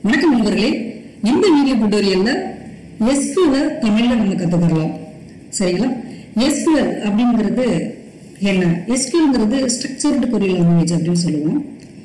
வணக்கம் நண்பர்களே, இந்த வீடியோ டுடோரியல்ல SQL தமிழ்ல நம்ம கத்துக்கலாம். சரிங்களா? SQL அப்படிங்கிறது என்ன? SQLங்கிறது ஸ்ட்ரக்சர்டு query language அப்படின்னு சொல்லுவோம்.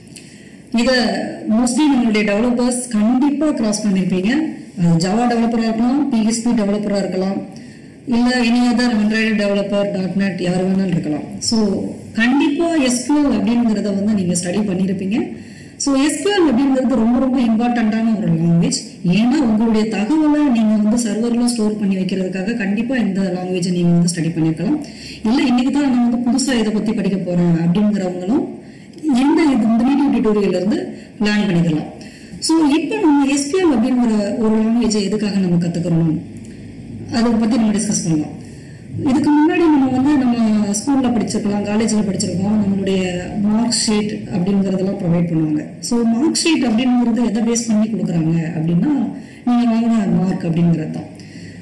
இத மோஸ்ட்லி நம்மளுடைய டெவலப்பர்ஸ் கண்டிப்பா கிராஸ் பண்ணிருப்பீங்க. ஜாவா டெவலப்பரா இருக்கலாம், PHP டெவலப்பரா இருக்கலாம், இல்ல any other Android developer, .NET யார் வேணாலும் இருக்கலாம். ஸோ கண்டிப்பா SQL அப்படிங்கிறத நீங்க ஸ்டடி பண்ணிருப்பீங்க. ஸோ SQL அப்படிங்கிறது ரொம்ப ரொம்ப இம்பார்ட்டண்டான ஒரு லாங்குவேஜ். ஏன்னா உங்களுடைய தகவலை நீங்க சர்வர்ல ஸ்டோர் பண்ணி வைக்கிறதுக்காக கண்டிப்பா இந்த லாங்குவேஜை நீங்க ஸ்டடி பண்ணிருக்கலாம். இல்ல இன்னைக்கு தான் நான் புதுசா இதை பத்தி படிக்க போறேன் அப்படிங்கிறவங்களும் இந்த வீடியோ டியூட்டோரியல்ல இருந்து லேர்ன் பண்ணிக்கலாம். ஸோ இப்போ நம்ம SQL அப்படிங்கிற ஒரு லாங்குவேஜை எதுக்காக நம்ம கத்துக்கிறோம் அதை பத்தி நம்ம டிஸ்கஸ் பண்ணலாம். இதுக்கு முன்னாடி நம்ம ஸ்கூல்ல படிச்சிருக்கலாம், காலேஜ்ல படிச்சிருக்கோம். நம்மளுடைய மார்க் ஷீட் அப்படிங்கறதெல்லாம் ப்ரொவைட் பண்ணுவாங்க. ஸோ மார்க் ஷீட் அப்படிங்கிறது எதை பேஸ் பண்ணி கொடுக்குறாங்க அப்படின்னா, நீங்க வாங்கின மார்க் அப்படிங்கிறது தான்.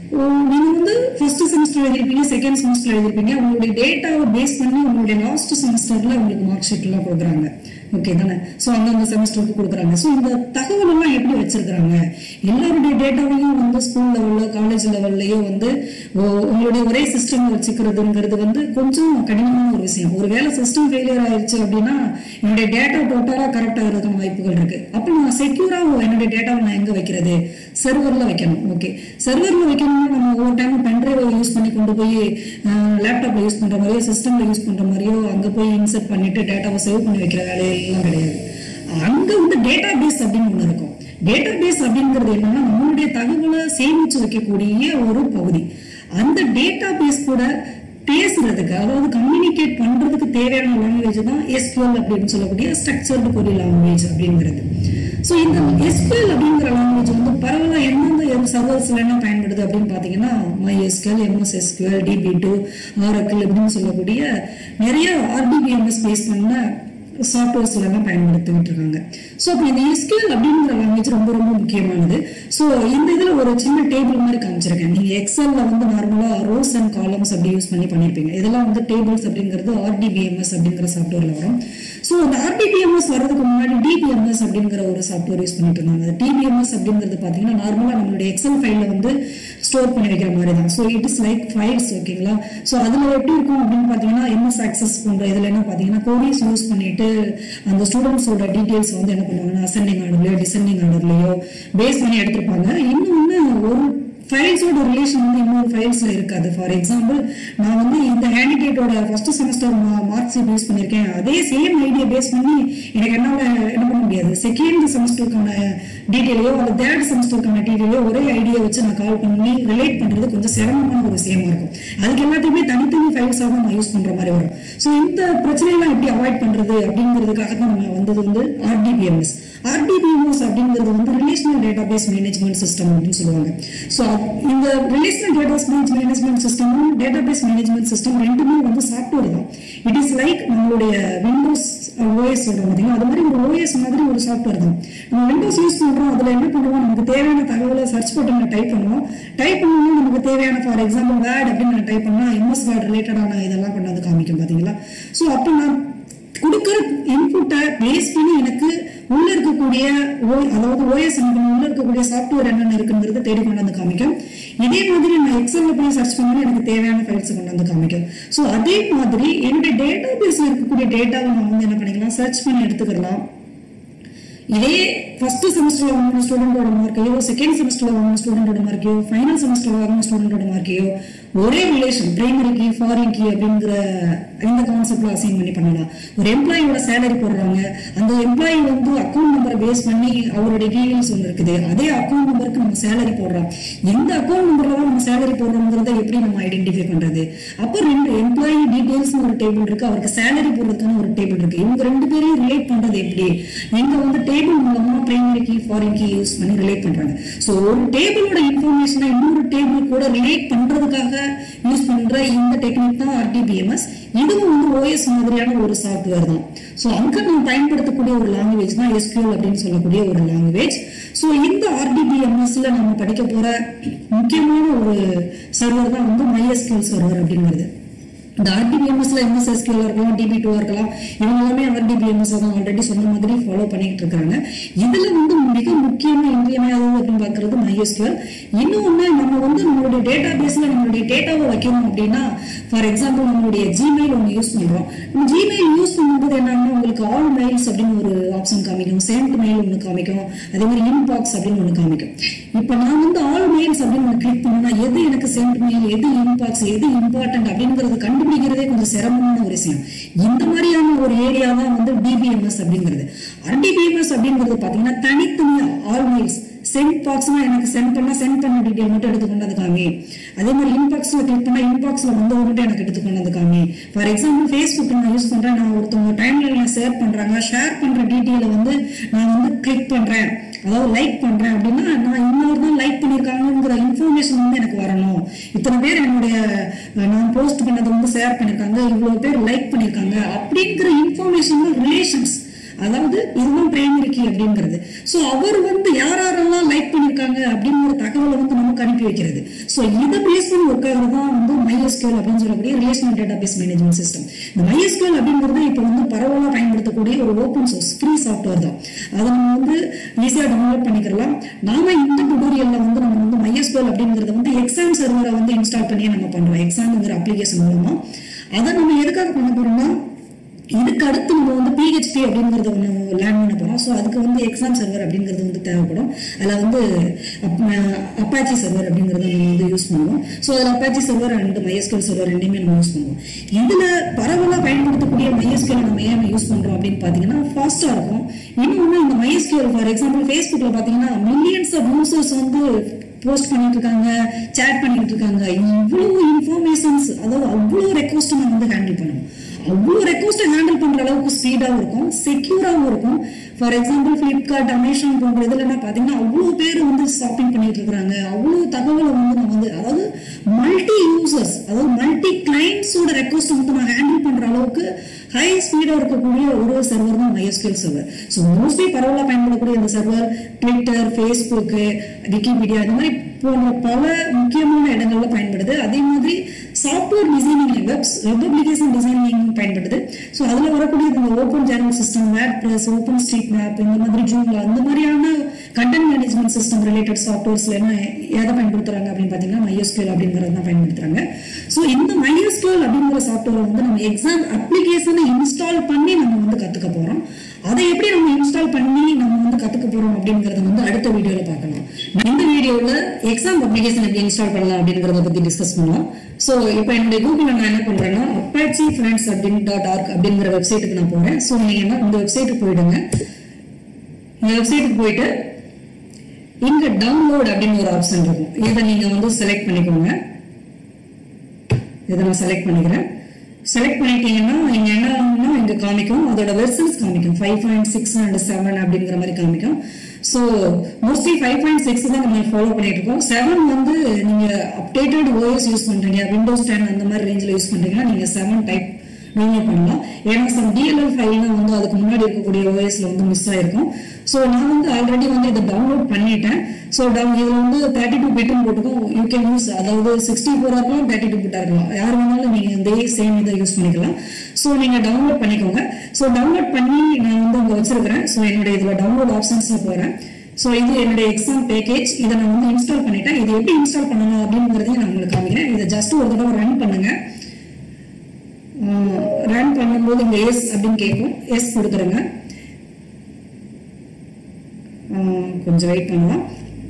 நீங்க ஃபர்ஸ்ட் செமஸ்டர் எழுதிருப்பீங்க, செகண்ட் செமஸ்டர் எழுதிருப்பீங்க. உங்களுடைய டேட்டாவை பேஸ் பண்ணி உங்களுடைய லாஸ்ட் செமஸ்டர்ல உங்களுக்கு மார்க் ஷீட் எல்லாம் கொடுக்குறாங்க. ஓகே தானே? ஸோ அந்தந்த செமஸ்டருக்கு கொடுக்குறாங்க. ஸோ இந்த தகவல் எல்லாம் எப்படி வச்சிருக்கிறாங்க? எல்லாருடைய டேட்டாவையும் ஸ்கூல் லெவல்ல, காலேஜ் லெவல்லையோ உங்களுடைய ஒரே சிஸ்டம் வச்சுக்கிறதுங்கிறது கொஞ்சம் கடினமான ஒரு விஷயம். ஒருவேளை சிஸ்டம் ஃபெயிலியர் ஆயிடுச்சு அப்படின்னா என்னுடைய டேட்டா டோட்டலா கரெக்ட் ஆகிறதுக்கான வாய்ப்புகள் இருக்கு. அப்போ நான் செக்யூரா என்னுடைய டேட்டாவை நான் எங்க வைக்கிறது? சர்வர்ல வைக்கணும். ஓகே, சர்வர்ல வைக்கணும்னா நம்ம ஒவ்வொரு டைம் பென்ட்ரைவை யூஸ் பண்ணி கொண்டு போய் லேப்டாப்ல யூஸ் பண்ற மாதிரியோ, சிஸ்டம்ல யூஸ் பண்ற மாதிரியோ அங்க போய் இன்சர்ட் பண்ணிட்டு டேட்டாவை சேவ் பண்ணி வைக்கிற வேலையெல்லாம் கிடையாது. அங்க டேட்டா பேஸ் அப்படின்னு ஒண்ணு இருக்கும். டேட்டா பேஸ் அப்படிங்கிறது என்னன்னா, நம்மளுடைய தகவலை சேமிச்சு வைக்கக்கூடிய ஒரு பகுதி. அந்த டேட்டா பேஸ் கூட பேசுறதுக்கு, அதாவது கம்யூனிகேட் பண்றதுக்கு தேவையான லாங்குவேஜ் தான் SQL அப்படின்னு சொல்லக்கூடிய ஸ்ட்ரக்சர்டு query language அப்படிங்கிறது. ஸோ இந்த SQL அப்படிங்கிற லாங்குவேஜ் பரவலா எந்தெந்த சர்வர்ஸ்ல என்ன பயன்படுது அப்படின்னு பாத்தீங்கன்னா, MySQL, MS SQL, DB2, Oracle அப்படின்னு சொல்லக்கூடிய நிறைய RDBMS பேஸ் பண்ண சாஃப்ட்வேர்ஸ்ல எல்லாம் பயன்படுத்திட்டு இருக்காங்க. ஸோ அப்போ இந்த SQL அப்படிங்கிற லாங்குவேஜ் ரொம்ப ரொம்ப முக்கியமானது. ஸோ இந்த இதுல ஒரு சின்ன டேபிள் மாதிரி காமிச்சிருக்கேன். நீங்க எக்ஸல்ல நார்மலா ரோஸ் அண்ட் காலம்ஸ் அப்படி யூஸ் பண்ணி பண்ணிருப்பீங்க. இதெல்லாம் டேபிள்ஸ் அப்படிங்கிறது RDBMS அப்படிங்கிற சாஃப்ட்வேர்ல வரும். ஸோ இந்த RDBMS வர்றதுக்கு முன்னாடி DBMS அப்படிங்கிற ஒரு சாஃப்ட்வேர் யூஸ் பண்ணிட்டு இருந்தாங்க. DBMS அப்படிங்கிறது பாத்தீங்கன்னா நார்மலா நம்மளுடைய எக்ஸல் ஃபைல்ல ஸ்டோர் பண்ணி வைக்கிற மாதிரி தான். So it is like files. ஓகேங்களா? ஸோ அதுல எப்படி இருக்கும் அப்படின்னு பாத்தீங்கன்னா, MS Access போன்ற இதுல என்ன பாத்தீங்கன்னா, கோடிஸ் யூஸ் பண்ணிட்டு அந்த ஸ்டூடெண்ட்ஸோட டீடைல்ஸ் என்ன பண்ணுவாங்கன்னா, அசெண்டிங் ஆர்டர்லயோ டிசெண்டிங் ஆர்டர்லயோ பேஸ் பண்ணி எடுத்திருப்பாங்க. இன்னொன்னு, ஒரு ஃபைல்ஸோட ரிலேஷன் இன்னொரு ஃபைல்ஸ்ல இருக்காது. ஃபார் எக்ஸாம்பிள், நான் இந்த ஹேண்டிகேட்டோட first semester mark sheet use பண்ணிருக்கேன். அதே சேம் ஐடியா பேஸ் பண்ணி எனக்கு என்னால என்ன பண்ண முடியாது, செகண்ட் செமஸ்டருக்கான டீடைலையோ அல்லது தேர்ட் செமஸ்டருக்கான டீடைலையோ ஒரே ஐடியா வச்சு நான் கால் பண்ணி ரிலேட் பண்றது கொஞ்சம் சிரமமான ஒரு விஷயமா இருக்கும். அதுக்கு எல்லாத்தையுமே தனித்தனி ஃபைல்ஸாக தான் நான் யூஸ் பண்ற மாதிரி வரும். ஸோ இந்த பிரச்சனையெல்லாம் எப்படி அவாய்ட் பண்றது அப்படிங்கிறதுக்காக தான் நம்ம வந்தது RDBMS. RDBMS அப்படிங்கிறது ரிலேஷனல் டேட்டாபேஸ் மேனேஜ்மெண்ட் சிஸ்டம் அப்படின்னு சொல்லுவாங்க. ஸோ இந்த ரிலேஷனல் டேட்டாபேஸ் மேனேஜ்மெண்ட் சிஸ்டமும் டேட்டாபேஸ் மேனேஜ்மெண்ட் சிஸ்டம் ரெண்டுமே சாஃப்ட்வேர் தான். இட் இஸ் லைக் நம்மளுடைய விண்டோஸ் OS சொல்றோம் பார்த்தீங்கன்னா, அது மாதிரி ஒரு OS மாதிரி ஒரு சாஃப்ட்வேர் தான். நம்ம விண்டோஸ் யூஸ் பண்றோம், அதுல என்ன பண்ணுவோம், நமக்கு தேவையான தகவலை சர்ச் பட்டன்ல டைப் பண்ணுவோம். டைப் பண்ணணும் நமக்கு தேவையான, ஃபார் எக்ஸாம்பிள் வேர்ட் அப்படின்னு டைப் பண்ணா MS வேர்ட் ரிலேட்டடான இதெல்லாம் கொண்டாந்து காமிக்கும் பாத்தீங்களா? ஸோ அப்போ நான் கொடுக்குற இன்புட்டை பேஸ் பண்ணி எனக்கு உள்ள இருக்கக்கூடிய அதாவது OS உள்ள இருக்கக்கூடிய சாஃப்ட்வேர் என்னென்ன இருக்குங்கிறது தேடி கொண்டாந்து காமிக்கும். இதே மாதிரி நான் எக்ஸல்ல போய் சர்ச் பண்ணாலும் எனக்கு தேவையான ஃபைல்ஸ் கொண்டாந்து காமிக்கும். ஸோ அதே மாதிரி என்னுடைய டேட்டா பேஸ்ல இருக்கக்கூடிய டேட்டாவை நான் என்ன பண்ணிக்கலாம், சர்ச் பண்ணி எடுத்துக்கலாம். இதே ஃபர்ஸ்ட் செமஸ்டர்ல வாங்கின ஸ்டூடெண்டோட மார்க்கையோ, செகண்ட் செமஸ்டர்ல வாங்கின ஸ்டூடெண்டோட மார்க்கையோ, ஃபைனல் செமஸ்டர்ல வாங்கின ஸ்டூடெண்டோட மார்க்கையோ ஒரே relation, primary key, foreign key அப்படிங்கிற இந்த கான்செப்ட்ல அசைன் பண்ணி பண்ணலாம். ஒரு எம்ப்ளாயியோட சேலரி போடுறாங்க, அந்த எம்ப்ளாயி அக்கௌண்ட் நம்பரை பேஸ் பண்ணி அவருடைய டீடைல்ஸ் இருக்குது. அதே அக்கௌண்ட் நம்பருக்கு நம்ம சேலரி போடுறோம். எந்த அக்கௌண்ட் நம்பர்ல தான் நம்ம சேலரி போடுறோம்ங்கிறத எப்படி நம்ம ஐடென்டிஃபை பண்றது? அப்போ ரெண்டு எம்ப்ளாயி டீடைல்ஸ் ஒரு டேபிள் இருக்கு, அவருக்கு சேலரி போடுறதுக்கான ஒரு டேபிள் இருக்கு. இவங்க ரெண்டு பேரையும் ரிலேட் பண்றது எப்படி? எங்க டேபிள் மூலமா primary key, foreign key use பண்ணி ரிலேட் பண்றாங்க. ஸோ ஒரு டேபிளோட இன்ஃபர்மேஷனை இன்னொரு டேபிள் கூட ரிலேட் பண்றதுக்காக யூஸ் பண்ற இந்த டெக்னிக் தான் RDBMS. இதுவும் OS மாதிரியான ஒரு சாஃப்ட்வேர் தான். ஸோ அங்க நம்ம பயன்படுத்தக்கூடிய ஒரு லாங்குவேஜ் தான் SQL அப்படின்னு சொல்லக்கூடிய ஒரு லாங்குவேஜ். ஸோ இந்த RDBMSல நம்ம படிக்க போற முக்கியமான ஒரு சர்வர் தான் MySQL சர்வர் அப்படிங்கிறது. இந்த RDBMSல MS SQL இருக்கலாம், DB2 இருக்கலாம், இவங்க எல்லாமே RDBMS தான் ஆல்ரெடி சொன்ன மாதிரி ஃபாலோ பண்ணிட்டு இருக்காங்க. இதுல வந்து மிக முக்கியமா இன்றியமையாதது அப்படின்னு பாக்குறது MySQL. இன்னொன்னு நம்ம வந்து நம்மளுடைய டேட்டா பேஸ்ல நம்மளுடைய டேட்டாவை வைக்கணும் அப்படின்னா, ஃபார் எக்ஸாம்பிள் நம்மளுடைய Gmail ஒன்று யூஸ் பண்றோம். Gmail யூஸ் பண்ணும்போது என்னன்னா உங்களுக்கு ஆல் மெயில்ஸ் அப்படின்னு ஒரு ஆப்ஷன் காமிக்கும், சென்ட் மெயில் ஒன்று காமிக்கும், அதே மாதிரி இன்பாக்ஸ் அப்படின்னு ஒன்று காமிக்கும். இப்ப நான் வந்து ஆல் மெயில்ஸ் அப்படின்னு ஒன்று கிளிக் பண்ணா எது எனக்கு சென்ட் மெயில், எது இன்பாக்ஸ், எது இம்பார்ட்டன்ட் அப்படிங்கிறது கண்டுபிடிக்கிறதே கொஞ்சம் சிரமமான ஒரு விஷயம். இந்த மாதிரியான ஒரு ஏரியா தான் வந்து DBMS அப்படிங்கிறது. RDBMS அப்படிங்கிறது பாத்தீங்கன்னா தனித்தனியா ஆல் மெயில்ஸ், சென்ட் பாக்ஸ்னா எனக்கு சென்ட் பண்ண டீடைல் மட்டும் எடுத்துக்கொண்டு அது காமி. அதே மாதிரி இன்பாக்ஸ்ல கிளிக் பண்ணா இன்பாக்ஸ்ல வந்தவங்க மட்டும் எனக்கு எடுத்துக்கொண்டு அது காமி. ஃபார் எக்ஸாம்பிள் Facebook நான் யூஸ் பண்றேன், நான் ஒருத்தவங்க டைம்லைன்ல ஷேர் பண்றாங்க, ஷேர் பண்ற டீடைலை வந்து நான் வந்து கிளிக் பண்றேன், அதாவது லைக் பண்றேன் அப்படின்னா நான் இன்னொரு தான் லைக் பண்ணிருக்காங்கிற இன்ஃபர்மேஷன் வந்து எனக்கு வரணும். இத்தனை பேர் என்னுடைய நான் போஸ்ட் பண்ணதை வந்து ஷேர் பண்ணிருக்காங்க, இவ்வளவு பேர் லைக் பண்ணிருக்காங்க அப்படிங்கிற இன்ஃபர்மேஷன் ரிலேஷன்ஸ், அதாவது இதுதான் பிரைமரி கீ அப்படிங்கிறது. சோ அவர் வந்து யாரெல்லாம் லைக் பண்ணிருக்காங்க அப்படிங்கிற தகவலை வந்து நமக்கு அனுப்பி வைக்கிறது. சோ இதை பேஸ் பண்ணி ஒர்க் ஆகிறது தான் வந்து MySQL அப்படின்னு சொல்லக்கூடிய ரிலேஷனல் டேட்டாபேஸ் மேனேஜ்மெண்ட் சிஸ்டம். இந்த MySQL அப்படிங்கிறது இப்போ வந்து பரவலாக பயன்படுத்தக்கூடிய ஒரு ஓப்பன் சோர்ஸ் ஃப்ரீ சாஃப்ட்வேர் தான். அதை நம்ம வந்து ஈஸியா டவுன்லோட் பண்ணிக்கலாம். நாம இந்த டுடோரியல்ல வந்து நம்ம வந்து MySQL அப்படிங்கறத வந்து எக்ஸாம் சர்வரை வந்து இன்ஸ்டால் பண்ணி நம்ம பண்றோம், எக்ஸாம்ங்கிற அப்ளிகேஷன் மூலமா. அதை நம்ம எதுக்காக பண்ண போறோம்னா, இதுக்கு அடுத்து நம்ம வந்து PHP அப்படிங்கறத லேர்ன் பண்ண போறோம். ஸோ அதுக்கு வந்து எக்ஸாம் சர்வர் அப்படிங்கிறது வந்து தேவைப்படும். அதில் வந்து அப்பாச்சி சர்வர் அப்படிங்கிறத நம்ம வந்து யூஸ் பண்ணுவோம். ஸோ அதில் Apache server and MySQL server ரெண்டுமே நம்ம யூஸ் பண்ணுவோம். இதுல பரவலாக பயன்படுத்தக்கூடிய MySQL நம்ம ஏன் யூஸ் பண்றோம் அப்படின்னு பாத்தீங்கன்னா ஃபாஸ்டா இருக்கும். இன்னொன்னு இந்த MySQL ஃபார் எக்ஸாம்பிள் Facebookல பாத்தீங்கன்னா மில்லியன்ஸ் ஆஃப் யூசர்ஸ் வந்து போஸ்ட் பண்ணிட்டு இருக்காங்க, சேட் பண்ணிட்டு இருக்காங்க. இவ்வளவு இன்ஃபர்மேஷன்ஸ், அதாவது அவ்வளவு ரெக்வஸ்ட் நம்ம வந்து ஹேண்டில் பண்ணணும். அவ்வளவு ரெக்வஸ்ட் ஹேண்டில் பண்ற அளவுக்கு ஸ்பீடாவும் இருக்கும், செக்யூராவும் இருக்கும். ஃபார் எக்ஸாம்பிள் Flipkart, Amazon போன்ற இதுல என்ன பாத்தீங்கன்னா அவ்வளவு பேர் வந்து ஷாப்பிங் பண்ணிட்டு இருக்காங்க. அவ்வளவு தகவலை வந்து நம்ம வந்து, அதாவது மல்டி யூசர்ஸ், அதாவது மல்டி கிளைண்ட்ஸோட ரெக்வஸ்ட் வந்து நம்ம ஹேண்டில் பண்ற அளவுக்கு ஹை ஸ்பீடா இருக்கக்கூடிய ஒரு சர்வர் தான் MySQL சர்வர். ஸோ மோஸ்ட்லி பரவலாக பயன்படக்கூடிய இந்த சர்வர் ட்விட்டர், Facebook, விக்கிபீடியா இந்த மாதிரி போன்ற பல முக்கியமான இடங்கள்ல பயன்படுது. அதே மாதிரி software designing, web application designing பயன்படுது. ஸோ அதுல வரக்கூடிய இந்த open journal system, WordPress, open street map, இந்த மாதிரி ஜூம்லா, அந்த மாதிரியான கண்டென்ட் மேனேஜ்மெண்ட் சிஸ்டம் ரிலேட்டட் சாஃப்ட்வேர்ஸ்ல என்ன எதை பயன்படுத்துறாங்க அப்படின்னு பாத்தீங்கன்னா MySQL அப்படிங்கறத தான் பயன்படுத்துறாங்க. ஸோ இந்த MySQL அப்படிங்கிற சாஃப்ட்வேர் வந்து நம்ம எக்ஸாம் அப்ளிகேஷனை இன்ஸ்டால் பண்ணி நம்ம வந்து கத்துக்க போறோம். அதை எப்படி நம்ம இன்ஸ்டால் பண்ணி நம்ம வந்து கத்துக்க போறோம் அப்படிங்கறத வந்து அடுத்த வீடியோல பார்க்கலாம். இந்த வீடியோல எக்ஸாம் அப்ளிகேஷன் எப்படி இன்ஸ்டால் பண்ணலாம் அப்படிங்கறத பத்தி டிஸ்கஸ் பண்ணலாம். சோ இப்போ என்னுடைய கூகுள்ல நான் என்ன பண்றேன்னா apache-friends.org அப்படிங்கிற வெப்சைட்டுக்கு நான் போறேன். சோ நீங்க என்ன இந்த வெப்சைட்டுக்கு போயிடுங்க. இந்த வெப்சைட்டுக்கு போயிட்டு இங்க டவுன்லோட் அப்படின்னு ஒரு ஆப்ஷன் இருக்கும். இதை நீங்க வந்து செலக்ட் பண்ணிக்கோங்க. இதை நான் செலக்ட் பண்ணிக்கிறேன். செலக்ட் பண்ணிட்டீங்கன்னா இங்க என்ன ஆகும்னா இங்க காமிக்கும், அதோட வெர்ஷன்ஸ் காமிக்கும் 5.6 and 7 அப்படிங்கிற மாதிரி காமிக்கும். ஸோ மோஸ்ட்லி 5.6 தான் நம்ம ஃபாலோ பண்ணிட்டு இருக்கோம். 7 வந்து நீங்க அப்டேட்டட் OS யூஸ் பண்றீங்க, Windows 10 அந்த மாதிரி ரேஞ்சில் யூஸ் பண்றீங்கன்னா நீங்க 7 டைப் டவுன்லோட் பண்ணலாம். ஏன்னா சம் DLL ஃபைல்லாம் வந்து அதுக்கு முன்னாடி இருக்கக்கூடிய OSல வந்து மிஸ் ஆயிருக்கும். ஸோ நான் வந்து ஆல்ரெடி வந்து இதை டவுன்லோட் பண்ணிட்டேன். ஸோ இதுல வந்து 32 பிட்டும் போட்டுக்கும். யூ கேன் யூஸ், அதாவது 64 இருக்கலாம், 32 பிட்டா இருக்கலாம், யார் வேணாலும் நீங்க இந்த சேம் இதை யூஸ் பண்ணிக்கலாம். ஸோ நீங்க டவுன்லோட் பண்ணிக்கோங்க. ஸோ டவுன்லோட் பண்ணி நான் வந்து இங்க வச்சிருக்கிறேன். ஸோ என்னுடைய இதுல டவுன்லோட் ஆப்ஷன்ஸ்ல போறேன். ஸோ இது என்னுடைய எக்ஸாம் பேக்கேஜ். இதை நான் வந்து இன்ஸ்டால் பண்ணிட்டேன். இது எப்படி இன்ஸ்டால் பண்ணணும் அப்படிங்கிறதையும் நான் உங்களுக்கு காமிக்கிறேன். இதை ஜஸ்ட் ஒரு தடவை ரன் பண்ணுங்க. ரன் பண்ணும்போது இங்க எஸ் அப்படின்னு கேட்கும், எஸ் கொடுத்துருங்க. கொஞ்சம் வெயிட் பண்ணலாம்.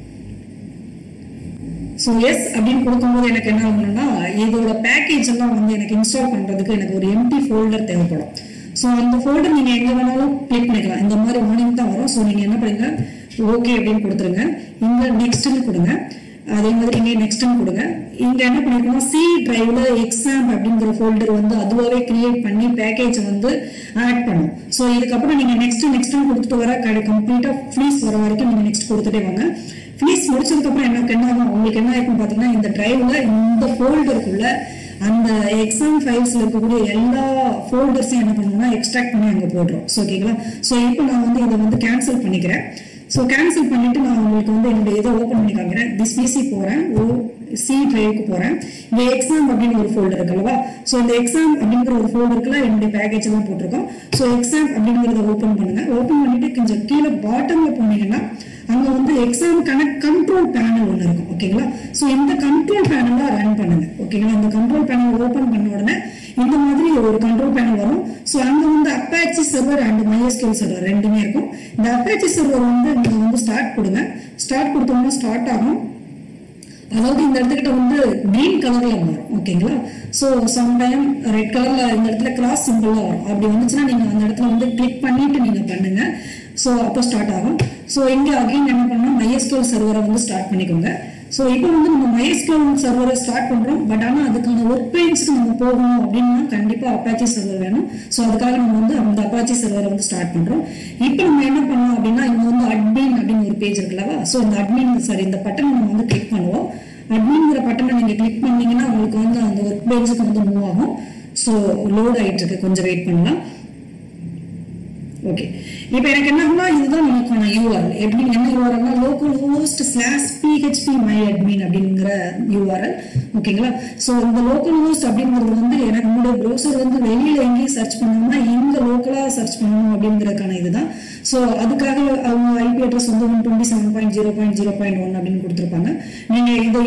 ஸோ எஸ் அப்படின்னு கொடுக்கும்போது எனக்கு என்ன ஆகணும்னா இதோட பேக்கேஜ் எல்லாம் வந்து எனக்கு இன்ஸ்டால் பண்றதுக்கு எனக்கு ஒரு எம்டி ஃபோல்டர் தேவைப்படும். ஸோ அந்த ஃபோல்டர் நீங்க எங்க வேணாலும் கிளிக் பண்ணிக்கலாம். இந்த மாதிரி வார்னிங் தான் வரும். ஸோ நீங்க என்ன பண்ணுங்க, ஓகே அப்படின்னு கொடுத்துருங்க. இங்க நெக்ஸ்ட்னு கொடுங்க. அதே மாதிரி இங்கே நெக்ஸ்ட்னு கொடுங்க. இங்க என்ன பண்ணிருக்கோம், சி டிரைவ்ல எக்ஸாம் அப்படிங்கிற ஃபோல்டர் வந்து அதுவாகவே கிரியேட் பண்ணி பேக்கேஜ் வந்து ஆட் பண்ணும். ஸோ இதுக்கப்புறம் நீங்க நெக்ஸ்ட் கொடுத்துட்டு வர கம்ப்ளீட்டா ஃப்ரீஸ் வர வரைக்கும் நீங்க நெக்ஸ்ட் கொடுத்துட்டே வாங்க. ஃப்ரீஸ் முடிச்சதுக்கு அப்புறம் என்ன ஆகும், உங்களுக்கு என்ன ஆயிருக்கும் பாத்தீங்கன்னா இந்த டிரைவ்ல இந்த ஃபோல்டருக்குள்ள அந்த எக்ஸாம் ஃபைல்ஸ்ல இருக்கக்கூடிய எல்லா ஃபோல்டர்ஸையும் என்ன பண்ணணும்னா எக்ஸ்ட்ராக்ட் பண்ணி அங்க போடுறோம். ஸோ ஓகேங்களா. ஸோ இப்போ நான் வந்து இதை வந்து கேன்சல் பண்ணிக்கிறேன். ஸோ கேன்சல் பண்ணிட்டு நான் உங்களுக்கு வந்து என்னுடைய இதை ஓப்பன் பண்ணி காமிக்கிறேன். திஸ் பிசி போறேன், சி டிரைவுக்கு போறேன். இங்க எக்ஸாம் அப்படின்னு ஒரு ஃபோல்டர் இருக்கு அல்லவா? ஸோ இந்த எக்ஸாம் அப்படிங்கிற ஒரு ஃபோல்டருக்குள்ள என்னுடைய பேக்கேஜ் எல்லாம் போட்டிருக்கோம். ஸோ எக்ஸாம் அப்படிங்கிறத ஓப்பன் பண்ணுங்க. ஓப்பன் பண்ணிட்டு கொஞ்சம் கீழே பாட்டம்ல போனீங்கன்னா அங்க வந்து எக்ஸாமுக்கான கண்ட்ரோல் பேனல் ஒன்று இருக்கும். ஓகேங்களா? ஸோ இந்த கண்ட்ரோல் பேனலை ரன் பண்ணுங்க. ஓகேங்களா? இந்த கண்ட்ரோல் பேனல் ஓப்பன் பண்ண உடனே இந்த மாதிரி ஒரு கண்ட்ரோல் பேனல் வரும். ஸோ அங்க வந்து Apache server and MySQL server ரெண்டுமே இருக்கும். இந்த அப்பாச்சி சர்வர் வந்து நீங்க வந்து ஸ்டார்ட் கொடுங்க. ஸ்டார்ட் கொடுத்தோம்னா ஸ்டார்ட் ஆகும். அதாவது இந்த இடத்துக்கிட்ட வந்து கிரீன் கலர்ல வரும். ஓகேங்களா? ஸோ சம்டைம் ரெட் கலர்ல இந்த இடத்துல கிராஸ் சிம்பிளா வரும். அப்படி வந்துச்சுன்னா நீங்க அந்த இடத்துல வந்து கிளிக் பண்ணிட்டு நீங்க பண்ணுங்க. ஸோ அப்போ ஸ்டார்ட் ஆகும். ஸோ இங்க அகைன் என்ன பண்ணணும், MySQL சர்வரை வந்து ஸ்டார்ட் பண்ணிக்கோங்க. ஸோ இப்போ வந்து நம்ம MySQL சர்வரை ஸ்டார்ட் பண்றோம். பட் ஆனால் அதுக்கான ஒர்க் பிளேன்ஸ்க்கு நம்ம போகணும் அப்படின்னா கண்டிப்பா அப்பாச்சி சர்வர் வேணும். ஸோ அதுக்காக நம்ம வந்து அந்த அப்பாச்சி சர்வரை வந்து ஸ்டார்ட் பண்றோம். இப்போ நம்ம என்ன பண்ணோம் அப்படின்னா இங்க வந்து அட்மின் அப்படின்னு ஒரு பேஜ் இருக்குல்லவா? ஸோ இந்த அட்மின் இந்த பட்டனை நம்ம வந்து கிளிக் பண்ணுவோம். அட்மின்ங்கிற பட்டனை நீங்க கிளிக் பண்ணீங்கன்னா உங்களுக்கு வந்து அந்த ஒர்க் பேஜுக்கு வந்து மூவ் ஆகும். ஸோ லோட் ஆயிட்டு இருக்கு, கொஞ்சம் வெயிட் பண்ணலாம். ஓகே, இப்போ எனக்கு என்னன்னா இதுதான் நமக்கான URL. எப்படி என்ன URLனா localhost/phpMyAdmin அப்படிங்கிற URL. ஓகேங்களா? ஸோ இந்த லோக்கல் ஹோஸ்ட் அப்படிங்கிறது வந்து எனக்கு என்னுடைய ப்ரௌசர் வந்து வெளியில எங்கேயும் சர்ச் பண்ணணும்னா இங்க லோக்கலா சர்ச் பண்ணணும் அப்படிங்கிறதுக்கான இதுதான். ஸோ அதுக்காக அவங்க IP அட்ரஸ் வந்து 127.0.0.1 அப்படின்னு கொடுத்துருப்பாங்க. நீங்க இதை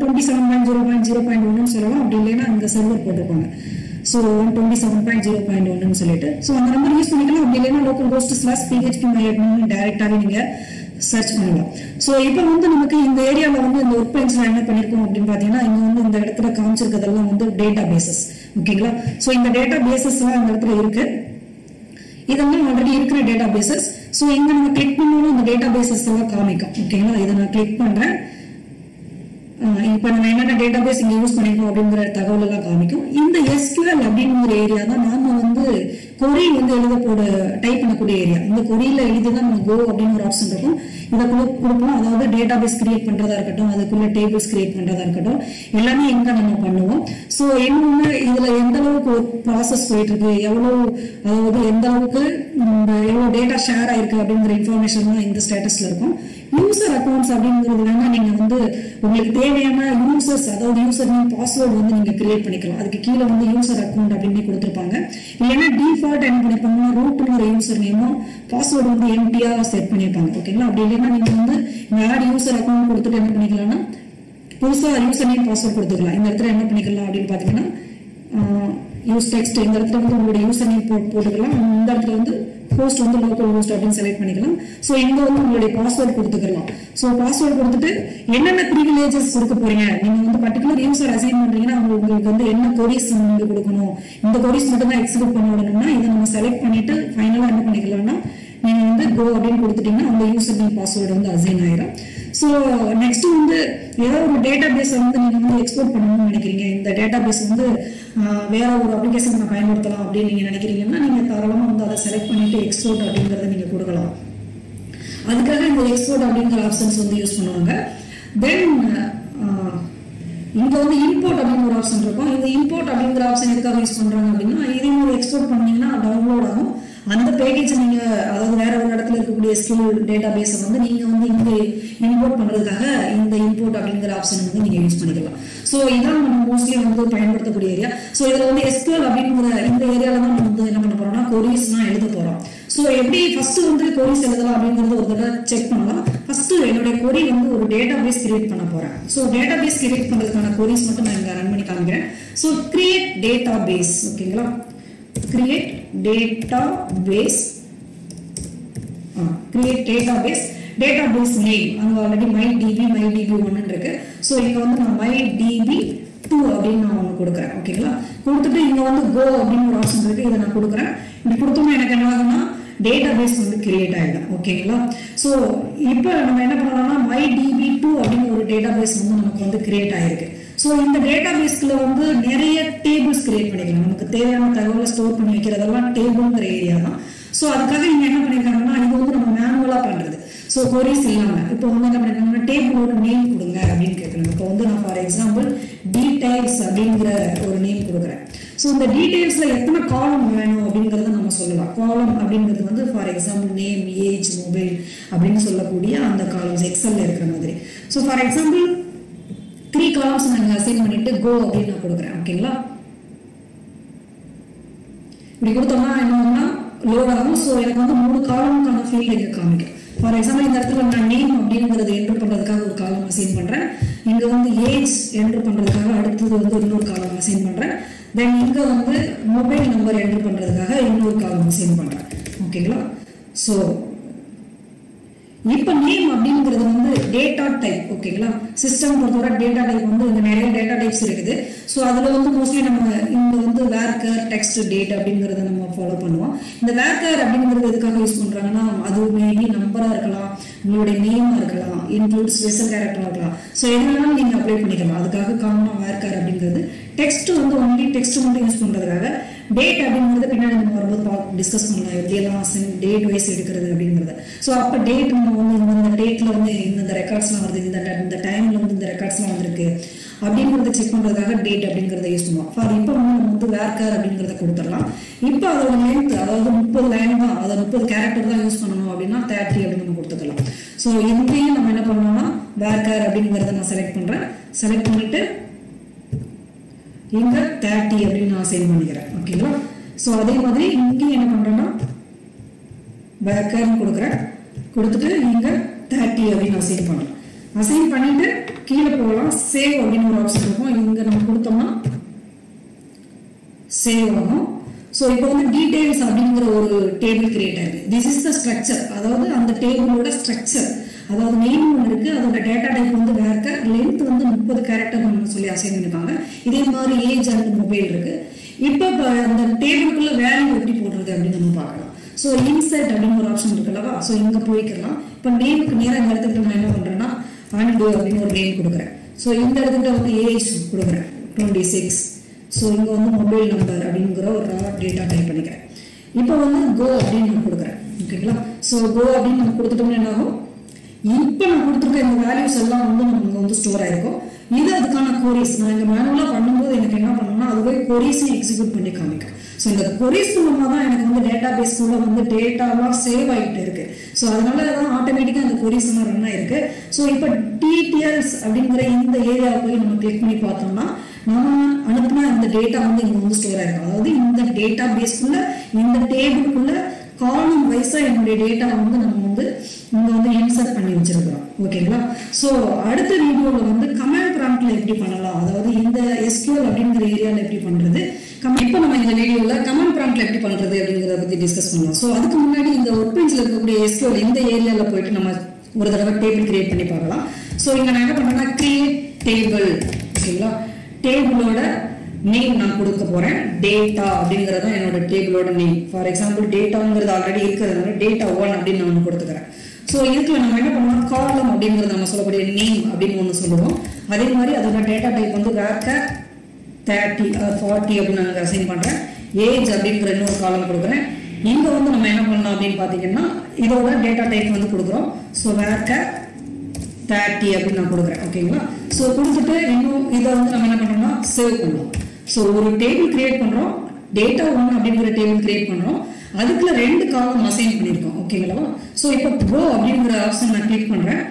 127.0.0.1 சொல்லலாம். அப்படி இல்லைன்னா இந்த சர்வர் போட்டிருப்பாங்க. ஸோ 127.0.1 சொல்லிட்டு ஸோ அந்த நம்பர் யூஸ் பண்ணிக்கலாம். அப்படி இல்லைன்னா localhost/phpMyAdmin டைரக்டாவே நீங்க சர்ச் பண்ணலாம். ஸோ இப்போ வந்து நமக்கு இந்த ஏரியாவில் வந்து இந்த ஒர்க் பிளேன்ஸ்ல என்ன பண்ணிருக்கோம் அப்படின்னு பாத்தீங்கன்னா இங்க வந்து இந்த இடத்துல காமிச்சிருக்கிறதெல்லாம் வந்து டேட்டா பேசஸ். ஓகேங்களா? ஸோ இந்த டேட்டா பேசஸ் எல்லாம் இந்த இடத்துல இருக்கு. இதெல்லாம் ஆல்ரெடி இருக்கிற டேட்டா பேசஸ். ஸோ இங்க நம்ம கிளிக் பண்ணாலும் இந்த டேட்டா பேசஸ் எல்லாம் காமிக்கும். ஓகேங்களா? இதை நான் கிளிக் பண்றேன். இப்ப நம்ம என்னென்ன டேட்டாபேஸ் இங்க யூஸ் பண்ணிருக்கோம் அப்படிங்கிற தகவல் எல்லாம் காமிக்கும். இந்த SQL அப்படிங்கிற ஏரியா தான் நாம வந்து கொரி வந்து டைப் பண்ணக்கூடிய ஏரியா. இந்த கொரியில எழுதிதான் நம்ம கோ அப்படின்னு ஒரு ஆப்ஷன் இருக்கும். இதற்குள்ள கொடுப்போம். அதாவது டேட்டாபேஸ் கிரியேட் பண்றதா இருக்கட்டும், அதுக்குள்ள டேபிள்ஸ் கிரியேட் பண்றதா இருக்கட்டும், எல்லாமே எங்க நம்ம பண்ணுவோம். ஸோ இன்னொன்னு இதுல எந்த அளவுக்கு ஒரு ப்ராசஸ் போயிட்டு இருக்கு, அதாவது எந்த அளவுக்கு எவ்வளவு டேட்டா ஷேர் ஆயிருக்கு அப்படிங்கிற இன்ஃபர்மேஷன் தான் இந்த ஸ்டேட்டஸ்ல இருக்கும். யூசர் அக்கௌண்ட்ஸ் அப்படிங்கிறது வேணா நீங்க வந்து உங்களுக்கு தேவையான யூசர்ஸ், அதாவது யூசர் நேம் பாஸ்வேர்டு வந்து நீங்க கிரியேட் பண்ணிக்கலாம். அதுக்கு கீழே வந்து யூசர் அக்கௌண்ட் அப்படின்னு கொடுத்துருப்பாங்க. இல்லைன்னா டிஃபால்ட் என்ன பண்ணிருப்பாங்கன்னா ரூட்ங்கிற யூசர் நேமும் பாஸ்வேர்டு வந்து எம்டியா செட் பண்ணிருப்பாங்க. ஓகேங்களா? அப்படி இல்லைன்னா நீங்க வந்து ஆட் யூசர் அக்கௌண்ட் கொடுத்துட்டு என்ன பண்ணிக்கலாம்னா புதுசா யூசர் நேம் பாஸ்வேர்ட் கொடுத்துக்கலாம். இந்த இடத்துல என்ன பண்ணிக்கலாம் அப்படின்னு பாத்தீங்கன்னா யூஸ் டெக்ஸ்ட் இந்த இடத்துல வந்து உங்களுடைய யூசர் நேம் போட்டுக்கலாம். இந்த இடத்துல வந்து ஹோஸ்ட் வந்து லோக்கல் ஹோஸ்ட் அப்படின்னு செலக்ட் பண்ணிக்கலாம். ஸோ இங்க வந்து உங்களுடைய பாஸ்வேர்டு கொடுத்துக்கலாம். ஸோ பாஸ்வேர்டு கொடுத்துட்டு என்னென்ன ப்ரிவிலேஜஸ் கொடுக்க போறீங்க, நீங்க வந்து பர்டிகுலர் யூசர் அசைன் பண்றீங்கன்னா உங்களுக்கு வந்து என்ன கொரிஸ் நீங்க கொடுக்கணும், இந்த கொரிஸ் மட்டும் தான் எக்ஸிக்யூட் பண்ண விடணும்னா இதை நம்ம செலக்ட் பண்ணிட்டு ஃபைனலா என்ன பண்ணிக்கலாம்னா நீங்க வந்து கோ அப்படின்னு கொடுத்துட்டீங்கன்னா அந்த யூசர் நேம் பாஸ்வேர்டு வந்து அசைன் ஆயிரும். ஸோ நெக்ஸ்ட் வந்து ஏதாவது ஒரு டேட்டா பேஸை வந்து நீங்க வந்து எக்ஸ்போர்ட் பண்ணணும்னு நினைக்கிறீங்க, இந்த டேட்டா பேஸ் வந்து வேற ஒரு அப்ளிகேஷன் நான் பயன்படுத்தலாம் அப்படின்னு நீங்க நினைக்கிறீங்கன்னா நீங்க தாராளமா வந்து அதை செலக்ட் பண்ணிட்டு எக்ஸ்போர்ட் அப்படிங்கறத நீங்க கொடுக்கலாம். அதுக்காக இந்த எக்ஸ்போர்ட் அப்படிங்கிற ஆப்ஷன்ஸ் வந்து யூஸ் பண்ணுவாங்க. தென் இங்க வந்து இம்போர்ட் அப்படின்னு ஒரு ஆப்ஷன் இருக்கும். இந்த இம்போர்ட் அப்படிங்கிற ஆப்ஷன் எதுக்காக யூஸ் பண்றாங்க அப்படின்னா இதையும் ஒரு எக்ஸ்போர்ட் பண்ணீங்கன்னா டவுன்லோட் ஆகும். அந்த பேக்கேஜ் நீங்க அதாவது வேற ஒரு இடத்துல இருக்கக்கூடிய SQL டேட்டா பேஸை வந்து நீங்க வந்து இங்க இம்போர்ட் பண்றதுக்காக இந்த இம்போர்ட் அப்படிங்கிற ஆப்ஷன் வந்து நீங்க யூஸ் பண்ணிக்கலாம். ஸோ இதான் நம்ம மோஸ்ட்லி வந்து பயன்படுத்தக்கூடிய ஏரியா. ஸோ இதுல வந்து SQL அப்படிங்கிற இந்த ஏரியால தான் நம்ம வந்து என்ன பண்ண போறோம்னா கொரிஸ்லாம் எழுத போறோம். ஸோ எப்படி ஃபர்ஸ்ட் வந்து கொரிஸ் எழுதலாம் அப்படிங்கறது ஒரு தடவை செக் பண்ணலாம். ஃபர்ஸ்ட் என்னுடைய கொரி வந்து ஒரு டேட்டா பேஸ் கிரியேட் பண்ண போறேன். ஸோ டேட்டா பேஸ் கிரியேட் பண்றதுக்கான கொரிஸ் மட்டும் நான் இங்க ரன் பண்ணி காமிக்கிறேன். So create database. ஓகேங்களா? create database database name அங்க ஆல்ரெடி mydb1 இருக்கு. சோ இங்க வந்து நான் mydb2 அப்படினு நான் ஒன்னு கொடுக்கிறேன். ஓகேங்களா? கொடுத்துட்டு இங்க வந்து go அப்படின ஒரு ஆப்ஷன் இருக்கு. இத நான் கொடுக்கிறேன். இது கொடுத்தோம்னா எனக்கு என்ன ஆகும்னா database வந்து கிரியேட் ஆயிடும். ஓகேங்களா? சோ இப்போ நம்ம என்ன பண்ணலாம்னா mydb2 அப்படின ஒரு database வந்து நமக்கு வந்து கிரியேட் ஆயிருக்கு. சோ இந்த டேட்டாபேஸ்க்குள்ள வந்து நிறைய டேபிள்ஸ் கிரியேட் பண்ணிக்கலாம். நமக்கு தேவையான தகவலை ஸ்டோர் பண்ணி வைக்கிறதெல்லாம் டேபிள்ங்கிற ஏரியா தான். சோ அதுக்காக நீங்க என்ன பண்ணிருக்காங்கன்னா இது வந்து நம்ம மேனுவலா பண்றது. சோ கொரிஸ் இல்லாம இப்போ வந்து என்ன பண்ணிருக்காங்கன்னா டேபிளோட நேம் கொடுங்க அப்படின்னு கேட்கணும். இப்போ வந்து நான் ஃபார் எக்ஸாம்பிள் டீடைல்ஸ் அப்படிங்கிற ஒரு நேம் கொடுக்குறேன். சோ இந்த டீடைல்ஸ்ல எத்தனை காலம் வேணும் அப்படிங்கறத நம்ம நம்ம சொல்லலாம். காலம் அப்படிங்கிறது வந்து for example name, age, mobile அப்படின்னு சொல்லக்கூடிய அந்த காலம்ஸ் எக்ஸல்ல இருக்கிற மாதிரி. ஸோ ஃபார் எக்ஸாம்பிள் 3 காலம்ஸ் நாங்கள் அசைன் பண்ணிட்டு கோ அப்படின்னு நான் கொடுக்குறேன். ஓகேங்களா? இப்படி கொடுத்தோம்னா என்னன்னா லோட் ஆகும். ஸோ எனக்கு வந்து 3 காலமுக்கான ஃபீல்டு இங்கே காமிக்கும். ஃபார் எக்ஸாம்பிள் இந்த இடத்துல நான் நேம் அப்படிங்கிறது என்ட்ரு பண்ணுறதுக்காக ஒரு காலம் அசைன் பண்ணுறேன். இங்கே வந்து ஏஜ் என்ட்ரு பண்ணுறதுக்காக அடுத்தது வந்து இன்னொரு காலம் அசைன் பண்ணுறேன். தென் இங்கே வந்து மொபைல் நம்பர் என்ட்ரு பண்ணுறதுக்காக இன்னொரு காலம் அசைன் பண்ணுறேன். ஓகேங்களா? ஸோ இப்போ நேம் அப்படிங்கிறது வந்து டேட்டா டைப். ஓகேங்களா? சிஸ்டம் பொறுத்தவரை டேட்டா டைப் வந்து இங்கே நிறைய டேட்டா டைப்ஸ் இருக்குது. ஸோ அதில் வந்து மோஸ்ட்லி நம்ம இங்கே வந்து வேர்க்கர், டெக்ஸ்ட், டேட் அப்படிங்கிறத நம்ம ஃபாலோ பண்ணுவோம். இந்த வேர்க்கர் அப்படிங்கிறது எதுக்காக யூஸ் பண்ணுறாங்கன்னா அது மேபி நம்பராக இருக்கலாம், உங்களுடைய நேமாக இருக்கலாம், இன்க்ளூட் ஸ்பெஷல் கேரக்டராக இருக்கலாம். ஸோ எதுனாலும் நீங்கள் அப்ளை பண்ணிக்கலாம். அதுக்காக காமனாக வேர்க்கர் அப்படிங்கிறது. டெக்ஸ்ட் வந்து ஒன்லி டெக்ஸ்ட் மட்டும் யூஸ் பண்ணுறதுக்காக. டேட் அப்படிங்கிறது பின்னாடி நம்ம வரும்போது டிஸ்கஸ் பண்ணலாம், எப்படியெல்லாம் டேட் வைஸ் எடுக்கிறது அப்படிங்கிறது. ஸோ அப்போ டேட் நம்ம வந்து இந்த டேட்டில் வந்து இந்த ரெக்கார்ட்ஸ்லாம் வருது, இந்த டைமில் வந்து இந்த ரெக்கார்ட்ஸ்லாம் வந்திருக்கு அப்படிங்கிறத செக் பண்ணுறதுக்காக டேட் அப்படிங்கிறத யூஸ் பண்ணுவோம். ஃபார் இப்போ வந்து நம்ம வந்து வேர்க்கர் அப்படிங்கிறத கொடுத்துடலாம். இப்போ அதோட லென்த் அதாவது 30 லைன் தான், அதாவது 30 கேரக்டர் தான் யூஸ் பண்ணணும் அப்படின்னா 30 அப்படின்னு நம்ம கொடுத்துக்கலாம். ஸோ இங்கேயும் நம்ம என்ன பண்ணோம்னா வேர்க்கர் அப்படிங்கிறத நான் செலக்ட் பண்ணுறேன். செலக்ட் பண்ணிட்டு இங்க 30 அப்படின்னு நான் அசைன் பண்ணிக்கிறேன். ஓகேங்களா? ஸோ அதே மாதிரி இங்கேயும் என்ன பண்றேன்னா வேர்க்கர்னு கொடுக்குறேன். கொடுத்துட்டு இங்க 30 அப்படின்னு அசைன் பண்றேன். அசைன் பண்ணிட்டு கீழே போகலாம். சேவ் அப்படின்னு ஒரு ஆப்ஷன் இருக்கும். இங்க நம்ம கொடுத்தோம்னா சேவ் ஆகும். ஸோ இப்போ வந்து டீடைல்ஸ் அப்படிங்கிற ஒரு டேபிள் கிரியேட் ஆயிருக்கு. திஸ் இஸ் த ஸ்ட்ரக்சர், அதாவது அந்த டேபிளோட ஸ்ட்ரக்சர். அதாவது நேம் ஒன்று இருக்கு, அதோட டேட்டா டைப் வந்து வேர்க்கர், லென்த் வந்து 30 கேரக்டர் சொல்லி அசைன் பண்ணிருக்காங்க. இதே மாதிரி ஏஜ் அண்ட் மொபைல் இருக்கு. இப்போ அந்த டேபிளுக்குள்ள வேல்யூ எப்படி போடுறது அப்படின்னு நம்ம பார்க்கலாம். ஸோ இன்சர்ட் அப்படின்னு ஒரு ஆப்ஷன் இருக்குல்லவா? ஸோ இங்க போய்க்கலாம். இப்போ நேமுக்கு நேரம் இந்த இடத்துக்கு நான் என்ன பண்றேன்னா அண்டு அப்படின்னு ஒரு நேம் கொடுக்குறேன். ஸோ இந்த இடத்துக்கிட்ட வந்து ஏஜ் கொடுக்குறேன் 26. ஸோ இங்க வந்து மொபைல் நம்பர் அப்படிங்கிற ஒரு டேட்டா டைப் பண்ணிக்கிறேன். இப்போ வந்து கோ அப்படின்னு நான் கொடுக்குறேன். ஓகேங்களா? ஸோ கோ அப்படின்னு நம்ம கொடுத்துட்டோம்னா என்ன ஆகும்? இப்போ நான் கொடுத்துருக்க இந்த வேல்யூஸ் எல்லாம் வந்து நமக்கு வந்து ஸ்டோர் ஆயிருக்கும். இது அதுக்கான கொரிஸ். நான் இங்க மேனுவலா பண்ணும்போது எனக்கு என்ன பண்ணணும்னா அதுவே கொரிஸை எக்ஸிக்யூட் பண்ணி காமிக்கும். ஸோ இந்த கொரிஸ் மூலமா தான் எனக்கு வந்து டேட்டா பேஸ்க்குள்ள வந்து டேட்டாலாம் சேவ் ஆகிட்டு இருக்கு. ஸோ அதனால தான் ஆட்டோமேட்டிக்கா அந்த கொரிஸ் எல்லாம் ரன் ஆயிருக்கு. ஸோ இப்போ டிடிஎல்ஸ் அப்படிங்கிற இந்த ஏரியாவை போய் நம்ம கிளிக் பண்ணி பார்த்தோம்னா நம்ம அனுப்புனா இந்த டேட்டா வந்து இங்க வந்து ஸ்டோர் ஆயிருக்கும். அதாவது இந்த டேட்டா பேஸ்க்குள்ள இந்த டேபிளுக்குள்ள காலம் வைஸா என்னுடைய டேட்டா வந்து நம்ம வந்து இங்க வந்து இன்சர்ட் பண்ணி வச்சிருக்கிறோம். ஓகேங்களா? ஸோ அடுத்த வீடியோவில் வந்து கமாண்ட் ப்ராம்ப்ட்ல எப்படி பண்ணலாம், அதாவது இந்த எஸ்கியூஎல் அப்படிங்கிற ஏரியாவில் எப்படி பண்றது, இப்போ நம்ம இந்த வீடியோவில் கமாண்ட் ப்ராம்ப்ட்ல எப்படி பண்றது அப்படிங்கிறத பத்தி டிஸ்கஸ் பண்ணலாம். ஸோ அதுக்கு முன்னாடி இந்த ஒர்க் பெஞ்சில் இருக்கக்கூடிய எஸ்கியூஎல் இந்த ஏரியாவில் போயிட்டு நம்ம ஒரு தடவை டேபிள் கிரியேட் பண்ணி பார்க்கலாம். ஸோ இங்க நான் என்ன பண்றேன்னா கிரியேட் டேபிள். ஓகேங்களா? டேபிளோட நேம் நான் கொடுக்க போறேன். டேட்டா அப்படிங்கறது என்னோட டேபிளோட நேம். ஃபார் எக்ஸாம்பிள் டேட்டாங்கிறது ஆல்ரெடி இருக்கிறதுனால டேட்டா 1 அப்படின்னு நான் கொடுத்துக்கிறேன். ஸோ இதுக்குள்ள நம்ம என்ன பண்ணுவோம், காலம் அப்படிங்கிறது நம்ம சொல்லக்கூடிய நேம் அப்படின்னு ஒன்று சொல்லுவோம். அதே மாதிரி அதோட டேட்டா டைப் வந்து வேர்க்கர் 30 40 அப்படின்னு நான் அசைன் பண்றேன். ஏஜ் அப்படிங்கிற இன்னொரு காலம் கொடுக்குறேன். இங்க வந்து நம்ம என்ன பண்ணலாம் அப்படின்னு பாத்தீங்கன்னா இதோட டேட்டா டைப் வந்து கொடுக்குறோம். ஸோ வேர்க்கர் 30 அப்படின்னு நான் கொடுக்குறேன். ஓகேங்களா? ஸோ கொடுத்துட்டு இன்னும் இதை வந்து நம்ம என்ன பண்றோம்னா சேவ் பண்ணலாம். ஸோ ஒரு டேபிள் கிரியேட் பண்றோம், டேட்டா 1 அப்படிங்கிற டேபிள் கிரியேட் பண்றோம். அதுக்குள்ள 2 காலம் அசைன் பண்ணிருக்கோம். ஓகேங்களா? ஸோ இப்போ கோ அப்படிங்கிற ஆப்ஷன் நான் கிளிக் பண்றேன்.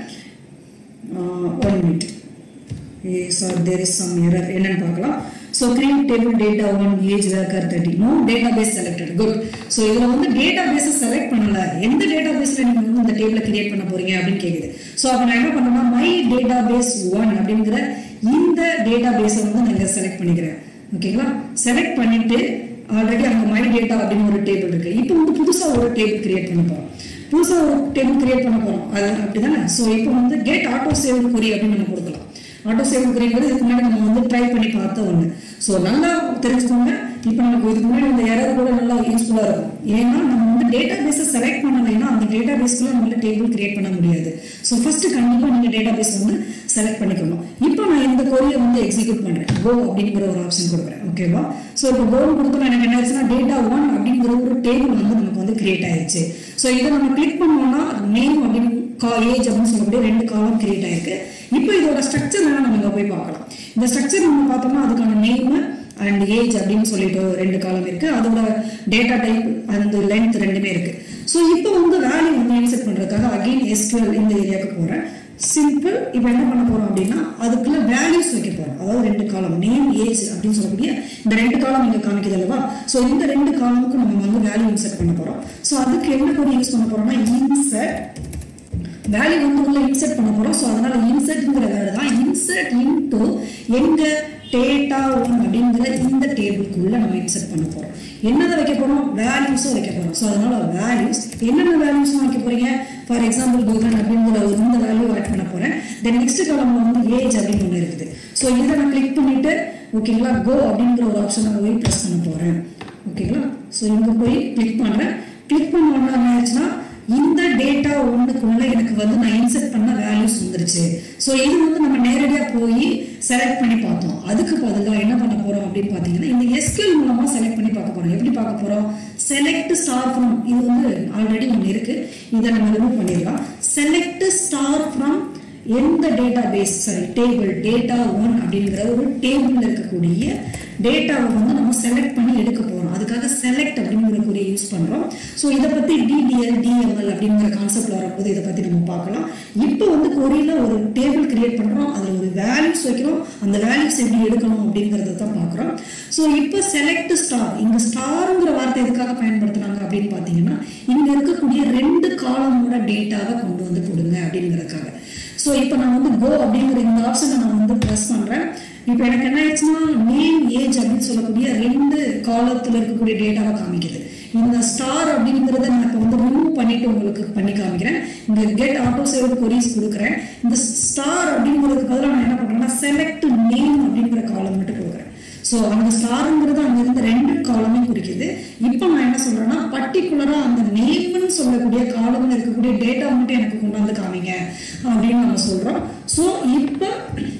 1 minute. Sorry, there is some error. என்னன்னு பார்க்கலாம். So create table data 1 age worker 30. No database selected. Good. So இதுல வந்து database செலக்ட் பண்ணல. எந்த database நீங்க வந்து இந்த டேபிளை கிரியேட் பண்ண போறீங்க அப்படின்னு கேக்குது. சோ அப்ப நான் என்ன பண்ணனும்னா my database 1 அப்படிங்கற இந்த database வந்து நான் செலக்ட் பண்ணிக்கிறேன். ஓகேங்களா? செலக்ட் பண்ணிட்டு ஆல்ரெடி அங்க my data அப்படின்னு ஒரு டேபிள் இருக்கு. இப்போ வந்து புதுசா ஒரு டேபிள் கிரியேட் பண்ண போறோம். புதுசா ஒரு டேபிள் கிரியேட் பண்ண போறோம். அது அப்படிதானே? சோ இப்போ வந்து get auto save query அப்படின்னு நம்ம கொடுக்கலாம். ஆட்டோ சேவ் குரீங்கிறது இதுக்கு முன்னாடி நம்ம வந்து ட்ரை பண்ணி பார்த்த ஒன்று. ஸோ நல்லா தெரிஞ்சுக்கோங்க. இப்போ நமக்கு இதுக்கு முன்னாடி இந்த எரர் கூட நல்லா யூஸ்ஃபுல்லாக இருக்கும். ஏன்னா நம்ம வந்து டேட்டா பேஸை செலக்ட் பண்ணலைன்னா அந்த டேட்டா பேஸ்க்குள்ள நம்மளால டேபிள் கிரியேட் பண்ண முடியாது. ஸோ ஃபர்ஸ்ட் கண்டிப்பாக நீங்கள் டேட்டா பேஸ் வந்து செலக்ட் பண்ணிக்கணும். இப்போ நான் இந்த கொரியை வந்து எக்ஸிக்யூட் பண்ணுறேன். கோ அப்படிங்கிற ஒரு ஆப்ஷன் கொடுக்குறேன். ஓகேவா? ஸோ இப்போ கோன்னு கொடுத்தோம் எனக்கு என்ன ஆயிடுச்சுன்னா டேட்டா 1 அப்படிங்கிற ஒரு டேபிள் வந்து நமக்கு வந்து கிரியேட் ஆயிடுச்சு. ஸோ இதை நம்ம கிளிக் பண்ணோம்னா நேம் அப்படின்னு ஏஜ் அப்படின்னு சொல்லக்கூடிய 2 காலம் கிரியேட் ஆயிருக்கு. இப்போ இதோட ஸ்ட்ரக்சர் நம்ம போய் பார்க்கலாம். இந்த ஸ்ட்ரக்சர் நம்ம பார்த்தோம்னா அதுக்கான நேம், அண்ட் ஏஜ் அப்படின்னு சொல்லிட்டு ரெண்டு காலம் இருக்கு, அதோட டேட்டா டைப் அந்த லென்த் ரெண்டுமே இருக்கு. ஸோ இப்போ வந்து வேல்யூ வந்து இன்செர்ட் பண்றதுக்காக அகைன் எஸ்கியூஎல் இந்த ஏரியாவுக்கு போறேன். சிம்பிள். இப்போ என்ன பண்ண போறோம் அப்படின்னா அதுக்குள்ள வேல்யூஸ் வைக்க போறோம். அதாவது ரெண்டு காலம் நேம் ஏஜ் அப்படின்னு சொல்லக்கூடிய இந்த ரெண்டு காலம் இங்க காமிக்குது அல்லவா. ஸோ இந்த ரெண்டு காலமுக்கு நம்ம வந்து வேல்யூ இன்செர்ட் பண்ண போறோம். ஸோ அதுக்கு என்ன கூட யூஸ் பண்ண போறோம்னா இன்செர்ட் வேல்யூ வந்து உள்ள இன்செர்ட் பண்ண போறோம். ஸோ அதனால இன்செர்ட்ங்கிற வேர்டு தான் இன்செர்ட் இன்டு எங்க டேட்டா ஒன் அப்படிங்கிற இந்த டேபிளுக்குள்ள நம்ம இன்செர்ட் பண்ண போறோம். என்னதை வைக்க போறோம்? வேல்யூஸும் வைக்க போறோம். ஸோ அதனால வேல்யூஸ் என்னென்ன வேல்யூஸ் வைக்க போறீங்க? ஃபார் எக்ஸாம்பிள் கோகன் அப்படிங்கிற இந்த வேல்யூ ஆட் பண்ண போறேன். தென் நெக்ஸ்ட் காலம்ல வந்து ஏஜ் அப்படின்னு ஒன்று இருக்குது. ஸோ இதை நான் கிளிக் பண்ணிட்டு ஓகேங்களா கோ அப்படிங்கிற ஒரு ஆப்ஷனை போய் ப்ரெஸ் பண்ண போறேன். ஓகேங்களா. ஸோ இங்க போய் கிளிக் பண்றேன். கிளிக் பண்ண உடனே என்ன ஆச்சுன்னா இந்த டேட்டா ஒன்றுக்குள்ள எனக்கு வந்து நான் இன்செர்ட் பண்ண வேல்யூஸ் வந்துருச்சு. ஸோ இது வந்து நம்ம நேரடியாக போய் செலக்ட் பண்ணி பார்த்தோம். அதுக்கு பதிலாக என்ன பண்ண போறோம் அப்படின்னு பார்த்தீங்கன்னா இந்த எஸ்கியூஎல் மூலமா செலக்ட் பண்ணி பார்க்க போறோம். எப்படி பார்க்க போறோம்? செலக்ட் ஸ்டார் ஃப்ரம் இது வந்து ஆல்ரெடி ஒன்று இருக்கு, இதை நம்ம ரிமூவ் பண்ணிடலாம். செலக்ட் ஸ்டார் ஃப்ரம் எந்த database table data one அப்படிங்கிற ஒரு டேபிள் இருக்கக்கூடிய டேட்டாவை வந்து நம்ம செலக்ட் பண்ணி எடுக்க போறோம். அதுக்காக செலக்ட் அப்படிங்கிற குறியை யூஸ் பண்றோம். ஸோ இதை பத்தி டிடிஎல் டிஎம்எல் அப்படிங்கிற கான்செப்ட் வரும்போது இதை பத்தி நம்ம பார்க்கலாம். இப்போ வந்து கொரியில ஒரு டேபிள் கிரியேட் பண்றோம், அதுல ஒரு வேல்யூஸ் வைக்கிறோம், அந்த வேல்யூஸ் எப்படி எடுக்கணும் அப்படிங்கறத தான் பார்க்குறோம். ஸோ இப்போ செலக்ட் ஸ்டார், இங்க ஸ்டார்ங்கிற வார்த்தை எதுக்காக பயன்படுத்துறாங்க அப்படின்னு பாத்தீங்கன்னா இங்க இருக்கக்கூடிய ரெண்டு காலமோட டேட்டாவை கொண்டு வந்து கொடுங்க அப்படிங்கிறதுக்காக. ஸோ இப்போ நான் வந்து கோ அப்படிங்கிற இந்த ஆப்ஷனை நான் வந்து ப்ரெஸ் பண்றேன். இப்போ எனக்கு என்ன ஆயிடுச்சுன்னா நேம் ஏஜ் அப்படின்னு சொல்லக்கூடிய ரெண்டு காலத்துல இருக்கக்கூடிய டேட்டாவை காமிக்குது. இந்த ஸ்டார் அப்படிங்கிறத நான் இப்போ வந்து ரிமூவ் பண்ணிட்டு உங்களுக்கு பண்ணி காமிக்கிறேன். இங்க கெட் ஆட்டோ சேவ் கொரிஸ் கொடுக்குறேன். இந்த ஸ்டார் அப்படிங்கிறதுக்கு பதிலாக நான் என்ன பண்றேன்னா செலக்ட் நேம் அப்படிங்கிற காலம் மட்டும் கொடுக்குறேன். ஸோ அந்த ஸ்டாருங்கிறது அங்க இருந்து ரெண்டு காலமும் குறிக்குது. இப்போ நான் என்ன சொல்றேன்னா பர்டிகுலரா அந்த நேம்னு சொல்லக்கூடிய காலம்ல இருக்கக்கூடிய டேட்டா மட்டும் எனக்கு கொண்டாந்து காமிங்க அப்படின்னு நம்ம சொல்றோம். ஸோ இப்போ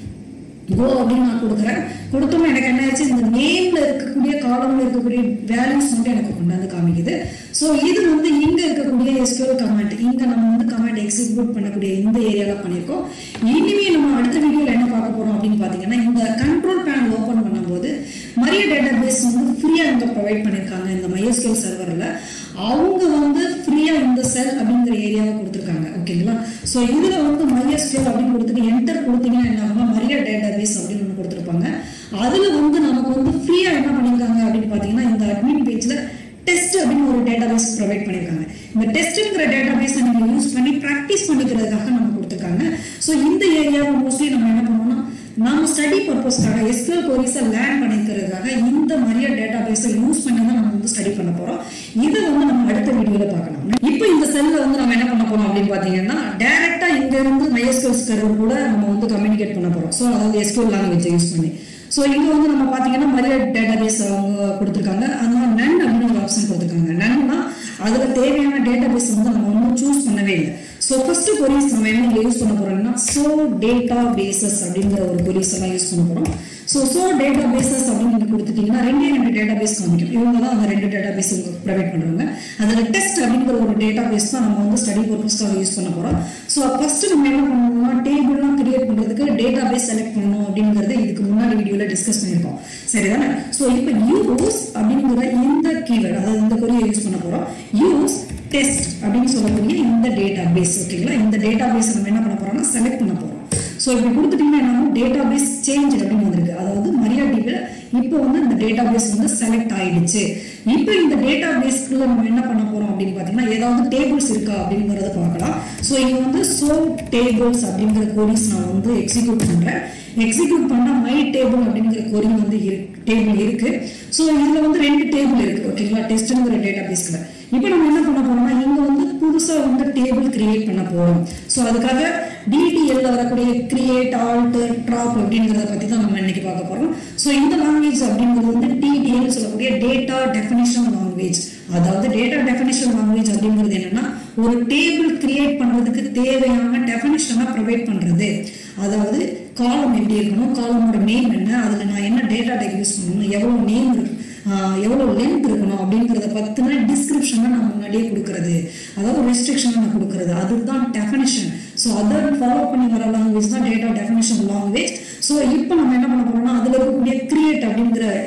கோ அப்படின்னு நான் கொடுக்குறேன். கொடுத்தோம்னா எனக்கு என்ன ஆச்சு, இந்த நேம்ல இருக்கக்கூடிய காலம்ல இருக்கக்கூடிய வேல்யூஸ் மட்டும் எனக்கு கொண்டாந்து காமிக்குது. ஸோ இது வந்து இங்க இருக்கக்கூடிய எஸ்கியூஎல் கமாண்ட், இங்க நம்ம வந்து கமாண்ட் எக்ஸிக்யூட் பண்ணக்கூடிய இந்த ஏரியால பண்ணியிருக்கோம். இனிமே நம்ம அடுத்த வீடியோல என்ன பார்க்க போறோம் அப்படின்னு பாத்தீங்கன்னா இந்த கண்ட்ரோல் பேனல் ஓபன் பண்ணும்போது மரிய டேட்டா பேஸ் வந்து ஃப்ரீயா இங்க ப்ரொவைட் பண்ணிருக்காங்க. இந்த MySQL சர்வர்ல அவங்க வந்து ஃப்ரீயா இந்த செல் அப்படிங்கிற ஏரியாவை கொடுத்துருக்காங்க. ஓகேங்களா. ஸோ இதுல வந்து MySQL அப்படின்னு கொடுத்துட்டு என்டர் கொடுத்தீங்கன்னா என்ன ஆகும்னா மரிய டேட்டா பேஸ் அப்படின்னு ஒன்று கொடுத்துருப்பாங்க. அதுல வந்து நமக்கு வந்து ஃப்ரீயா என்ன பண்ணிருக்காங்க அப்படின்னு பாத்தீங்கன்னா இந்த அட்மின் பேஜ்ல டெஸ்ட் அப்படின்னு ஒரு டேட்டாபேஸ் ப்ரொவைட் பண்ணிருக்காங்க. இந்த டெஸ்ட்ங்கிற டேட்டாபேஸை நீங்க யூஸ் பண்ணி பிராக்டிஸ் பண்ணிக்கிறதுக்காக நம்ம கொடுத்துருக்காங்க. ஸோ இந்த ஏரியாவை மோஸ்ட்லி நம்ம என்ன பண்ணுவோம்னா நம்ம ஸ்டடி பர்பஸ்க்காக எஸ்கியூஎல் கொரிஸை லேர்ன் பண்ணிக்கிறதுக்காக இந்த மாதிரியா டேட்டாபேஸை யூஸ் பண்ணி தான் நம்ம வந்து ஸ்டடி பண்ண போறோம். இதை வந்து நம்ம அடுத்த வீடியோல பார்க்கலாம். இப்போ இந்த செல்ல வந்து நம்ம என்ன பண்ண போறோம் அப்படின்னு பாத்தீங்கன்னா டைரக்டா இங்க இருந்து MySQL சர்வர் கூட நம்ம வந்து கம்யூனிகேட் பண்ண போறோம். ஸோ அதாவது எஸ்கியூஎல் லாங்குவேஜ் யூஸ் பண்ணி. ஸோ இங்க வந்து நம்ம பாத்தீங்கன்னா மரிய டேட்டாபேஸ் அவங்க கொடுத்துருக்காங்க. அதனால நன் அப்படின்னு ஒரு ஆப்ஷன் கொடுத்துருக்காங்க. நன்னா அதுல தேவையான டேட்டாபேஸ் வந்து நம்ம ஒன்றும் சூஸ் பண்ணவே இல்லை. ஸோ ஃபர்ஸ்ட் கொரிஸ் நம்ம என்ன யூஸ் பண்ண போறோம்னா சோ டேட்டா பேசஸ் அப்படிங்கிற ஒரு கொரிஸ் எல்லாம் யூஸ் பண்ண போறோம். சோ டேட்டா பேசஸ் அப்படின்னு நீங்க கொடுத்துட்டீங்கன்னா ரெண்டு டேட்டா பேஸ் காமிக்கும். இவங்க தான் அந்த ரெண்டு டேட்டா பேஸ் ப்ரொவைட் பண்றாங்க. அதுல டெஸ்ட் அப்படிங்கிற ஒரு டேட்டா பேஸ் தான் நம்ம வந்து ஸ்டடி பர்பஸ்க்காக யூஸ் பண்ண போறோம். ஸோ ஃபர்ஸ்ட் நம்ம என்ன பண்ணணும்னா டேபிள்லாம் கிரியேட் பண்றதுக்கு டேட்டா பேஸ் செலக்ட் பண்ணணும் அப்படிங்கிறது இதுக்கு முன்னாடி வீடியோல டிஸ்கஸ் பண்ணிருக்கோம். சரிதானே. ஸோ இப்போ யூஸ் அப்படிங்கிற இந்த கீவேர்ட் அதாவது இந்த கொரியை யூஸ் பண்ண போறோம். யூஸ் டெஸ்ட் அப்படின்னு சொல்லக்கூடிய இந்த டேட்டா பேஸ். ஓகேங்களா. இந்த டேட்டா பேஸ் நம்ம என்ன பண்ண போறோம்னா செலக்ட் பண்ண போறோம். ஸோ இப்படி கொடுத்துட்டீங்கன்னா என்ன டேட்டா பேஸ் சேஞ்ச் அப்படின்னு வந்திருக்கு. அதாவது மரியா டேபிள் இப்போ வந்து இந்த டேட்டா பேஸ் வந்து செலக்ட் ஆயிடுச்சு. இப்போ இந்த டேட்டா பேஸ்க்குள்ள நம்ம என்ன பண்ண போறோம் அப்படின்னு பாத்தீங்கன்னா ஏதாவது டேபிள்ஸ் இருக்கா அப்படிங்கறத பார்க்கலாம். ஸோ இங்க வந்து சோ டேபிள்ஸ் அப்படிங்கிற கொரிஸ் நான் வந்து எக்ஸிக்யூட் பண்றேன். எக்ஸிக்யூட் பண்ணா மை டேபிள் அப்படிங்கிற கொரி வந்து டேபிள் இருக்கு. ஸோ இதுல வந்து ரெண்டு டேபிள் இருக்கு. ஓகேங்களா. டெஸ்ட்ங்கிற டேட்டா பேஸ்ல இப்போ நம்ம என்ன பண்ண போறோம்னா இங்க வந்து புதுசா வந்து டேபிள் கிரியேட் பண்ண போறோம். ஸோ அதுக்காக டிடிஎல்ல வரக்கூடிய கிரியேட் ஆல்டர் ட்ராப் அப்படிங்கிறத பத்தி தான் நம்ம இன்னைக்கு பார்க்க போறோம். ஸோ இந்த லாங்குவேஜ் அப்படிங்கிறது வந்து டிடிஎல் சொல்லக்கூடிய டேட்டா டெஃபினிஷன் லாங்குவேஜ். அதாவது டேட்டா டெஃபினிஷன் லாங்குவேஜ் அப்படிங்கிறது என்னன்னா ஒரு டேபிள் கிரியேட் பண்றதுக்கு தேவையான டெஃபினிஷனை ப்ரொவைட் பண்றது. அதாவது காலம் எப்படி இருக்கணும், காலமோட நேம் என்ன, அதுல நான் என்ன டேட்டா டைப் யூஸ் பண்ணணும், எவ்வளவு நேம் இருக்கு, எவ்வளவு லென்த் இருக்கணும் அப்படிங்கறத பத்தின டிஸ்கிரிப்ஷனை நான் முன்னாடியே கொடுக்கறது. அதாவது ரெஸ்ட்ரிக்ஷனை நான் கொடுக்கறது. அதுதான் டெஃபினிஷன். ஸோ அதை ஃபாலோ பண்ணி வர லாங்குவேஜ் தான் டேட்டா டெஃபினிஷன் லாங்குவேஜ். ஸோ இப்போ நம்ம என்ன பண்ண போறோம்னா அதுல இருக்கக்கூடிய கிரியேட் அப்படிங்கிற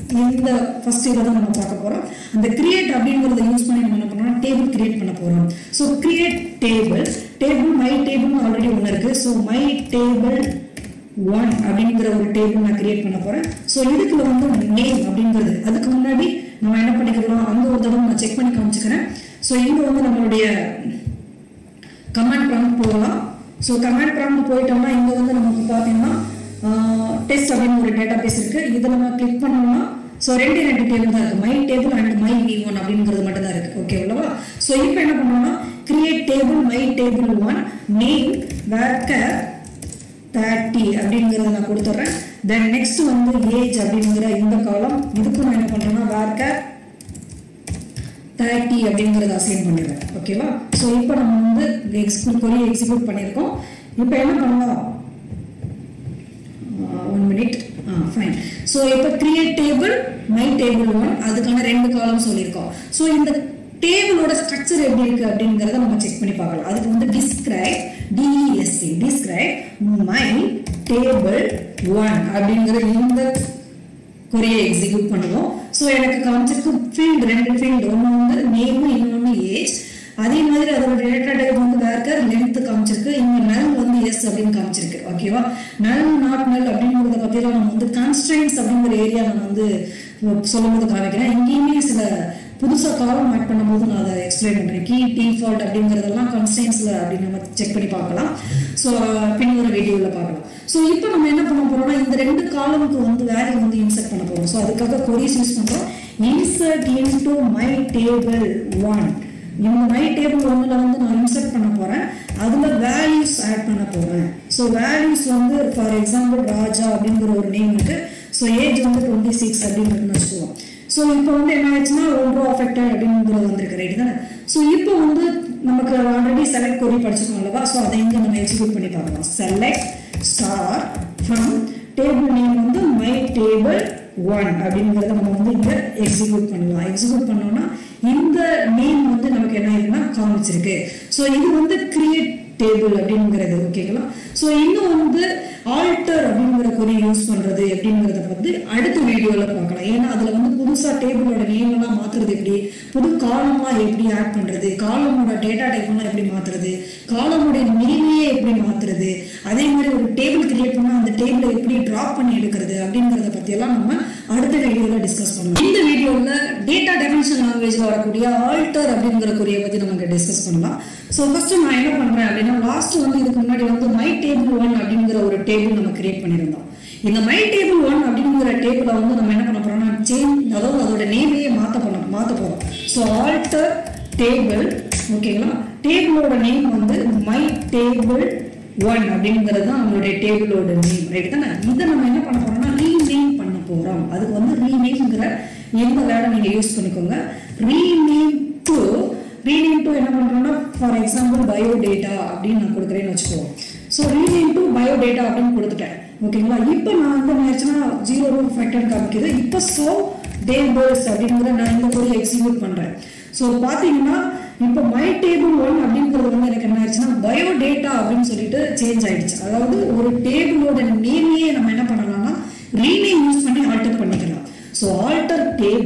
இந்த ஃபர்ஸ்ட் இதை தான் நம்ம பார்க்க போறோம். அந்த கிரியேட் அப்படிங்கறத யூஸ் பண்ணி நம்ம என்ன பண்ணோம், டேபிள் கிரியேட் பண்ண போறோம். So create table my table already ஒன்று இருக்கு. ஸோ மை டேபிள் 1 அப்படிங்கிற ஒரு டேபிள் நான் கிரியேட் பண்ண போறேன். ஸோ இதுக்குள்ள வந்து நேம் அப்படிங்கிறது அதுக்கு முன்னாடி நம்ம என்ன பண்ணிக்கலாம், அங்க ஒரு தடவை நான் செக் பண்ணி காமிச்சுக்கிறேன். ஸோ இங்க வந்து நம்மளுடைய கமாண்ட் ப்ராம்ப்ட் போகலாம். ஸோ கமாண்ட் ப்ராம்ப்ட் போயிட்டோம்னா இங்க வந்து நமக்கு பார்த்தீங்கன்னா டெஸ்ட் அப்படின்னு ஒரு டேட்டா பேஸ் இருக்கு. இதை நம்ம கிளிக் பண்ணோம்னா ஸோ ரெண்டு டேபிள் தான் இருக்கு, my table and my V1 அப்படிங்கிறது மட்டும் தான் இருக்கு. ஓகேவா? ஸோ இப்போ என்ன பண்ணோம்னா create table my table 1 name varchar 30 அப்படிங்கறத நான் கொடுத்துறேன். தென் நெக்ஸ்ட் வந்து ஏஜ் அப்படிங்கிற இந்த காலம் இதுக்கு நான் என்ன பண்றேன்னா வேர்க்கர் 30 அப்படிங்கறத அசைன் பண்ணிடுறேன். ஓகேவா? ஸோ இப்போ நம்ம வந்து கொரி எக்ஸிக்யூட் பண்ணியிருக்கோம். இப்போ என்ன பண்ணலாம், 1 minute. ஃபைன். ஸோ இப்போ கிரியேட் டேபிள் மை டேபிள் 1 அதுக்கான 2 காலம் சொல்லியிருக்கோம். ஸோ இந்த டேபிளோட ஸ்ட்ரக்சர் எப்படி இருக்கு அப்படிங்கறத நம்ம செக் பண்ணி பார்க்கலாம். அதுக்கு வந்து டிஸ்கிரைப் மை டேபிள் 1 அப்படிங்கிற இந்த கொரியை எக்ஸிக்யூட் பண்ணுவோம். ஸோ எனக்கு காமிச்சிருக்கு ஃபீல்டு, 2 ஃபீல்டு, ஒன்று வந்து நேம், இன்னொன்று ஏஜ். அதே மாதிரி அதோட டேட்டா டைப் வந்து வேர்க்கர் லென்த் காமிச்சிருக்கு. இங்க நல் வந்து எஸ் அப்படின்னு காமிச்சிருக்கு. ஓகேவா? நல் நாட் நல் அப்படிங்கிறத பத்தியெல்லாம் நம்ம வந்து கான்ஸ்ட்ரைன்ஸ் அப்படிங்கிற ஏரியா நான் வந்து சொல்லும் போது காமிக்கிறேன். இங்கேயுமே சில புதுசா காலம் ஆட் பண்ணும்போது நான் அதை எக்ஸ்பிளைன் பண்றேன். கீ டிஃபால்ட் அப்படிங்கறதெல்லாம் கான்ஸ்ட்ரைன்ஸ்ல அப்படி நம்ம செக் பண்ணி பார்க்கலாம். ஸோ பின்னொரு வீடியோவில் பார்க்கலாம். ஸோ இப்போ நம்ம என்ன பண்ண போறோம்னா இந்த 2 காலமுக்கு வந்து வேல்யூ வந்து இன்சர்ட் பண்ண போறோம். ஸோ அதுக்காக கொரிஸ் யூஸ் பண்றோம். இன்சர்ட் இன்டு மை டேபிள் 1 இந்த மை டேபிள் 1ல வந்து நான் இன்சர்ட் பண்ண போறேன். அதுல வேல்யூஸ் ஆட் பண்ண போறேன். ஸோ வேல்யூஸ் வந்து ஃபார் எக்ஸாம்பிள் ராஜா அப்படிங்கிற ஒரு நேம் இருக்கு. ஸோ ஏஜ் வந்து 26 அப்படின்னு வச்சுக்குவோம். ஸோ இப்போ வந்து என்ன ஆச்சுன்னா ரொம்ப அஃபெக்டட் அப்படிங்கிறது வந்திருக்கு. ரைட் தானே? ஸோ இப்போ வந்து நமக்கு ஆல்ரெடி செலக்ட் கொரி படிச்சிருக்கோம் அல்லவா? ஸோ அதை இங்கே நம்ம எக்ஸிக்யூட் பண்ணி பார்க்கலாம். Select star from table name வந்து மை டேபிள் 1 அப்படிங்கிறத நம்ம வந்து இங்க எக்ஸிக்யூட் பண்ணலாம். எக்ஸிக்யூட் பண்ணோம்னா இந்த நேம் வந்து நமக்கு என்ன ஆயிருக்குன்னா காமிச்சிருக்கு. ஸோ இது வந்து கிரியேட் டேபிள் அப்படிங்கிறது. ஓகேங்களா? ஸோ இன்னும் வந்து ஆல்டர் அப்படிங்கிற கொரி யூஸ் பண்றது எப்படிங்கிறத வந்து அடுத்த வீடியோல பார்க்கலாம். ஏன்னா அதுல வந்து புதுசா டேபிளோட நேம் எல்லாம் மாத்துறது எப்படி, புது காலமா எப்படி ஆட் பண்றது, காலமோட டேட்டா டைப் எல்லாம் எப்படி மாத்துறது, காலமோட நேமையே எப்படி மாத்துறது, அதே மாதிரி ஒரு டேபிள் கிரியேட் பண்ணா அந்த டேபிளை எப்படி டிராப் பண்ணி எடுக்கிறது அப்படிங்கறத பத்தி எல்லாம் நம்ம அடுத்த வீடியோல டிஸ்கஸ் பண்ணலாம். இந்த வீடியோல டேட்டா டெஃபினிஷன் லாங்குவேஜ்ல வரக்கூடிய ஆல்டர் அப்படிங்கிற கொரியை பத்தி நம்ம டிஸ்கஸ் பண்ணலாம். ஸோ ஃபர்ஸ்ட் நான் என்ன பண்றேன் அப்படின்னா லாஸ்ட் வந்து இதுக்கு முன்னாடி வந்து மை டேபிள் 1 அப்படிங்கிற ஒரு டேபிள் நம்ம கிரியேட் பண்ணியிருந்தோம். இந்த மை டேபிள் 1 அப்படிங்கிற டேபிளை வந்து நம்ம என்ன பண்ண போறோம்னா சேஞ்ச், அதாவது அதோட நேமையே மாத்த போறோம். So alter table. ஓகேங்களா? டேபிளோட நேம் வந்து மை டேபிள் 1 அப்படிங்கிறது தான் நம்மளுடைய டேபிளோட நேம். ரைட் தானே? இதை நம்ம என்ன பண்ண போறோம்னா ரீநேம் பண்ண போறோம். அதுக்கு வந்து ரீநேம்ங்கிற எந்த வேர்டை நீங்க யூஸ் பண்ணிக்கோங்க. ரீநேம் டு என்ன பண்றோம்னா ஃபார் எக்ஸாம்பிள் பயோடேட்டா அப்படின்னு நான் கொடுக்குறேன்னு வச்சுக்குவோம். ஸோ ரீநேம் டு பயோடேட்டா அப்படின்னு கொடுத்துட்டேன். ஓகேங்களா? இப்போ நான் வந்து நினைச்சேன்னா 0 ஃபேக்டர் காமிக்குது. இப்போ ஸோ டேபிள்ஸ் அப்படிங்கிற நான் இந்த கொரியை எக்ஸிக்யூட் பண்றேன். ஸோ பாத்தீங்கன்னா இப்போ மை டேபிள் 1 அப்படிங்கிறது வந்து எனக்கு என்ன ஆயிடுச்சுன்னா பயோடேட்டா அப்படின்னு சொல்லிட்டு சேஞ்ச் ஆயிடுச்சு. அதாவது ஒரு டேபிளோட நேமையே நம்ம என்ன பண்ணலாம்னா ரீநேம் யூஸ் பண்ணி ஆல்டர் பண்ணிக்கலாம். ஸோ ஆல்டர்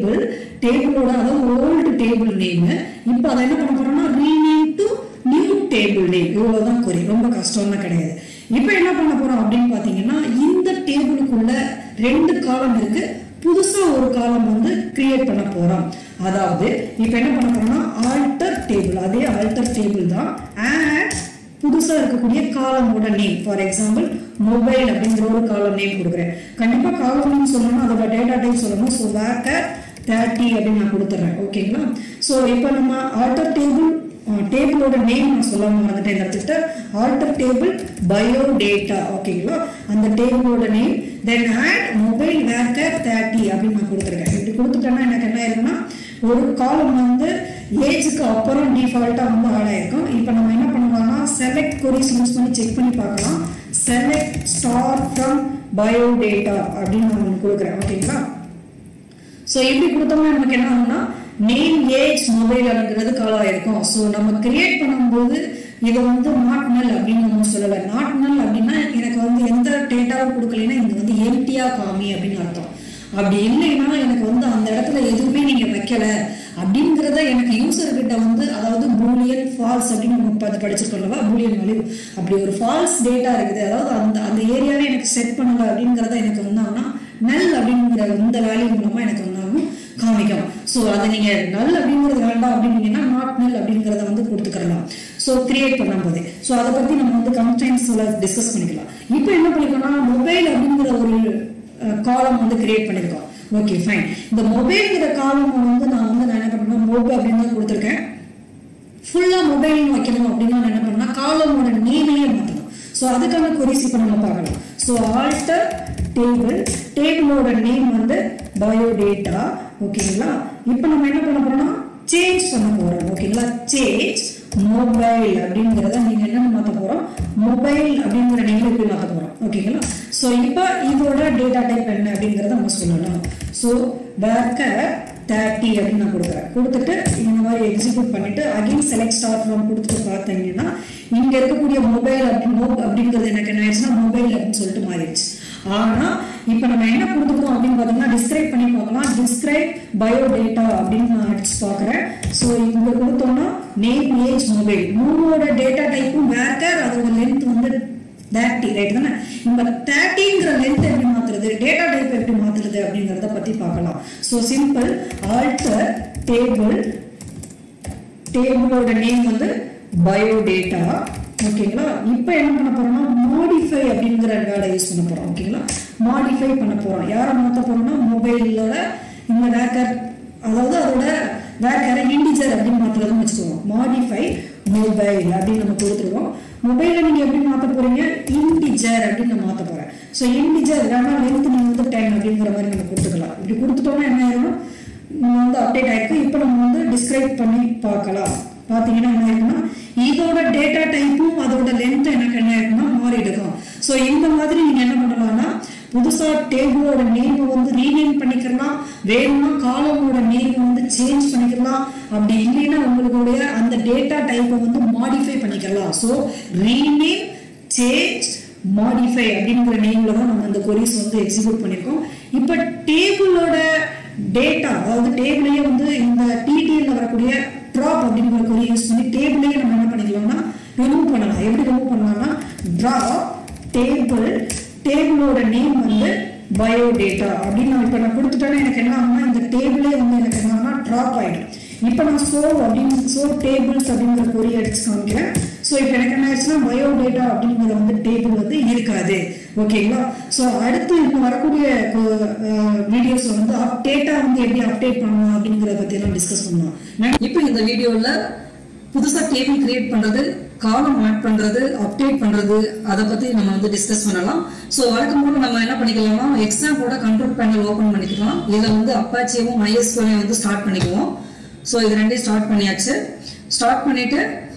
டேபிளோட அதாவது ஓல்டு டேபிள் நேம் இப்போ அதை என்ன பண்ண போறோம்னா rename to new table name. இவ்வளவுதான் கொரி, ரொம்ப கஷ்டம்னா கிடையாது. இப்போ என்ன பண்ண போறோம் அப்படின்னு பாத்தீங்கன்னா இந்த டேபிளுக்குள்ள 2 காலம் இருக்கு. புதுசா ஒரு காலம் வந்து கிரியேட் பண்ண போறோம். அதாவது இப்போ என்ன பண்ண போறோம்னா ஆல்டர் டேபிள், அதே ஆல்டர் டேபிள் தான் ஆட் புதுசா இருக்கக்கூடிய காலமோட நேம். ஃபார் எக்ஸாம்பிள் மொபைல் அப்படிங்கிற ஒரு காலம் நேம் கொடுக்குறேன். கண்டிப்பா காலம் நேம் சொல்லணும், அதோட டேட்டா டைப் சொல்லணும். ஸோ வேர்க்கர் 30 அப்படின்னு நான் கொடுத்துறேன். ஓகேங்களா? ஸோ இப்போ நம்ம ஆல்டர் டேபிளோட நேம் நான் சொல்ல மறந்துட்டேன் இந்த இடத்துல. Alter table biodata. ஓகேங்களா? அந்த டேபிளோட name. Then add mobile varchar 30 அப்படின்னு நான் கொடுத்துருக்கேன். இப்படி கொடுத்துட்டேன்னா எனக்கு என்ன ஆயிருக்குன்னா ஒரு காலம் வந்து ஏஜுக்கு அப்புறம் டிஃபால்ட்டா வந்து ஆட் ஆயிருக்கும். இப்போ நம்ம என்ன பண்ணலாம்னா செலக்ட் கொரிஸ் யூஸ் பண்ணி செக் பண்ணி பார்க்கலாம். செலக்ட் ஸ்டார் ஃப்ரம் பயோடேட்டா அப்படின்னு நான் கொடுக்குறேன். ஓகேங்களா? ஸோ இப்படி கொடுத்தோம்னா நமக்கு என்ன ஆகும்னா நேம் ஏஜ் மொபைல் அப்படிங்கிறது காலம் ஆயிருக்கும். ஸோ நம்ம கிரியேட் பண்ணும்போது இது வந்து நாட் நல் அப்படின்னு நம்ம சொல்லலை. நாட் நல் அப்படின்னா எனக்கு வந்து எந்த டேட்டாவும் கொடுக்கலைன்னா இங்க வந்து எம்டியா காமி அப்படின்னு அர்த்தம். அப்படி இல்லைன்னா எனக்கு வந்து அந்த இடத்துல எதுவுமே நீங்க வைக்கல அப்படிங்கிறத எனக்கு யூசர் கிட்ட வந்து, அதாவது பூலியன் ஃபால்ஸ் அப்படின்னு நம்ம படிச்சிருக்கோம்லவா, பூலியன் வேல்யூ, அப்படி ஒரு ஃபால்ஸ் டேட்டா இருக்குது, அதாவது அந்த ஏரியாவே எனக்கு செட் பண்ணல அப்படிங்கிறத எனக்கு வந்தாங்கன்னா நல் அப்படிங்கிற இந்த வேல்யூ மூலமா எனக்கு வந்தாலும் காமிக்கும். ஸோ அதை நீங்க நல் அப்படிங்கிறது வேண்டாம் அப்படின்னீங்கன்னா நாட் நல் அப்படிங்கிறத வந்து கொடுத்துக்கலாம். ஸோ கிரியேட் பண்ணும்போது ஸோ அதை பத்தி நம்ம வந்து கன்ஸ்ட்ரெயின்ஸ்ல டிஸ்கஸ் பண்ணிக்கலாம். இப்போ என்ன பண்ணிக்கோம்னா மொபைல் அப்படிங்கிற ஒரு காலம் வந்து கிரியேட் பண்ணிருக்கோம். Okay fine. இந்த மொபைல்ங்கிற காலம் வந்து நான் என்ன பண்ணேன், மொபைல் அப்படின்னு தான் கொடுத்துருக்கேன். ஃபுல்லா மொபைல் வைக்கணும் அப்படின்னா என்ன பண்ணா காலமோட நேமையே மாற்றணும். ஸோ அதுக்கான கொரிஸ் இப்போ நம்ம பார்க்கலாம். ஸோ ஆல்டர் டேபிளோட நேம் வந்து பயோடேட்டா. ஓகேங்களா, இப்போ நம்ம என்ன பண்ண போறோம்னா சேஞ்ச் பண்ண போறோம். ஓகேங்களா, சேஞ்ச் மொபைல் அப்படிங்கிறத நீங்க என்ன மாற்ற போறோம், மொபைல் அப்படிங்கிற நேமுக்கு மாற்ற போறோம். ஓகேங்களா, ஸோ இப்போ இதோட டேட்டா டைப் என்ன அப்படிங்கிறத நம்ம சொல்லணும். ஸோ வேர்க்கர் 30 அப்படின்னு நான் கொடுக்குறேன். கொடுத்துட்டு இந்த மாதிரி எக்ஸிக்யூட் பண்ணிட்டு அகைன் செலக்ட் ஸ்டார் ஃப்ரம் கொடுத்துட்டு பார்த்தீங்கன்னா இங்க இருக்கக்கூடிய மொபைல் அப்படிங்கிறது எனக்கு என்ன ஆயிடுச்சுன்னா மொபைல் அப்படின்னு சொல்லிட்டு மாறிடுச்சு. ஆனா இப்ப நம்ம என்ன கொடுத்துருக்கோம் அப்படின்னு பாத்தீங்கன்னா டிஸ்கிரைப் பண்ணி பார்க்கலாம். டிஸ்கிரைப் பயோடேட்டா அப்படின்னு நான் அடிச்சு பாக்குறேன். ஸோ இங்க கொடுத்தோம்னா நேம் ஏஜ் மொபைல் மூணோட டேட்டா டைப்பும் வேர்க்கர், அதோட லென்த் வந்து 30 ரைட் தானே. நம்ம 30ங்கிற லென்த் எப்படி மாத்துறது, டேட்டா டைப் எப்படி மாத்துறது அப்படிங்கறத பத்தி பார்க்கலாம். ஸோ சிம்பிள் ஆல்டர் டேபிளோட நேம் வந்து பயோடேட்டா. ஓகேங்களா, இப்போ என்ன பண்ண போறோம்னா மாடிஃபை அப்படிங்கிற வேர்டை யூஸ் பண்ண போறோம். ஓகேங்களா, மாடிஃபை பண்ண போறோம். யாரை மாற்ற போறோம்னா மொபைலோட இந்த வேர்க்கர், அதாவது அதோட வேர்க்கரை இன்டிஜர் அப்படின்னு மாத்துறதுன்னு வச்சுக்கோங்க. மாடிஃபை மொபைல் அப்படின்னு நம்ம கொடுத்துருவோம். மொபைல நீங்க எப்படி மாற்ற போறீங்க, இன்டிஜர் அப்படின்னு நான் மாற்ற போறேன். ஸோ இன்டிஜர் வேணா லென்த் நீங்க வந்து 10 அப்படிங்கிற மாதிரி நம்ம கொடுத்துக்கலாம். இப்படி கொடுத்துட்டோம்னா என்ன ஆயிரும், நம்ம வந்து அப்டேட் ஆயிருக்கு. இப்போ நம்ம வந்து டிஸ்கிரைப் பண்ணி பார்க்கலாம். பாத்தீங்கன்னா என்ன ஆயிருக்குன்னா இதோட டேட்டா டைப்பும் அதோட லென்த் எனக்கு என்ன ஆயிருக்குன்னா மாறி இருக்கும். ஸோ இந்த மாதிரி நீங்க என்ன பண்ணலாம்னா புதுசா டேபிளோட நேம் வந்து ரீநேம் பண்ணிக்கலாம், வேணும்னா காலமோட நேம் வந்து சேஞ்ச் பண்ணிக்கலாம், அப்படி இல்லைன்னா உங்களுடைய அந்த டேட்டா டைப்பை வந்து மாடிஃபை பண்ணிக்கலாம். ஸோ ரீநேம், சேஞ்ச், மாடிஃபை அப்படிங்கிற நேம்ல தான் நம்ம இந்த கொரிஸ் வந்து எக்ஸிக்யூட் பண்ணிருக்கோம். இப்போ டேபிளோட டேட்டா, அதாவது டேபிளையே வந்து இந்த டிடிஎல்ல வரக்கூடிய ட்ராப் அப்படிங்கிற கொரி யூஸ் பண்ணி டேபிளையே நம்ம என்ன பண்ணிக்கலாம்னா ரிமூவ் பண்ணலாம். எப்படி ரிமூவ் பண்ணலாம்னா ட்ராப் டேபிளோட நேம் வந்து பயோடேட்டா அப்படின்னு நான் இப்போ நான் கொடுத்துட்டேன்னா எனக்கு என்ன ஆகும்னா இந்த டேபிளே வந்து எனக்கு என்னன்னா ட்ராப் ஆயிடும். இப்போ நான் சோ டேபிள்ஸ் அப்படிங்கிற கொரி அடிச்சு காமிக்கிறேன். ஸோ இப்போ எனக்கு என்ன ஆயிடுச்சுன்னா பயோடேட்டா அப்படிங்கிற வந்து டேபிள் வந்து இருக்காது. ஓகேங்களா, ஸோ அடுத்து இப்போ வரக்கூடிய வீடியோஸ்ல வந்து டேட்டா வந்து எப்படி அப்டேட் பண்ணணும் அப்படிங்கிறத பத்தி எல்லாம் டிஸ்கஸ் பண்ணலாம். இப்போ இந்த வீடியோல புதுசா டேபிள் கிரியேட் பண்றது, காலம் ஆட் பண்றது, அப்டேட் பண்றது, அதை பத்தி நம்ம வந்து டிஸ்கஸ் பண்ணலாம். ஸோ வழக்கம் போல நம்ம என்ன பண்ணிக்கலாம்னா எக்ஸாம்போட கண்ட்ரோல் பேனல் ஓபன் பண்ணிக்கலாம். இதுல வந்து அப்பாச்சியும் MySQL வந்து ஸ்டார்ட் பண்ணிக்குவோம். ஸோ இது ரெண்டையும் ஸ்டார்ட் பண்ணியாச்சு. ஸ்டார்ட் பண்ணிட்டு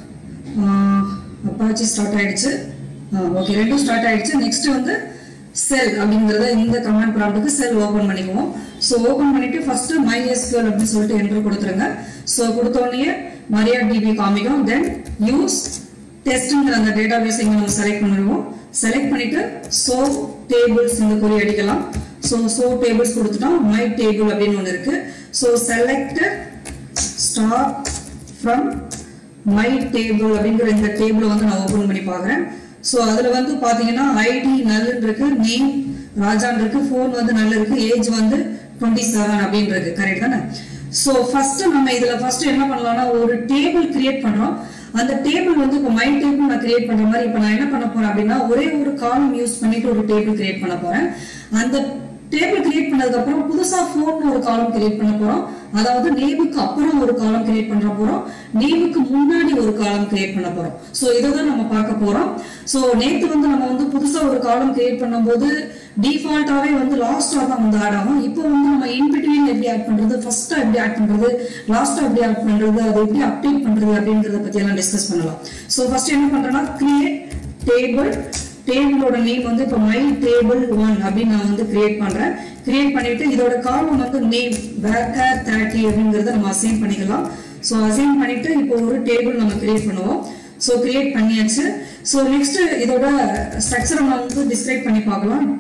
அப்பாச்சி ஸ்டார்ட் ஆயிடுச்சு. ஓகே, ரெண்டும் ஸ்டார்ட் ஆயிடுச்சு. நெக்ஸ்ட் வந்து செல் அப்படிங்கறத இந்த கமாண்ட் ப்ராம்ப்ட்க்கு செல் ஓபன் பண்ணிக்குவோம். ஸோ ஓபன் பண்ணிட்டு ஃபர்ஸ்ட் MySQL அப்படின்னு சொல்லிட்டு என்டர் கொடுத்துருங்க. ஸோ கொடுத்தோடனே MariaDB காமிக்கும். தென் யூஸ் டெஸ்ட்ங்கிற அந்த டேட்டாபேஸ் இங்க நம்ம செலக்ட் பண்ணிடுவோம். செலக்ட் பண்ணிட்டு சோ டேபிள்ஸ் இந்த கொரி அடிக்கலாம். சோ டேபிள்ஸ் கொடுத்துட்டோம். மை டேபிள் அப்படின்னு ஒன்று இருக்கு. So select start from my table அப்படிங்கிற இந்த டேபிளை வந்து நான் ஓபன் பண்ணி பார்க்குறேன். ஸோ அதுல வந்து பாத்தீங்கன்னா ஐடி நல் இருக்கு, நேம் ராஜான் இருக்கு, ஃபோன் வந்து நல் இருக்கு, ஏஜ் வந்து 27 அப்படின்னு இருக்கு. கரெக்ட் தானே? ஸோ ஃபர்ஸ்ட் நம்ம இதுல ஃபர்ஸ்ட் என்ன பண்ணலாம்னா ஒரு டேபிள் கிரியேட் பண்றோம். அந்த டேபிள் வந்து இப்போ மை டேபிள் நான் கிரியேட் பண்ற மாதிரி இப்போ நான் என்ன பண்ண போறேன் அப்படின்னா ஒரே ஒரு காலம் யூஸ் பண்ணிட்டு ஒரு டேபிள் கிரியேட் பண்ண போறேன். அந்த டேபிள் கிரியேட் பண்ணதுக்கு அப்புறம் புதுசா ஃபோன் ஒரு காலம் கிரியேட் பண்ண போறோம். அதாவது நேமுக்கு அப்புறம் ஒரு காலம் கிரியேட் பண்ண போறோம், நேமுக்கு முன்னாடி ஒரு காலம் கிரியேட் பண்ண போறோம். சோ இதான் நம்ம பார்க்க போறோம். சோ நேத்து வந்து நம்ம வந்து புதுசா ஒரு காலம் கிரியேட் பண்ணும்போது டிஃபால்ட்டாவே வந்து லாஸ்டா தான் வந்து ஆட் ஆகும். இப்போ வந்து நம்ம இன் பிட்வீன் எப்படி ஆட் பண்றது, ஃபர்ஸ்டா எப்படி ஆட் பண்றது, லாஸ்டா எப்படி ஆட் பண்றது, அதை எப்படி அப்டேட் பண்றது அப்படிங்கறத பத்தி எல்லாம் டிஸ்கஸ் பண்ணலாம். சோ ஃபர்ஸ்ட் என்ன பண்றேன்னா கிரியேட் டேபிள், டேபிளோட நேம் வந்து இப்போ மை டேபிள் 1 அப்படின்னு நான் வந்து கிரியேட் பண்றேன். கிரியேட் பண்ணிட்டு இதோட காலம் வந்து நேம் வேர்க்கர் 30 அப்படிங்கறத நம்ம அசைன் பண்ணிக்கலாம். சோ அசைன் பண்ணிட்டு இப்போ ஒரு டேபிள் நம்ம கிரியேட் பண்ணுவோம். சோ கிரியேட் பண்ணியாச்சு. சோ நெக்ஸ்ட் இதோட ஸ்ட்ரக்சரை நம்ம வந்து டிஸ்கிரைப் பண்ணி பார்க்கலாம்.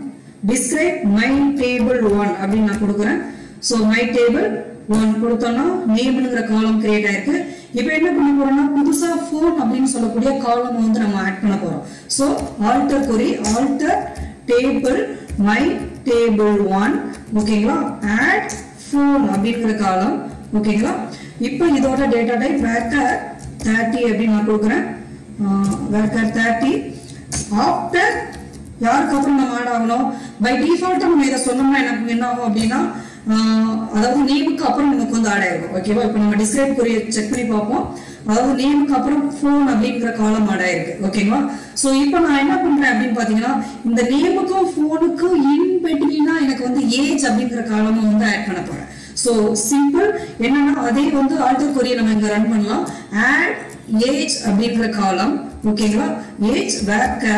describe my table 1 அப்படின்னு நான் கொடுக்கிறேன். So my table 1 கொடுத்தோம்னா நேம்ங்கிற காலம் கிரியேட் ஆயிருக்கு. இப்போ என்ன பண்ண போறோம்னா புதுசா phone அப்படின்னு சொல்லக்கூடிய காலம் வந்து நம்ம ஆட் பண்ண போறோம். So alter query alter table my table 1 ஓகேங்களா add phone அப்படிங்கிற காலம் ஓகேங்களா. இப்போ இதோட டேட்டா டைப் varchar 30 அப்படி நான் கொடுக்கிறேன். varchar 30 after யாருக்கு அப்புறம் நம்ம ஆட் ஆகணும் பை டிஃபால்ட்டா நம்ம இத சொன்னோம்னா எனக்கு என்ன ஆகும் அப்படினா அதாவது நேமுக்கு அப்புறம் நமக்கு வந்து ஆட் ஆகும் ஓகேவா. இப்போ நம்ம டிஸ்கிரைப் query செக் பண்ணி பார்ப்போம். அதாவது நேமுக்கு அப்புறம் phone அப்படிங்கற காலம் ஆட் ஆயிருக்கு ஓகேவா. சோ இப்போ நான் என்ன பண்றேன் அப்படினு பாத்தீங்கன்னா இந்த நேமுக்கும் phoneக்கும் இன் பிட்வீனா எனக்கு வந்து ஏஜ் அப்படிங்கற காலமா வந்து ஆட் பண்ண போறேன். சோ சிம்பிள் என்னன்னா அதே வந்து ஆல்டர் query நம்ம இங்க ரன் பண்ணலாம். add age அப்படிங்கற காலம் ஓகேங்களா. ஏஜ் varchar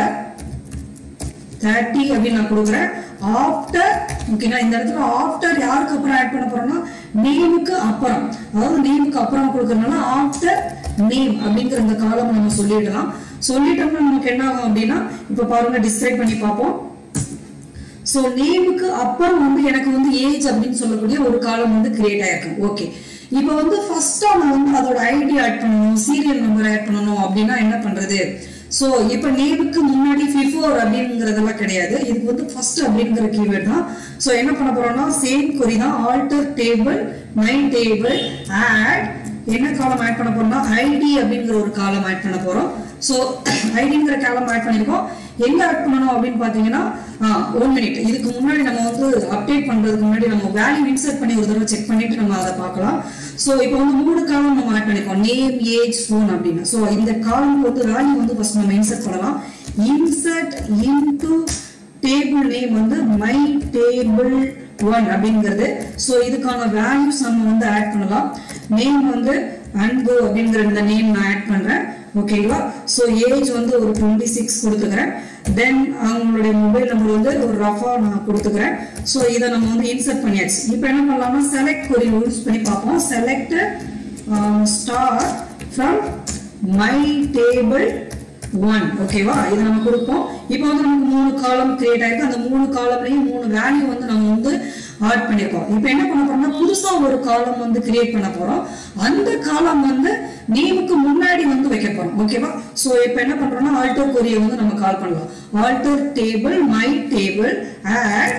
30 அப்படி நான் கொடுக்கிறேன். ஆஃப்டர் ஓகேங்களா. இந்த இடத்துல ஆஃப்டர் யாருக்கு அப்புறம் ஆட் பண்ண போறோம்னா நேமுக்கு அப்புறம் அதாவது நேமுக்கு அப்புறம் கொடுக்கறதுனால ஆஃப்டர் நேம் அப்படிங்கிற இந்த காலம் நம்ம சொல்லிடலாம். சொல்லிட்டோம்னா நமக்கு என்ன ஆகும் அப்படின்னா இப்போ பாருங்க டிஸ்கிரைப் பண்ணி பார்ப்போம். சோ நேமுக்கு அப்புறம் வந்து எனக்கு வந்து ஏஜ் அப்படின்னு சொல்லக்கூடிய ஒரு காலம் வந்து கிரியேட் ஆயிருக்கு. ஓகே இப்போ வந்து ஃபர்ஸ்டா நான் வந்து அதோட ஐடி ஆட் பண்ணணும் சீரியல் நம்பர் ஆட் பண்ணணும் அப்படின்னா என்ன பண்றது. சோ இப்போ நேமுக்கு முன்னாடி before அப்படிங்கறதெல்லாம் கிடையாது. இதுக்கு வந்து ஃபர்ஸ்ட் அப்படிங்கற கீவேர்ட் தான். சோ என்ன பண்ண போறோம்னா சேம் query தான் alter table my table add என்ன காலம் ஆட் பண்ண போறோம்னா ஐடி அப்படிங்கற ஒரு காலம் ஆட் பண்ண போறோம். சோ ஐடிங்கற காலம் ஆட் பண்ணிருக்கோம். எங்க ஆட் பண்ணனும் அப்படினு பாத்தீங்கன்னா 1 மினிட் இதுக்கு முன்னாடி நம்ம வந்து அப்டேட் பண்றதுக்கு முன்னாடி நம்ம வேல்யூ இன்சர்ட் பண்ணி ஒரு தடவை செக் பண்ணிட்டு நம்ம அத பார்க்கலாம். சோ இப்போ வந்து மூணு காலம் நம்ம ஆட் பண்ணிருக்கோம் நேம் ஏஜ் phone அப்படினா. சோ இந்த காலம்க்கு வந்து வேல்யூ வந்து ஃபர்ஸ்ட் நம்ம இன்சர்ட் பண்ணலாம். இன்சர்ட் இன்டு டேபிள் நேம் வந்து my table 1 அப்படிங்கிறது. சோ இதுக்கான வேல்யூஸ் நம்ம வந்து ஆட் பண்ணலாம். நேம் வந்து அன்பு அப்படிங்கற இந்த நேம் நான் ஆட் பண்றேன் ஓகேங்களா. சோ ஏஜ் வந்து ஒரு 26 கொடுத்துக்கிறேன். தென் அவங்களுடைய மொபைல் நம்பர் வந்து ஒரு ரஃபா நான் கொடுத்துக்கிறேன். சோ இத நம்ம வந்து இன்சர்ட் பண்ணியாச்சு. இப்போ என்ன பண்ணலாம்னா செலக்ட் query யூஸ் பண்ணி பார்ப்போம். Select star from my table 1 ஓகேவா. இத நம்ம கொடுப்போம். இப்போ வந்து நமக்கு மூணு காலம் கிரியேட் ஆயிருக்கு. அந்த மூணு காலம்லயும் மூணு வேல்யூ வந்து நம்ம வந்து ஆட் பண்ணிருக்கோம். இப்போ என்ன பண்ண போறோம்னா புதுசா ஒரு காலம் வந்து கிரியேட் பண்ண போறோம். அந்த காலம் வந்து நேமுக்கு முன்னாடி வந்து வைக்க போறோம் ஓகேவா. சோ இப்போ என்ன பண்றோம்னா ஆல்டர் query வந்து நம்ம கால் பண்ணலாம். Alter table my table add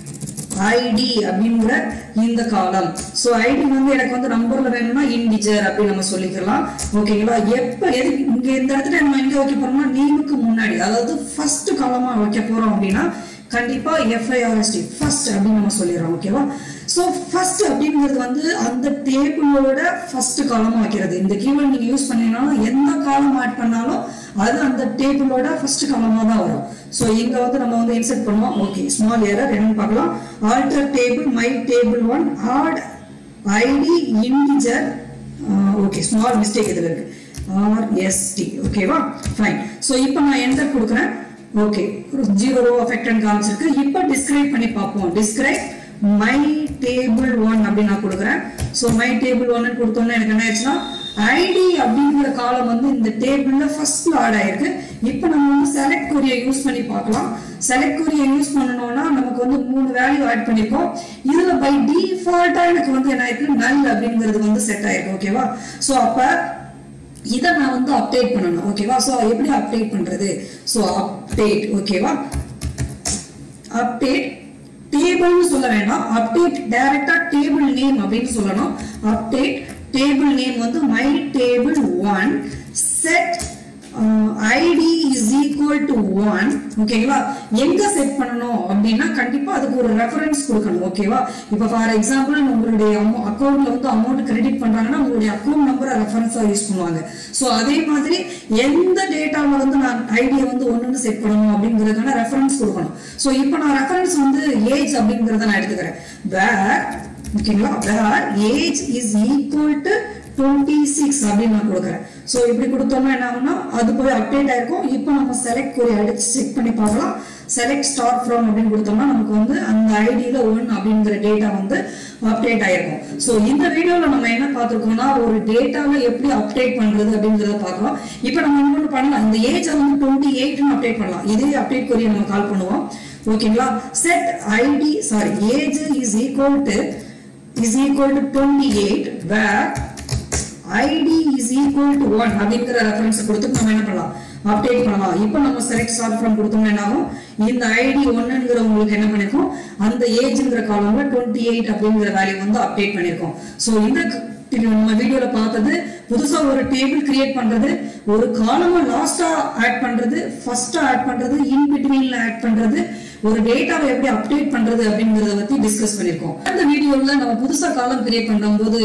id அப்படிங்கற இந்த காலம். சோ ஐடி வந்து எனக்கு வந்து நம்பர்ல வேணும்னா இன்டிஜர் அப்படி நம்ம சொல்லிக்கலாம் ஓகேங்களா. எப்ப இங்க இந்த இடத்துல நம்ம எங்க வைக்க போறோம்னா நேமுக்கு முன்னாடி அதாவது ஃபர்ஸ்ட் காலமா வைக்க போறோம் அப்படினா கண்டிப்பா FIRST ஃபர்ஸ்ட் அப்படி நம்ம சொல்லிரோம் ஓகேவா. சோ ஃபர்ஸ்ட் அப்படிங்கிறது வந்து அந்த டேபிளோட ஃபர்ஸ்ட் காலமா வைக்கிறது. இந்த கீவேர்ட் நீங்க யூஸ் பண்ணீங்கனா எந்த காலம் ஆட் பண்ணாலும் அது அந்த டேபிளோட ஃபர்ஸ்ட் காலமா தான் வரும். சோ இங்க வந்து நம்ம வந்து இன்சர்ட் பண்ணுவோம். ஓகே ஸ்மால் எரர் என்னன்னு பார்க்கலாம். Alter table my table 1 add id integer okay small mistake இதுல இருக்கு RST ஓகேவா ஃபைன். சோ இப்போ நான் என்டர் கொடுக்கிறேன். ஓகே 0 row affected காமிச்சிருக்கு. இப்போ டிஸ்கிரைப் பண்ணி பார்ப்போம். டிஸ்கிரைப் my table 1 அப்படி நான் கொடுக்கிறேன். சோ my table 1 ன்னு கொடுத்தோம்னா எனக்கு என்ன ஆச்சுன்னா ஐடி அப்படிங்கற காலம் வந்து இந்த டேபிள்ல ஃபர்ஸ்ட்ல ஆட் ஆயிருக்கு. இப்போ நம்ம வந்து செலக்ட் query யூஸ் பண்ணி பார்க்கலாம். செலக்ட் query யூஸ் பண்ணனும்னா நமக்கு வந்து மூணு வேல்யூ ஆட் பண்ணிருக்கோம். இதுல பை டிஃபால்ட்டா எனக்கு வந்து என்ன ஆயிருக்கு null அப்படிங்கிறது வந்து செட் ஆயிருக்கு ஓகேவா. சோ அப்ப இத நான் வந்து அப்டேட் பண்ணனும் ஓகேவா. சோ எப்படி அப்டேட் பண்றது. சோ அப்டேட் ஓகேவா. அப்டேட் டேபிள் சொல்ல வேண்டாம். அப்டேட் டைரக்டா டேபிள் நேம் அப்படினு சொல்லணும். அப்டேட் டேபிள் நேம் வந்து my table 1 set id is equal to 1 ஓகேங்களா. எங்க செட் பண்ணனும் அப்படினா கண்டிப்பா அதுக்கு ஒரு ரெஃபரன்ஸ் கொடுக்கணும் ஓகேவா. இப்போ ஃபார் எக்ஸாம்பிள் உங்களுடைய அக்கவுண்ட்ல வந்து அமௌண்ட் கிரெடிட் பண்றாங்கன்னா உங்களுடைய அக்கவுண்ட் நம்பரை ரெஃபரன்ஸா யூஸ் பண்ணுவாங்க. சோ அதே மாதிரி எந்த டேட்டால வந்து நான் ஐடியை வந்து ஒண்ணுன்னு செட் பண்ணனும் அப்படிங்கறதுக்கான ரெஃபரன்ஸ் கொடுக்கணும். சோ இப்போ நான் ரெஃபரன்ஸ் வந்து ஏஜ் அப்படிங்கறத நான் எடுத்துக்கிறேன். where ஓகேங்களா where age is equal to 26 அப்படி நான் கொடுக்கிறேன். சோ இப்படி கொடுத்தோம்னா என்ன ஆகும்னா அது போய் அப்டேட் ஆயிருக்கும். இப்போ நம்ம செலக்ட் query அடிச்சு செக் பண்ணி பார்க்கலாம். செலக்ட் ஸ்டார்ட் ஃப்ரம் அப்படினு கொடுத்தோம்னா நமக்கு வந்து அந்த ஐடில 1 அப்படிங்கற டேட்டா வந்து அப்டேட் ஆயிருக்கும். சோ இந்த வீடியோல நம்ம என்ன பார்த்திருக்கோம்னா ஒரு டேட்டாவை எப்படி அப்டேட் பண்றது அப்படிங்கறத பார்க்கலாம். இப்போ நம்ம என்ன பண்ணலாம் இந்த ஏஜ் வந்து 28 ன்னு அப்டேட் பண்ணலாம். இதே அப்டேட் query நம்ம கால் பண்ணுவோம். ஓகேங்களா. Set ID age is equal to 28 where id is equal to 1 அப்படிங்கற ரெஃபரன்ஸ் கொடுத்து நம்ம என்ன பண்ணலாம், அப்டேட் பண்ணலாம். இப்போ நம்ம செலக்ட் ஸ்டார்ட் ஃப்ரம் கொடுத்தோம்னா என்ன ஆகும், இந்த ஐடி 1ங்கற உங்களுக்கு என்ன பண்ணிருக்கோம், அந்த ஏஜ்ங்கற காலம்ல 28 அப்படிங்கற வேல்யூ வந்து அப்டேட் பண்ணிருக்கோம். சோ இந்த நம்ம வீடியோல பார்த்தது புதுசா ஒரு டேபிள் கிரியேட் பண்றது, ஒரு காலமா லாஸ்டா ஆட் பண்றது, ஃபர்ஸ்டா ஆட் பண்றது, இன் பிட்வீன்ல ஆட் பண்றது, ஒரு டேட்டாவை எப்படி அப்டேட் பண்றது அப்படிங்கறத பத்தி டிஸ்கஸ் பண்ணிருக்கோம். அந்த வீடியோல நம்ம புதுசா காலம் கிரியேட் பண்ணும்போது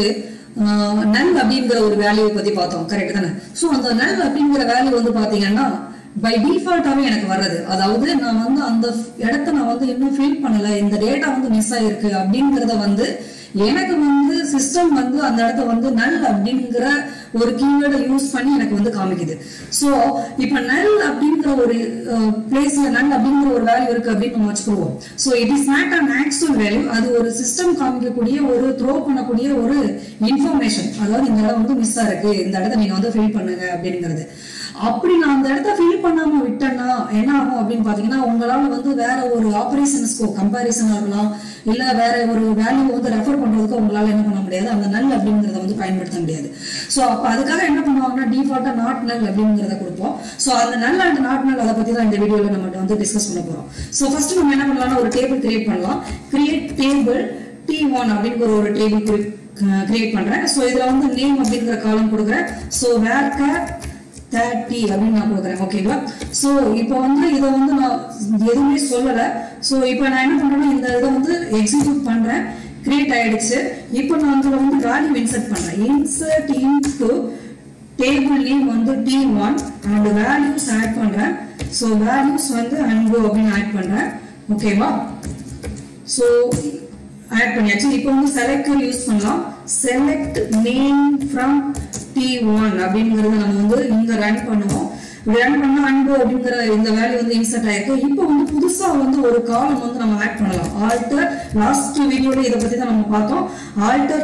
நல் அப்படிங்கிற ஒரு வேல்யூவை பத்தி பார்த்தோம், கரெக்ட் தானே. சோ அந்த நல் அப்படிங்கிற வேல்யூ வந்து பாத்தீங்கன்னா பை டிஃபால்ட்டாவே எனக்கு வர்றது, அதாவது நான் வந்து அந்த இடத்த நான் வந்து இன்னும் ஃபில் பண்ணல, இந்த டேட்டா வந்து மிஸ் ஆயிருக்கு அப்படிங்கறத வந்து எனக்கு வந்து சிஸ்டம் வந்து அந்த இடத்த வந்து நல் அப்படிங்கிற ஒரு கீவேர்டை யூஸ் பண்ணி எனக்கு வந்து காமிக்குது. சோ இப்ப நல் அப்படிங்கிற ஒரு பிளேஸ்ல நல் அப்படிங்கிற ஒரு வேல்யூ இருக்கு அப்படின்னு நம்ம வச்சுக்குவோம். So it is not an actual value, அது ஒரு சிஸ்டம் காமிக்கக்கூடிய ஒரு த்ரோ பண்ணக்கூடிய ஒரு இன்ஃபர்மேஷன், அதாவது இந்த இடம் வந்து மிஸ் ஆயிருக்கு, இந்த இடத்த நீங்க வந்து ஃபில் பண்ணுங்க அப்படிங்கிறது. அப்படி நான் அந்த இடத்த ஃபில் பண்ணாம விட்டேன்னா என்ன ஆகும் அப்படின்னு பாத்தீங்கன்னா, உங்களால வந்து வேற ஒரு ஆபரேஷன்ஸ்க்கோ கம்பாரிசன் ஆகலாம், இல்ல வேற ஒரு வேல்யூ வந்து ரெஃபர் பண்றதுக்கு உங்களால என்ன பண்ண முடியாது, அந்த நல் அப்படிங்கறத வந்து பயன்படுத்த முடியாது. சோ அப்ப அதுக்காக என்ன பண்ணுவாங்கன்னா டிஃபால்ட்டா நாட் நல் அப்படிங்கறத கொடுப்போம். சோ அந்த நல் அண்ட் நாட் நல் அதை பத்தி தான் இந்த வீடியோல நம்ம வந்து டிஸ்கஸ் பண்ண போறோம். சோ ஃபர்ஸ்ட் நம்ம என்ன பண்ணலாம்னா ஒரு டேபிள் கிரியேட் பண்ணலாம். கிரியேட் டேபிள் T1 அப்படிங்கிற ஒரு டேபிள் கிரியேட் பண்றேன். சோ இதுல வந்து நேம் அப்படிங்கிற காலம் கொடுக்குறேன். சோ varchar 30 அப்படின்னு நான் கொடுக்குறேன், ஓகேங்களா. சோ இப்போ வந்து இதை வந்து நான் எதுவுமே சொல்லல. சோ இப்போ நான் என்ன பண்றேன்னா இந்த இதை வந்து எக்ஸிக்யூட் பண்றேன், கிரியேட் ஆயிடுச்சு. இப்போ நான் வந்து வேல்யூ இன்சர்ட் பண்றேன். இன்சர்ட் இன்டு டேபிள் நேம் வந்து T1 அண்ட் வேல்யூஸ் ஆட் பண்றேன். சோ வேல்யூஸ் வந்து அன்கோ அப்படின்னு ஆட் பண்றேன், ஓகேவா. சோ ஆட் பண்ணியாச்சு. இப்போ வந்து செலக்ட் யூஸ் பண்ணலாம். செலக்ட் நேம் ஃப்ரம் T1 அப்படிங்கறத நம்ம வந்து இங்க ரன் பண்ணுவோம். ரன் பண்ணா அன்கோ அப்படிங்கிற இந்த வேல்யூ வந்து இன்சர்ட் ஆயிருக்கு. இப்போ வந்து புதுசா வந்து ஒரு காலம் வந்து நம்ம ஆட் பண்ணலாம். ஆல்டர், லாஸ்ட் வீடியோல இத பத்தி தான் நம்ம பார்த்தோம். ஆல்டர்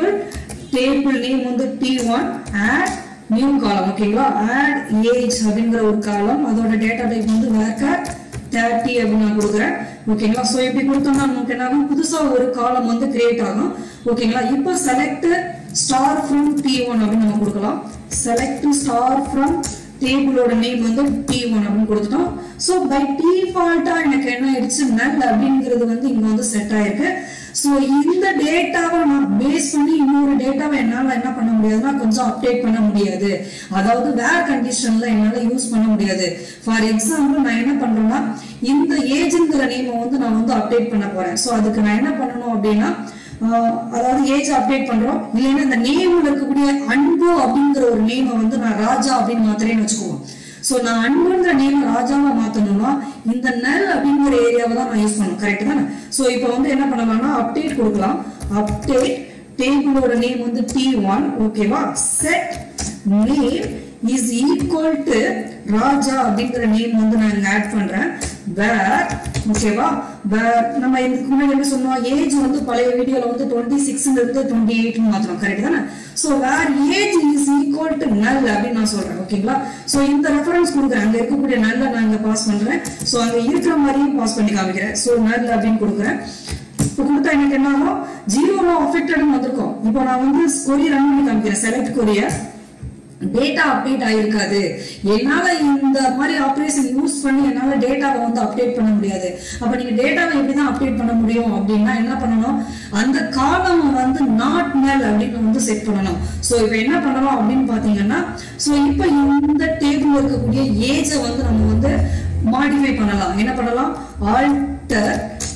டேபிள் நேம் வந்து T1 ஆட் நியூ காலம், ஓகேங்களா. ஆட் ஏஜ் அப்படிங்கிற ஒரு காலம், அதோட டேட்டா டைப் வந்து varchar 30 அப்படின்னு நான் கொடுக்குறேன், ஓகேங்களா. சோ இப்படி கொடுத்தோம்னா நமக்கு என்ன ஆகும், புதுசா ஒரு காலம் வந்து கிரியேட் ஆகும், ஓகேங்களா. இப்போ செலக்ட் ஸ்டார் ஃப்ரம் T1 அப்படின்னு நம்ம கொடுக்கலாம். செலக்ட் ஸ்டார் ஃப்ரம் டேபிளோட நேம் வந்து T1 அப்படின்னு கொடுத்துட்டோம். சோ பை டிஃபால்ட்டா எனக்கு என்ன ஆயிடுச்சு, நல் அப்படிங்கிறது வந்து இங்க வந்து செட் ஆயிருக்கு. சோ இந்த டேட்டாவை நான் பேஸ் பண்ணி இன்னொரு டேட்டாவை என்னால என்ன பண்ண முடியாதுன்னா கொஞ்சம் அப்டேட் பண்ண முடியாது, அதாவது வேர் கண்டிஷன்ல என்னால யூஸ் பண்ண முடியாது. ஃபார் எக்ஸாம்பிள் நான் என்ன பண்றேன்னா இந்த ஏஜ்ங்கிற நேமை வந்து நான் வந்து அப்டேட் பண்ண போறேன். சோ அதுக்கு நான் என்ன பண்ணணும் அப்படின்னா அதாவது ஏஜ் அப்டேட் பண்றோம், இல்லைன்னா இந்த நேம்ல இருக்கக்கூடிய அன்பு அப்படிங்கிற ஒரு நேமை வந்து நான் ராஜா அப்படின்னு மாத்திரேன்னு வச்சுக்குவோம். சோ நான் அன்புங்கிற நேம் ராஜாவா மாத்தணும்னா இந்த நல் அப்படிங்கிற ஏரியாவை தான் நான் யூஸ் பண்ணணும், கரெக்ட் தானே. சோ இப்போ வந்து என்ன பண்ணலாம்னா அப்டேட் கொடுக்கலாம். அப்டேட் டேபிளோட நேம் வந்து T1, ஓகேவா. Set name is equal to Raja அப்படிங்கிற நேம் வந்து நான் ஆட் பண்றேன். வேர், ஓகேவா. வேர் நம்ம இதுக்கு முன்னாடி என்ன சொன்னோம், ஏஜ் வந்து பழைய வீடியோல வந்து 26ல இருந்து 28 மாத்திரம், கரெக்ட் தானே. So where age is equal to null அப்படின்னு நான் சொல்றேன், ஓகேங்களா. சோ இந்த ரெஃபரன்ஸ் கொடுக்குறேன், அங்க இருக்கக்கூடிய நல்ல நான் இங்க பாஸ் பண்றேன். சோ அங்க இருக்கிற மாதிரியும் பாஸ் பண்ணி காமிக்கிறேன். சோ நல் அப்படின்னு கொடுக்குறேன். இப்போ கொடுத்தா எனக்கு என்ன ஆகும், 0 அஃபெக்டட் வந்திருக்கும். இப்போ நான் வந்து கொரி ரன் பண்ணி காமிக்கிறேன். செலக்ட் கொரியர் டேட்டா அப்டேட் ஆயிருக்காது, என்னால இந்த மாதிரி ஆபரேஷன் யூஸ் பண்ணி என்னால டேட்டாவை வந்து அப்டேட் பண்ண முடியாது. அப்ப நீங்க டேட்டாவை எப்படிதான் அப்டேட் பண்ண முடியும் அப்படின்னா என்ன பண்ணணும், அந்த காலம் வந்து நாட் நல் அப்படின்னு வந்து செட் பண்ணணும். சோ இப்போ என்ன பண்ணலாம் அப்படின்னு பாத்தீங்கன்னா, சோ இப்போ இந்த டேபிள் இருக்கக்கூடிய ஏஜை வந்து நம்ம வந்து மாடிஃபை பண்ணலாம். என்ன பண்ணலாம், ஆல்டர்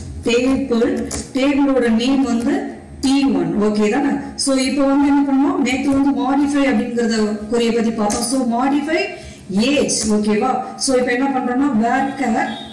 டேபிளோட நேம் வந்து T1, ஓகே தானே. சோ இப்போ வந்து என்ன பண்ணோம், நேத்து வந்து மாடிஃபை அப்படிங்கறத கொரிய பத்தி பார்த்தோம். சோ மாடிஃபை ஏஜ், ஓகேவா. சோ இப்போ என்ன பண்றோம்னா varchar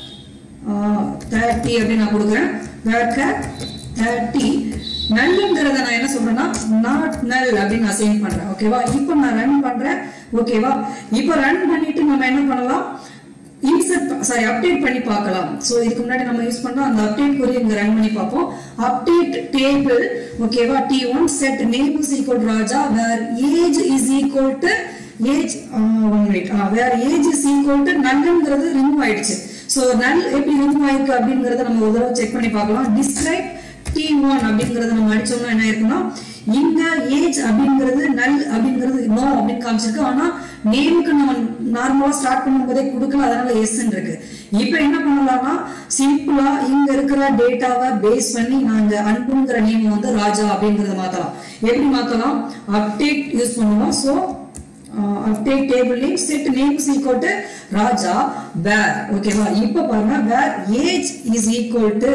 30 அப்படி நான் கொடுக்குறேன். varchar 30 நல்ங்கிறத நான் என்ன சொல்றேன்னா நாட் நல் அப்படின்னு அசைன் பண்றேன், ஓகேவா. இப்போ நான் ரன் பண்றேன், ஓகேவா. இப்போ ரன் பண்ணிட்டு நம்ம என்ன பண்ணலாம், அப்டேட் பண்ணி பார்க்கலாம். சோ இதுக்கு முன்னாடி நம்ம யூஸ் பண்றோம் அந்த அப்டேட் கொரி இங்க ரன் பண்ணி பார்ப்போம். அப்டேட் டேபிள், ஓகேவா. T1 set name is equal to Raja where age is equal to age 1 minute where age is equal to நல்ங்கிறது ரிமூவ் ஆயிடுச்சு. சோ null எப்படி ரிமூவ் ஆயிருக்கு அப்படிங்கறத நம்ம ஒரு தடவை செக் பண்ணி பார்க்கலாம். டிஸ்கிரைப் T1 அப்படிங்கறத நம்ம அடிச்சோம்னா என்ன இருக்குன்னா இங்க ஏஜ் அப்படிங்கிறது null அப்படிங்கிறது நோ அப்படின்னு காமிச்சிருக்கு. ஆனா நேமுக்கு நம்ம நார்மலா ஸ்டார்ட் பண்ணும்போதே கொடுக்கல, அதனால எஸ் இருக்கு. இப்போ என்ன பண்ணலாம்னா சிம்பிளா இங்க இருக்கிற டேட்டாவை பேஸ் பண்ணி நாங்க அன்புங்கிற நேம் வந்து ராஜா அப்படிங்கறத மாத்தலாம். எப்படி மாத்தலாம்? அப்டேட் யூஸ் பண்ணுவோம். So update table name set name is equal to Raja where. ஓகேவா? இப்போ பாருங்க where age is equal to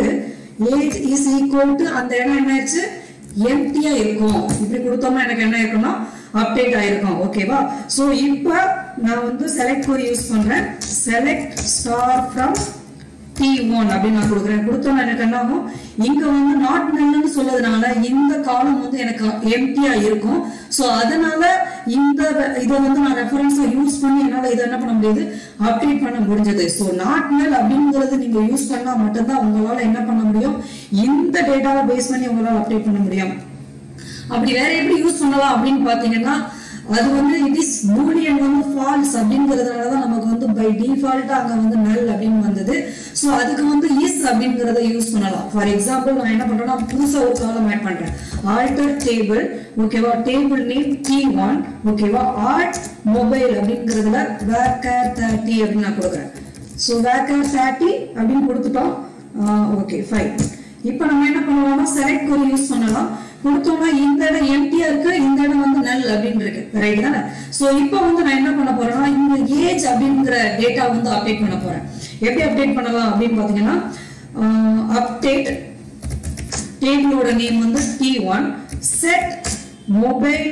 அந்த இடம் என்ன ஆச்சு? எம்டியா இருக்கும். இப்படி கொடுத்தோம்னா எனக்கு என்ன இருக்கும்னா அப்டேட் ஆயிருக்கும். ஓகேவா? சோ இப்போ நான் வந்து செலக்ட் query யூஸ் பண்றேன். select star from T1 அப்படி நான் கொடுக்குறேன். கொடுத்தோம்னா எனக்கு என்ன ஆகும்? இங்க வந்து நாட் நல்னு சொல்றதுனால இந்த காலம் வந்து எனக்கு எம்டியா இருக்கும். சோ அதனால இந்த இத வந்து நான் ரெஃபரன்ஸா யூஸ் பண்ணி என்னால இத என்ன பண்ண முடியுது? அப்டேட் பண்ண முடிஞ்சது. சோ நாட் நல் அப்படிங்கிறது நீங்க யூஸ் பண்ணா மட்டும்தான் உங்களால என்ன பண்ண முடியும்? இந்த டேட்டாவை பேஸ் பண்ணி உங்களால அப்டேட் பண்ண முடியும். அப்படி வேற எப்படி யூஸ் பண்ணலாம் அப்படின்னு பாத்தீங்கன்னா அது வந்து இட் இஸ் பூலியன் வந்து ஃபால்ஸ் அப்படிங்கறதுனால தான் நமக்கு வந்து பை டிஃபால்ட் அங்க வந்து null அப்படின்னு வந்தது. சோ அதுக்கு வந்து இஸ் அப்படிங்கறத யூஸ் பண்ணலாம். ஃபார் எக்ஸாம்பிள் நான் என்ன பண்றேன்னா புதுசா ஒரு காலம் ஆட் பண்றேன். Alter table. ஓகேவா? Table name T1. ஓகேவா? ஆட் மொபைல் அப்படிங்கறதுல varchar 30 அப்படின்னு நான் கொடுக்குறேன். சோ varchar 30 அப்படின்னு கொடுத்துட்டோம். Okay fine. இப்போ நம்ம என்ன பண்ணலாம்னா செலக்ட் query யூஸ் பண்ணலாம். கொடுத்தோம்னா இந்த இடம் எம்டியா இருக்கு, இந்த இடம் வந்து null அப்படின்னு இருக்கு. ரைட் தானே? சோ இப்போ வந்து நான் என்ன பண்ண போறேன்னா இந்த ஏஜ் அப்படிங்கிற டேட்டா வந்து அப்டேட் பண்ண போறேன். எப்படி அப்டேட் பண்ணலாம் அப்படின்னு பாத்தீங்கன்னா அப்டேட் டேபிளோட நேம் வந்து T1 set mobile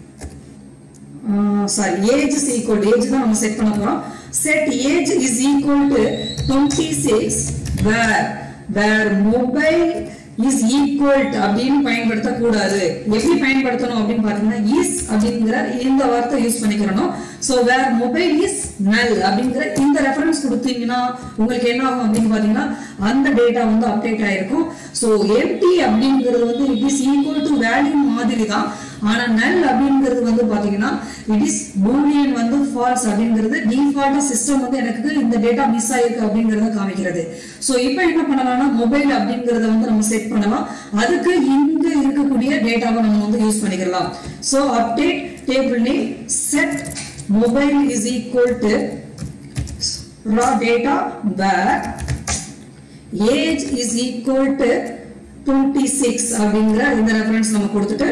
age is equal to age தான் நம்ம செட் பண்ண போறோம். set age is equal to 26 where mobile is equal to அப்படின்னு பயன்படுத்த கூடாது. எப்படி பயன்படுத்தணும் அப்படின்னு பாத்தீங்கன்னா is அப்படிங்கிற இந்த வார்த்தை யூஸ் பண்ணிக்கிறோம். So where mobile is null அப்படிங்கிற இந்த ரெஃபரன்ஸ் கொடுத்தீங்கன்னா உங்களுக்கு என்ன ஆகும் அப்படின்னு பாத்தீங்கன்னா அந்த டேட்டா வந்து அப்டேட் ஆயிருக்கும். சோ empty அப்படிங்கிறது வந்து it is equal to value மாதிரி தான். ஆனா null அப்படிங்கிறது வந்து பாத்தீங்கன்னா it is boolean வந்து false அப்படிங்கிறது டிஃபால்ட்டா சிஸ்டம் வந்து எனக்கு இந்த டேட்டா மிஸ் ஆயிருக்கு அப்படிங்கறத காமிக்கிறது. சோ இப்போ என்ன பண்ணலாம்னா மொபைல் அப்படிங்கறத வந்து நம்ம செட் பண்ணலாம். அதுக்கு இங்க இருக்கக்கூடிய டேட்டாவை நம்ம வந்து யூஸ் பண்ணிக்கலாம். So update table name set mobile is equal to raw data where age is equal to 26 அப்படிங்கற இந்த ரெஃபரன்ஸ் நம்ம கொடுத்துட்டு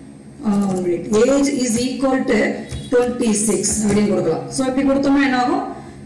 age is equal to 26 அப்படின்னு கொடுக்கலாம். சோ இப்படி கொடுத்தோம்னா என்ன ஆகும்?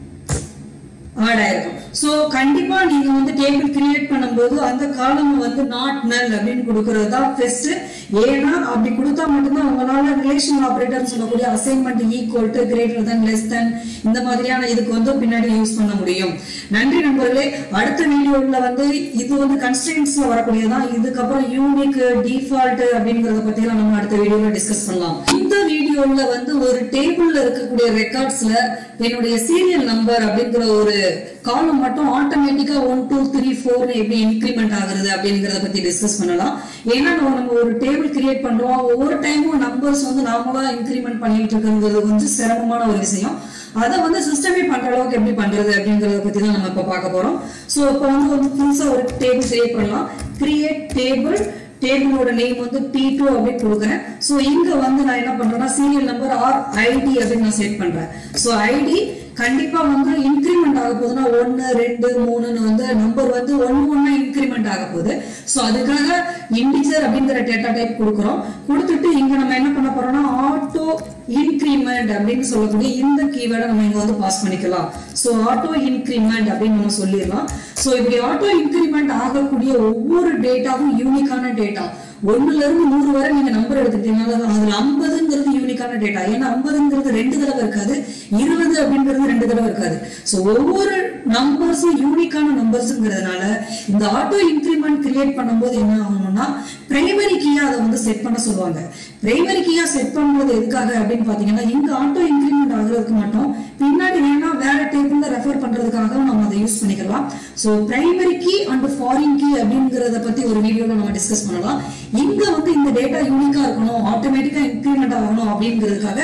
ஆட் ஆயிருக்கும். சோ கண்டிப்பா நீங்க வந்து டேபிள் கிரியேட் பண்ணும்போது அந்த காலம் வந்து நாட் நல் அப்படின்னு கொடுக்கிறது தான் பெஸ்ட். ஏன்னா அப்படி கொடுத்தா மட்டும்தான் உங்களால ரிலேஷனல் ஆபரேட்டர் சொல்லக்கூடிய assignment equal to greater than less than இந்த மாதிரியான இதுக்கு வந்து பின்னாடி யூஸ் பண்ண முடியும். நன்றி நண்பர்களே. அடுத்த வீடியோல வந்து இது வந்து கன்ஸ்ட்ரெயின்ட்ஸ்ல வரக்கூடியதான். இதுக்கப்புறம் யூனிக் டிஃபால்ட் அப்படிங்கறத பத்தி எல்லாம் நம்ம அடுத்த வீடியோல டிஸ்கஸ் பண்ணலாம். இந்த வீடியோல வந்து ஒரு டேபிள்ல இருக்கக்கூடிய ரெக்கார்ட்ஸ்ல என்னுடைய சீரியல் நம்பர் அப்படிங்கிற ஒரு காலம் மட்டும் ஆட்டோமேட்டிக்கா 1 2 3 4 எப்படி இன்கிரிமெண்ட் ஆகுறது அப்படிங்கறத பத்தி டிஸ்கஸ் பண்ணலாம். ஏன்னா நம்ம ஒரு டேபிள் கிரியேட் பண்றோம், ஒவ்வொரு டைமும் நம்பர்ஸ் வந்து நார்மலா இன்கிரிமெண்ட் பண்ணிட்டு இருக்கிறது கொஞ்சம் சிரமமான ஒரு விஷயம். அதை வந்து சிஸ்டமே பண்ற அளவுக்கு எப்படி பண்றது அப்படிங்கறத பத்தி தான் நம்ம இப்ப பார்க்க போறோம். சோ இப்போ வந்து புதுசா ஒரு டேபிள் கிரியேட் பண்ணலாம். Create table. டேபிளோட நேம் வந்து T2 அப்படின்னு கொடுக்குறேன். சோ இங்க வந்து நான் என்ன பண்றேன்னா சீரியல் நம்பர் ஆர் ஐடி அப்படின்னு நான் செட் பண்றேன். சோ ஐடி கண்டிப்பா வந்து இன்கிரிமெண்ட் ஆக போகுதுன்னா 1 2 3ன்னு வந்து நம்பர் வந்து 1 இன்கிரிமெண்ட் ஆக போகுது. சோ அதுக்காக இன்டிஜர் அப்படிங்கிற டேட்டா டைப் கொடுக்குறோம். கொடுத்துட்டு இங்க நம்ம என்ன பண்ண போறோம்னா ஆட்டோ இன்கிரிமெண்ட் அப்படின்னு சொல்லக்கூடிய இந்த கீவேர்டை நம்ம இங்க வந்து பாஸ் பண்ணிக்கலாம். சோ ஆட்டோ இன்கிரிமெண்ட் அப்படின்னு நம்ம சொல்லிடலாம். சோ இப்படி ஆட்டோ இன்கிரிமெண்ட் ஆகக்கூடிய ஒவ்வொரு டேட்டாவும் யூனிக்கான டேட்டா. 1ல இருந்து 100 வரை நீங்க நம்பர் எடுத்துக்கிட்டீங்கன்னா அதுல 50ங்கிறது யூனிக்கான டேட்டா. ஏன்னா 50ங்கிறது 2 தடவை இருக்காது, 20 அப்படிங்கிறது 2 தடவை இருக்காது. சோ ஒவ்வொரு நம்பர்ஸும் யூனிக்கான நம்பர்ஸ்ங்கிறதுனால இந்த ஆட்டோ இன்கிரிமெண்ட் கிரியேட் பண்ணும்போது என்ன ஆகணும்னா பிரைமரி கீயா அதை வந்து செட் பண்ண சொல்லுவாங்க. பிரைமரி கீயா செட் பண்ணும்போது எதுக்காக அப்படின்னு பாத்தீங்கன்னா இங்க ஆட்டோ இன்கிரிமெண்ட் ஆகுறதுக்கு மட்டும் பின்னாடி வேணா வேற டேபிள்ல ரெஃபர் பண்றதுக்காக நம்ம அதை யூஸ் பண்ணிக்கலாம். So primary key and foreign key அப்படிங்கறத பத்தி ஒரு வீடியோல நம்ம டிஸ்கஸ் பண்ணலாம். இங்க வந்து இந்த டேட்டா யூனிக்கா இருக்கணும், ஆட்டோமேட்டிக்கா இன்கிரிமெண்ட் ஆகணும் அப்படிங்கிறதுக்காக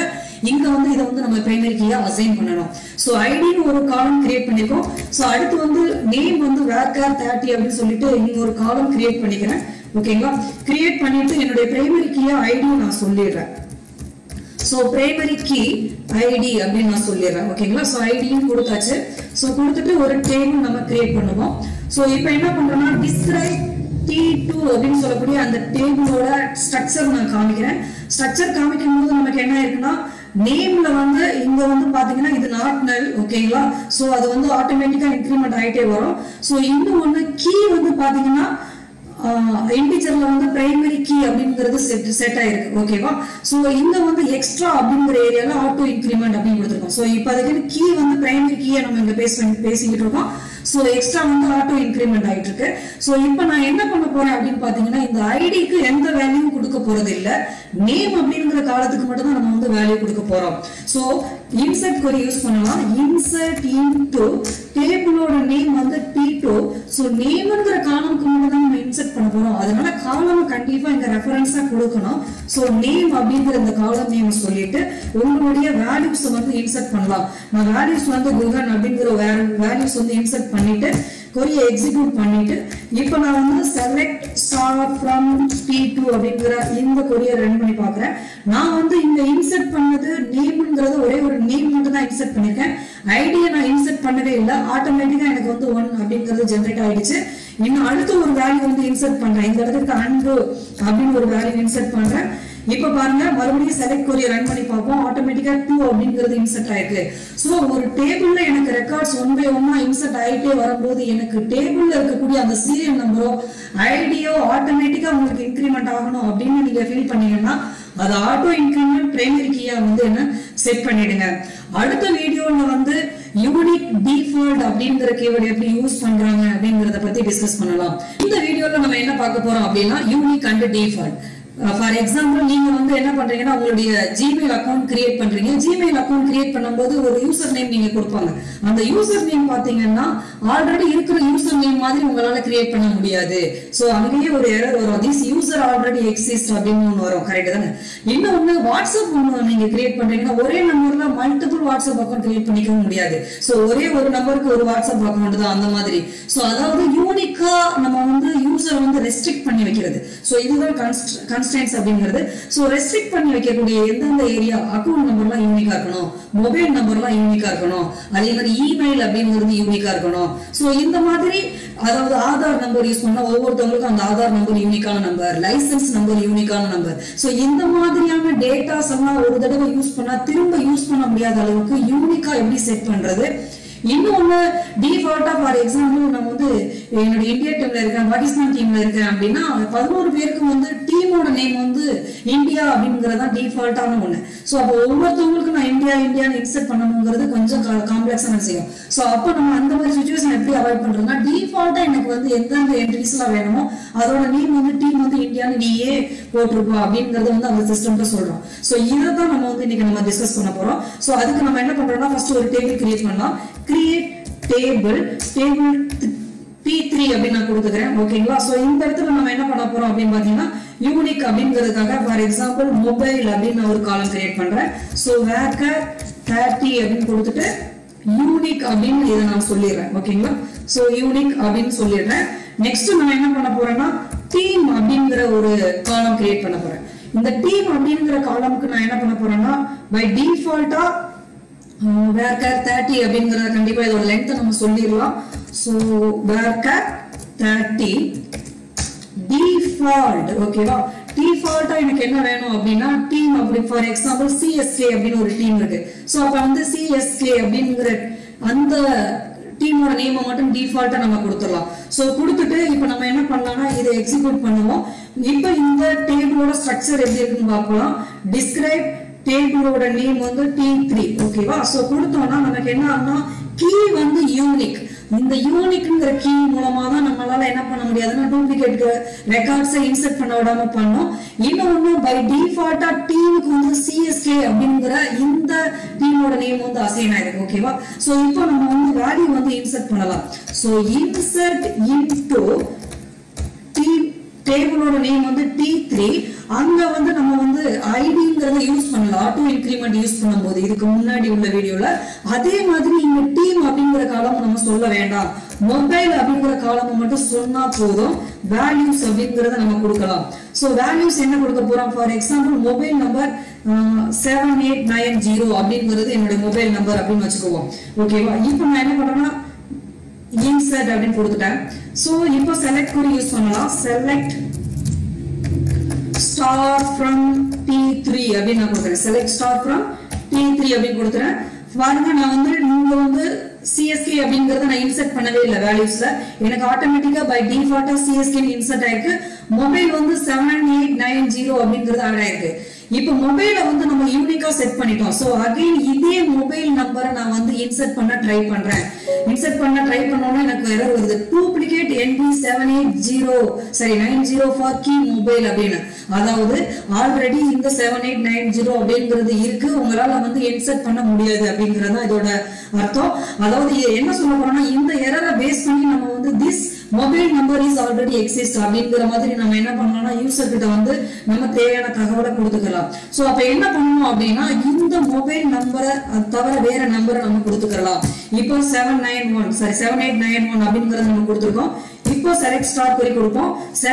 இங்க வந்து இதை வந்து நம்ம பிரைமரி கீயா அசைன் பண்ணணும். சோ ஐடின்னு ஒரு காலம் கிரியேட் பண்ணிருக்கோம். சோ அடுத்து வந்து நேம் வந்து varchar 30 அப்படின்னு சொல்லிட்டு இங்க ஒரு காலம் கிரியேட் பண்ணிக்கிறேன். ஓகேங்களா? கிரியேட் பண்ணிட்டு என்னுடைய பிரைமரி கீயா ஐடி நான் சொல்லிடுறேன். சோ பிரைமரி கீ ஐடி அப்படின்னு நான் சொல்லிடுறேன். ஓகேங்களா? சோ ஐடியும் கொடுத்தாச்சு. சோ கொடுத்துட்டு ஒரு டேபிள் நம்ம கிரியேட் பண்ணுவோம். சோ இப்போ என்ன பண்றோம்னா டிஸ்கிரைப் T2 அப்படின்னு சொல்லக்கூடிய அந்த டேபிளோட ஸ்ட்ரக்சர் நான் காமிக்கிறேன். ஸ்ட்ரக்சர் காமிக்கும் போது நமக்கு என்ன இருக்குன்னா நேம்ல வந்து இங்க வந்து பாத்தீங்கன்னா இது நாட் நல். ஓகேங்களா? சோ அது வந்து ஆட்டோமேட்டிக்கா இன்கிரிமெண்ட் ஆயிட்டே வரும். சோ இன்னும் ஒண்ணு கீ வந்து பாத்தீங்கன்னா இன்டிஜர்ல வந்து பிரைமரி கீ அப்படிங்கிறது செட் ஆயிருக்கு. ஓகேவா? சோ இங்க வந்து எக்ஸ்ட்ரா அப்படிங்கிற ஏரியால ஆட்டோ இன்கிரிமெண்ட் அப்படின்னு கொடுத்துருக்கோம். சோ இப்போ அதுக்கு கீ வந்து பிரைமரி கீயை நம்ம இங்க பேசிக்கிட்டு இருக்கோம். சோ எக்ஸ்ட்ரா வந்து ஆட்டோ இன்கிரிமெண்ட் ஆயிட்டு இருக்கு. சோ இப்போ நான் என்ன பண்ண போறேன் அப்படின்னு பாத்தீங்கன்னா இந்த ஐடிக்கு எந்த வேல்யூ கொடுக்க போறது இல்ல, நேம் அப்படிங்கிற காலத்துக்கு மட்டும் தான் நம்ம வந்து வேல்யூ கொடுக்க போறோம். சோ இன்சர்ட் query யூஸ் பண்ணலாம். இன்சர்ட் இன்டு டேபிளோட நேம் வந்து T2. சோ நேம்ங்கற காலம்க்கு மட்டும் தான் நம்ம இன்சர்ட் பண்ண போறோம். அதனால காலம் கண்டிப்பா இங்க ரெஃபரன்ஸா கொடுக்கணும். சோ நேம் அப்படிங்கற இந்த காலம் நேம் சொல்லிட்டு உங்களுடைய வேல்யூஸ் வந்து இன்சர்ட் பண்ணலாம். நான் வேல்யூஸ் வந்து குகன் அப்படிங்கற வேல்யூஸ் வந்து இன்சர்ட் பண்ணிட்டு query எக்ஸிக்யூட் பண்ணிட்டு இப்போ நான் வந்து select star from T2 அப்படிங்கற இந்த query ரன் பண்ணி பார்க்கறேன். நான் வந்து இங்க இன்சர்ட் பண்ணது நேம்ங்கறது ஒரே ஒரு நேம் மட்டும் தான் இன்சர்ட் பண்ணிருக்கேன். ஐடியை நான் இன்சர்ட் பண்ணவே இல்ல. ஆட்டோமேட்டிக்கா எனக்கு வந்து 1 அப்படிங்கிறது ஜெனரேட் ஆயிடுச்சு. இன்னும் அடுத்து ஒரு வேல்யூ வந்து இன்சர்ட் பண்றேன். இந்த இடத்துக்கு undo அப்படின்னு ஒரு வேல்யூ இன்சர்ட் பண்றேன். இப்போ பாருங்க மறுபடியும் செலக்ட் query ரன் பண்ணி பார்ப்போம். ஆட்டோமேட்டிக்கா 2 அப்படிங்கிறது இன்சர்ட் ஆயிருக்கு. சோ ஒரு டேபிள்ல எனக்கு ரெக்கார்ட்ஸ் 1 by 1 இன்சர்ட் ஆயிட்டே வரும்போது எனக்கு டேபிள்ல இருக்கக்கூடிய அந்த சீரியல் நம்பரோ ஐடியோ ஆட்டோமேட்டிக்கா உங்களுக்கு இன்கிரிமெண்ட் ஆகணும் அப்படின்னு நீங்க ஃபீல் பண்ணீங்கன்னா அது ஆட்டோ இன்கிரிமெண்ட் பிரைமரி கீயா வந்து என்ன செட் பண்ணிடுங்க. அடுத்த வீடியோல வந்து யூனிக் டிஃபால்ட் அப்படிங்கற கீவேர்ட் எப்படி யூஸ் பண்றாங்க அப்படிங்கறத பத்தி டிஸ்கஸ் பண்ணலாம். இந்த வீடியோல நம்ம என்ன பார்க்க போறோம் அப்படின்னா unique and default. For example நீங்க வந்து என்ன பண்றீங்கன்னா உங்களுடைய ஜிமெயில் அக்கவுண்ட் கிரியேட் பண்றீங்க. ஜிமெயில் அக்கவுண்ட் கிரியேட் பண்ணும்போது ஒரு யூசர் நேம் நீங்க கொடுப்பாங்க. அந்த யூசர் நேம் பாத்தீங்கன்னா ஆல்ரெடி இருக்கிற யூசர் நேம் மாதிரி உங்களால கிரியேட் பண்ண முடியாது. சோ அங்கேயே ஒரு எரர் வரும். திஸ் யூசர் ஆல்ரெடி எக்ஸிஸ்ட் அப்படின்னு ஒன்று வரும். கரெக்ட் தானே? இன்னொன்னு வாட்ஸ்அப் ஒன்று நீங்க கிரியேட் பண்றீங்கன்னா ஒரே நம்பர்ல மல்டிபிள் வாட்ஸ்அப் அக்கௌண்ட் கிரியேட் பண்ணிக்கவும் முடியாது. சோ ஒரே ஒரு நம்பருக்கு ஒரு வாட்ஸ்அப் அக்கௌண்ட் தான் அந்த மாதிரி. சோ அதாவது யூனிக்கா நம்ம வந்து யூசர் வந்து ரெஸ்ட்ரிக்ட் பண்ணி வைக்கிறது. சோ இதுதான் கன்ஸ்ட்ரெயின்ட்ஸ் அப்படிங்கிறது. சோ ரெஸ்ட்ரிக்ட் பண்ணி வைக்கக்கூடிய எந்தெந்த ஏரியா அக்கௌண்ட் நம்பர்லாம் யூனிக்கா இருக்கணும், மொபைல் நம்பர்லாம் யூனிக்கா இருக்கணும், அதே மாதிரி இமெயில் அப்படிங்கிறது யூனிக்கா இருக்கணும். சோ இந்த மாதிரி அதாவது ஆதார் நம்பர் யூஸ் பண்ணா ஒவ்வொருத்தவங்களுக்கும் அந்த ஆதார் நம்பர் யூனிக்கான நம்பர், லைசன்ஸ் நம்பர் யூனிக்கான நம்பர். சோ இந்த மாதிரியான டேட்டாஸ் எல்லாம் ஒரு தடவை யூஸ் பண்ணா திரும்ப யூஸ் பண்ண முடியாத அளவுக்கு யூனிக்கா எப்படி செட் பண்றது. இன்னொன்னு டிஃபால்ட்டா ஃபார் எக்ஸாம்பிள் நம்ம வந்து என்னோட இந்தியா டீம்ல இருக்கேன், பாகிஸ்தான் டீம்ல இருக்கேன் அப்படின்னா 11 பேருக்கு வந்து டீமோட நேம் வந்து இந்தியா அப்படிங்கறதா டிஃபால்ட்டான ஒண்ணு. சோ அப்போ ஒவ்வொருத்தவங்களுக்கும் நான் இந்தியான்னு இன்சர்ட் பண்ணணுங்கிறது கொஞ்சம் காம்ப்ளெக்ஸான விஷயம். சோ அப்போ நம்ம அந்த மாதிரி சிச்சுவேஷன் எப்படி அவாய்ட் பண்றோம்னா டிஃபால்ட்டா எனக்கு வந்து எந்தெந்த என்ட்ரிஸ் எல்லாம் வேணுமோ அதோட நேம் வந்து டீம் வந்து இந்தியான்னு நீயே போட்டிருப்போம் அப்படிங்கறத வந்து அந்த சிஸ்டம்ல சொல்றோம். சோ இதைதான் நம்ம வந்து இன்னைக்கு நம்ம டிஸ்கஸ் பண்ண போறோம். சோ அதுக்கு நம்ம என்ன பண்றோம்னா ஃபர்ஸ்ட் ஒரு டேபிள் கிரியேட் பண்ணலாம். கிரியேட் டேபிள் P3 அப்படின்னு நான் கொடுத்துக்கிறேன். ஓகேங்களா? சோ இந்த இடத்துல நம்ம என்ன பண்ண போறோம் அப்படின்னு பாத்தீங்கன்னா யூனிக் அப்படிங்கிறதுக்காக ஃபார் எக்ஸாம்பிள் மொபைல் அப்படின்னு ஒரு காலம் கிரியேட் பண்றேன். சோ varchar 30 அப்படின்னு கொடுத்துட்டு யூனிக் அப்படின்னு இதை நான் சொல்லிடுறேன். ஓகேங்களா? சோ யூனிக் அப்படின்னு சொல்லிடுறேன். நெக்ஸ்ட் நான் என்ன பண்ண போறேன்னா டீம் அப்படிங்கிற ஒரு காலம் கிரியேட் பண்ண போறேன். இந்த டீம் அப்படிங்கிற காலம்க்கு நான் என்ன பண்ண போறேன்னா பை டிஃபால்ட்டா varchar 30 அப்படிங்கறத கண்டிப்பா இதோட லென்த் நம்ம சொல்லிடலாம். So varchar 30 default. ஓகேவா? டிஃபால்ட்டா எனக்கு என்ன வேணும் அப்படின்னா டீம் அப்படி ஃபார் எக்ஸாம்பிள் CSK அப்படின்னு ஒரு டீம் இருக்கு. சோ அப்ப வந்து CSK அப்படிங்கிற அந்த டீமோட நேமை மட்டும் டிஃபால்ட்டா நம்ம கொடுத்துடலாம். சோ கொடுத்துட்டு இப்போ நம்ம என்ன பண்ணலாம்னா இதை எக்ஸிக்யூட் பண்ணுவோம். இப்போ இந்த டேபிளோட ஸ்ட்ரக்சர் எப்படி இருக்குன்னு பார்க்கலாம். டிஸ்கிரைப் டேபிளோட நேம் வந்து T3. ஓகேவா? சோ கொடுத்தோம்னா நமக்கு என்ன ஆகும்னா கீ வந்து யூனிக். இந்த யூனிக்ங்கிற கீ மூலமா தான் நம்மளால என்ன பண்ண முடியாதுன்னா டூப்ளிகேட் ரெக்கார்ட்ஸை இன்சர்ட் பண்ண விடாம பண்ணோம். இன்னொன்னு பை டிஃபால்ட்டா டீமுக்கு வந்து CSK அப்படிங்கிற இந்த டீமோட நேம் வந்து அசைன் ஆயிருக்கு. ஓகேவா? சோ இப்போ நம்ம வந்து வேல்யூ வந்து இன்சர்ட் பண்ணலாம். சோ இன்சர்ட் இன்டு டேபிளோட நேம் வந்து T3. அங்க வந்து நம்ம வந்து ஐடிங்கறத யூஸ் பண்ணலாம் ஆட்டோ இன்கிரிமெண்ட் யூஸ் பண்ணும்போது இதுக்கு முன்னாடி உள்ள வீடியோல. அதே மாதிரி இங்க டீம் அப்படிங்கிற காலம் நம்ம சொல்ல வேண்டாம், மொபைல் அப்படிங்கிற காலம் மட்டும் சொன்னா போதும். வேல்யூஸ் அப்படிங்கறத நம்ம கொடுக்கலாம். சோ வேல்யூஸ் என்ன கொடுக்க போறோம்? ஃபார் எக்ஸாம்பிள் மொபைல் நம்பர் 7890 அப்படிங்கிறது என்னோட மொபைல் நம்பர் அப்படின்னு வச்சுக்குவோம். ஓகேவா? இப்போ நான் என்ன பண்றேன்னா insert அப்படின்னு கொடுத்துட்டேன். சோ இப்போ select query யூஸ் பண்ணலாம். select star from T3 அப்படின்னு நான் கொடுக்கிறேன். select star from T3 அப்படின்னு கொடுத்துறேன். பாருங்க, நான் வந்து நீங்க வந்து CSK அப்படிங்கறத நான் இன்சர்ட் பண்ணவே இல்லை வேல்யூஸ்ல. எனக்கு ஆட்டோமேட்டிக்கா பை டிஃபால்ட்டா CSK இன்சர்ட் ஆயிருக்கு. மொபைல் வந்து 7890 அப்படிங்கறது ஆட் ஆயிருக்கு. இப்போ மொபைலை வந்து நம்ம யூனிக்கா செட் பண்ணிட்டோம். சோ அகைன் இதே மொபைல் நம்பரை நான் வந்து இன்சர்ட் பண்ண ட்ரை பண்றேன். இன்சர்ட் பண்ண ட்ரை பண்ணோம்னா எனக்கு எரர் வருது. Duplicate NB780 for key mobile அப்படின்னு. அதாவது ஆல்ரெடி இந்த 7890 அப்படிங்கிறது இருக்கு, உங்களால வந்து இன்சர்ட் பண்ண முடியாது அப்படிங்கறது இதோட அர்த்தம். அதாவது என்ன சொல்ல போறோம்னா இந்த எரரை பேஸ் பண்ணி நம்ம வந்து this mobile number is already exist அப்படிங்கிற மாதிரி நம்ம என்ன பண்ணலாம்னா யூசர் கிட்ட வந்து நம்ம தேவையான தகவலை கொடுத்துக்கலாம். சோ அப்ப என்ன பண்ணணும் அப்படின்னா இந்த மொபைல் நம்பரை தவிர வேற நம்பரை நம்ம கொடுத்துக்கலாம். இப்போ 7891 அப்படிங்கறத நம்ம கொடுத்துருக்கோம். இப்போ செலக்ட் ஸ்டார் query கொடுப்போம்.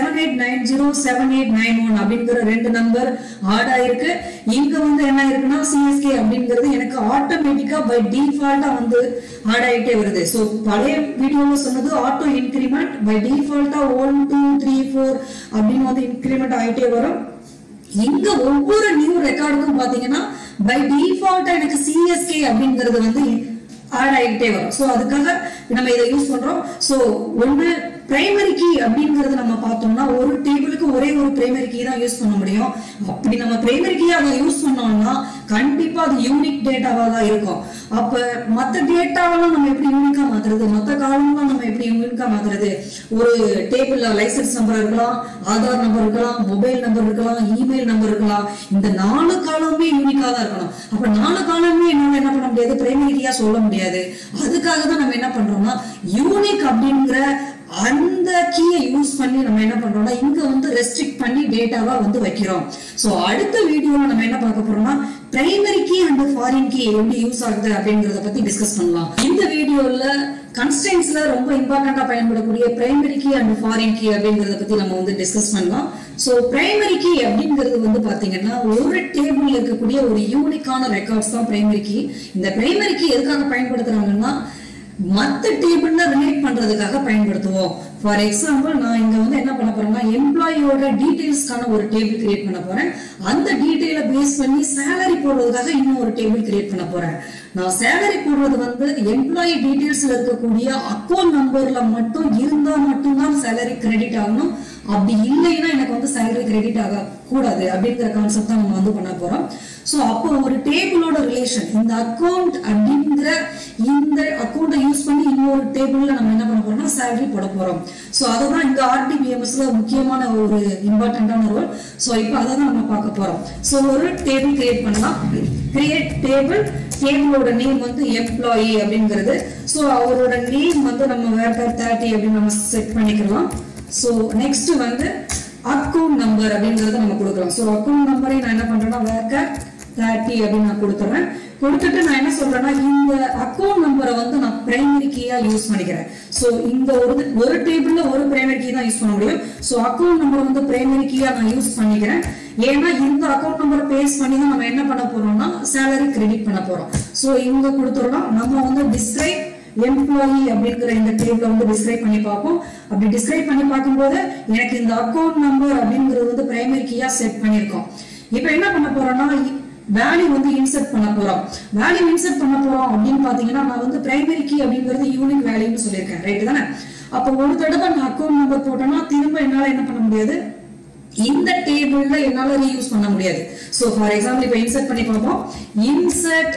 7890 7891 அப்படிங்கிற ரெண்டு நம்பர் ஆட் ஆயிருக்கு. இங்க வந்து என்ன இருக்குன்னா CSK அப்படிங்கிறது எனக்கு ஆட்டோமேட்டிக்கா பை டிஃபால்ட்டா வந்து ஆட் ஆயிட்டே வருது. சோ பழைய வீடியோல சொன்னது ஆட்டோ இன்கிரிமெண்ட் பை டிஃபால்ட்டா 1 2 3 4 அப்படின்னு வந்து இன்கிரிமெண்ட் ஆயிட்டே வரும். இங்க ஒவ்வொரு நியூ ரெக்கார்டுக்கும் பாத்தீங்கன்னா பை டிஃபால்ட்டா எனக்கு CSK அப்படிங்கிறது வந்து ஆட் ஆகிட்டே வரும். சோ அதுக்காக நம்ம இதை யூஸ் பண்றோம். சோ ஒன்று பிரைமரி கீ அப்படிங்கறது நம்ம பார்த்தோம்னா ஒரு டேபிளுக்கு ஒரே ஒரு பிரைமரி கீ தான் யூஸ் பண்ண முடியும். அப்படி நம்ம பிரைமரி கீ அதை யூஸ் பண்ணோம்னா கண்டிப்பா அது யூனிக் டேட்டாவா தான் இருக்கும். அப்ப மத்த டேட்டாவெல்லாம் நம்ம எப்படி யூனிக்கா மாத்துறது, மத்த காலம்லாம் நம்ம எப்படி யூனிக்கா மாத்துறது? ஒரு டேபிள்ல லைசன்ஸ் நம்பர் இருக்கலாம், ஆதார் நம்பர் இருக்கலாம், மொபைல் நம்பர் இருக்கலாம், இமெயில் நம்பர் இருக்கலாம். இந்த 4 காலமுமே யூனிக்கா தான் இருக்கணும். அப்ப 4 காலமுமே என்னால என்ன பண்ண முடியாது, பிரைமரி கீயா சொல்ல முடியாது. அதுக்காக தான் நம்ம என்ன பண்றோம்னா யூனிக் அப்படிங்கிற அந்த கீயை யூஸ் பண்ணி நம்ம என்ன பண்றோம்னா இங்க வந்து ரெஸ்ட்ரிக்ட் பண்ணி டேட்டாவா வந்து வைக்கிறோம். சோ அடுத்த வீடியோல நம்ம என்ன பார்க்க போறோம்னா primary key and foreign key எப்படி யூஸ் ஆகுது அப்படிங்கறத பத்தி டிஸ்கஸ் பண்ணலாம். இந்த வீடியோல கன்ஸ்ட்ரெயின்ட்ஸ்ல ரொம்ப இம்பார்ட்டண்டா பயன்படக்கூடிய primary key and foreign key அப்படிங்கறத பத்தி நம்ம வந்து டிஸ்கஸ் பண்ணலாம். சோ பிரைமரி கீ அப்படிங்கிறது வந்து பாத்தீங்கன்னா ஒரு டேபிள்ல இருக்கக்கூடிய ஒரு யூனிக்கான ரெக்கார்ட்ஸ் தான் பிரைமரி கீ. இந்த பிரைமரி கீ எதுக்காக பயன்படுத்துறாங்கன்னா மத்த டேபிள்ல ரிலேட் பண்றதுக்காக பயன்படுத்துவோம். ஃபார் எக்ஸாம்பிள் நான் இங்க வந்து என்ன பண்ண போறேன்னா எம்ப்ளாயியோட டீடைல்ஸ்க்கான ஒரு டேபிள் கிரியேட் பண்ண போறேன். அந்த டீடைல பேஸ் பண்ணி சேலரி போடுறதுக்காக இன்னும் ஒரு டேபிள் கிரியேட் பண்ண போறேன். நான் சேலரி போடுறது வந்து எம்ப்ளாயி டீடைல்ஸ்ல இருக்கக்கூடிய அக்கௌண்ட் நம்பர்ல மட்டும் இருந்தா மட்டும்தான் சேலரி கிரெடிட் ஆகணும். அப்படி இல்லைன்னா எனக்கு வந்து சேலரி கிரெடிட் ஆக கூடாது அப்படிங்கிற கான்செப்ட் தான் நம்ம வந்து பண்ண போறோம். சோ அப்போ ஒரு டேபிளோட ரிலேஷன் இந்த அக்கௌண்ட் அப்படிங்கிற இந்த அக்கௌண்ட்டை யூஸ் பண்ணி இன்னொரு டேபிள்ல நம்ம என்ன பண்ண போறோம்னா சேலரி போட போறோம். சோ அதுதான் இந்த RDBMSல முக்கியமான ஒரு இம்பார்ட்டன்டான ரோல். சோ இப்போ அதை தான் நம்ம பார்க்க போறோம். சோ ஒரு டேபிள் கிரியேட் பண்ணலாம். கிரியேட் டேபிள், டேபிளோட நேம் வந்து எம்ப்ளாயி அப்படிங்கிறது. சோ அவரோட நேம் வந்து நம்ம வேர்க்கர் 30 அப்படின்னு நம்ம செட் பண்ணிக்கலாம். சோ நெக்ஸ்ட் வந்து அக்கௌண்ட் நம்பர் அப்படிங்கறத நம்ம கொடுக்கலாம். சோ அக்கௌண்ட் நம்பரை நான் என்ன பண்றேன்னா வேர்க்கர் 30 அப்படின்னு நான் கொடுத்துறேன். கொடுத்துட்டு நான் என்ன சொல்றேன்னா இந்த அக்கௌண்ட் நம்பரை வந்து நான் பிரைமரி கீயா யூஸ் பண்ணிக்கிறேன். சோ இந்த ஒரு டேபிள்ல ஒரு பிரைமரி கீ தான் யூஸ் பண்ண முடியும். சோ அக்கௌண்ட் நம்பர் வந்து பிரைமரி கீயா நான் யூஸ் பண்ணிக்கிறேன். ஏன்னா இந்த அக்கௌண்ட் நம்பரை பேஸ் பண்ணி தான் நம்ம என்ன பண்ண போறோம்னா சேலரி கிரெடிட் பண்ண போறோம். சோ இங்க கொடுத்துறோம். நம்ம வந்து டிஸ்கிரைப் எம்ப்ளாயி அப்படிங்கிற இந்த டேபிள வந்து டிஸ்கிரைப் பண்ணி பார்ப்போம். அப்படி டிஸ்கிரைப் பண்ணி பார்க்கும்போது எனக்கு இந்த அக்கௌண்ட் நம்பர் அப்படிங்கிறது வந்து பிரைமரி கீயா செட் பண்ணிருக்கோம். இப்போ என்ன பண்ண போறோம்னா வேல்யூ வந்து இன்சர்ட் பண்ண போறோம். வேல்யூ இன்சர்ட் பண்ண போறோம் அப்படின்னு பாத்தீங்கன்னா நான் வந்து பிரைமரி கீ அப்படிங்கிறது யூனிக் வேல்யூன்னு சொல்லியிருக்கேன். ரைட் தானே? அப்போ ஒரு தடவை நான் அக்கௌண்ட் நம்பர் போட்டோம்னா திரும்ப என்னால என்ன பண்ண முடியாது, இந்த டேபிள்ல என்னால ரீயூஸ் பண்ண முடியாது. சோ ஃபார் எக்ஸாம்பிள் இப்போ இன்சர்ட் பண்ணி பார்ப்போம். இன்சர்ட்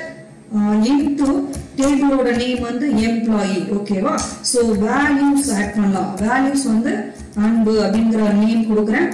into டேபிளோட நேம் வந்து எம்ப்ளாயி. ஓகேவா? சோ வேல்யூஸ் ஆட் பண்ணலாம். வேல்யூஸ் வந்து அன்பு அப்படிங்கிற நேம் கொடுக்குறேன்.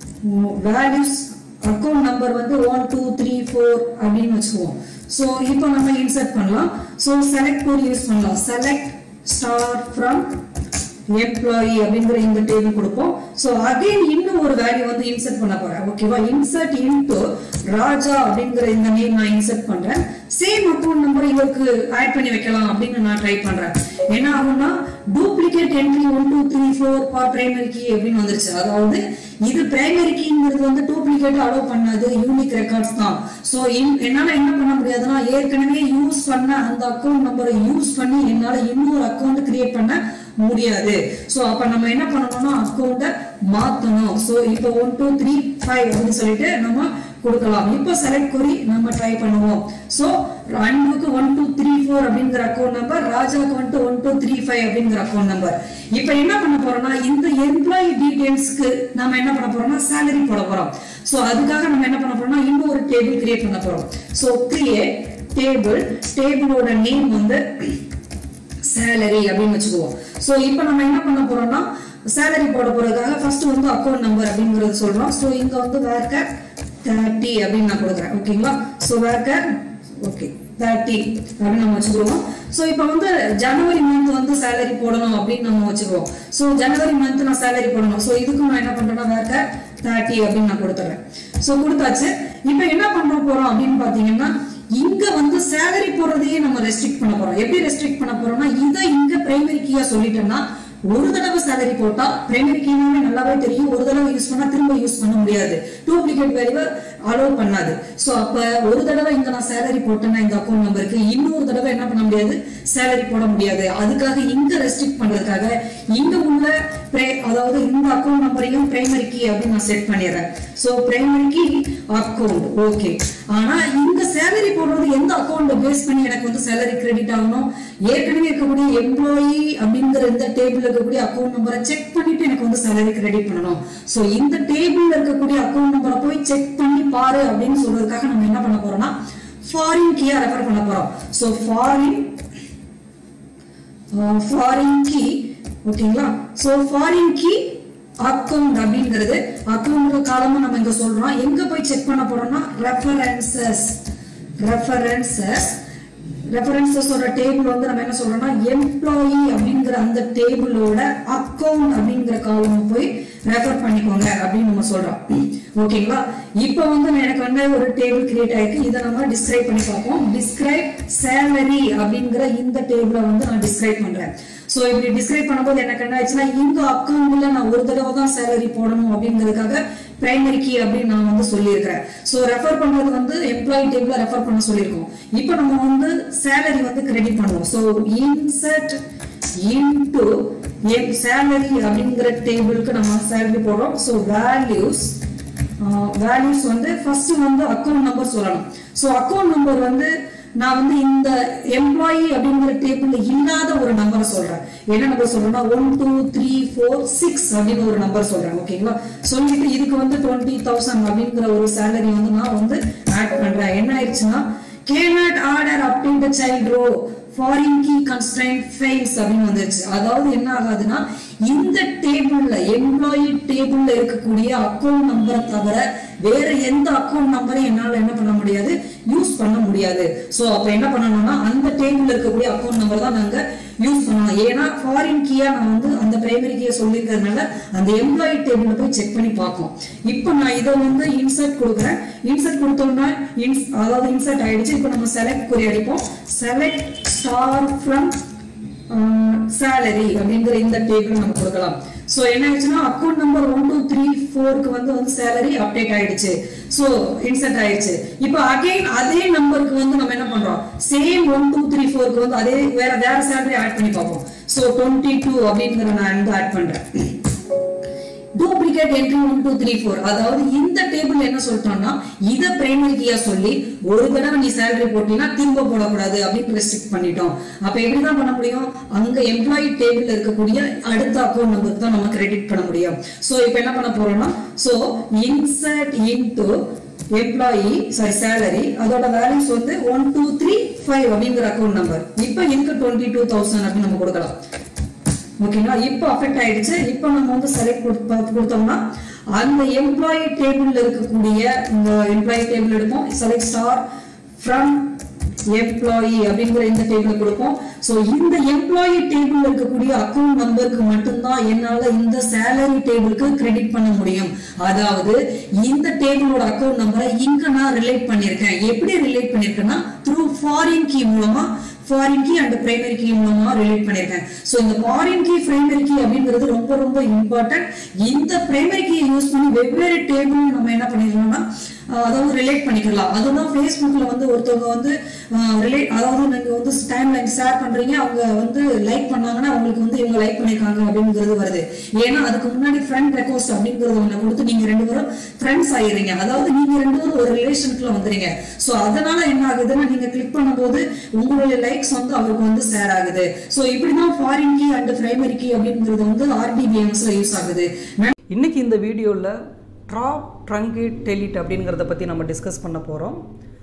வேல்யூஸ் அக்கௌண்ட் நம்பர் வந்து 1 2 3 4 அப்படின்னு வச்சுக்குவோம். சோ இப்போ நம்ம இன்சர்ட் பண்ணலாம். சோ செலக்ட் கோட் யூஸ் பண்ணலாம். செலக்ட் ஸ்டார் ஃப்ரம் எம்ப்ளாயி அப்படிங்கிற இந்த டேபிள் கொடுப்போம். சோ அகைன் இன்னும் ஒரு வேல்யூ வந்து இன்சர்ட் பண்ண போறேன். ஓகேவா? இன்சர்ட் இன்டு ராஜா அப்படிங்கிற இந்த நேம் நான் இன்சர்ட் பண்றேன். சேம் அக்கவுண்ட் நம்பர் இவருக்கு ஆட் பண்ணி வைக்கலாம் அப்படின்னு நான் ட்ரை பண்றேன். என்ன ஆகும்னா duplicate entry 1 2 3 4 for primary key அப்படின்னு வந்துருச்சு. அதாவது இது பிரைமரி கீங்கிறது வந்து டூப்ளிகேட் அலோவ் பண்ணாது, யூனிக் ரெக்கார்ட்ஸ் தான். சோ என்னால என்ன பண்ண முடியாதுன்னா ஏற்கனவே யூஸ் பண்ண அந்த அக்கவுண்ட் நம்பரை யூஸ் பண்ணி என்னால இன்னொரு அக்கவுண்ட் கிரியேட் பண்ண முடியாது. சோ அப்ப நம்ம என்ன பண்ணணும்னா அக்கவுண்ட மாத்தணும். சோ இப்போ 1 2 3 5 அப்படின்னு சொல்லிட்டு நம்ம கொடுக்கலாம். இப்போ செலக்ட் கொரி நம்ம ட்ரை பண்ணுவோம். சோ அன்புக்கு 1 2 3 4 அப்படிங்கிற அக்கவுண்ட் நம்பர், ராஜாக்கு வந்து 1 2 3 5 அப்படிங்கிற அக்கவுண்ட் நம்பர். இப்போ என்ன பண்ண போறோம்னா இந்த எம்ப்ளாயி டீடைல்ஸ்க்கு நம்ம என்ன பண்ண போறோம்னா salary போட போறோம். சோ அதுக்காக நம்ம என்ன பண்ண போறோம்னா இன்னொரு டேபிள் கிரியேட் பண்ண போறோம். சோ கிரியேட் டேபிள், டேபிளோட நேம் வந்து salary அப்படின்னு வச்சுக்குவோம். சோ இப்போ நம்ம என்ன பண்ண போறோம்னா salary போட போறதுக்காக ஃபர்ஸ்ட் வந்து அக்கவுண்ட் நம்பர் அப்படிங்கறது சொல்றோம். சோ இங்க வந்து வேர்க்கர் 30 அப்படின்னு நான் கொடுக்குறேன். ஓகேங்களா? சோ வேர்க்கர் ஓகே 30 அப்படின்னு நம்ம வச்சுக்குவோம். சோ இப்போ வந்து ஜனவரி மந்த் வந்து salary போடணும் அப்படின்னு நம்ம வச்சுக்குவோம். சோ ஜனவரி மந்த் நான் salary போடணும். சோ இதுக்கு நான் என்ன பண்றேன்னா வேர்க்கர் 30 அப்படின்னு நான் கொடுத்துறேன். சோ கொடுத்தாச்சு. இப்போ என்ன பண்ண போறோம் அப்படின்னு பாத்தீங்கன்னா இங்க வந்து salary போடுறதையே நம்ம ரெஸ்ட்ரிக்ட் பண்ண போறோம். எப்படி ரெஸ்ட்ரிக்ட் பண்ண போறோம்னா இத இங்க பிரைமரி கீயா சொல்லிட்டோம்னா ஒரு தடவை salary போட்டா பிரைமரி கீனாவே நல்லாவே தெரியும். ஒரு தடவை யூஸ் பண்ணா திரும்ப யூஸ் பண்ண முடியாது. டூப்ளிகேட் வேல்யூ அலோவ் பண்ணாது. சோ அப்ப ஒரு தடவை இங்க நான் salary போட்டேன்னா இந்த அக்கவுண்ட் நம்பருக்கு இன்னொரு தடவை என்ன பண்ண முடியாது, salary போட முடியாது. அதுக்காக இங்க ரெஸ்ட்ரிக்ட் பண்றதுக்காக இங்க உள்ள அதாவது இந்த அக்கவுண்ட் நம்பரையும் பிரைமரி கீ அப்படின்னு நான் செட் பண்ணிடுறேன். So primary key account okay. ஆனா இந்த salary போடுறது எந்த அக்கவுண்ட் பேஸ் பண்ணி எனக்கு வந்து salary கிரெடிட் ஆகணும், ஏற்கனவே இருக்கக்கூடிய எம்ப்ளாயி அப்படிங்கிற இந்த டேபிள் இருக்கக்கூடிய அக்கவுண்ட் நம்பரை செக் பண்ணிட்டு எனக்கு வந்து salary கிரெடிட் பண்ணணும். சோ இந்த டேபிள்ல இருக்கக்கூடிய அக்கவுண்ட் நம்பரை போய் செக் பண்ணி பாரு அப்படின்னு சொல்றதுக்காக நம்ம என்ன பண்ண போறோம்னா ஃபாரின் கீயா ரெஃபர் பண்ண போறோம். சோ ஃபாரின் கீ ஓகேங்களா? சோ ஃபாரின் கீ அக்கவுண்ட் அப்படிங்கிறது அக்கவுண்ட் காலமா நம்ம இங்க சொல்றோம். எங்க போய் செக் பண்ண போறோம்னா ரெஃபரன்சஸோட டேபிள் வந்து நம்ம என்ன சொல்றோம்னா எம்ப்ளாயி அப்படிங்கிற அந்த டேபிளோட அக்கவுண்ட் அப்படிங்கிற காலம் போய் ரெஃபர் பண்ணிக்கோங்க அப்படின்னு நம்ம சொல்றோம். ஓகேங்களா? இப்போ வந்து எனக்கு வந்து ஒரு டேபிள் கிரியேட் ஆயிருக்கு. இதை நம்ம டிஸ்கிரைப் பண்ணி பார்ப்போம். டிஸ்கிரைப் salary அப்படிங்கிற இந்த டேபிளை வந்து நான் டிஸ்கிரைப் பண்றேன். சோ இப்படி டிஸ்கிரைப் பண்ணும்போது எனக்கு என்ன ஆச்சுன்னா இந்த அக்கவுண்ட்ல நான் ஒரு தடவை தான் salary போடணும் அப்படிங்கிறதுக்காக பிரைமரி கீ அப்படின்னு நான் வந்து சொல்லியிருக்கிறேன். சோ ரெஃபர் பண்றது வந்து எம்ப்ளாயி டேபிள ரெஃபர் பண்ண சொல்லியிருக்கோம். இப்போ நம்ம வந்து salary வந்து கிரெடிட் பண்ணுவோம். சோ இன்சர்ட் இன்டு salary அப்படிங்கிற டேபிளுக்கு நம்ம salary போடுறோம். சோ வேல்யூஸ் வந்து ஃபர்ஸ்ட் வந்து அக்கவுண்ட் நம்பர் சொல்லணும். சோ அக்கவுண்ட் நம்பர் வந்து நான் வந்து இந்த எம்ப்ளாயி அப்படிங்கிற டேபிள்ல இல்லாத ஒரு நம்பரை சொல்றேன். என்ன நம்பர் சொல்றேன்னா 1 2 3 4 6 அப்படின்னு ஒரு நம்பர் சொல்றேன். ஓகேங்களா? சொல்லிட்டு இதுக்கு வந்து 20,000 அப்படிங்கிற ஒரு salary வந்து நான் வந்து ஆட் பண்றேன். என்ன ஆயிடுச்சுன்னா cannot add or update the child row foreign key constraint fails அப்படின்னு வந்துருச்சு. அதாவது என்ன ஆகாதுன்னா இந்த டேபிள்ல எம்ப்ளாயி டேபிள்ல இருக்கக்கூடிய அக்கவுண்ட் நம்பரை தவிர வேற எந்த அக்கவுண்ட் நம்பரையும் என்னால என்ன பண்ண முடியாது, யூஸ் பண்ண முடியாது. சோ அப்ப என்ன பண்ணணும்னா அந்த டேபிள்ல இருக்கக்கூடிய அக்கவுண்ட் நம்பர் தான் நாங்க யூஸ் பண்ணணும். ஏன்னா ஃபாரின் கீயா நான் வந்து அந்த பிரைமரி கீயை சொல்லிருக்கிறதுனால அந்த எம்ப்ளாயி டேபிள்ல போய் செக் பண்ணி பார்ப்போம். இப்போ நான் இதை வந்து இன்சர்ட் கொடுக்குறேன். இன்சர்ட் கொடுத்தோம்னா அதாவது இன்சர்ட் ஆயிடுச்சு. இப்போ நம்ம செலக்ட் கொரி அடிப்போம். செலக்ட் ஸ்டார் ஃப்ரம் salary அப்படிங்கிற இந்த டேபிள் நம்ம கொடுக்கலாம். சோ என்ன ஆயிடுச்சுன்னா அக்கவுண்ட் நம்பர் 1 2 3 4க்கு வந்து salary அப்டேட் ஆயிடுச்சு. சோ இன்சர்ட் ஆயிடுச்சு. இப்போ அகைன் அதே நம்பருக்கு வந்து நம்ம என்ன பண்றோம், சேம் 1 2 3 4க்கு வந்து அதே வேற salary ஆட் பண்ணி பார்ப்போம். சோ 22 அப்படிங்கற நான் வந்து ஆட் பண்றேன். டூப்ளிகேட் என்ட்ரி 1 2 3 4 அதாவது இந்த டேபிள் என்ன சொல்லிட்டோம்னா இத பிரைமரி கீயா சொல்லி ஒரு தடவை நீ salary போட்டீனா திரும்ப போடக்கூடாது அப்படின்னு ரெஸ்ட்ரிக்ட் பண்ணிட்டோம். அப்ப எப்படி தான் பண்ண முடியும், அங்க எம்ப்ளாயி டேபிள்ல இருக்கக்கூடிய அடுத்த அக்கவுண்ட் நம்பருக்கு தான் நம்ம கிரெடிட் பண்ண முடியும். சோ இப்போ என்ன பண்ண போறோம்னா so insert into employee salary அதோட வேல்யூஸ் வந்து 1 2 3 5 அப்படிங்கிற அக்கவுண்ட் நம்பர். இப்போ இங்க 22,000 அப்படின்னு நம்ம கொடுக்கலாம். ஓகேங்களா? இப்போ அஃபெக்ட் ஆயிடுச்சு. இப்போ நம்ம வந்து செலக்ட் கொடுத்தோம்னா அந்த எம்ப்ளாயி டேபிள்ல இருக்கக்கூடிய இந்த எம்ப்ளாயி டேபிள் எடுப்போம். செலக்ட் ஸ்டார் ஃப்ரம் எம்ப்ளாயி அப்படிங்கிற இந்த டேபிள் கொடுப்போம். சோ இந்த எம்ப்ளாயி டேபிள்ல இருக்கக்கூடிய அக்கவுண்ட் நம்பருக்கு மட்டும்தான் என்னால இந்த சேலரி டேபிளுக்கு கிரெடிட் பண்ண முடியும். அதாவது இந்த டேபிளோட அக்கவுண்ட் நம்பரை இங்க நான் ரிலேட் பண்ணிருக்கேன். எப்படி ரிலேட் பண்ணிருக்கேன்னா த்ரூ ஃபாரின் கீ மூலமா, foreign key and primary key மூலமா ரிலேட் பண்ணிருக்கேன். சோ இந்த ஃபாரின் கீ பிரைமரி கீ அப்படிங்கிறது ரொம்ப ரொம்ப இம்பார்ட்டன்ட். இந்த பிரைமரி கீயை யூஸ் பண்ணி வெவ்வேறு டேபிள் நம்ம என்ன பண்ணிடலாம்னா அதாவது ரிலேட் பண்ணிக்கலாம். அதுதான் Facebookல வந்து ஒருத்தவங்க வந்து அதாவது நீங்க வந்து டைம் லைன் ஷேர் பண்றீங்க, அவங்க வந்து லைக் பண்ணாங்கன்னா உங்களுக்கு வந்து இவங்க லைக் பண்ணிருக்காங்க அப்படிங்கிறது வருது. ஏன்னா அதுக்கு முன்னாடி ஃப்ரெண்ட் ரெக்வெஸ்ட் அப்படிங்கறது ஒண்ணு கொடுத்து நீங்க ரெண்டு பேரும் ஃப்ரெண்ட்ஸ் ஆயிடுறீங்க. அதாவது நீங்க ரெண்டு பேரும் ஒரு ரிலேஷனுக்குள்ள வந்துறீங்க. சோ அதனால என்ன ஆகுதுன்னா நீங்க கிளிக் பண்ணும்போது உங்களுடைய லைக்ஸ் வந்து அவருக்கு வந்து ஷேர் ஆகுது. சோ இப்படிதான் foreign key and primary key அப்படிங்கிறது வந்து RDBMSல யூஸ் ஆகுது. இன்னைக்கு இந்த வீடியோல ட்ராப், ட்ரங்கேட், டெலீட் அப்படிங்கிறத பற்றி நம்ம டிஸ்கஸ் பண்ண போகிறோம்.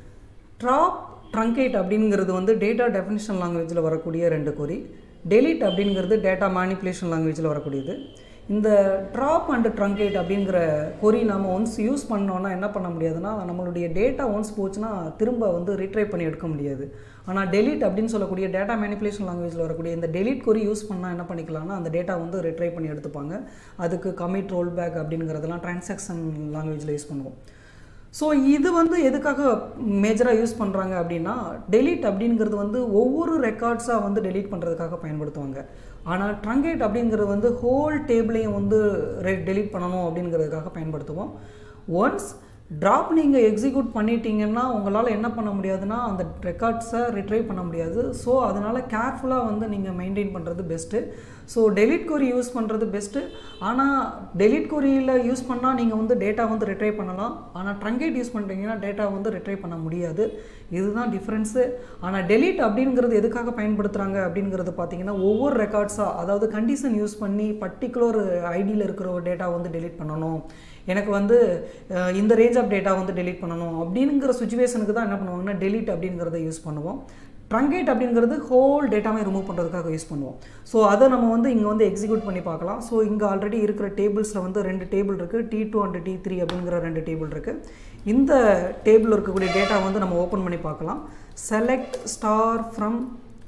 ட்ராப், ட்ரங்கேட் அப்படிங்கிறது வந்து டேட்டா டெஃபினிஷன் லாங்குவேஜில் வரக்கூடிய ரெண்டு கொரி. டெலீட் அப்படிங்கிறது டேட்டா மேனிப்புலேஷன் லாங்குவேஜில் வரக்கூடியது. இந்த ட்ராப் அண்ட் ட்ரங்கேட் அப்படிங்கிற கொரி நம்ம ஒன்ஸ் யூஸ் பண்ணோன்னா என்ன பண்ண முடியாதுன்னா நம்மளுடைய டேட்டா ஒன்ஸ் போச்சுன்னா திரும்ப வந்து ரீட்ரைவ் பண்ணி எடுக்க முடியாது. ஆனால் டெலீட் அப்படின்னு சொல்லக்கூடிய டேட்டா மேனிப்புலேஷன் லாங்குவேஜில் வரக்கூடிய இந்த டெலீட் கொரி யூஸ் பண்ணால் என்ன பண்ணிக்கலாம்னா அந்த டேட்டா வந்து ரீட்ரைவ் பண்ணி எடுத்துப்பாங்க. அதுக்கு கமிட், ரோல் பேக் அப்படிங்கிறதெல்லாம் டிரான்சாக்ஷன் லாங்குவேஜில் யூஸ் பண்ணுவோம். ஸோ இது வந்து எதுக்காக மேஜராக யூஸ் பண்ணுறாங்க அப்படின்னா டெலீட் அப்படிங்கிறது வந்து ஒவ்வொரு ரெக்கார்ட்ஸாக வந்து டெலீட் பண்ணுறதுக்காக பயன்படுத்துவாங்க. ஆனால் ட்ரங்கேட் அப்படிங்கிறது வந்து ஹோல் டேபிளையும் வந்து டெலீட் பண்ணணும் அப்படிங்கிறதுக்காக பயன்படுத்துவோம். ஒன்ஸ் ட்ராப் நீங்கள் எக்ஸிக்யூட் பண்ணிட்டீங்கன்னா உங்களால் என்ன பண்ண முடியாதுன்னா அந்த ரெக்கார்ட்ஸை ரிட்ரைவ் பண்ண முடியாது. ஸோ அதனால் கேர்ஃபுல்லாக வந்து நீங்கள் மெயின்டைன் பண்ணுறது best. So delete query use பண்ணுறது பெஸ்ட்டு. ஆனால் டெலீட் கொரியில் யூஸ் பண்ணால் நீங்கள் வந்து டேட்டா வந்து ரிட்ரைவ் பண்ணலாம். ஆனால் ட்ரங்கேட் யூஸ் பண்ணுறீங்கன்னா டேட்டா வந்து ரிட்ரைவ் பண்ண முடியாது. இதுதான் டிஃப்ரென்ஸு. ஆனால் டெலீட் அப்படிங்கிறது எதுக்காக பயன்படுத்துகிறாங்க அப்படிங்கிறது பார்த்தீங்கன்னா ஒவ்வொரு ரெக்கார்ட்ஸாக, அதாவது கண்டிஷன் யூஸ் பண்ணி பர்டிகுலர் ஐடியில் இருக்கிற ஒரு டேட்டா வந்து டெலீட் பண்ணணும், எனக்கு வந்து இந்த ரேஞ்ச் ஆஃப் டேட்டா வந்து டெலீட் பண்ணணும் அப்படிங்கிற சுச்சுவேஷனுக்கு தான் என்ன பண்ணுவாங்கன்னா டெலீட் அப்படிங்கிறத யூஸ் பண்ணுவோம். ட்ரங்கேட் அப்படிங்கிறது ஹோல் டேட்டாவே ரிமூவ் பண்ணுறதுக்காக யூஸ் பண்ணுவோம். ஸோ அதை நம்ம வந்து இங்கே வந்து எக்ஸிக்யூட் பண்ணி பார்க்கலாம். ஸோ இங்கே ஆல்ரெடி இருக்கிற டேபிள்ஸில் வந்து ரெண்டு டேபிள் இருக்குது, T2 அண்ட் T3 அப்படிங்கிற ரெண்டு டேபிள் இருக்குது. இந்த டேபிள் இருக்கக்கூடிய டேட்டா வந்து நம்ம ஓப்பன் பண்ணி பார்க்கலாம். செலக்ட் ஸ்டார் ஃப்ரம்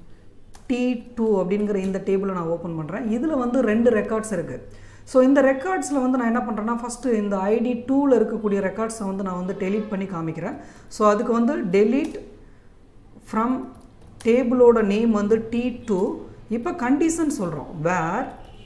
T2 அப்படிங்கிற இந்த டேபிளை நான் ஓப்பன் பண்ணுறேன். இதில் வந்து ரெண்டு ரெக்கார்ட்ஸ் இருக்குது. ஸோ இந்த ரெக்கார்ட்ஸில் வந்து நான் என்ன பண்ணுறேன்னா ஃபஸ்ட்டு இந்த ID 2ல் இருக்கக்கூடிய ரெக்கார்ட்ஸை வந்து நான் வந்து டெலீட் பண்ணி காமிக்கிறேன். ஸோ அதுக்கு வந்து டெலீட் ஃப்ரம் டேபிளோட நேம் வந்து T2. இப்போ கண்டிஷன் சொல்கிறோம், where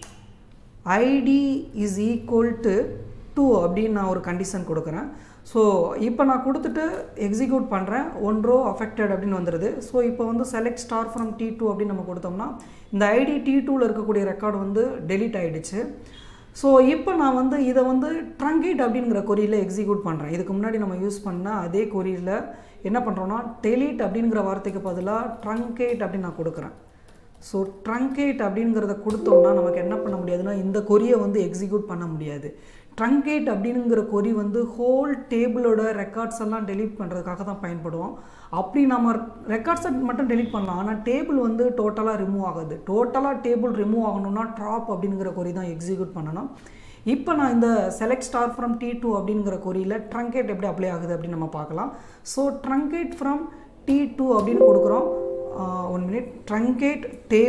ID is equal to 2 அப்படின்னு நான் ஒரு கண்டிஷன் கொடுக்குறேன். ஸோ இப்போ நான் கொடுத்துட்டு எக்ஸிக்யூட் பண்ணுறேன். 1 row affected அப்படின்னு வந்துடுது. ஸோ இப்போ வந்து செலக்ட் ஸ்டார் ஃப்ரம் T2 அப்படின்னு நம்ம கொடுத்தோம்னா இந்த ID T2ல் இருக்கக்கூடிய ரெக்கார்டு வந்து டெலீட் ஆகிடுச்சு. ஸோ இப்போ நான் வந்து இதை வந்து ட்ரங்கேட் அப்படிங்கிற கொரியில் எக்ஸிக்யூட் பண்ணுறேன். இதுக்கு முன்னாடி நம்ம யூஸ் பண்ண அதே கொரியில் என்ன பண்ணுறோன்னா டெலீட் அப்படிங்கிற வார்த்தைக்கு பதிலாக ட்ரங்கேட் அப்படின்னு நான் கொடுக்குறேன். ஸோ ட்ரங்கேட் அப்படிங்கிறத கொடுத்தோம்னா நமக்கு என்ன பண்ண முடியாதுன்னா இந்த கொரியை வந்து எக்ஸிக்யூட் பண்ண முடியாது. ட்ரங்கேட் அப்படிங்கிற கொரி வந்து ஹோல் டேபிளோட ரெக்கார்ட்ஸ் எல்லாம் டெலீட் பண்ணுறதுக்காக தான் பயன்படுவோம். அப்படி நம்ம ரெக்கார்ட்ஸை மட்டும் டெலீட் பண்ணலாம், ஆனால் டேபிள் வந்து டோட்டலாக ரிமூவ் ஆகுது. டோட்டலாக டேபிள் ரிமூவ் ஆகணும்னா ட்ராப் அப்படிங்கிற கொரி தான் எக்ஸிக்யூட் பண்ணணும். இப்போ நான் இந்த செலக்ட் ஸ்டார் ஃப்ரம் T2 அப்படிங்கிற கொரியில் ட்ரங்கேட் எப்படி அப்ளை ஆகுது அப்படின்னு நம்ம பார்க்கலாம். ஸோ ட்ரங்கேட் ஃப்ரம் T2 அப்படின்னு கொடுக்குறோம். 1 minute. ட்ரங்கேட்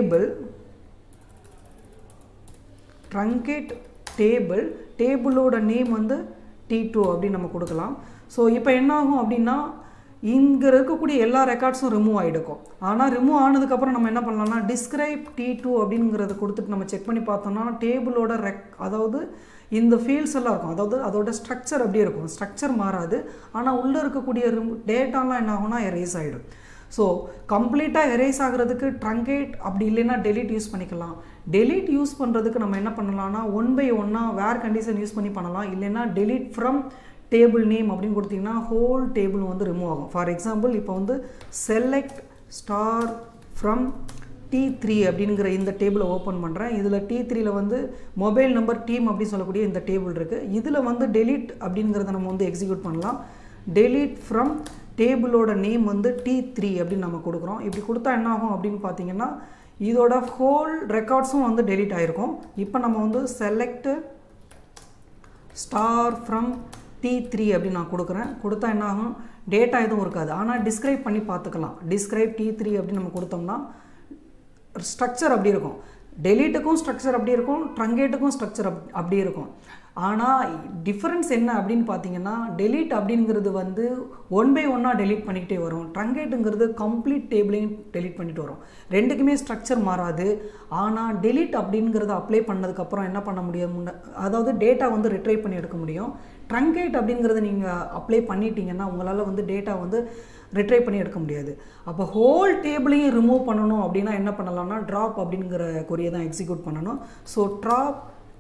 டேபிளோட நேம் வந்து T2 அப்படின்னு நம்ம கொடுக்கலாம். ஸோ இப்போ என்ன ஆகும் அப்படின்னா இங்கே இருக்கக்கூடிய எல்லா ரெக்கார்ட்ஸும் ரிமூவ் ஆகிடுக்கும். ஆனால் ரிமூவ் ஆனதுக்கப்புறம் நம்ம என்ன பண்ணலாம்னா டிஸ்கிரைப் T2 அப்படிங்கிறத கொடுத்துட்டு நம்ம செக் பண்ணி பார்த்தோம்னா டேபிளோட அதாவது இந்த ஃபீல்ட்ஸ் எல்லாம் இருக்கும், அதாவது அதோட ஸ்ட்ரக்சர் அப்படியே இருக்கும், ஸ்ட்ரக்சர் மாறாது. ஆனால் உள்ளே இருக்கக்கூடிய டேட்டாலாம் என்ன ஆகும்னா எரேஸ் ஆகிடும். ஸோ கம்ப்ளீட்டாக எரேஸ் ஆகிறதுக்கு ட்ரங்கேட் அப்படி இல்லைன்னா டெலீட் யூஸ் பண்ணிக்கலாம். டெலீட் யூஸ் பண்ணுறதுக்கு நம்ம என்ன பண்ணலாம்னா 1 by 1 வேர் கண்டிஷன் யூஸ் பண்ணி பண்ணலாம். இல்லைன்னா டெலீட் ஃப்ரம் டேபிள் நேம் அப்படின்னு கொடுத்தீங்கன்னா ஹோல் டேபிள் வந்து ரிமூவ் ஆகும். ஃபார் எக்ஸாம்பிள் இப்போ வந்து செலக்ட் ஸ்டார் ஃப்ரம் T3 அப்படிங்கிற இந்த டேபிளை ஓப்பன் பண்ணுறேன். இதில் T3ல் வந்து மொபைல் நம்பர் டீம் அப்படின்னு சொல்லக்கூடிய இந்த டேபிள் இருக்குது. இதில் வந்து டெலீட் அப்படிங்கிறத நம்ம வந்து எக்ஸிக்யூட் பண்ணலாம். டெலீட் ஃப்ரம் டேபிளோட நேம் வந்து T3 அப்படின்னு நம்ம கொடுக்குறோம். இப்படி கொடுத்தா என்ன ஆகும் அப்படின்னு பார்த்தீங்கன்னா இதோட ஹோல் ரெக்கார்ட்ஸும் வந்து டெலீட் ஆகிருக்கும். இப்போ நம்ம வந்து செலக்ட் ஸ்டார் ஃப்ரம் T3 அப்படின்னு நான் கொடுக்குறேன். கொடுத்தா என்ன ஆகும், டேட்டா எதுவும் இருக்காது. ஆனால் டிஸ்கிரைப் பண்ணி பார்த்துக்கலாம். டிஸ்கிரைப் T3 அப்படின்னு நம்ம கொடுத்தோம்னா ஸ்ட்ரக்சர் அப்படி இருக்கும். டெலீட்டுக்கும் ஸ்ட்ரக்சர் அப்படி இருக்கும், ட்ரங்கேட்டுக்கும் ஸ்ட்ரக்சர் அப்படி இருக்கும். ஆனால் டிஃப்ரென்ஸ் என்ன அப்படின்னு பார்த்தீங்கன்னா, டெலீட் அப்படிங்கிறது வந்து 1 by 1 டெலீட் பண்ணிக்கிட்டே வரும். ட்ரங்கேட்டுங்கிறது கம்ப்ளீட் டேபிளையும் டெலீட் பண்ணிட்டு வரும். ரெண்டுக்குமே ஸ்ட்ரக்சர் மாறாது. ஆனால் டெலீட் அப்படிங்கிறத அப்ளை பண்ணதுக்கப்புறம் என்ன பண்ண முடியும், அதாவது டேட்டா வந்து ரிட்ரைவ் பண்ணி எடுக்க முடியும். ட்ரங்கேட் அப்படிங்கிறத நீங்கள் அப்ளை பண்ணிட்டீங்கன்னா உங்களால் வந்து டேட்டா வந்து ரிட்ரைவ் பண்ணி எடுக்க முடியாது. அப்போ ஹோல் டேபிளையும் ரிமூவ் பண்ணணும் அப்படின்னா என்ன பண்ணலாம்னா, ட்ராப் அப்படிங்கிற கொரியை தான் எக்ஸிக்யூட் பண்ணணும். ஸோ ட்ராப்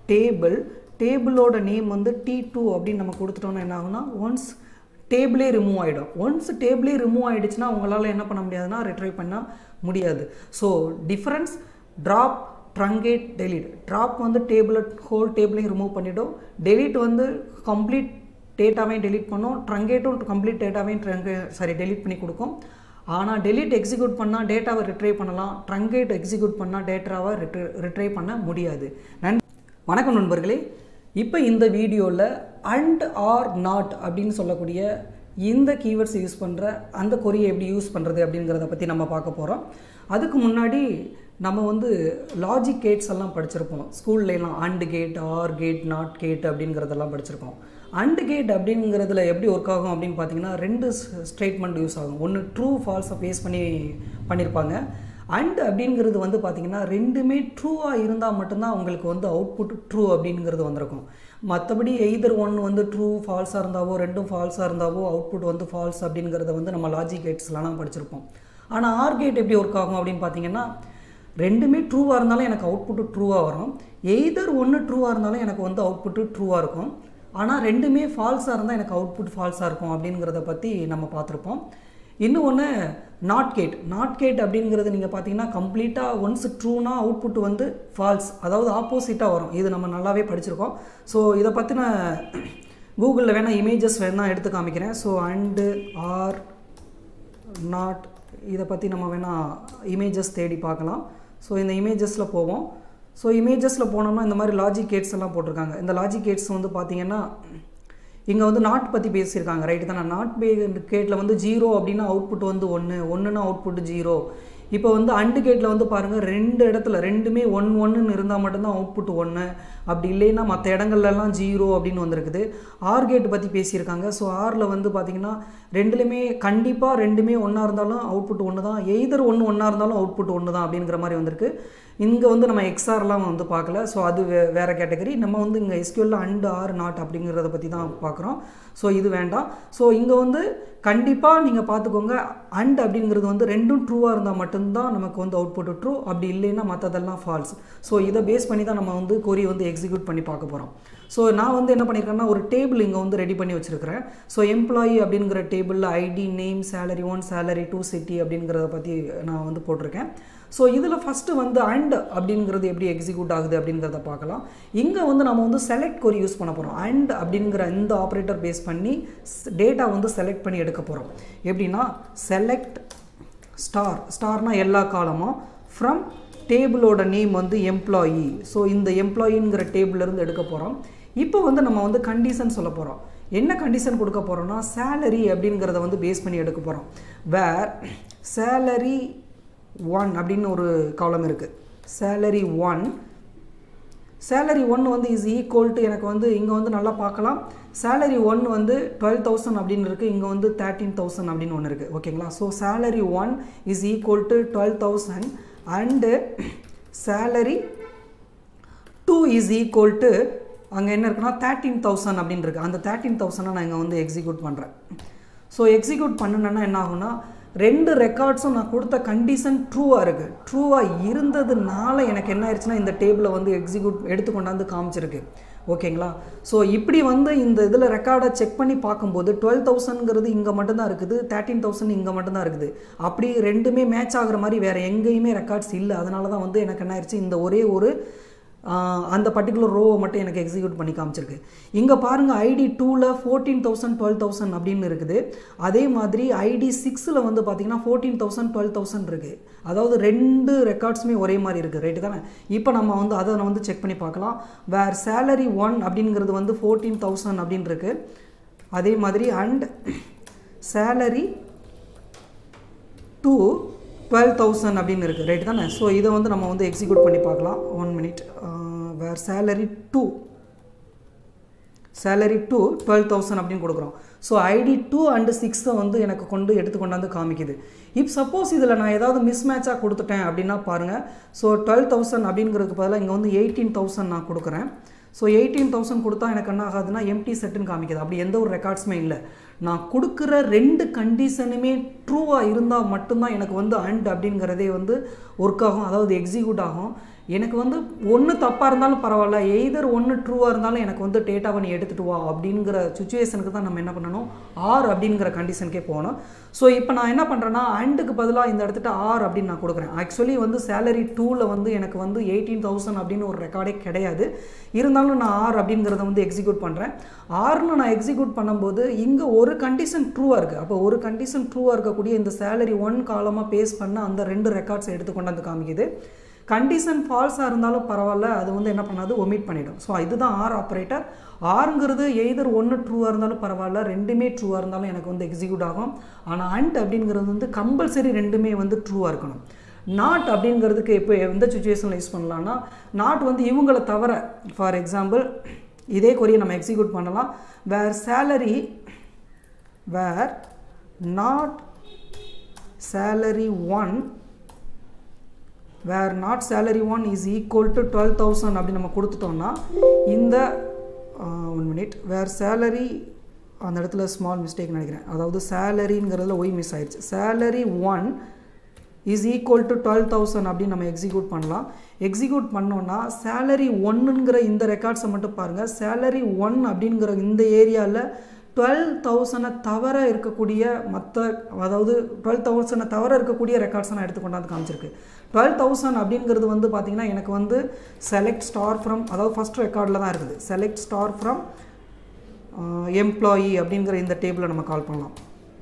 டேபிளோட நேம் வந்து T2 அப்படின்னு நம்ம கொடுத்துட்டோம்னா என்ன ஆகுனா, ஒன்ஸ் டேபிளே ரிமூவ் ஆகிடும். ஒன்ஸ் டேபிளே ரிமூவ் ஆகிடுச்சுன்னா உங்களால் என்ன பண்ண முடியாதுன்னா ரிட்ரைவ் பண்ண முடியாது. So difference drop, truncate, delete. Drop வந்து ஹோல் டேபிளையும் ரிமூவ் பண்ணிவிடும். டெலீட் வந்து கம்ப்ளீட் டேட்டாவையும் டெலீட் பண்ணும். ட்ரங்கேட்டும் கம்ப்ளீட் டேட்டாவையும் டெலீட் பண்ணி கொடுக்கும். ஆனால் டெலீட் எக்ஸிக்யூட் பண்ணால் டேட்டாவை ரிட்ரைவ் பண்ணலாம். ட்ரங்கேட் எக்ஸிக்யூட் பண்ணால் டேட்டாவை ரிட்ரைவ் பண்ண முடியாது. வணக்கம் நண்பர்களே. இப்போ இந்த வீடியோவில் அண்ட் ஆர் நாட் அப்படின்னு சொல்லக்கூடிய இந்த கீவேர்ட்ஸ் யூஸ் பண்ணுற அந்த கொரியை எப்படி யூஸ் பண்ணுறது அப்படிங்கிறத பற்றி நம்ம பார்க்க போகிறோம். அதுக்கு முன்னாடி நம்ம வந்து லாஜிக் கேட்ஸ் எல்லாம் படிச்சிருப்போம். ஸ்கூல்லைலாம் and gate, or gate, not gate அப்படிங்கிறதெல்லாம் படிச்சிருக்கோம். அண்ட் கேட் அப்படிங்கிறதுல எப்படி ஒர்க் ஆகும் அப்படின்னு பார்த்தீங்கன்னா, 2 ஸ்டேட்மெண்ட் யூஸ் ஆகும். ஒன்று ட்ரூ ஃபால்ஸை பேஸ் பண்ணியிருப்பாங்க. அண்ட் அப்படிங்கிறது வந்து பார்த்திங்கன்னா ரெண்டுமே ட்ரூவாக இருந்தால் மட்டும்தான் உங்களுக்கு வந்து அவுட்புட் ட்ரூ அப்படிங்கிறது வந்திருக்கும். மற்றபடி எய்தர் ஒன்று வந்து ட்ரூ ஃபால்ஸாக இருந்தாவோ, ரெண்டும் ஃபால்ஸாக இருந்தாவோ அவுட்புட் வந்து ஃபால்ஸ் அப்படிங்கிறத வந்து நம்ம லாஜிக் கேட்ஸ்லாம் படிச்சிருப்போம். ஆனால் ஆர் கேட் எப்படி ஒர்க் ஆகும் அப்படின்னு பார்த்தீங்கன்னா, ரெண்டுமே ட்ரூவாக இருந்தாலும் எனக்கு அவுட்புட்டு ட்ரூவாக வரும். எய்தர் ஒன்று ட்ரூவாக இருந்தாலும் எனக்கு வந்து அவுட்புட்டு ட்ரூவாக இருக்கும். ஆனால் ரெண்டுமே ஃபால்ஸாக இருந்தால் எனக்கு அவுட்புட் ஃபால்ஸாக இருக்கும் அப்படிங்கிறத பற்றி நம்ம பார்த்துருப்போம். இன்னும் ஒன்று நாட் கேட் அப்படிங்கிறது நீங்கள் பார்த்தீங்கன்னா கம்ப்ளீட்டாக ஒன்ஸ் ட்ரூனா அவுட்புட் வந்து ஃபால்ஸ், அதாவது ஆப்போசிட்டாக வரும். இது நம்ம நல்லாவே படிச்சிருக்கோம். ஸோ இதை பற்றின கூகுளில் வேணால் இமேஜஸ் வேணால் எடுத்து காமிக்கிறேன். ஸோ அண்டு, ஆர், நாட் இதை பற்றி நம்ம வேணால் இமேஜஸ் தேடி பார்க்கலாம். ஸோ இந்த இமேஜஸில் போவோம். ஸோ இமேஜஸில் போனோம்னா இந்த மாதிரி லாஜிக் கேட்ஸ் எல்லாம் போட்டிருக்காங்க. இந்த லாஜிக் கேட்ஸ் வந்து பார்த்தீங்கன்னா இங்கே வந்து நாட் பற்றி பேசியிருக்காங்க, ரைட்டு தானே. நாட் கேட்டில் வந்து 0 அப்படின்னா அவுட்புட் வந்து 1, 1னா அவுட்புட் 0. இப்போ வந்து அண்டு கேட்டில் வந்து பாருங்கள், 2 இடத்துல ரெண்டுமே 1 1ன்னு இருந்தால் மட்டும்தான் அவுட்புட் 1, அப்படி இல்லைன்னா மற்ற இடங்கள்லாம் 0 அப்படின்னு வந்திருக்குது. ஆர் கேட் பற்றி பேசியிருக்காங்க. ஸோ ஆரில் வந்து பார்த்திங்கன்னா ரெண்டுலேயுமே கண்டிப்பாக ரெண்டுமே ஒன்றா இருந்தாலும் அவுட்புட் 1 தான், எய்தர் ஒன்றா இருந்தாலும் அவுட்புட் 1 தான் அப்படிங்கிற மாதிரி வந்திருக்கு. இங்கே வந்து நம்ம எக்ஸ்ஆர்லாம் வந்து பார்க்கல. ஸோ அது வேறு கேட்டகரி. நம்ம வந்து இங்கே எஸ்கியூஎல்ல அண்ட், ஆர், நாட் அப்படிங்கிறத பற்றி தான் பார்க்குறோம். ஸோ இது வேண்டாம். ஸோ இங்கே வந்து கண்டிப்பாக நீங்கள் பார்த்துக்கோங்க, அண்ட் அப்படிங்கிறது வந்து ரெண்டும் ட்ரூவாக இருந்தால் மட்டும்தான் நமக்கு வந்து அவுட்புட் ட்ரூ, அப்படி இல்லைன்னா மற்றதெல்லாம் ஃபால்ஸ். ஸோ இதை பேஸ் பண்ணி தான் நம்ம வந்து கொரி வந்து எக்ஸிக்யூட் பண்ணி பார்க்க போகிறோம். ஸோ நான் வந்து என்ன பண்ணியிருக்கேன்னா, ஒரு டேபிள் இங்கே வந்து ரெடி பண்ணி வச்சுருக்கிறேன். ஸோ எம்ப்ளாயி அப்படிங்கிற டேபிளில் ID, name, salary 1, salary 2, city அப்படிங்கிறத பற்றி நான் வந்து போட்டிருக்கேன். ஸோ இதில் ஃபஸ்ட்டு வந்து அண்ட் அப்படிங்கிறது எப்படி எக்ஸிக்யூட் ஆகுது அப்படிங்கிறத பார்க்கலாம். இங்கே வந்து நம்ம வந்து செலக்ட் கொரி யூஸ் பண்ண போகிறோம். அண்ட் அப்படிங்கிற இந்த ஆப்ரேட்டர் பேஸ் பண்ணி டேட்டா வந்து செலக்ட் பண்ணி எடுக்க போகிறோம். எப்படின்னா, செலக்ட் ஸ்டார்னால் எல்லா காலமும், ஃப்ரம் டேபிளோட நேம் வந்து எம்ப்ளாயி. ஸோ இந்த எம்ப்ளாயிங்கிற டேபிளிலேருந்து எடுக்க போகிறோம். இப்போ வந்து நம்ம வந்து கண்டிஷன் சொல்ல போகிறோம். என்ன கண்டிஷன் கொடுக்க போகிறோம்னா, சேலரி அப்படிங்கிறத வந்து பேஸ் பண்ணி எடுக்க போகிறோம். வேர் சேலரி 1 அப்படின்னு ஒரு காலம் இருக்குது. சேலரி 1 வந்து இஸ் ஈக்குவல் டு, எனக்கு வந்து இங்கே வந்து நல்லா பார்க்கலாம், சேலரி 1 வந்து 12,000 அப்படின்னு இருக்குது, இங்கே வந்து 13,000 அப்படின்னு ஒன்று இருக்குது. ஓகேங்களா. So salary 1 is equal to 12,000 and salary 2 is equal to, அங்கே என்ன இருக்குன்னா 13,000 அப்படின்னு இருக்குது. அந்த 13,000 நான் இங்கே வந்து எக்ஸிக்யூட் பண்ணுறேன். ஸோ எக்ஸிக்யூட் பண்ணுனேன்னா என்ன ஆகுனா, 2 ரெக்கார்ட்ஸும் நான் கொடுத்த கண்டிஷன் ட்ரூவாக இருக்குது. ட்ரூவாக இருந்ததுனால எனக்கு என்ன ஆயிடுச்சுன்னா, இந்த டேபிளை வந்து எடுத்துக்கொண்டாந்து காமிச்சிருக்கு. ஓகேங்களா. ஸோ இப்படி வந்து இந்த இதில் ரெக்கார்டை செக் பண்ணி பார்க்கும்போது 12,000ங்கிறது இங்கே மட்டும்தான் இருக்குது, 13,000 இங்கே மட்டும்தான் இருக்குது. அப்படி ரெண்டுமே மேட்ச் ஆகிற மாதிரி வேறு எங்கேயுமே ரெக்கார்ட்ஸ் இல்லை. அதனால தான் வந்து எனக்கு என்ன ஆயிடுச்சு, இந்த ஒரே ஒரு அந்த பர்டிகுலர் ரோவை மட்டும் எனக்கு எக்ஸிக்யூட் பண்ணி காமிச்சிருக்கு. இங்கே பாருங்கள், ஐடி 2ல் 14,000 12,000 அப்படின்னு இருக்குது. அதே மாதிரி ஐடி 6ல் வந்து பார்த்திங்கன்னா 14,000 12,000 இருக்குது. அதாவது 2 ரெக்கார்ட்ஸுமே ஒரே மாதிரி இருக்குது, ரைட்டு தானே. இப்போ நம்ம வந்து அதை வந்து செக் பண்ணி பார்க்கலாம். வேர் சேலரி 1 அப்படிங்கிறது வந்து 14,000 அப்படின்னு இருக்குது. அதே மாதிரி அண்ட் சேலரி டு 12,000 அப்படின்னு இருக்குது, ரைட் தானே? ஸோ இதை வந்து நம்ம வந்து எக்ஸிக்யூட் பண்ணி பார்க்கலாம். 1 minute. வேர் சேலரி டு 12,000 அப்படின்னு கொடுக்குறோம். ஸோ ஐடி 2 and 6 வந்து எனக்கு எடுத்து கொண்டாந்து காமிக்குது. இப்போ சப்போஸ் இதில் நான் ஏதாவது மிஸ் மேட்சாக கொடுத்துட்டேன் அப்படின்னா பாருங்கள். ஸோ 12,000 அப்படிங்கிறதுக்கு பதிலாக இங்கே வந்து 18,000 நான் கொடுக்குறேன். ஸோ 18,000 கொடுத்தா எனக்கு என்ன ஆகாதுன்னா எம்டி செட்டுன்னு காமிக்குது. அப்படி எந்த ஒரு ரெக்கார்ட்ஸுமே இல்லை. நான் கொடுக்குற 2 கண்டிஷனுமே ட்ரூவாக இருந்தால் மட்டும்தான் எனக்கு வந்து அண்ட் அப்படிங்கிறதே வந்து ஒர்க் ஆகும், அதாவது எக்ஸிக்யூட் ஆகும். எனக்கு வந்து ஒன்று தப்பாக இருந்தாலும் பரவாயில்ல, எய்தர் ஒன்று ட்ரூவாக இருந்தாலும் எனக்கு வந்து டேட்டாவை நீ எடுத்துகிட்டு வா அப்படிங்கிற சுச்சுவேஷனுக்கு தான் நம்ம என்ன பண்ணணும், ஆர் அப்படிங்கிற கண்டிஷனுக்கே போகணும். ஸோ இப்போ நான் என்ன பண்ணுறேன்னா அண்டுக்கு பதிலாக இந்த இடத்துல ஆர் அப்படின்னு நான் கொடுக்குறேன். ஆக்சுவலி வந்து சேலரி 2ல் வந்து எனக்கு வந்து 18,000 அப்படின்னு ஒரு ரெக்கார்டே கிடையாது. இருந்தாலும் நான் ஆர் அப்படிங்கிறத வந்து எக்ஸிக்யூட் பண்ணுறேன். ஆர்னு நான் எக்ஸிக்யூட் பண்ணும்போது இங்கே ஒரு கண்டிஷன் ட்ரூவாக இருக்குது. அப்போ ஒரு கண்டிஷன் ட்ரூவாக இருக்கக்கூடிய இந்த சேலரி 1 காலமாக பேஸ் பண்ண அந்த 2 ரெக்கார்ட்ஸை எடுத்துக்கொண்டு காமிக்குது. கண்டிஷன் ஃபால்ஸாக இருந்தாலும் பரவாயில்ல, அது வந்து என்ன பண்ணாது, ஒமிட் பண்ணிடும். ஸோ இதுதான் ஆர் ஆப்ரேட்டர். ஆருங்கிறது எய்தர் 1 ட்ரூவாக இருந்தாலும் பரவாயில்ல, 2மே ட்ரூவாக இருந்தாலும் எனக்கு வந்து எக்ஸிக்யூட் ஆகும். ஆனால் அண்ட் அப்படிங்கிறது வந்து கம்பல்சரி 2மே வந்து ட்ரூவாக இருக்கணும். நாட் அப்படிங்கிறதுக்கு இப்போ எந்த சுச்சுவேஷனில் யூஸ் பண்ணலான்னா, நாட் வந்து இவங்களை தவிர, ஃபார் எக்ஸாம்பிள் இதே கொரியை நம்ம எக்ஸிக்யூட் பண்ணலாம். Where salary not salary 1 where not salary 1 is equal to 12,000 அப்படி நம்ம கொடுத்துட்டோம்னா இந்த 1 minute where salary அந்த இடத்துல ஸ்மால் மிஸ்டேக் நினைக்கிறேன், அதாவது சேலரிங்கிறதுல ஒய் மிஸ் ஆயிடுச்சு. சேலரி 1 இஸ் ஈக்குவல் டு 12,000 அப்படின்னு நம்ம எக்ஸிக்யூட் பண்ணலாம். எக்ஸிக்யூட் பண்ணோன்னா சேலரி 1ங்கிற இந்த ரெக்கார்ட்ஸை மட்டும் பாருங்கள். சேலரி 1 அப்படிங்கிற இந்த ஏரியாவில் 12,000 தவிர இருக்கக்கூடிய மற்ற, அதாவது 12,000 தவிர இருக்கக்கூடிய ரெக்கார்ட்ஸை நான் எடுத்துக்கொண்டாந்து காமிச்சிருக்கு. 12,000 அப்படிங்கிறது வந்து பார்த்திங்கன்னா எனக்கு வந்து செலக்ட் ஸ்டார் ஃப்ரம், அதாவது ஃபஸ்ட் ரெக்கார்டில் தான் இருக்குது. செலக்ட் ஸ்டார் ஃப்ரம் எம்ப்ளாயி அப்படிங்கிற இந்த டேபிளை நம்ம கால் பண்ணலாம்.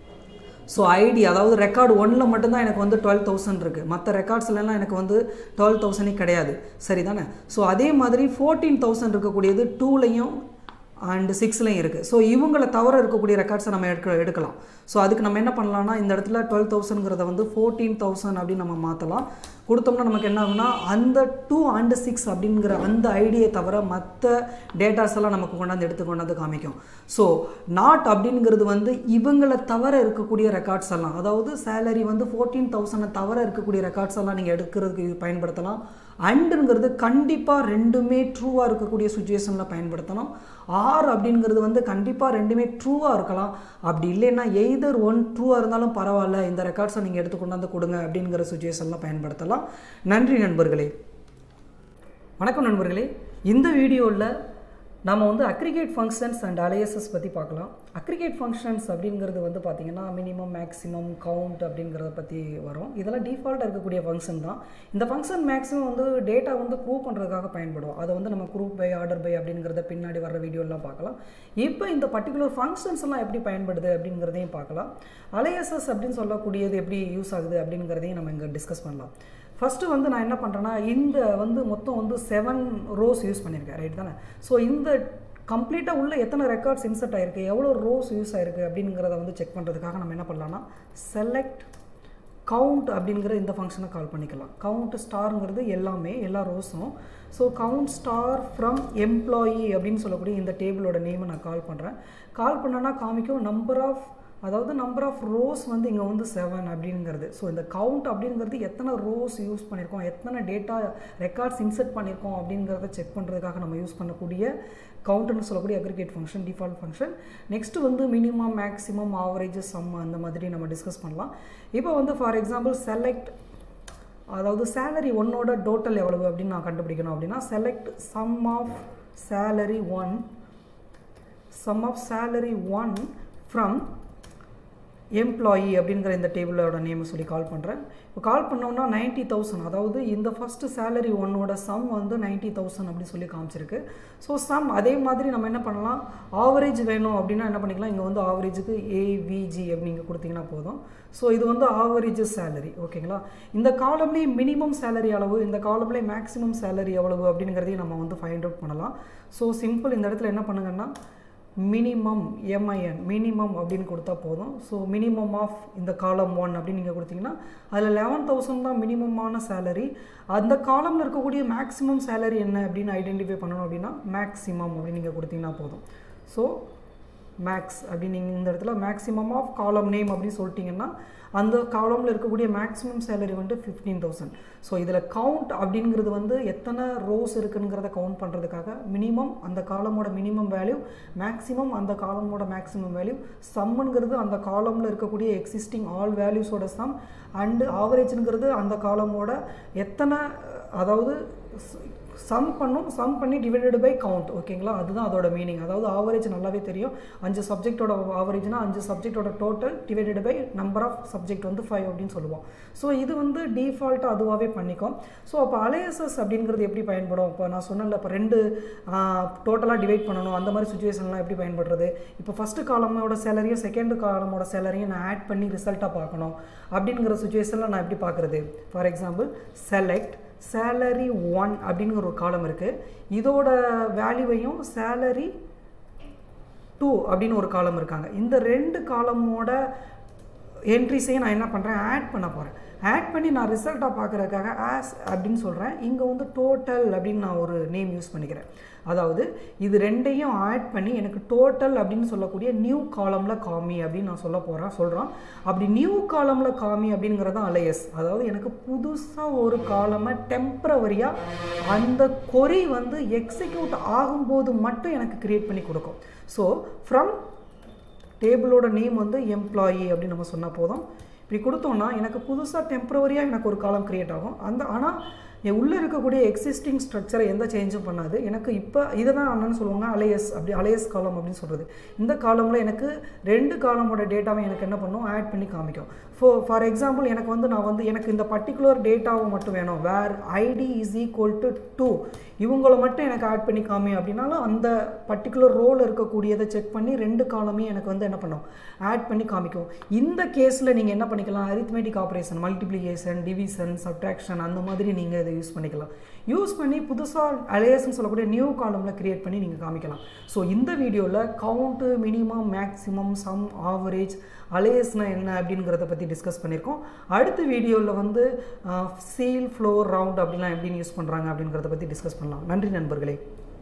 ஸோ ஐடி, அதாவது ரெக்கார்டு 1ல் மட்டும்தான் எனக்கு வந்து 12,000 இருக்குது. மற்ற ரெக்கார்ட்ஸ்லாம் எனக்கு வந்து 12,000 கிடையாது, சரி தானே? ஸோ அதே மாதிரி 14,000 இருக்கக்கூடியது 2லையும் அண்ட் 6லையும் இருக்குது. ஸோ இவங்களை தவிர இருக்கக்கூடிய ரெக்கார்ட்ஸை நம்ம எடுக்கலாம். ஸோ அதுக்கு நம்ம என்ன பண்ணலாம்னா இந்த இடத்துல 12,000ங்கிறத வந்து 14,000 அப்படின்னு நம்ம மாற்றலாம். கொடுத்தோம்னா நமக்கு என்ன ஆகும்னா அந்த 2 and 6 அப்படிங்கிற அந்த ஐடியை தவிர மற்ற டேட்டாஸ் எல்லாம் நமக்கு கொண்டாந்து காமிக்கும். ஸோ நாட் அப்படிங்கிறது வந்து இவங்களை தவிர இருக்கக்கூடிய ரெக்கார்ட்ஸ் எல்லாம், அதாவது சேலரி வந்து 14,000 தவிர இருக்கக்கூடிய ரெக்கார்ட்ஸ் எல்லாம் நீங்கள் எடுக்கிறதுக்கு பயன்படுத்தலாம். அண்டுங்கிறது கண்டிப்பாக 2மே ட்ரூவாக இருக்கக்கூடிய சுச்சுவேஷனில் பயன்படுத்தணும். ஆர் அப்படிங்கிறது வந்து கண்டிப்பாக 2மே ட்ரூவாக இருக்கலாம். அப்படி இல்லைன்னா எய்தர் 1 ட்ரூவாக இருந்தாலும் பரவாயில்ல, இந்த ரெக்கார்ட்ஸை நீங்கள் எடுத்து கொண்டாந்து கொடுங்க அப்படிங்கிற சுச்சுவேஷனில் பயன்படுத்தலாம். நன்றி நண்பர்களே. வணக்கம் நண்பர்களே. இந்த வீடியோவில் நம்ம வந்து அக்ரிகேட் ஃபங்க்ஷன்ஸ் அண்ட் அலையசஸ் பற்றி பார்க்கலாம். அக்ரிகேட் ஃபங்க்ஷன்ஸ் அப்படிங்கிறது வந்து பார்த்திங்கன்னா மினிமம், மேக்ஸிமம், கவுண்ட் அப்படிங்கிறத பற்றி வரும். இதெல்லாம் டிஃபால்ட்டாக இருக்கக்கூடிய ஃபங்க்ஷன் தான். இந்த ஃபங்க்ஷன் மேக்ஸிமம் வந்து டேட்டா வந்து ப்ரூவ் பண்ணுறதுக்காக பயன்படும். அதை வந்து நம்ம குரூப் பை, ஆர்டர் பை அப்படிங்கிறத பின்னாடி வர்ற வீடியோலாம் பார்க்கலாம். இப்போ இந்த பர்டிகுலர் ஃபங்க்ஷன்ஸ் எல்லாம் எப்படி பயன்படுது அப்படிங்கிறதையும் பார்க்கலாம். அலையசஸ் அப்படின்னு சொல்லக்கூடியது எப்படி யூஸ் ஆகுது அப்படிங்கிறதையும் நம்ம இங்கே டிஸ்கஸ் பண்ணலாம். ஃபஸ்ட்டு வந்து நான் என்ன பண்ணுறேன்னா இந்த வந்து மொத்தம் வந்து 7 rows யூஸ் பண்ணியிருக்கேன், ரைட் தானே? ஸோ இந்த கம்ப்ளீட்டாக உள்ள எத்தனை ரெக்கார்ட்ஸ் இன்சர்ட் ஆகிருக்கு, எவ்வளோ ரோஸ் யூஸ் ஆகிருக்கு அப்படிங்கிறத வந்து செக் பண்ணுறதுக்காக நம்ம என்ன பண்ணலாம்னா செலக்ட் கவுண்ட் அப்படிங்கிற இந்த ஃபங்க்ஷனை கால் பண்ணிக்கலாம். கவுண்ட் ஸ்டாருங்கிறது எல்லாமே, எல்லா ரோஸும். So count star from employee அப்படின்னு சொல்லக்கூடிய இந்த டேபிளோட நேமை நான் கால் பண்ணுறேன். கால் பண்ணேன்னா காமிக்கும் நம்பர் ஆஃப் ரோஸ் வந்து இங்கே வந்து 7 அப்படிங்கிறது. ஸோ இந்த கவுண்ட் அப்படிங்கிறது எத்தனை ரோஸ் யூஸ் பண்ணியிருக்கோம், எத்தனை டேட்டா ரெக்கார்ட்ஸ் இன்சர்ட் பண்ணியிருக்கோம் அப்படிங்கிறத செக் பண்ணுறதுக்காக நம்ம யூஸ் பண்ணக்கூடிய கவுண்ட்னு சொல்லக்கூடிய aggregate function, default function. Next வந்து மினிமம், மேக்ஸிமம், ஆவரேஜ், சம் அந்த மாதிரி நம்ம டிஸ்கஸ் பண்ணலாம். இப்போ வந்து ஃபார் எக்ஸாம்பிள் செலக்ட், அதாவது சேலரி 1ஓட டோட்டல் எவ்வளவு அப்படின்னு நான் கண்டுபிடிக்கணும் அப்படின்னா select sum of salary 1 from employee அப்படிங்கிற இந்த டேபிளோட நேமை சொல்லி கால் பண்ணுறேன். இப்போ கால் பண்ணோம்னா 90,000, அதாவது இந்த ஃபஸ்ட்டு சேலரி 1ஓட சம் வந்து 90,000 அப்படின்னு சொல்லி காமிச்சிருக்கு. ஸோ சம் அதே மாதிரி நம்ம என்ன பண்ணலாம், ஆவரேஜ் வேணும் அப்படின்னா என்ன பண்ணிக்கலாம், இங்கே வந்து ஆவரேஜுக்கு ஏவிஜி அப்படிங்க கொடுத்தீங்கன்னா போதும். ஸோ இது வந்து ஆவரேஜ் சேலரி, ஓகேங்களா? இந்த காலம்லேயே மினிமம் சேலரி அளவு, இந்த காலம்லேயே மேக்ஸிமம் சேலரி எவ்வளவு அப்படிங்கிறதையும் நம்ம வந்து ஃபைண்ட் அவுட் பண்ணலாம். ஸோ சிம்பிள், இந்த இடத்துல என்ன பண்ணுங்கன்னா மினிமம் MIN மினிமம் அப்படின்னு கொடுத்தா போதும். ஸோ மினிமம் ஆஃப் இந்த காலம் 1 அப்படின்னு நீங்கள் கொடுத்தீங்கன்னா அதில் 11,000 தான் மினிமமான சேலரி. அந்த காலமில் இருக்கக்கூடிய மேக்ஸிமம் சேலரி என்ன அப்படின்னு ஐடென்டிஃபை பண்ணணும் அப்படின்னா மேக்ஸிமம் அப்படின்னு நீங்கள் கொடுத்தீங்கன்னா போதும். ஸோ மேக்ஸ் அப்படின்னு நீங்கள் இந்த இடத்துல மேக்ஸிமம் ஆஃப் காலம் நேம் அப்படின்னு சொல்லிட்டிங்கன்னா அந்த காலமில் இருக்கக்கூடிய மேக்ஸிமம் சேலரி வந்து 15,000. ஸோ இதில் கவுண்ட் அப்படிங்கிறது வந்து எத்தனை ரோஸ் இருக்குங்கிறத கவுண்ட் பண்ணுறதுக்காக மினிமம் அந்த காலமோட மினிமம் வேல்யூ, மேக்ஸிமம் அந்த காலமோட மேக்ஸிமம் வேல்யூ, சம்முங்கிறது அந்த காலமில் இருக்கக்கூடிய எக்ஸிஸ்டிங் ஆல் வேல்யூஸோட சம், அண்டு ஆவரேஜுங்கிறது அந்த காலமோட எத்தனை அதாவது சம் பண்ணி டிவைடட் பை கவுண்ட். ஓகேங்களா, அதுதான் அதோட மீனிங். அதாவது ஆவரேஜ் நல்லாவே தெரியும், 5 சப்ஜெக்டோட ஆவரேஜ்னா 5 சப்ஜெக்டோட total divided by number of subject வந்து 5 அப்படின்னு சொல்லுவோம். ஸோ இது வந்து டிஃபால்ட்டாக அதுவாகவே பண்ணிக்கும். ஸோ அப்போ அலையசஸ் அப்படிங்கிறது எப்படி பயன்படும்? இப்போ நான் சொன்னல, இப்போ 2 டோட்டலாக டிவைட் பண்ணணும், அந்த மாதிரி சுச்சுவேஷன்லாம் எப்படி பயன்படுறது? இப்போ ஃபஸ்ட்டு காலமோட சேலரியும் செகண்ட் காலமோட சேலரியும் நான் ஆட் பண்ணி ரிசல்ட்டாக பார்க்கணும் அப்படிங்கிற சுச்சுவேஷனில் நான் எப்படி பார்க்குறது? ஃபார் எக்ஸாம்பிள் செலக்ட் சேலரி 1 அப்படிங்கிற ஒரு காலம் இருக்குது. இதோட வேல்யூவையும் சேலரி 2 அப்படின்னு ஒரு காலம் இருக்காங்க. இந்த 2 காலமோட என்ட்ரிஸையும் நான் என்ன பண்ணுறேன், ஆட் பண்ண போகிறேன். ஆட் பண்ணி நான் ரிசல்ட்டாக பார்க்குறதுக்காக ஆஸ் அப்படின்னு சொல்கிறேன். இங்கே வந்து டோட்டல் அப்படின்னு நான் ஒரு நேம் யூஸ் பண்ணிக்கிறேன். அதாவது இது 2ஐயும் ஆட் பண்ணி எனக்கு டோட்டல் அப்படின்னு சொல்லக்கூடிய நியூ காலமில் காமி அப்படின்னு நான் சொல்கிறோம். அப்படி நியூ காலமில் காமி அப்படிங்கிறது தான் அலையஸ். அதாவது எனக்கு புதுசாக ஒரு காலமை டெம்பரவரியாக அந்த கொரி வந்து எக்ஸிக்யூட் ஆகும்போது மட்டும் எனக்கு க்ரியேட் பண்ணி கொடுக்கும். ஸோ ஃப்ரம் டேபிளோட நேம் வந்து எம்ப்ளாயி அப்படின்னு நம்ம சொன்னால் போதும். இப்படி கொடுத்தோன்னா எனக்கு புதுசாக டெம்பரவரியாக எனக்கு ஒரு காலம் க்ரியேட் ஆகும். ஆனால் என் உள்ளே இருக்கக்கூடிய எக்ஸிஸ்டிங் ஸ்ட்ரக்சரை எந்த சேஞ்சும் பண்ணாது. எனக்கு இப்போ இதை தான் என்னன்னு சொல்லுவாங்க அலையஸ், அப்படி அலையஸ் காலம் அப்படின்னு சொல்கிறது. இந்த காலமில் எனக்கு 2 காலமோட டேட்டாவை எனக்கு என்ன பண்ணும், ஆட் பண்ணி காமிக்கும். ஃபார் எக்ஸாம்பிள் எனக்கு இந்த பர்டிகுலர் டேட்டாவை மட்டும் வேணும், where ID is equal to 2 இவங்கள மட்டும் எனக்கு ஆட் பண்ணி காமி அப்படின்னாலும் அந்த பர்டிகுலர் ரோல் இருக்கக்கூடியதை செக் பண்ணி 2 காலமையும் எனக்கு வந்து என்ன பண்ணும், ஆட் பண்ணி காமிக்கும். இந்த கேஸில் நீங்கள் என்ன பண்ணிக்கலாம், arithmetic operation, multiplication, division, subtraction அந்த மாதிரி நீங்கள் இதை யூஸ் பண்ணிக்கலாம். யூஸ் பண்ணி புதுசாக அலையஸ்ன்னு சொல்லக்கூடிய நியூ காலமில் கிரியேட் பண்ணி நீங்கள் காமிக்கலாம். ஸோ இந்த வீடியோவில் count, minimum, maximum, sum, average, அலையஸ்னா என்ன அப்படிங்கிறத பற்றி டிஸ்கஸ் பண்ணியிருக்கோம். அடுத்த வீடியோவில் வந்து சீல், ஃப்ளோர், ரவுண்ட் அப்படிலாம் எப்படின்னு யூஸ் பண்ணுறாங்க அப்படிங்கிறத பற்றி டிஸ்கஸ் பண்ணலாம். நன்றி நண்பர்களே.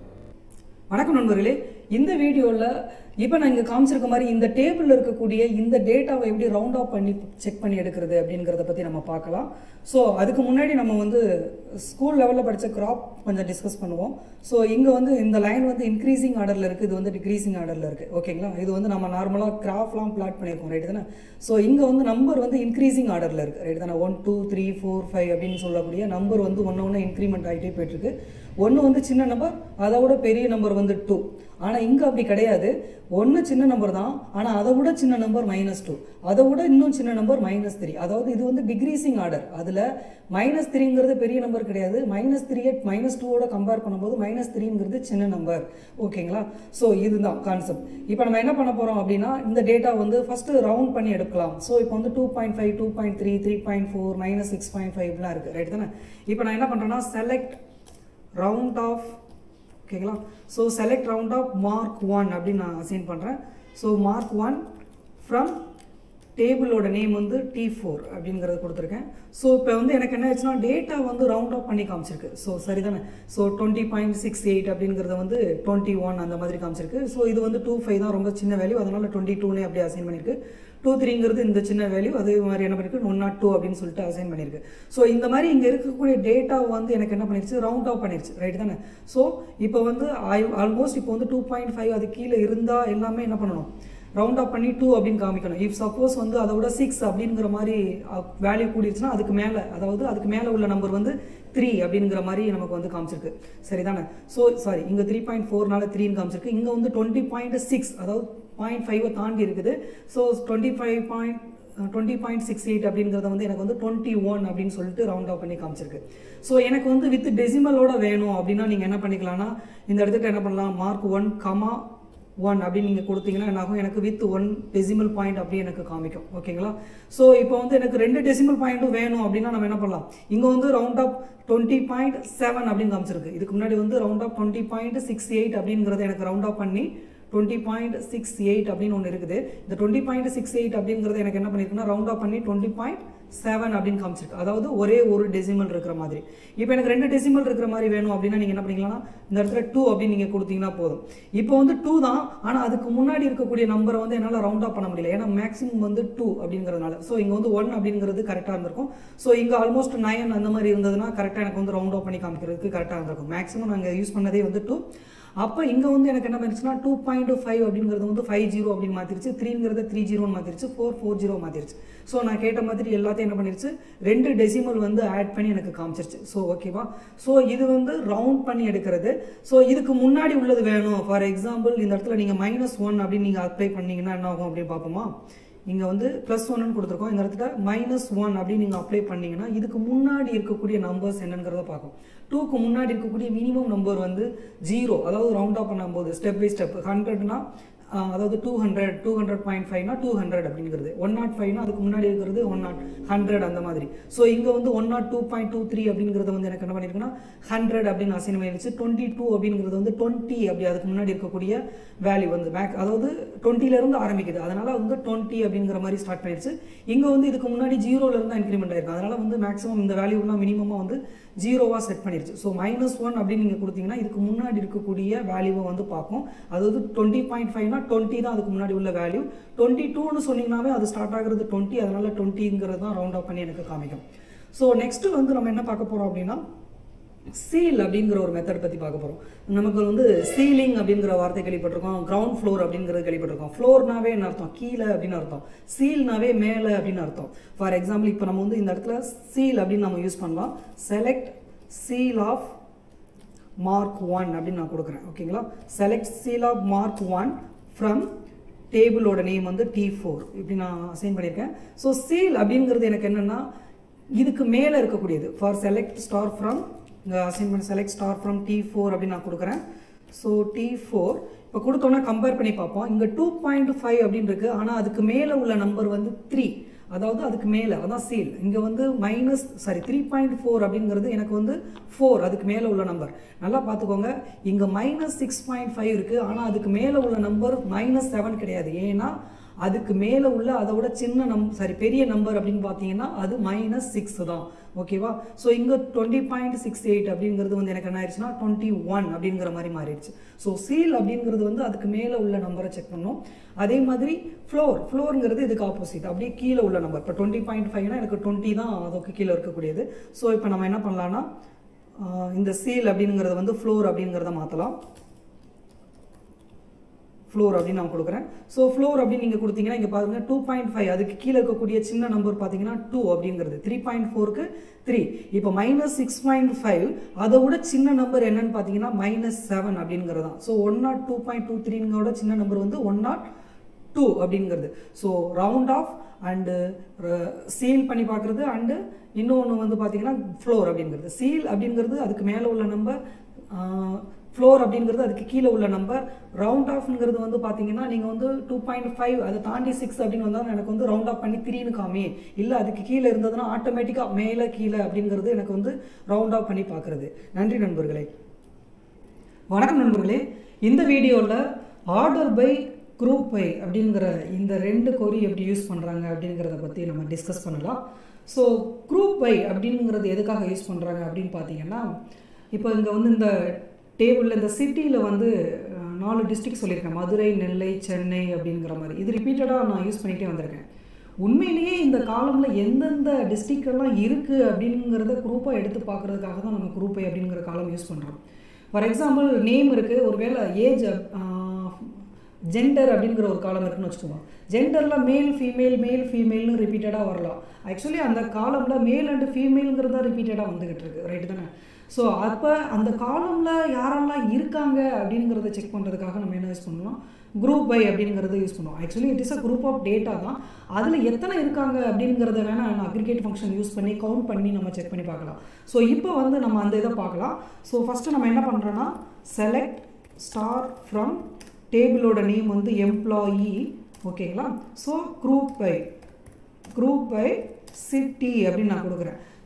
வணக்கம் நண்பர்களே. இந்த வீடியோவில் இப்போ நான் இங்கே காமிச்சிருக்க மாதிரி இந்த டேபிளில் இருக்கக்கூடிய இந்த டேட்டாவை எப்படி ரவுண்ட் ஆஃப் பண்ணி செக் பண்ணி எடுக்கிறது அப்படிங்கிறத பற்றி நம்ம பார்க்கலாம். ஸோ அதுக்கு முன்னாடி நம்ம வந்து ஸ்கூல் லெவலில் படித்த கிராப் கொஞ்சம் டிஸ்கஸ் பண்ணுவோம். ஸோ இங்கே வந்து இந்த லைன் வந்து இன்க்ரீசிங் ஆர்டரில் இருக்குது, இது வந்து டிக்ரீசிங் ஆர்டரில் இருக்குது. ஓகேங்களா, இது வந்து நம்ம நார்மலாக கிராஃப்லாம் பிளாட் பண்ணியிருக்கோம், ரைட்டு தானே. ஸோ இங்கே வந்து நம்பர் வந்து இன்க்ரீசிங் ஆர்டரில் இருக்குது, ரைட்டு தானே. 1 2 3 4 5 அப்படின்னு சொல்லக்கூடிய நம்பர் வந்து ஒன்று இன்க்ரிமெண்ட் ஆகிட்டே போயிட்டுருக்கு. ஒன்று வந்து சின்ன நம்பர், அதை விட பெரிய நம்பர் வந்து 2. ஆனால் இங்கே அப்படி கிடையாது. 1 சின்ன நம்பர் தான், ஆனால் அதை விட சின்ன நம்பர் -2, அதை விட இன்னும் சின்ன நம்பர் -3. அதாவது இது வந்து டிக்ரீசிங் ஆர்டர். அதில் -3ங்கிறது பெரிய நம்பர் கிடையாது. -3 -2ஓட கம்பேர் பண்ணும்போது -3ங்கிறது சின்ன நம்பர். ஓகேங்களா, ஸோ இதுதான் கான்செப்ட். இப்போ நம்ம என்ன பண்ண போகிறோம் அப்படின்னா இந்த டேட்டா வந்து ஃபஸ்ட்டு ரவுண்ட் பண்ணி எடுக்கலாம். ஸோ இப்போ வந்து 2.5 2.3 3.4 -6.5 இப்படிலாம் இருக்குது, ரைட் தானே. இப்போ நான் என்ன பண்ணுறேன்னா செலக்ட் ரவுண்ட் ஆஃப், ஓகேங்களா. So select round off mark 1 அப்படின்னு நான் அசைன் பண்ணுறேன். ஸோ மார்க் 1 ஃப்ரம் டேபிளோட நேம் வந்து T4 அப்படிங்கிறது கொடுத்துருக்கேன். ஸோ இப்போ வந்து எனக்கு என்ன ஆச்சுன்னா டேட்டா வந்து ரவுண்ட் ஆஃப் பண்ணி காமிச்சிருக்கு. ஸோ சரிதானே. ஸோ 20.68 அப்படிங்கிறது வந்து 21 அந்த மாதிரி காமிச்சிருக்கு. ஸோ இது வந்து 25 தான் ரொம்ப சின்ன வேல்யூ, அதனால் 22னே அப்படியே அசைன் பண்ணியிருக்கு. 23ங்கிறது இந்த சின்ன வேல்யூ, அதே மாதிரி என்ன பண்ணியிருக்கு 102 அப்படின்னு சொல்லிட்டு அசைன் பண்ணியிருக்கு. ஸோ இந்த மாதிரி இங்கே இருக்கக்கூடிய டேட்டா வந்து எனக்கு என்ன பண்ணிருச்சு, ரவுண்ட் ஆஃப் பண்ணிருச்சு, ரைட் தானே. ஸோ இப்போ வந்து ஆல்மோஸ்ட் இப்போ வந்து 2.5 அது கீழே இருந்தால் எல்லாமே என்ன பண்ணணும், ரவுண்ட் ஆஃப் பண்ணி 2 அப்படின்னு காமிக்கணும். இஃப் சப்போஸ் வந்து அதை விட 6 அப்படிங்கிற மாதிரி வேல்யூ கூடிருச்சுன்னா அதுக்கு மேலே, அதாவது அதுக்கு மேலே உள்ள நம்பர் வந்து 3 அப்படிங்கிற மாதிரி நமக்கு வந்து காமிச்சிருக்கு, சரிதானே. ஸோ சாரி, இங்கே 3.4னால 3ன்னு காமிச்சிருக்கு. இங்கே வந்து 20.6 அதாவது 0.5 தாண்டி இருக்குது. ஸோ 20.68 அப்படிங்கிறத வந்து எனக்கு வந்து 21 அப்படின்னு சொல்லிட்டு ரவுண்ட் ஆஃப் பண்ணி காமிச்சிருக்கு. ஸோ எனக்கு வந்து வித் டெசிமலோட வேணும் அப்படின்னா நீங்கள் என்ன பண்ணிக்கலாம்னா இந்த இடத்துக்கு என்ன பண்ணலாம், மார்க் 1,1 அப்படின்னு நீங்கள் கொடுத்தீங்கன்னா என்னாகும், எனக்கு வித் 1 டெசிமல் பாயிண்ட் அப்படியே எனக்கு காமிக்கும். ஓகேங்களா. ஸோ இப்போ வந்து எனக்கு 2 டெசிமல் பாயிண்ட்டும் வேணும் அப்படின்னா நம்ம என்ன பண்ணலாம், இங்கே வந்து ரவுண்ட் ஆஃப் 20.7 அப்படின்னு காமிச்சிருக்கு. இதுக்கு முன்னாடி வந்து ரவுண்ட் ஆஃப் 20.68 அப்படிங்கிறத எனக்கு ரவுண்ட் ஆஃப் பண்ணி 20.68 அப்படின்னு ஒன்று இருக்குது. இந்த 20.68 அப்படிங்கிறது எனக்கு என்ன பண்ணியிருக்குன்னா ரவுண்ட் ஆஃப் பண்ணி 20.7 அப்படின்னு காமிச்சிருக்கு. அதாவது ஒரே ஒரு டெசிமல் இருக்கிற மாதிரி. இப்போ எனக்கு 2 டெசிமல் இருக்கிற மாதிரி வேணும் அப்படின்னா நீங்கள் என்ன பண்ணிக்கலாம்னா இந்த இடத்துல 2 அப்படின்னு நீங்கள் கொடுத்தீங்கன்னா போதும். இப்போ வந்து 2 தான், ஆனால் அதுக்கு முன்னாடி இருக்கக்கூடிய நம்பரை வந்து என்னால் ரவுண்ட் ஆஃப் பண்ண முடியல, ஏன்னா மேக்ஸிமம் வந்து 2 அப்படிங்கிறதுனால. ஸோ இங்கே வந்து 1 அப்படிங்கிறது கரெக்டாக இருந்திருக்கும். ஸோ இங்கே ஆல்மோஸ்ட் 9 அந்த மாதிரி இருந்ததுன்னா கரெக்டாக எனக்கு வந்து ரவுண்ட் ஆஃப் பண்ணி காமிக்கிறதுக்கு கரெக்டாக இருந்திருக்கும். மேக்ஸிமம் நாங்கள் யூஸ் பண்ணதே வந்து 2. அப்போ இங்கே வந்து எனக்கு என்ன பண்ணிருச்சுன்னா 2.5 அப்படிங்கிறது வந்து 50 அப்படின்னு மாற்றிருச்சு, 3ங்கிறத 30 மாற்றிருச்சு, 440 மாற்றிருச்சு. ஸோ நான் கேட்ட மாதிரி எல்லாத்தையும் என்ன பண்ணிருச்சு 2 டெசிமல் வந்து ஆட் பண்ணி எனக்கு காமிச்சிருச்சு. ஸோ ஓகேவா. ஸோ இது வந்து ரவுண்ட் பண்ணி எடுக்கிறது. ஸோ இதுக்கு முன்னாடி உள்ளது வேணும். ஃபார் எக்ஸாம்பிள் இந்த இடத்துல நீங்கள் -1 அப்படின்னு நீங்கள் அப்ளை பண்ணீங்கன்னா என்ன ஆகும் அப்படின்னு பார்ப்போமா. இங்கே வந்து +1 கொடுத்துருக்கோம், இந்த இடத்துல -1 அப்படின்னு நீங்கள் அப்ளை பண்ணிங்கன்னா இதுக்கு முன்னாடி இருக்கக்கூடிய நம்பர்ஸ் என்னங்கிறத பார்க்கும். 2க்கு முன்னாடி இருக்கக்கூடிய மினிமம் நம்பர் வந்து 0, அதாவது ரவுண்ட் ஆஃப் பண்ணும்போது ஸ்டெப் பை ஸ்டெப் 100னா அதாவது 200, 200.5னா 200 அப்படிங்கிறது, 105னா அதுக்கு முன்னாடி இருக்கிறது 100 அந்த மாதிரி. ஸோ இங்கே வந்து 102.23 அப்படிங்கிறது வந்து எனக்கு என்ன பண்ணியிருக்குன்னா 100 அப்படின்னு அசைன் பண்ணிடுச்சு. 22 அப்படிங்கிறது வந்து 20 அப்படி அதுக்கு முன்னாடி இருக்கக்கூடிய வேல்யூ வந்து அதாவது 20லேருந்து ஆரம்பிக்குது, அதனால வந்து 20 அப்படிங்கிற மாதிரி ஸ்டார்ட் பண்ணிடுச்சு. இங்கே வந்து இதுக்கு முன்னாடி 0லேருந்து தான் இன்க்ரிமெண்ட் ஆயிருக்கு, அதனால வந்து மேக்ஸிமம் இந்த வேல்யூலாம் மினிமமாக வந்து 0வா செட் பண்ணிடுச்சு. ஸோ -1 அப்படின்னு நீங்கள் கொடுத்தீங்கன்னா இதுக்கு முன்னாடி இருக்கக்கூடிய வேல்யூவை வந்து பார்க்கும். அதாவது 20.5னா 20 தான் அதுக்கு முன்னாடி உள்ள வேல்யூ. 22ன்னு சொன்னீங்கன்னாவே அது ஸ்டார்ட் ஆகுறது 20, அதனால 20ங்கிறது தான் ரவுண்ட் ஆஃப் பண்ணி எனக்கு காமிக்கும். ஸோ நெக்ஸ்ட் வந்து நம்ம என்ன பார்க்க போகிறோம் அப்படின்னா சீல் அப்படிங்கிற ஒரு மெத்தட் பற்றி பார்க்க போகிறோம். நமக்கு வந்து சீலிங் அப்படிங்கிற வார்த்தை கேள்விப்பட்டிருக்கோம், கிரவுண்ட் ஃப்ளோர் அப்படிங்கிறது கேள்விப்பட்டிருக்கோம். ஃப்ளோர்னாவே என்ன அர்த்தம், கீழே அப்படின்னு அர்த்தம். சீல்னாவே மேலே அப்படின்னு அர்த்தம். ஃபார் எக்ஸாம்பிள் இப்போ நம்ம வந்து இந்த இடத்துல சீல் அப்படின்னு நம்ம யூஸ் பண்ணலாம். செலக்ட் சீல் ஆஃப் மார்க் 1 அப்படின்னு நான் கொடுக்குறேன். ஓகேங்களா. Select ceil of mark 1 from டேபிளோட நேம் வந்து T4 இப்படி நான் அசைன் பண்ணியிருக்கேன். ஸோ சீல் அப்படிங்கிறது எனக்கு என்னென்னா இதுக்கு மேலே இருக்கக்கூடியது. ஃபார் செலக்ட் ஸ்டார் ஃப்ரம் இங்கே அசைன் பண்ணி செலக்ட் ஸ்டார் ஃப்ரம் T4 அப்படின்னு நான் கொடுக்குறேன். ஸோ T4 இப்போ கொடுத்தோன்னா கம்பேர் பண்ணி பார்ப்போம். இங்கே 2.5 அப்படின்னு இருக்குது, ஆனால் அதுக்கு மேலே உள்ள நம்பர் வந்து 3, அதாவது அதுக்கு மேலே அதான் சீல். இங்கே வந்து 3.4 அப்படிங்கிறது எனக்கு வந்து 4 அதுக்கு மேலே உள்ள நம்பர். நல்லா பார்த்துக்கோங்க, இங்கே -6.5 இருக்குது, ஆனால் அதுக்கு மேலே உள்ள நம்பர் -7 கிடையாது. ஏன்னா அதுக்கு மேலே உள்ள அதை விட சின்ன பெரிய நம்பர் அப்படின்னு பார்த்தீங்கன்னா அது -6 தான். ஓகேவா. ஸோ இங்கே 20.68 அப்படிங்கிறது வந்து எனக்கு என்ன ஆயிடுச்சுன்னா 21 அப்படிங்கிற மாதிரி மாறிடுச்சு. ஸோ சீல் அப்படிங்கிறது வந்து அதுக்கு மேலே உள்ள நம்பரை செக் பண்ணோம். அதே மாதிரி ஃப்ளோருங்கிறது இதுக்கு ஆப்போசிட், அப்படியே கீழே உள்ள நம்பர். இப்போ 20.5னா எனக்கு 20 தான் அதுக்கு கீழே இருக்கக்கூடியது. ஸோ இப்போ நம்ம என்ன பண்ணலான்னா இந்த சீல் அப்படிங்கிறத வந்து ஃப்ளோர் அப்படிங்கிறத மாற்றலாம். ஃப்ளோர் அப்படின்னு நான் கொடுக்குறேன். ஸோ ஃப்ளோர் அப்படின்னு நீங்கள் கொடுத்தீங்கன்னா இங்கே பாருங்கள் 2.5 அதுக்கு கீழே இருக்கக்கூடிய சின்ன நம்பர் பார்த்தீங்கன்னா 2 அப்படிங்கிறது, 3.4க்கு 3. இப்போ -6.5 அதை விட சின்ன நம்பர் என்னன்னு பார்த்தீங்கன்னா -7 அப்படிங்கிறது தான். ஸோ 102.23ங்கோட சின்ன நம்பர் வந்து 102 அப்படிங்கிறது. So round off and ceil பண்ணி பார்க்குறது அண்டு இன்னொன்று வந்து பார்த்தீங்கன்னா ஃப்ளோர் அப்படிங்கிறது. சீல் அப்படிங்கிறது அதுக்கு மேலே உள்ள நம்பர், ஃப்ளோர் அப்படிங்கிறது அதுக்கு கீழே உள்ள நம்பர். ரவுண்ட் ஆஃப்ங்கிறது வந்து பார்த்தீங்கன்னா நீங்கள் வந்து 2.5 அதை தாண்டி 6 அப்படின்னு வந்தால் எனக்கு வந்து ரவுண்ட் ஆஃப் பண்ணி 3ன்னு காமி, இல்லை அதுக்கு கீழே இருந்ததுன்னா ஆட்டோமேட்டிக்காக மேலே கீழே அப்படிங்கிறது எனக்கு வந்து ரவுண்ட் ஆஃப் பண்ணி பார்க்குறது. நன்றி நண்பர்களே. வணக்கம் நண்பர்களே. இந்த வீடியோவில் ஆர்டர் பை குரூப் பை அப்படிங்கிற இந்த 2 கொரி எப்படி யூஸ் பண்ணுறாங்க அப்படிங்கிறத பற்றி நம்ம டிஸ்கஸ் பண்ணலாம். ஸோ குரூப் பை அப்படிங்கிறது எதுக்காக யூஸ் பண்ணுறாங்க அப்படின்னு பார்த்தீங்கன்னா, இப்போ இங்கே வந்து இந்த டேபிளில் இந்த சிட்டியில் வந்து 4 டிஸ்ட்ரிக்ட் சொல்லியிருக்கேன், மதுரை, நெல்லை, சென்னை அப்படிங்கிற மாதிரி. இது ரிப்பீட்டடாக நான் யூஸ் பண்ணிகிட்டே வந்திருக்கேன். உண்மையிலேயே இந்த காலமில் எந்தெந்த டிஸ்ட்ரிக்டெல்லாம் இருக்குது அப்படிங்கிறத குரூப்பாக எடுத்து பார்க்குறதுக்காக தான் நம்ம குரூப் பை அப்படிங்கிற காலம் யூஸ் பண்ணுறோம். ஃபார் எக்ஸாம்பிள் நேம் இருக்குது, ஒருவேளை ஏஜ் ஜெண்டர் அப்படிங்கிற ஒரு காலம் இருக்குன்னு வச்சுக்கோங்க. ஜெண்டரில் மேல் ஃபீமேல்னு ரிப்பீட்டடாக வரலாம். ஆக்சுவலி அந்த காலமில் மேல் அண்டு ஃபீமேலுங்கிறது தான் ரிப்பீட்டடாக வந்துக்கிட்டு இருக்கு, ரைட்டு தானே. ஸோ அப்போ அந்த காலமில் யாரெல்லாம் இருக்காங்க அப்படிங்கிறத செக் பண்ணுறதுக்காக நம்ம என்ன யூஸ் பண்ணலாம், குரூப் பை அப்படிங்கிறத யூஸ் பண்ணுவோம். Actually it is a group of data தான். அதில் எத்தனை இருக்காங்க அப்படிங்கிறத வேணால் அக்ரிகேட் ஃபங்க்ஷன் யூஸ் பண்ணி கவுண்ட் பண்ணி நம்ம செக் பண்ணி பார்க்கலாம். ஸோ இப்போ வந்து நம்ம அந்த இதை பார்க்கலாம். ஸோ ஃபஸ்ட்டு நம்ம என்ன பண்ணுறோன்னா செலக்ட் ஸ்டார் ஃப்ரம் டேபிளோட நேம் வந்து எம்ப்ளாயி. ஓகேங்களா. ஸோ குரூப் பை சிட்டி அப்படின்னு நான் கொடுக்குறேன்.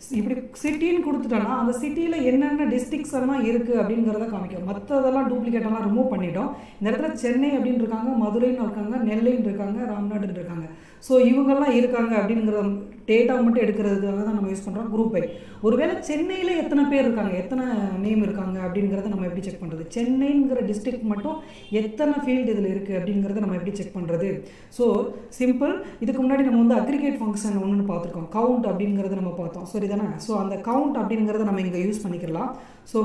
இப்படி சிட்டின்னு கொடுத்துட்டோன்னா அந்த சிட்டியில் என்னென்ன டிஸ்ட்ரிக்ஸ் எல்லாம் இருக்குது அப்படிங்கிறத காமிக்கும். மற்றதெல்லாம் டூப்ளிகேட்டெல்லாம் ரிமூவ் பண்ணிட்டோம். இந்த இடத்துல சென்னை அப்படின்னு இருக்காங்க, மதுரைன்னு இருக்காங்க, நெல்லைன்னு இருக்காங்க, ராம்நாடுன்னு இருக்காங்க. ஸோ இவங்கெல்லாம் இருக்காங்க அப்படிங்கிற டேட்டாவை மட்டும் எடுக்கிறதுக்காக தான் நம்ம யூஸ் பண்ணுறோம் குரூப் ஐ. ஒருவேளை சென்னையில் எத்தனை பேர் இருக்காங்க, எத்தனை நேம் இருக்காங்க அப்படிங்கிறத நம்ம எப்படி செக் பண்ணுறது? சென்னைங்கிற டிஸ்ட்ரிக்ட் மட்டும் எத்தனை ஃபீல்டு இதில் இருக்குது அப்படிங்கிறத நம்ம எப்படி செக் பண்ணுறது? So simple. இதுக்கு முன்னாடி நம்ம வந்து அக்ரிகேட் ஃபங்க்ஷன் ஒன்றுன்னு பார்த்துருக்கோம், கவுண்ட் அப்படிங்கிறத நம்ம பார்த்தோம், சரி தானே? ஸோ அந்த கவுண்ட் அப்படிங்கிறத நம்ம இங்கே யூஸ் பண்ணிக்கலாம். ஸோ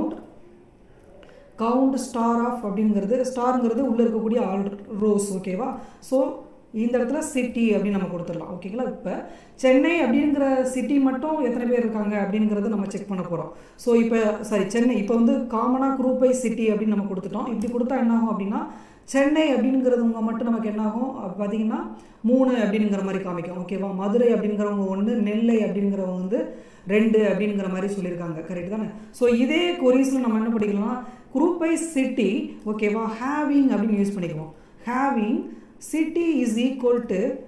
கவுண்ட் ஸ்டார் ஆஃப் அப்படிங்கிறது, ஸ்டாருங்கிறது உள்ளே இருக்கக்கூடிய ஆல் ரோஸ், ஓகேவா? ஸோ இந்த இடத்துல சிட்டி அப்படின்னு நம்ம கொடுத்துடலாம், ஓகேங்களா? இப்போ சென்னை அப்படிங்கிற சிட்டி மட்டும் எத்தனை பேர் இருக்காங்க அப்படிங்கிறத நம்ம செக் பண்ண போகிறோம். ஸோ இப்போ சென்னை இப்போ வந்து காமனாக குரூப் ஐ சிட்டி அப்படின்னு நம்ம கொடுத்துட்டோம். இப்படி கொடுத்தா என்ன ஆகும் அப்படின்னா சென்னை அப்படிங்கிறவங்க மட்டும் நமக்கு என்ன ஆகும் பார்த்தீங்கன்னா 3 அப்படிங்கிற மாதிரி காமிக்கும், ஓகேவா? மதுரை அப்படிங்கிறவங்க 1, நெல்லை அப்படிங்கிறவங்க வந்து 2 அப்படிங்கிற மாதிரி சொல்லியிருக்காங்க, கரெக்ட் தானே? ஸோ இதே கொரீஸில் நம்ம என்ன படிக்கலாம், குரூப் ஐ சிட்டி, ஓகேவா, ஹேவிங் அப்படின்னு யூஸ் பண்ணிக்குவோம். Having city is equal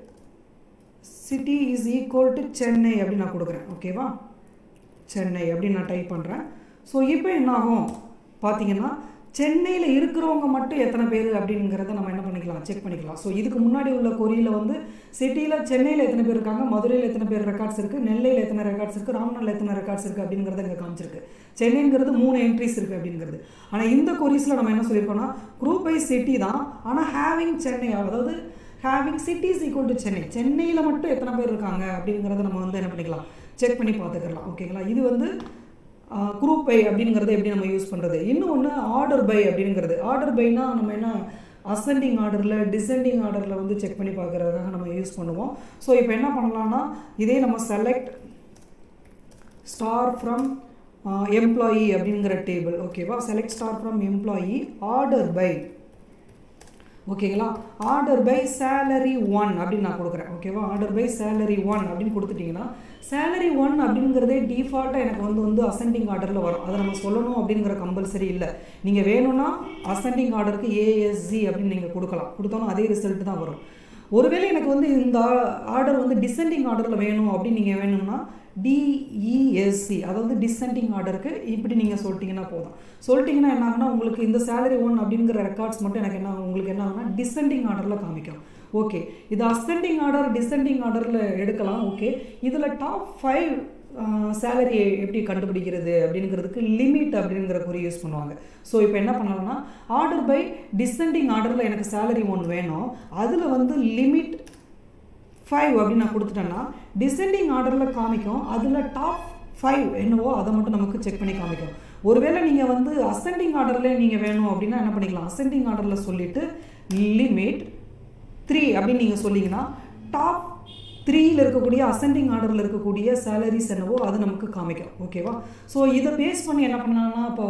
to Chennai அப்படின்னு நான் கொடுக்குறேன், ஓகேவா? சென்னை அப்படின்னு நான் டைப் பண்ணுறேன். ஸோ இப்போ என்ன ஆகும் பார்த்தீங்கன்னா சென்னையில் இருக்கிறவங்க மட்டும் எத்தனை பேர் அப்படிங்கிறத நம்ம என்ன பண்ணிக்கலாம், செக் பண்ணிக்கலாம். ஸோ இதுக்கு முன்னாடி உள்ள கொரியில் வந்து சிட்டியில் சென்னையில் எத்தனை பேர் இருக்காங்க, மதுரையில் எத்தனை பேர் ரெக்கார்ட்ஸ் இருக்குது, நெல்லையில் எத்தனை ரெக்கார்ட்ஸ் இருக்குது, ராம்நாட்டில் எத்தனை ரெக்கார்ட்ஸ் இருக்குது அப்படிங்கிறத இங்கே காமிச்சிருக்கு. சென்னைங்கிறது 3 என்ட்ரிஸ் இருக்குது அப்படிங்கிறது. ஆனால் இந்த கொரீஸில் நம்ம என்ன சொல்லியிருக்கோம்னா குரூப் ஐ சிட்டி தான், ஆனால் ஹேவிங் சென்னை, அதாவது having city is equal to Chennai, சென்னையில் மட்டும் எத்தனை பேர் இருக்காங்க அப்படிங்கிறத நம்ம வந்து என்ன பண்ணிக்கலாம், செக் பண்ணி பார்த்துக்கலாம், ஓகேங்களா? இது வந்து குரூப் பை அப்படிங்கிறத எப்படி நம்ம யூஸ் பண்ணுறது. இன்னொன்று ஆர்டர் பை அப்படிங்கிறது. ஆர்டர் பைனா நம்ம என்ன அசெண்டிங் ஆர்டரில் டிசெண்டிங் ஆர்டரில் வந்து செக் பண்ணி பார்க்குறதுக்காக நம்ம யூஸ் பண்ணுவோம். ஸோ இப்போ என்ன பண்ணலாம்னா இதே நம்ம செலக்ட் ஸ்டார் ஃப்ரம் எம்ப்ளாயி அப்படிங்கிற டேபிள், ஓகேவா? Select star from employee order by, ஓகேங்களா? ஆர்டர் பை சேலரி 1 அப்படின்னு நான் கொடுக்குறேன், ஓகேவா? ஆர்டர் பை சேலரி 1 அப்படின்னு கொடுத்துட்டிங்கன்னா சேலரி 1 அப்படிங்கிறதே டிஃபால்ட்டாக எனக்கு வந்து அசெண்டிங் ஆர்டரில் வரும். அதை நம்ம சொல்லணும் அப்படிங்கிற கம்பல்சரி இல்லை. நீங்கள் வேணும்னா அசெண்டிங் ஆர்டருக்கு ASG அப்படின்னு நீங்கள் கொடுத்தாலும் அதே ரிசல்ட் தான் வரும். ஒருவேளை எனக்கு வந்து இந்த ஆர்டர் வந்து டிசெண்டிங் ஆர்டரில் வேணும் அப்படின்னு நீங்கள் வேணும்னா DESC, அதாவது டிசெண்டிங் ஆர்டருக்கு இப்படி நீங்கள் சொல்லிட்டீங்கன்னா போதும். சொல்லிட்டீங்கன்னா என்ன ஆகுனா உங்களுக்கு இந்த சேலரி 1 அப்படிங்கிற ரெக்கார்ட்ஸ் மட்டும் எனக்கு என்ன உங்களுக்கு என்ன ஆகுனா டிசெண்டிங் ஆர்டரில் காமிக்கும். ஓகே, இது அசெண்டிங் ஆர்டர் டிசெண்டிங் ஆர்டரில் எடுக்கலாம். ஓகே, இதில் டாப் 5 சேலரி எப்படி கண்டுபிடிக்கிறது அப்படிங்கிறதுக்கு லிமிட் அப்படிங்கிற குறி யூஸ் பண்ணுவாங்க. ஸோ இப்போ என்ன பண்ணலாம்னா ஆர்டர் பை டிசெண்டிங் ஆர்டரில் எனக்கு சேலரி 1 வேணும், அதில் வந்து லிமிட் 5 அப்படின்னு நான் கொடுத்துட்டேன்னா டிசெண்டிங் ஆர்டரில் காமிக்கும். அதில் டாப் 5 என்னவோ அதை மட்டும் நமக்கு செக் பண்ணி காமிக்கும். ஒருவேளை நீங்கள் வந்து அசெண்டிங் ஆர்டரில் நீங்கள் வேணும் அப்படின்னா என்ன பண்ணிக்கலாம், அசெண்டிங் ஆர்டரில் சொல்லிவிட்டு லிமிட் 3 அப்படின்னு நீங்கள் சொன்னீங்கன்னா டாப் 3ல் இருக்கக்கூடிய அசெண்டிங் ஆர்டரில் இருக்கக்கூடிய சேலரிஸ் என்னவோ அது நமக்கு காமிக்கும், ஓகேவா? ஸோ இதை பேஸ் பண்ணி என்ன பண்ணாங்கன்னா இப்போ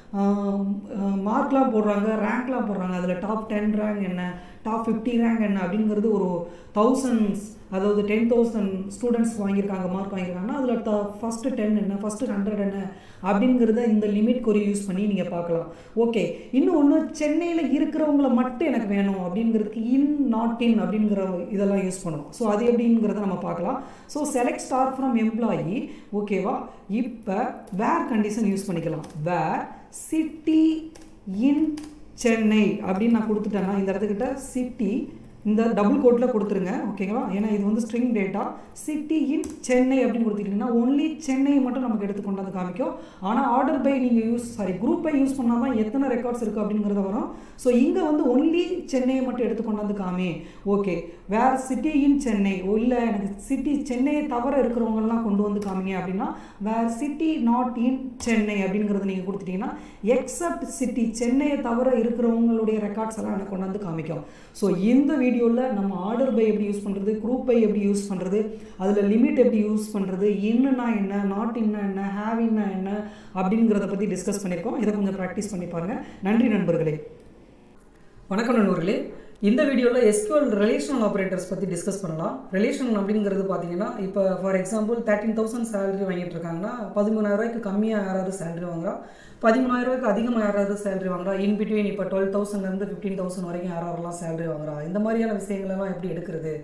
மார்க்லாம் போடுறாங்க, ரேங்க்லாம் போடுறாங்க. அதில் டாப் 10 ரேங்க் என்ன, டாப் 50 ரேங்க் என்ன அப்படிங்கிறது ஒரு 1000s, அதாவது 10,000 ஸ்டூடெண்ட்ஸ் வாங்கியிருக்காங்க, மார்க் வாங்கியிருக்காங்கன்னா அதில் ஃபஸ்ட்டு 10 என்ன, ஃபஸ்ட்டு 100 என்ன அப்படிங்கிறத இந்த லிமிட் குறி யூஸ் பண்ணி நீங்கள் பார்க்கலாம். ஓகே, இன்னொன்று சென்னையில் இருக்கிறவங்கள மட்டும் எனக்கு வேணும் அப்படிங்கிறதுக்கு நாட் இன் அப்படிங்கிற இதெல்லாம் யூஸ் பண்ணுவோம். ஸோ அது எப்படிங்கிறத நம்ம பார்க்கலாம். So select star from employee, ஓகேவா? இப்போ வேர் கண்டிஷன் யூஸ் பண்ணிக்கலாம். வேர் சிட்டி இன் சென்னை அப்படின்னு நான் கொடுத்துட்டேன்னா இந்த இடத்துக்கிட்ட சிட்டி இந்த டபுள் கோட்டில் கொடுத்துருங்க, ஓகேங்களா? ஏன்னா இது வந்து string data. City in Chennai அப்படின்னு கொடுத்துட்டிங்கன்னா ஒன்லி சென்னையை மட்டும் நமக்கு எடுத்து கொண்டாந்து காமிக்கும். ஆனால் ஆர்டர் பை நீங்கள் குரூப் பை யூஸ் பண்ணால் தான் எத்தனை ரெக்கார்ட்ஸ் இருக்குது அப்படிங்கிறத வரும். ஸோ இங்கே வந்து ஒன்லி சென்னையை மட்டும் எடுத்து கொண்டாந்து காமி. ஓகே, வேறு சிட்டி இன் சென்னை, இல்லை எனக்கு சிட்டி சென்னையை தவிர இருக்கிறவங்கலாம் கொண்டு வந்து காமிங்க அப்படின்னா வேறு சிட்டி நாட் இன் சென்னை அப்படிங்கிறத நீங்கள் கொடுத்துட்டிங்கன்னா எக்ஸப்ட் சிட்டி சென்னையை தவிர இருக்கிறவங்களுடைய ரெக்கார்ட்ஸ் எல்லாம் எனக்கு கொண்டாந்து காமிக்கும். ஸோ இந்த வீடியோவில் நம்ம ஆர்டர் பை எப்படி யூஸ் பண்ணுறது, குரூப் பை எப்படி யூஸ் பண்ணுறது, அதில் லிமிட் எப்படி யூஸ் பண்ணுறது, இன்னுனா என்ன, நாட் இன்னா என்ன, ஹேவ் இன்னா என்ன அப்படிங்கிறத பற்றி டிஸ்கஸ் பண்ணியிருக்கோம். இதை கொஞ்சம் ப்ராக்டிஸ் பண்ணி பாருங்கள். நன்றி நண்பர்களே. வணக்கம் நண்பர்களே. இந்த வீடியோவில் SQL ரிலேஷனல் ஆப்ரேட்டர்ஸ் பற்றி டிஸ்கஸ் பண்ணலாம். ரிலேஷன் அப்படிங்கிறது பார்த்தீங்கன்னா இப்போ ஃபார் எக்ஸாம்பிள் 13,000 சேலரி வாங்கிட்டு இருக்காங்கன்னா 13,000 ரூபாய்க்கு கம்மியாக யாராவது சேலரி வாங்குறா, 13,000 ரூபாய்க்கு அதிகமாக யாராவது சேலரி வாங்குறா, இன் பிட்வீன் இப்போ 12,000லேருந்து 15,000 வரைக்கும் யாரெல்லாம் சேலரி வாங்குறா, இந்த மாதிரியான விஷயங்களெல்லாம் எப்படி எடுக்கிறது,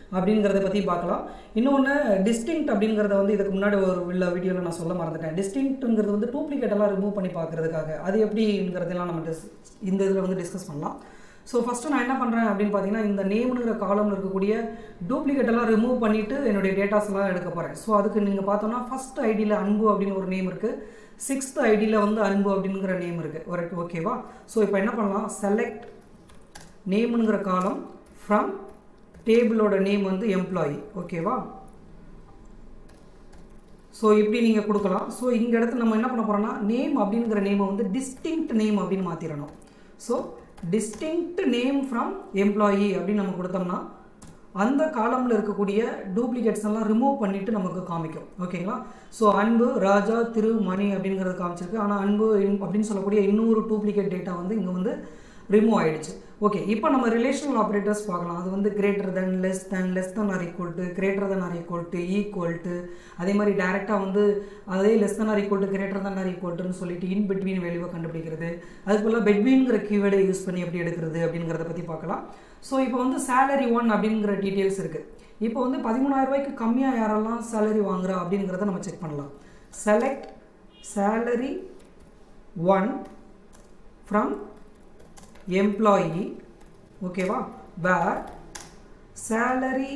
அப்படிங்கிறத பற்றி பார்க்கலாம். இன்னொன்று டிஸ்டிங்க்ட் அப்படிங்கிறத வந்து இதுக்கு முன்னாடி ஒரு வீடியோவில் நான் சொல்ல மறந்துட்டேன். டிஸ்டிங்க்ட்ங்கிறது வந்து டூப்ளிகேட் எல்லாம் ரிமூவ் பண்ணி பார்க்குறதுக்காக, அது எப்படிங்கிறதெல்லாம் நம்ம இந்த இதில் வந்து டிஸ்கஸ் பண்ணலாம். ஸோ ஃபஸ்ட்டு நான் என்ன பண்ணுறேன் அப்படின்னு பார்த்தீங்கன்னா, இந்த நேம்ங்கிற காலமில் இருக்கக்கூடிய டூப்ளிகேட் எல்லாம் ரிமூவ் பண்ணிவிட்டு என்னுடைய டேட்டாஸ்லாம் எடுக்க போகிறேன். ஸோ அதுக்கு நீங்கள் பார்த்தோன்னா ஃபஸ்ட் ஐடியில் அன்பு அப்படின்னு ஒரு நேம் இருக்குது, 6th ஐடியில் வந்து அன்பு அப்படிங்கிற நேம் இருக்குது. ஓகேவா? ஸோ இப்போ என்ன பண்ணலாம், செலக்ட் நேம்ங்கிற காலம் ஃப்ரம் டேபிளோட நேம் வந்து எம்ப்ளாயி. ஓகேவா? ஸோ இப்படி நீங்கள் கொடுக்கலாம். ஸோ இந்த இடத்துல நம்ம என்ன பண்ண போகிறோம்னா, நேம் அப்படிங்கிற நேமை வந்து டிஸ்டிங்க்ட் நேம் அப்படின்னு மாற்றிடணும். So distinct name from employee அப்படின்னு நம்ம கொடுத்தோம்னா அந்த காலமில் இருக்கக்கூடிய டூப்ளிகேட்ஸ் எல்லாம் ரிமூவ் பண்ணிவிட்டு நமக்கு காமிக்கும். ஓகேங்களா? ஸோ அன்பு, ராஜா, திரு, மணி அப்படிங்கிறது காமிச்சிருக்கு. ஆனால் அன்பு அப்படின்னு சொல்லக்கூடிய இன்னொரு டூப்ளிகேட் டேட்டா வந்து இங்கே வந்து ரிமூவ் ஆகிடுச்சு. ஓகே, இப்போ நம்ம ரிலேஷனல் ஆப்ரேட்டர்ஸ் பார்க்கலாம். அது வந்து greater than, less than or equal to, greater than or equal to, equal to, அதே மாதிரி டேரெக்டாக வந்து அதே less than or equal to, greater than or equal டுன்னு சொல்லிட்டு இன் பிட்வீன் வேல்யூவை கண்டுபிடிக்கிறது, அதுபோல் பெட்வீன்கிற கீவேர்டை யூஸ் பண்ணி எப்படி எடுக்கிறது அப்படிங்கிறத பற்றி பார்க்கலாம். ஸோ இப்போ வந்து salary 1 அப்படிங்கிற டீட்டெயில்ஸ் இருக்குது. இப்போ வந்து 13,000 ரூபாய்க்கு கம்மியாக யாரெல்லாம் சேலரி வாங்குறா அப்படிங்கிறத நம்ம செக் பண்ணலாம். Select salary 1 from employee. ஓகேவா? Where salary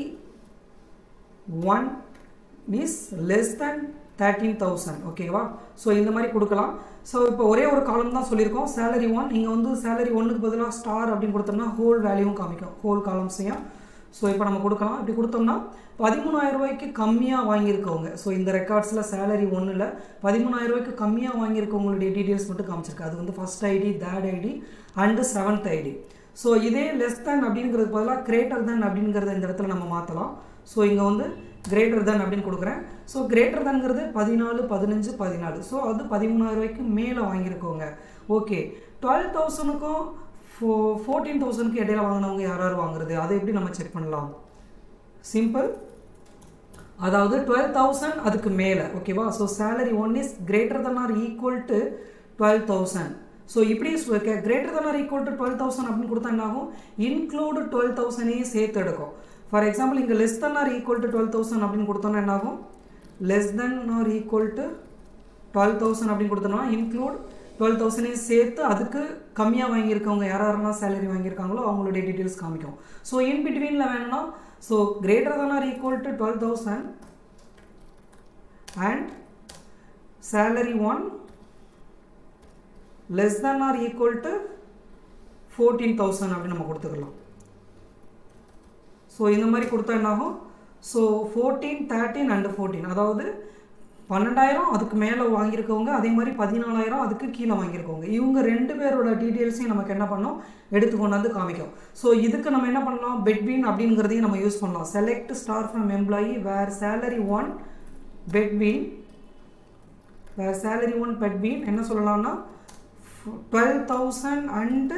1 is less than 13,000. ஓகேவா? ஸோ இந்த மாதிரி கொடுக்கலாம். ஸோ இப்போ ஒரே ஒரு காலம் தான் சொல்லியிருக்கோம், salary 1. நீங்கள் வந்து salary 1க்கு பதிலாக ஸ்டார் அப்படின்னு கொடுத்தோம்னா ஹோல் வேல்யூவும் காமிக்கும், ஹோல் காலம்ஸையும். ஸோ இப்போ நம்ம கொடுக்கலாம். இப்படி கொடுத்தோம்னா 13,000 ரூபாய்க்கு கம்மியாக வாங்கியிருக்கவங்க, ஸோ இந்த ரெக்கார்ட்ஸில் salary 1ல் 13,000 ரூபாய்க்கு கம்மியாக வாங்கியிருக்கவங்களுடைய டீட்டெயில்ஸ் மட்டும் காமிச்சிருக்கு. அது வந்து first ID, third ID and 7th ID. So இதே லெஸ் தேன் அப்படிங்கிறதுக்கு பதிலாக கிரேட்டர் தேன் அப்படிங்கிறத இந்த இடத்துல நம்ம மாற்றலாம். ஸோ இங்கே வந்து கிரேட்டர் தேன் அப்படின்னு கொடுக்குறேன். So greater தேன்ங்கிறது 14, 15, 14. ஸோ அது 13,000 ரூபாய்க்கு மேலே வாங்கியிருக்கோங்க. ஓகே, 12,000க்கும் 14,000க்கு இடையில வாங்கினவங்க யார் வாங்குறது, அதை எப்படி நம்ம செக் பண்ணலாம்? சிம்பிள், அதாவது 12,000 அதுக்கு மேலே. ஓகேவா? So salary 1 is greater than or equal to 12,000. So இப்படி greater than or equal to 12,000 அப்படின்னு கொடுத்தா என்ன ஆகும், இன்க்ளூடு 12,000ஐயும் சேர்த்து எடுக்கும். ஃபார் எக்ஸாம்பிள் இங்கே less than or equal to 12,000 அப்படின்னு கொடுத்தோன்னா என்ன ஆகும், less than or equal to 12,000 அப்படின்னு கொடுத்தோம்னா இன்க்ளூட் 12,000ஐயும் சேர்த்து அதுக்கு கம்மியாக வாங்கியிருக்கவங்க யாரெல்லாம் சேலரி வாங்கியிருக்காங்களோ அவங்களுடைய டீட்டெயில்ஸ் காமிக்கும். ஸோ இன் பிட்வீனில் வேணும்னா, so greater than or equal to 12,000 and salary 1 less than or equal to 14,000 அப்படின்னு நம்ம கொடுத்துக்கலாம். ஸோ இந்த மாதிரி கொடுத்தா என்னாகும், ஸோ 14, 13 and 14, அதாவது 12,000 அதுக்கு மேலே வாங்கியிருக்கவங்க, அதே மாதிரி 14,000 அதுக்கு கீழே வாங்கியிருக்கவங்க, இவங்க ரெண்டு பேரோட டீட்டெயில்ஸையும் நமக்கு என்ன பண்ணோம், எடுத்து கொண்டாந்து காமிக்கும். ஸோ இதுக்கு நம்ம என்ன பண்ணலாம், பெட்வீன் அப்படிங்கிறதையும் நம்ம யூஸ் பண்ணலாம். Select star from employee where salary 1 between, where salary 1 between என்ன சொல்லலாம்னா 12,000 and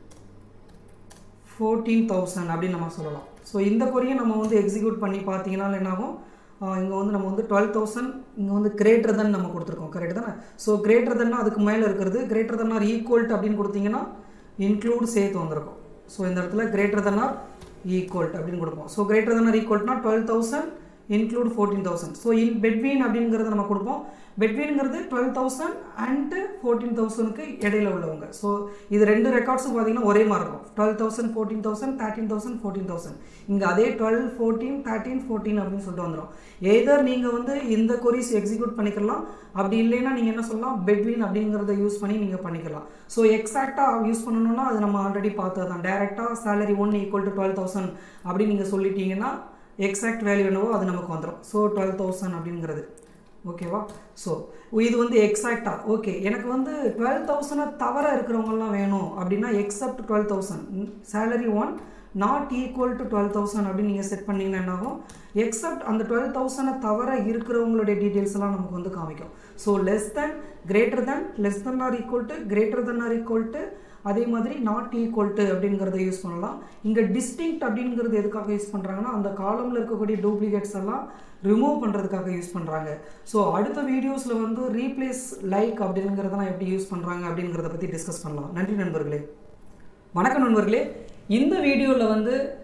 14,000 அப்படின்னு நம்ம சொல்லலாம். ஸோ இந்த கொரியை நம்ம வந்து எக்ஸிக்யூட் பண்ணி பார்த்தீங்கன்னா என்னாகும், இங்கே வந்து நம்ம வந்து 12,000 இங்கே வந்து கிரேட்டர் தென் நம்ம கொடுத்துருக்கோம், கரெக்ட் தானே? ஸோ கிரேட்டர் தென்னா அதுக்கு மேலே இருக்கிறது, greater than or equal to அப்படின்னு கொடுத்தீங்கன்னா இன்க்ளூட் சேர்த்து வந்திருக்கும். ஸோ இந்த இடத்துல greater than or equal to அப்படின்னு கொடுப்போம். ஸோ கிரேட்டர் தென் ஆர் ஈக்குவல்னா 12,000 இன்க்ளூட் 14,000. ஸோ இன் பெட்வீன் அப்படிங்கிறத நம்ம கொடுப்போம். பெட்வீனுங்கிறது 12,000 and 14,000க்கு இடையில உள்ளவங்க. ஸோ இது ரெண்டு ரெக்கார்ட்ஸும் பார்த்தீங்கன்னா ஒரே மாதிரி இருக்கும், 12,000, 14,000, 13,000, 14,000. இங்கே அதே 12, 14, 13, 14 அப்படின்னு சொல்லிட்டு வந்துடும். எதர் நீங்கள் வந்து இந்த கொரிஸ் எக்ஸிக்யூட் பண்ணிக்கலாம், அப்படி இல்லைன்னா நீங்கள் என்ன சொல்லலாம், பெட்வீன் அப்படிங்கிறத யூஸ் பண்ணி நீங்கள் பண்ணிக்கலாம். ஸோ எக்ஸாக்டாக யூஸ் பண்ணணும்னா அது நம்ம ஆல்ரெடி பார்த்தது தான். டேரெக்டாக salary 1 ஈக்குவல் டு 12,000 அப்படின்னு நீங்கள் சொல்லிட்டீங்கன்னா எக்ஸாக்ட் வேல்யூ என்னவோ அது நமக்கு வந்துடும். ஸோ 12,000 அப்படிங்கிறது ஓகேவா? ஸோ இது வந்து எக்ஸாக்டாக ஓகே, எனக்கு வந்து 12,000 தவிர இருக்கிறவங்கலாம் வேணும் அப்படின்னா except 12,000 salary 1 not equal to 12,000 அப்படின்னு நீங்கள் செட் பண்ணிங்கன்னா என்னாகும், எக்ஸப்ட் அந்த 12,000 தவிர இருக்கிறவங்களுடைய டீட்டெயில்ஸ் எல்லாம் நமக்கு வந்து காமிக்கும். So less than, greater than, less than or equal to, greater than or equal to, அதே மாதிரி நாட் ஈக்குவல் டு அப்படிங்கிறத யூஸ் பண்ணலாம். இங்கே டிஸ்டிங்க்ட் அப்படிங்கிறது எதுக்காக யூஸ் பண்ணுறாங்கன்னா அந்த காலமில் இருக்கக்கூடிய டூப்ளிகேட்ஸ் எல்லாம் ரிமூவ் பண்ணுறதுக்காக யூஸ் பண்ணுறாங்க. ஸோ அடுத்த வீடியோஸில் வந்து ரீப்ளேஸ் லைக் அப்படிங்கிறதெல்லாம் எப்படி யூஸ் பண்ணுறாங்க அப்படிங்கிறத பற்றி டிஸ்கஸ் பண்ணலாம். நன்றி நண்பர்களே. வணக்கம் நண்பர்களே. இந்த வீடியோவில் வந்து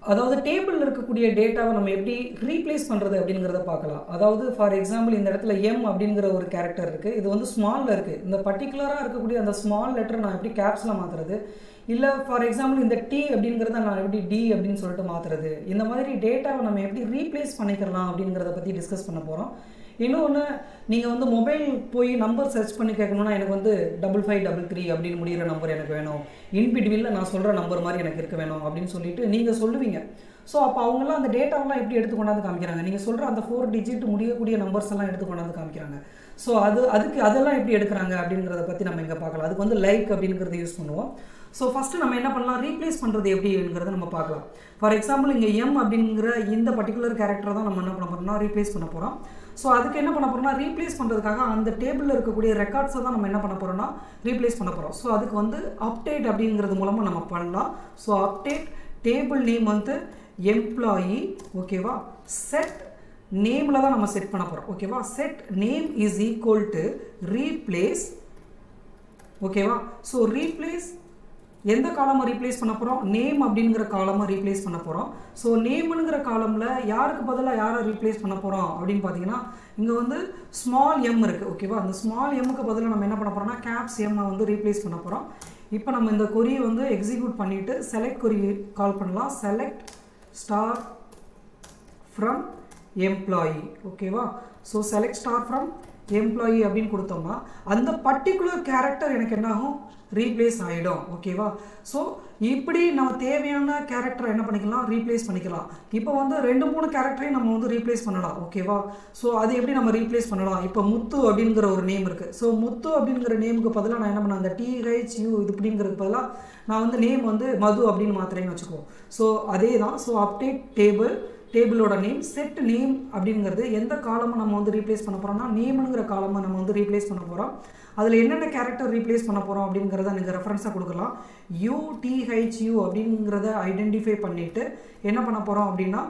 அதாவது டேபிளில் இருக்கக்கூடிய டேட்டாவை நம்ம எப்படி ரீப்ளேஸ் பண்ணுறது அப்படிங்கிறத பார்க்கலாம். அதாவது ஃபார் எக்ஸாம்பிள் இந்த இடத்துல எம் அப்படிங்கிற ஒரு கேரக்டர் இருக்குது. இது வந்து ஸ்மாலில் இருக்குது. இந்த பர்டிகுலராக இருக்கக்கூடிய அந்த ஸ்மால் லெட்டர் நான் எப்படி கேப்ஸில் மாற்றுறது, இல்லை ஃபார் எக்ஸாம்பிள் இந்த டி அப்படிங்கிறத நான் எப்படி டி அப்படின்னு சொல்லிட்டு மாற்றுறது, இந்த மாதிரி டேட்டாவை நம்ம எப்படி ரீப்ளேஸ் பண்ணிக்கலாம் அப்படிங்கிறத பற்றி டிஸ்கஸ் பண்ண போகிறோம். இன்னொன்று, நீங்கள் வந்து மொபைல் போய் நம்பர் சர்ச் பண்ணி கேட்கணுன்னா எனக்கு வந்து 5533 அப்படின்னு முடிகிற நம்பர் எனக்கு வேணும், இன்பிட்வீனில் நான் சொல்கிற நம்பர் மாதிரி எனக்கு இருக்க வேணும் அப்படின்னு சொல்லிட்டு நீங்கள் சொல்லுவீங்க. ஸோ அப்போ அவங்களாம் அந்த டேட்டாவெலாம் எப்படி எடுத்து கொண்டாந்து காமிக்கிறாங்க, நீங்கள் சொல்கிற அந்த 4 டிஜிட் முடியக்கூடிய நம்பர்ஸ் எல்லாம் எடுத்து கொண்டாந்து காமிக்கிறாங்க. ஸோ அதெல்லாம் எப்படி எடுக்கிறாங்க அப்படிங்கிறத பற்றி நம்ம இங்கே பார்க்கலாம். அதுக்கு வந்து லைக் அப்படிங்கிறத யூஸ் பண்ணுவோம். ஸோ ஃபஸ்ட்டு நம்ம என்ன பண்ணலாம், ரீப்ளேஸ் பண்ணுறது எப்படிங்கிறத நம்ம பார்க்கலாம். ஃபார் எக்ஸாம்பிள் இங்கே எம் அப்படிங்கிற இந்த பர்டிகுலர் கேரக்டரை தான் நம்ம என்ன பண்ண போகிறோம்னா ரீப்ளேஸ் பண்ண போகிறோம். ஸோ அதுக்கு என்ன பண்ண போகிறோம்னா, ரீப்ளேஸ் பண்ணுறதுக்காக அந்த டேபிளில் இருக்கக்கூடிய ரெக்கார்ட்ஸை தான் நம்ம என்ன பண்ண போகிறோம்னா ரீப்ளேஸ் பண்ண போகிறோம். ஸோ அதுக்கு வந்து அப்டேட் அப்படிங்கிறது மூலமாக நம்ம பண்ணலாம். ஸோ அப்டேட் டேபிள் நேம் வந்து எம்ப்ளாயி, ஓகேவா, செட் நேமில் தான் நம்ம செட் பண்ண போகிறோம், ஓகேவா. Set name is equal to replace, ஓகேவா. ஸோ ரீப்ளேஸ் எந்த காலமாக ரீப்ளேஸ் பண்ண போகிறோம், நேம் அப்படிங்கிற காலமாக ரீப்ளேஸ் பண்ண போகிறோம். ஸோ நேம்னுங்கிற காலமில் யாருக்கு பதிலாக யாரை ரீப்ளேஸ் பண்ண போகிறோம் அப்படின்னு பார்த்தீங்கன்னா, இங்கே வந்து ஸ்மால் எம் இருக்குது, ஓகேவா. அந்த ஸ்மால் எம்முக்கு பதிலாக நம்ம என்ன பண்ண போகிறோம்னா கேப்ஸ் எம்மை வந்து ரீப்ளேஸ் பண்ண போகிறோம். இப்போ நம்ம இந்த கொரியை வந்து எக்ஸிக்யூட் பண்ணிவிட்டு செலக்ட் கொரி கால் பண்ணலாம். செலக்ட் ஸ்டார் ஃப்ரம் எம்ப்ளாயி, ஓகேவா. So select star from employee அப்படின்னு கொடுத்தோம்னா அந்த பர்டிகுலர் கேரக்டர் எனக்கு என்ன ஆகும், ரீப்ளேஸ் ஆகிடும், ஓகேவா. ஸோ இப்படி நம்ம தேவையான கேரக்டரை என்ன பண்ணிக்கலாம், ரீப்ளேஸ் பண்ணிக்கலாம். இப்போ வந்து 2-3 கேரக்டரையும் நம்ம வந்து ரீப்ளேஸ் பண்ணலாம், ஓகேவா. ஸோ அது எப்படி நம்ம ரீப்ளேஸ் பண்ணலாம், இப்போ முத்து அப்படிங்கிற ஒரு நேம் இருக்குது. ஸோ முத்து அப்படிங்கிற நேமுக்கு பதிலாக நான் என்ன பண்ணேன், அந்த THU இது அப்படிங்கிறதுக்கு பதிலாக நான் வந்து நேம் வந்து மது அப்படின்னு மாத்திரேன்னு வச்சுக்குவோம். ஸோ அதே தான். ஸோ அப்டேட் டேபிளோட நேம், செட் நேம் அப்படிங்கிறது எந்த காலமாக நம்ம வந்து ரீப்ளேஸ் பண்ண போகிறோம்னா நேம்ங்கிற காலமாக நம்ம வந்து ரீப்ளேஸ் பண்ண போகிறோம். அதில் என்னென்ன கேரக்டர் ரீப்ளேஸ் பண்ண போகிறோம் அப்படிங்கிறத நீங்கள் ரெஃபரன்ஸாக கொடுக்கலாம். UTHU அப்படிங்கிறத ஐடென்டிஃபை பண்ணிவிட்டு என்ன பண்ண போகிறோம் அப்படின்னா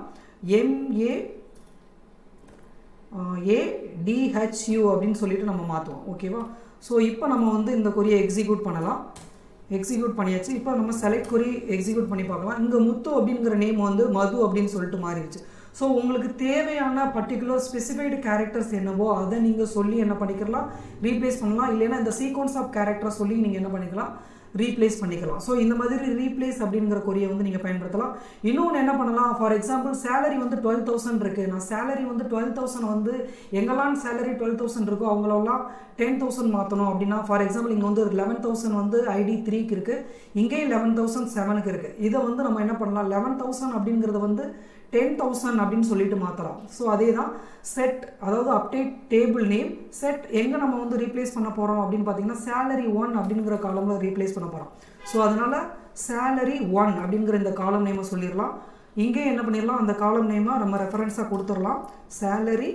MAADHU அப்படின்னு சொல்லிட்டு நம்ம மாற்றுவோம், ஓகேவா. ஸோ இப்போ நம்ம வந்து இந்த கொரியை எக்ஸிக்யூட் பண்ணலாம். எக்ஸிக்யூட் பண்ணியாச்சு. இப்போ நம்ம செலக்ட் கொரி எக்ஸிக்யூட் பண்ணி பார்க்கலாம். இங்கே முத்து அப்படிங்கிற நேம் வந்து மது அப்படின்னு சொல்லிட்டு மாறிடுச்சு. ஸோ உங்களுக்கு தேவையான பர்டிகுலர் ஸ்பெசிஃபைடு கேரக்டர்ஸ் என்னவோ அதை நீங்கள் சொல்லி என்ன பண்ணிக்கலாம், ரீப்ளேஸ் பண்ணலாம். இல்லைன்னா இந்த சீக்வன்ஸ் ஆஃப் கேரக்டரை சொல்லி நீங்கள் என்ன பண்ணிக்கலாம், ரீப்ளேஸ் பண்ணிக்கலாம். ஸோ இந்த மாதிரி ரீப்ளேஸ் அப்படிங்கிற கொரியை வந்து நீங்கள் பயன்படுத்தலாம். இன்னொன்று என்ன பண்ணலாம், ஃபார் எக்ஸாம்பிள் சேலரி வந்து 12,000 இருக்குது. நான் சேலரி வந்து 12,000 வந்து எங்கெல்லாம் சேலரி 12,000 இருக்கோ அவங்களெல்லாம் 10,000 மாற்றணும் அப்படின்னா, ஃபார் எக்ஸாம்பிள் இங்கே வந்து 11,000 வந்து ID 3க்கு இருக்குது, இங்கேயும் 11,007க்கு இருக்குது. இதை வந்து நம்ம என்ன பண்ணலாம், 11,000 அப்படிங்கிறத வந்து 10,000 அப்படின்னு சொல்லிட்டு மாற்றலாம். ஸோ அதே தான் செட், அதாவது அப்டேட் டேபிள் நேம் செட் எங்கே நம்ம வந்து ரீப்ளேஸ் பண்ண போகிறோம் அப்படின்னு பார்த்தீங்கன்னா salary 1 அப்படிங்கிற காலமில் ரீப்ளேஸ் பண்ண போகிறோம். ஸோ அதனால் salary 1 அப்படிங்கிற இந்த காலம் நேமை சொல்லிடலாம். இங்கே என்ன பண்ணிடலாம், அந்த காலம் நேமை நம்ம ரெஃபரன்ஸாக கொடுத்துடலாம், salary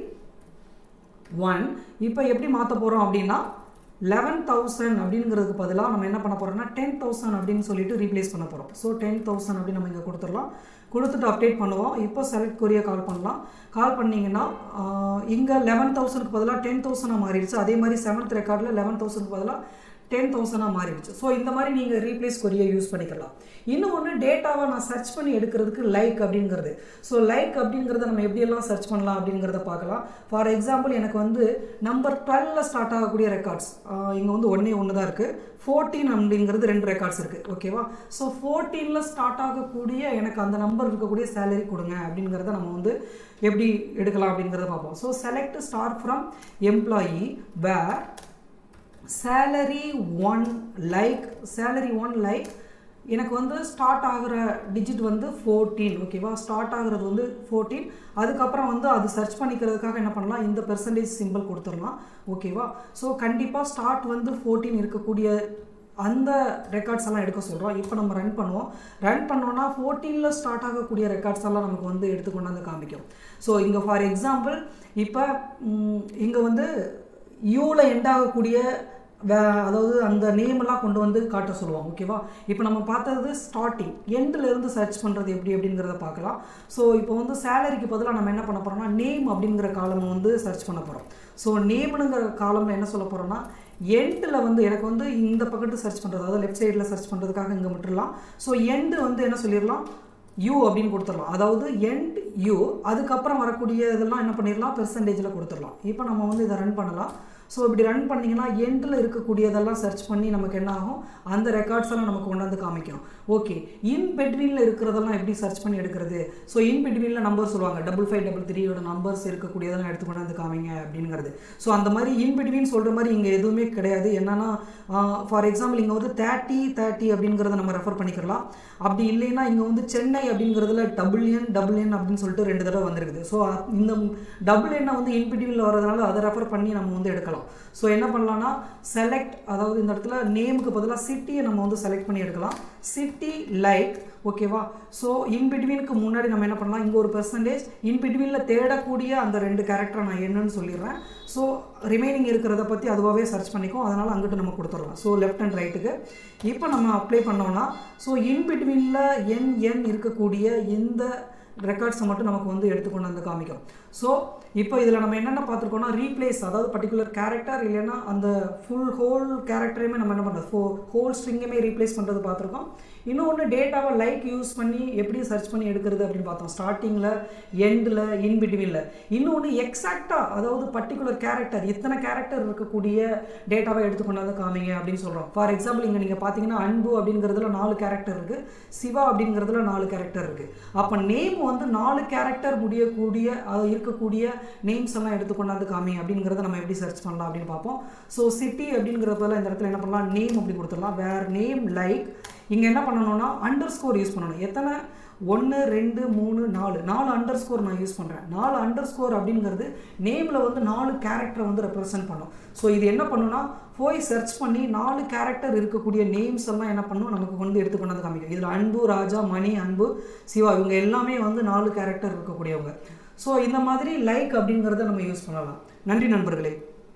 1. இப்போ எப்படி மாற்ற போகிறோம் அப்படின்னா 11,000 அப்படிங்கிறதுக்கு பதிலாக நம்ம என்ன பண்ண போகிறோம்னா 10,000 அப்படின்னு சொல்லிட்டு ரீப்ளேஸ் பண்ண போகிறோம். ஸோ 10,000 அப்படின்னு நம்ம இங்கே கொடுத்துடலாம். கொடுத்துட்டு அப்டேட் பண்ணுவோம். இப்போ செலக்ட் கொரியை கால் பண்ணலாம். கால் பண்ணிங்கன்னா இங்கே 11,000க்கு பதிலாக 10,000 மாறிடுச்சு. அதே மாதிரி 7th ரெக்கார்டில் 11,000க்கு பதிலாக 10,000 மாறிடுச்சு. ஸோ இந்த மாதிரி நீங்கள் ரீப்ளேஸ் கொரியை யூஸ் பண்ணிக்கலாம். இன்னொன்று, டேட்டாவை நான் சர்ச் பண்ணி எடுக்கிறதுக்கு லைக் அப்படிங்கிறது. ஸோ லைக் அப்படிங்கிறத நம்ம எப்படியெல்லாம் சர்ச் பண்ணலாம் அப்படிங்கிறத பார்க்கலாம். ஃபார் எக்ஸாம்பிள் எனக்கு வந்து நம்பர் 12ல் ஸ்டார்ட் ஆகக்கூடிய ரெக்கார்ட்ஸ் இங்கே வந்து ஒன்று தான் இருக்குது. 14 அப்படிங்கிறது 2 ரெக்கார்ட்ஸ் இருக்குது, ஓகேவா. ஸோ 14ல் ஸ்டார்ட் ஆகக்கூடிய எனக்கு அந்த நம்பர் இருக்கக்கூடிய சேலரி கொடுங்க அப்படிங்கிறத நம்ம வந்து எப்படி எடுக்கலாம் அப்படிங்கிறத பார்ப்போம். So select star from employee where salary 1 like எனக்கு வந்து ஸ்டார்ட் ஆகிற டிஜிட் வந்து 14, ஓகேவா. ஸ்டார்ட் ஆகிறது வந்து 14. அதுக்கப்புறம் வந்து அது சர்ச் பண்ணிக்கிறதுக்காக என்ன பண்ணலாம், இந்த பெர்சன்டேஜ் சிம்பிள் கொடுத்துடலாம், ஓகேவா. ஸோ கண்டிப்பாக ஸ்டார்ட் வந்து 14 இருக்கக்கூடிய அந்த ரெக்கார்ட்ஸ் எல்லாம் எடுக்க சொல்கிறோம். இப்போ நம்ம ரன் பண்ணுவோம். ரன் பண்ணோன்னா 14ல் ஸ்டார்ட் ஆகக்கூடிய ரெக்கார்ட்ஸ் எல்லாம் நமக்கு வந்து எடுத்துக்கொண்டாந்து காமிக்கும். ஸோ இங்கே ஃபார் எக்ஸாம்பிள் இப்போ இங்கே வந்து யூவில் எண்ட் ஆகக்கூடிய அதாவது அந்த நேமெல்லாம் கொண்டு வந்து காட்ட சொல்லுவாங்க, ஓகேவா. இப்போ நம்ம பார்த்தது ஸ்டார்டிங், எண்டிலேருந்து சர்ச் பண்ணுறது எப்படி அப்படிங்கிறத பார்க்கலாம். ஸோ இப்போ வந்து சேலரிக்கு பதிலாக நம்ம என்ன பண்ண போகிறோம்னா நேம் அப்படிங்கிற காலமை வந்து சர்ச் பண்ண போகிறோம். ஸோ நேம்னுங்கிற காலமில் என்ன சொல்ல போகிறோம்னா எண்டில் வந்து எனக்கு வந்து இந்த பக்கத்து சர்ச் பண்ணுறது, அதாவது லெஃப்ட் சைடில் சர்ச் பண்ணுறதுக்காக இங்கே விட்டுடலாம். ஸோ எண்டு வந்து என்ன சொல்லிடலாம், யூ அப்படின்னு கொடுத்துடலாம். அதாவது எண்ட் யூ, அதுக்கப்புறம் வரக்கூடிய இதெல்லாம் என்ன பண்ணிடலாம், பெர்சன்டேஜில் கொடுத்துடலாம். இப்போ நம்ம வந்து இதை ரன் பண்ணலாம். ஸோ இப்படி ரன் பண்ணிங்கன்னா எண்டில் இருக்கக்கூடியதெல்லாம் சர்ச் பண்ணி நமக்கு என்ன ஆகும், அந்த ரெக்கார்ட்ஸ் எல்லாம் நமக்கு கொண்டாந்து காமிக்கும். ஓகே, இன் பிட்வீனில் இருக்கிறதெல்லாம் எப்படி சர்ச் பண்ணி எடுக்கிறது? ஸோ இன் பிட்வீனில் நம்பர் சொல்லுவாங்க, 5533 நம்பர்ஸ் இருக்கக்கூடியதெல்லாம் எடுத்து கொண்டாந்து காமிங்க அப்படிங்கிறது. ஸோ அந்த மாதிரி இன் பிட்வீன் சொல்கிற மாதிரி இங்கே எதுவுமே கிடையாது. என்னன்னா ஃபார் எக்ஸாம்பிள் இங்கே வந்து 30 அப்படிங்கிறத நம்ம ரெஃபர் பண்ணிக்கலாம். அப்படி இல்லைன்னா இங்கே வந்து சென்னை அப்படிங்கிறதுல டபுள் என் அப்படின்னு சொல்லிட்டு 2 தடவை வந்திருக்குது. ஸோ இந்த டபுள் எண்ணை வந்து இன் பிட்வீனில் வரதுனால அதை ரெஃபர் பண்ணி நம்ம வந்து எடுக்கலாம். ஸோ என்ன பண்ணலாம்னா செலக்ட், அதாவது இந்த இடத்துல நேமுக்கு பதிலாக சிட்டியை நம்ம வந்து செலக்ட் பண்ணி எடுக்கலாம். சிட்டி லைக், ஓகேவா. ஸோ இன் பிட்வீனுக்கு முன்னாடி நம்ம என்ன பண்ணலாம், இங்கே ஒரு பெர்சன்டேஜ், இன் பிட்வீனில் தேடக்கூடிய அந்த 2 கேரக்டரை நான் என்னன்னு சொல்லிடுறேன். ஸோ ரிமைனிங் இருக்கிறத பற்றி அதுவாகவே சர்ச் பண்ணிக்கும், அதனால் அங்கிட்டு நம்ம கொடுத்துடலாம். ஸோ லெஃப்ட் அண்ட் ரைட்டுக்கு இப்போ நம்ம அப்ளை பண்ணோம்னா, ஸோ இன் பிட்வீனில் என் இருக்கக்கூடிய இந்த ரெக்கார்ட்ஸை மட்டும் நமக்கு வந்து எடுத்துக்கொண்டு வந்து காமிக்கும். ஸோ இப்போ இதில் நம்ம என்னென்ன பார்த்துருக்கோம்னா, ரீப்ளேஸ், அதாவது பர்டிகுலர் கேரக்டர் இல்லைன்னா அந்த ஹோல் கேரக்டரையுமே நம்ம என்ன பண்ணுறது, ஹோல் ஸ்ட்ரிங்குமே ரீப்ளேஸ் பண்ணுறது பார்த்துருக்கோம். இன்னொன்று டேட்டாவை லைக் யூஸ் பண்ணி எப்படி சர்ச் பண்ணி எடுக்கிறது அப்படின்னு பார்த்தோம், ஸ்டார்டிங்கில், எண்டில், இன் பிட்வீனில். இன்னொன்று எக்ஸாக்டாக, அதாவது பர்டிகுலர் கேரக்டர், இத்தனை கேரக்டர் இருக்கக்கூடிய டேட்டாவை எடுத்துக்கொண்டாந்து காமிங்க அப்படின்னு சொல்கிறோம். ஃபார் எக்ஸாம்பிள் இங்கே நீங்கள் பார்த்தீங்கன்னா அன்பு அப்படிங்கிறதுல 4 கேரக்டர் இருக்குது, சிவா அப்படிங்கிறதுல 4 கேரக்டர் இருக்குது. அப்போ நேம் வந்து 4 கேரக்டர் முடியக்கூடிய இருக்கக்கூடிய நேம்ஸ் எல்லாம் எடுத்துக்கொண்டாந்து காமி அப்படிங்கிறத நம்ம எப்படி சர்ச் பண்ணலாம் அப்படின்னு பார்ப்போம். ஸோ சிட்டி அப்படிங்கிறதுல இந்த இடத்துல என்ன பண்ணலாம், நேம் அப்படி கொடுத்துடலாம். வேர் நேம் லைக், இங்கே என்ன பண்ணணும்னா அண்டர் ஸ்கோர் யூஸ் பண்ணணும். எத்தனை, 1 2 3 4 அண்டர் ஸ்கோர் நான் யூஸ் பண்ணுறேன். 4 அண்டர் ஸ்கோர் அப்படிங்கிறது நேமில் வந்து 4 கேரக்டரை வந்து ரெப்ரசென்ட் பண்ணும். ஸோ இது என்ன பண்ணுன்னா, போய் சர்ச் பண்ணி 4 கேரக்டர் இருக்கக்கூடிய நேம்ஸ் எல்லாம் என்ன பண்ணும், நமக்கு வந்து எடுத்துக்கொண்டு வந்து காமிக்கும். இதில் அன்பு, ராஜா, மணி, அன்பு, சிவா இவங்க எல்லாமே வந்து 4 கேரக்டர் இருக்கக்கூடியவங்க. ஸோ இந்த மாதிரி லைக் அப்படிங்கிறத நம்ம யூஸ் பண்ணலாம். நன்றி நண்பர்களே.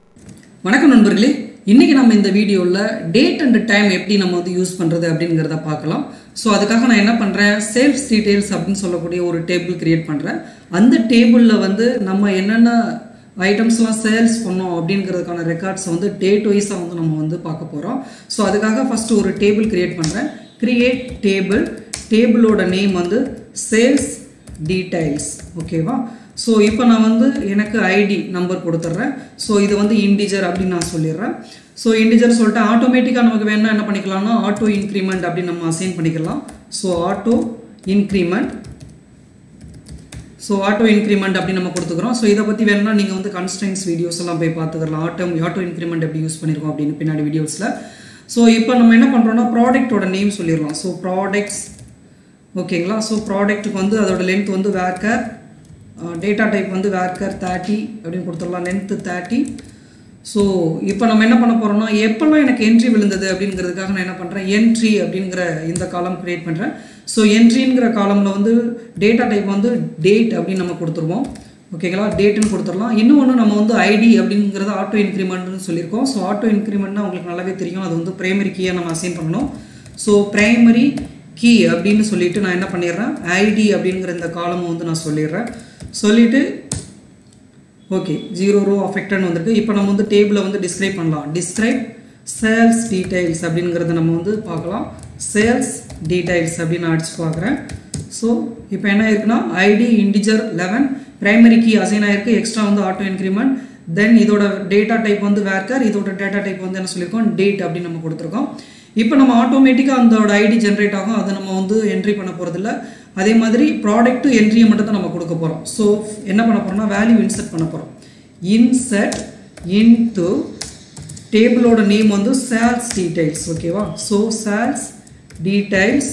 வணக்கம் நண்பர்களே, இன்றைக்கி நம்ம இந்த வீடியோவில் டேட் அண்ட் டைம் எப்படி நம்ம வந்து யூஸ் பண்ணுறது அப்படிங்கிறத பார்க்கலாம். ஸோ அதுக்காக நான் என்ன பண்ணுறேன், சேல்ஸ் டீட்டெயில்ஸ் அப்படின்னு சொல்லக்கூடிய ஒரு டேபிள் கிரியேட் பண்ணுறேன். அந்த டேபிளில் வந்து நம்ம என்னென்ன ஐட்டம்ஸ்லாம் சேல்ஸ் பண்ணோம் அப்படிங்கிறதுக்கான ரெக்கார்ட்ஸை வந்து டேட் வைஸாக வந்து நம்ம வந்து பார்க்க போகிறோம். ஸோ அதுக்காக ஃபஸ்ட்டு ஒரு டேபிள் கிரியேட் பண்ணுறேன். கிரியேட் டேபிள், டேபிளோட நேம் வந்து சேல்ஸ் டீடைல்ஸ், ஓகேவா. ஸோ இப்போ நான் வந்து எனக்கு ஐடி நம்பர் கொடுத்துட்றேன். ஸோ இது வந்து இன்டிஜர் அப்படின்னு நான் சொல்லிடுறேன். ஸோ இன்டிஜர் சொல்லிட்டு ஆட்டோமேட்டிக்காக நமக்கு வேணால் என்ன பண்ணிக்கலாம்னா ஆட்டோ இன்க்ரிமெண்ட் அப்படின்னு நம்ம அசைன் பண்ணிக்கலாம். ஸோ ஆட்டோ இன்க்ரிமெண்ட், அப்படி நம்ம கொடுத்துக்கிறோம். ஸோ இதை பற்றி வேணும்னா நீங்கள் வந்து கன்ஸ்ட்ரெயின்ஸ் வீடியோஸ் எல்லாம் போய் பார்த்துக்கலாம், ஆட்டோ இன்க்ரிமெண்ட் எப்படி யூஸ் பண்ணியிருக்கோம் அப்படின்னு பின்னாடி வீடியோஸில். ஸோ இப்போ நம்ம என்ன பண்ணுறோம்னா ப்ராடக்டோட நேம் சொல்லிடலாம். ஸோ ப்ராடக்ட்ஸ், ஓகேங்களா. ஸோ ப்ராடக்ட்டுக்கு வந்து அதோட லென்த் வந்து வேர்க்கர், டேட்டா டைப் வந்து வேர்க்கர் 30 அப்படின்னு கொடுத்துடலாம், லென்த்து 30. ஸோ இப்போ நம்ம என்ன பண்ண போகிறோம்னா, எப்போல்லாம் எனக்கு என்ட்ரி விழுந்தது அப்படிங்கிறதுக்காக நான் என்ன பண்ணுறேன், என்ட்ரி அப்படிங்கிற இந்த காலம் க்ரியேட் பண்ணுறேன். ஸோ என்ட்ரிங்கிற காலமில் வந்து டேட்டா டைப் வந்து டேட் அப்படின்னு நம்ம கொடுத்துருவோம், ஓகேங்களா. டேட்டுன்னு கொடுத்துடலாம். இன்னொன்று நம்ம வந்து ஐடி அப்படிங்கிறது ஆட்டோ இன்க்ரிமெண்ட்னு சொல்லியிருக்கோம். ஸோ ஆட்டோ இன்க்ரிமெண்ட்னா உங்களுக்கு நல்லாவே தெரியும், அது வந்து பிரைமரி கீயை நம்ம அசைன் பண்ணணும். ஸோ பிரைமரி கீ அப்படின்னு சொல்லிட்டு நான் என்ன பண்ணிடுறேன், ஐடி அப்படிங்கிற இந்த காலம் வந்து நான் சொல்லிடுறேன். சொல்லிவிட்டு ஓகே 0 ரோ அஃபெக்டட்னு வந்திருக்கு. இப்போ நம்ம வந்து டேபிளை வந்து டிஸ்கிரைப் பண்ணலாம். டிஸ்கிரைப் சேல்ஸ் டீடைல்ஸ் அப்படிங்கிறத நம்ம வந்து பார்க்கலாம். சேல்ஸ் டீடைல்ஸ் அப்படின்னு நான் அடிச்சு பார்க்குறேன். ஸோ இப்போ என்ன இருக்குன்னா ID integer 11, primary key assign ஆயிருக்கு, எக்ஸ்ட்ரா வந்து ஆட்டோ இன்க்ரிமெண்ட், தென் இதோட டேட்டா டைப் வந்து வேர்க்கர், இதோட டேட்டா டைப் வந்து என்ன சொல்லியிருக்கோம், டேட் அப்படின்னு நம்ம கொடுத்துருக்கோம். இப்போ நம்ம ஆட்டோமேட்டிக்காக அதோட ஐடி ஜென்ரேட் ஆகும், அதை நம்ம வந்து என்ட்ரி பண்ண போகிறதில்ல. அதே மாதிரி ப்ராடக்ட் என்ட்ரியை மட்டும் தான் நம்ம கொடுக்க போகிறோம். ஸோ என்ன பண்ண போகிறோம்னா வேல்யூ இன்சர்ட் பண்ண போகிறோம். இன்சர்ட் இன்டு டேபிளோட நேம் வந்து சேல்ஸ் டீடைல்ஸ், ஓகேவா. ஸோ சேல்ஸ் டீடைல்ஸ்,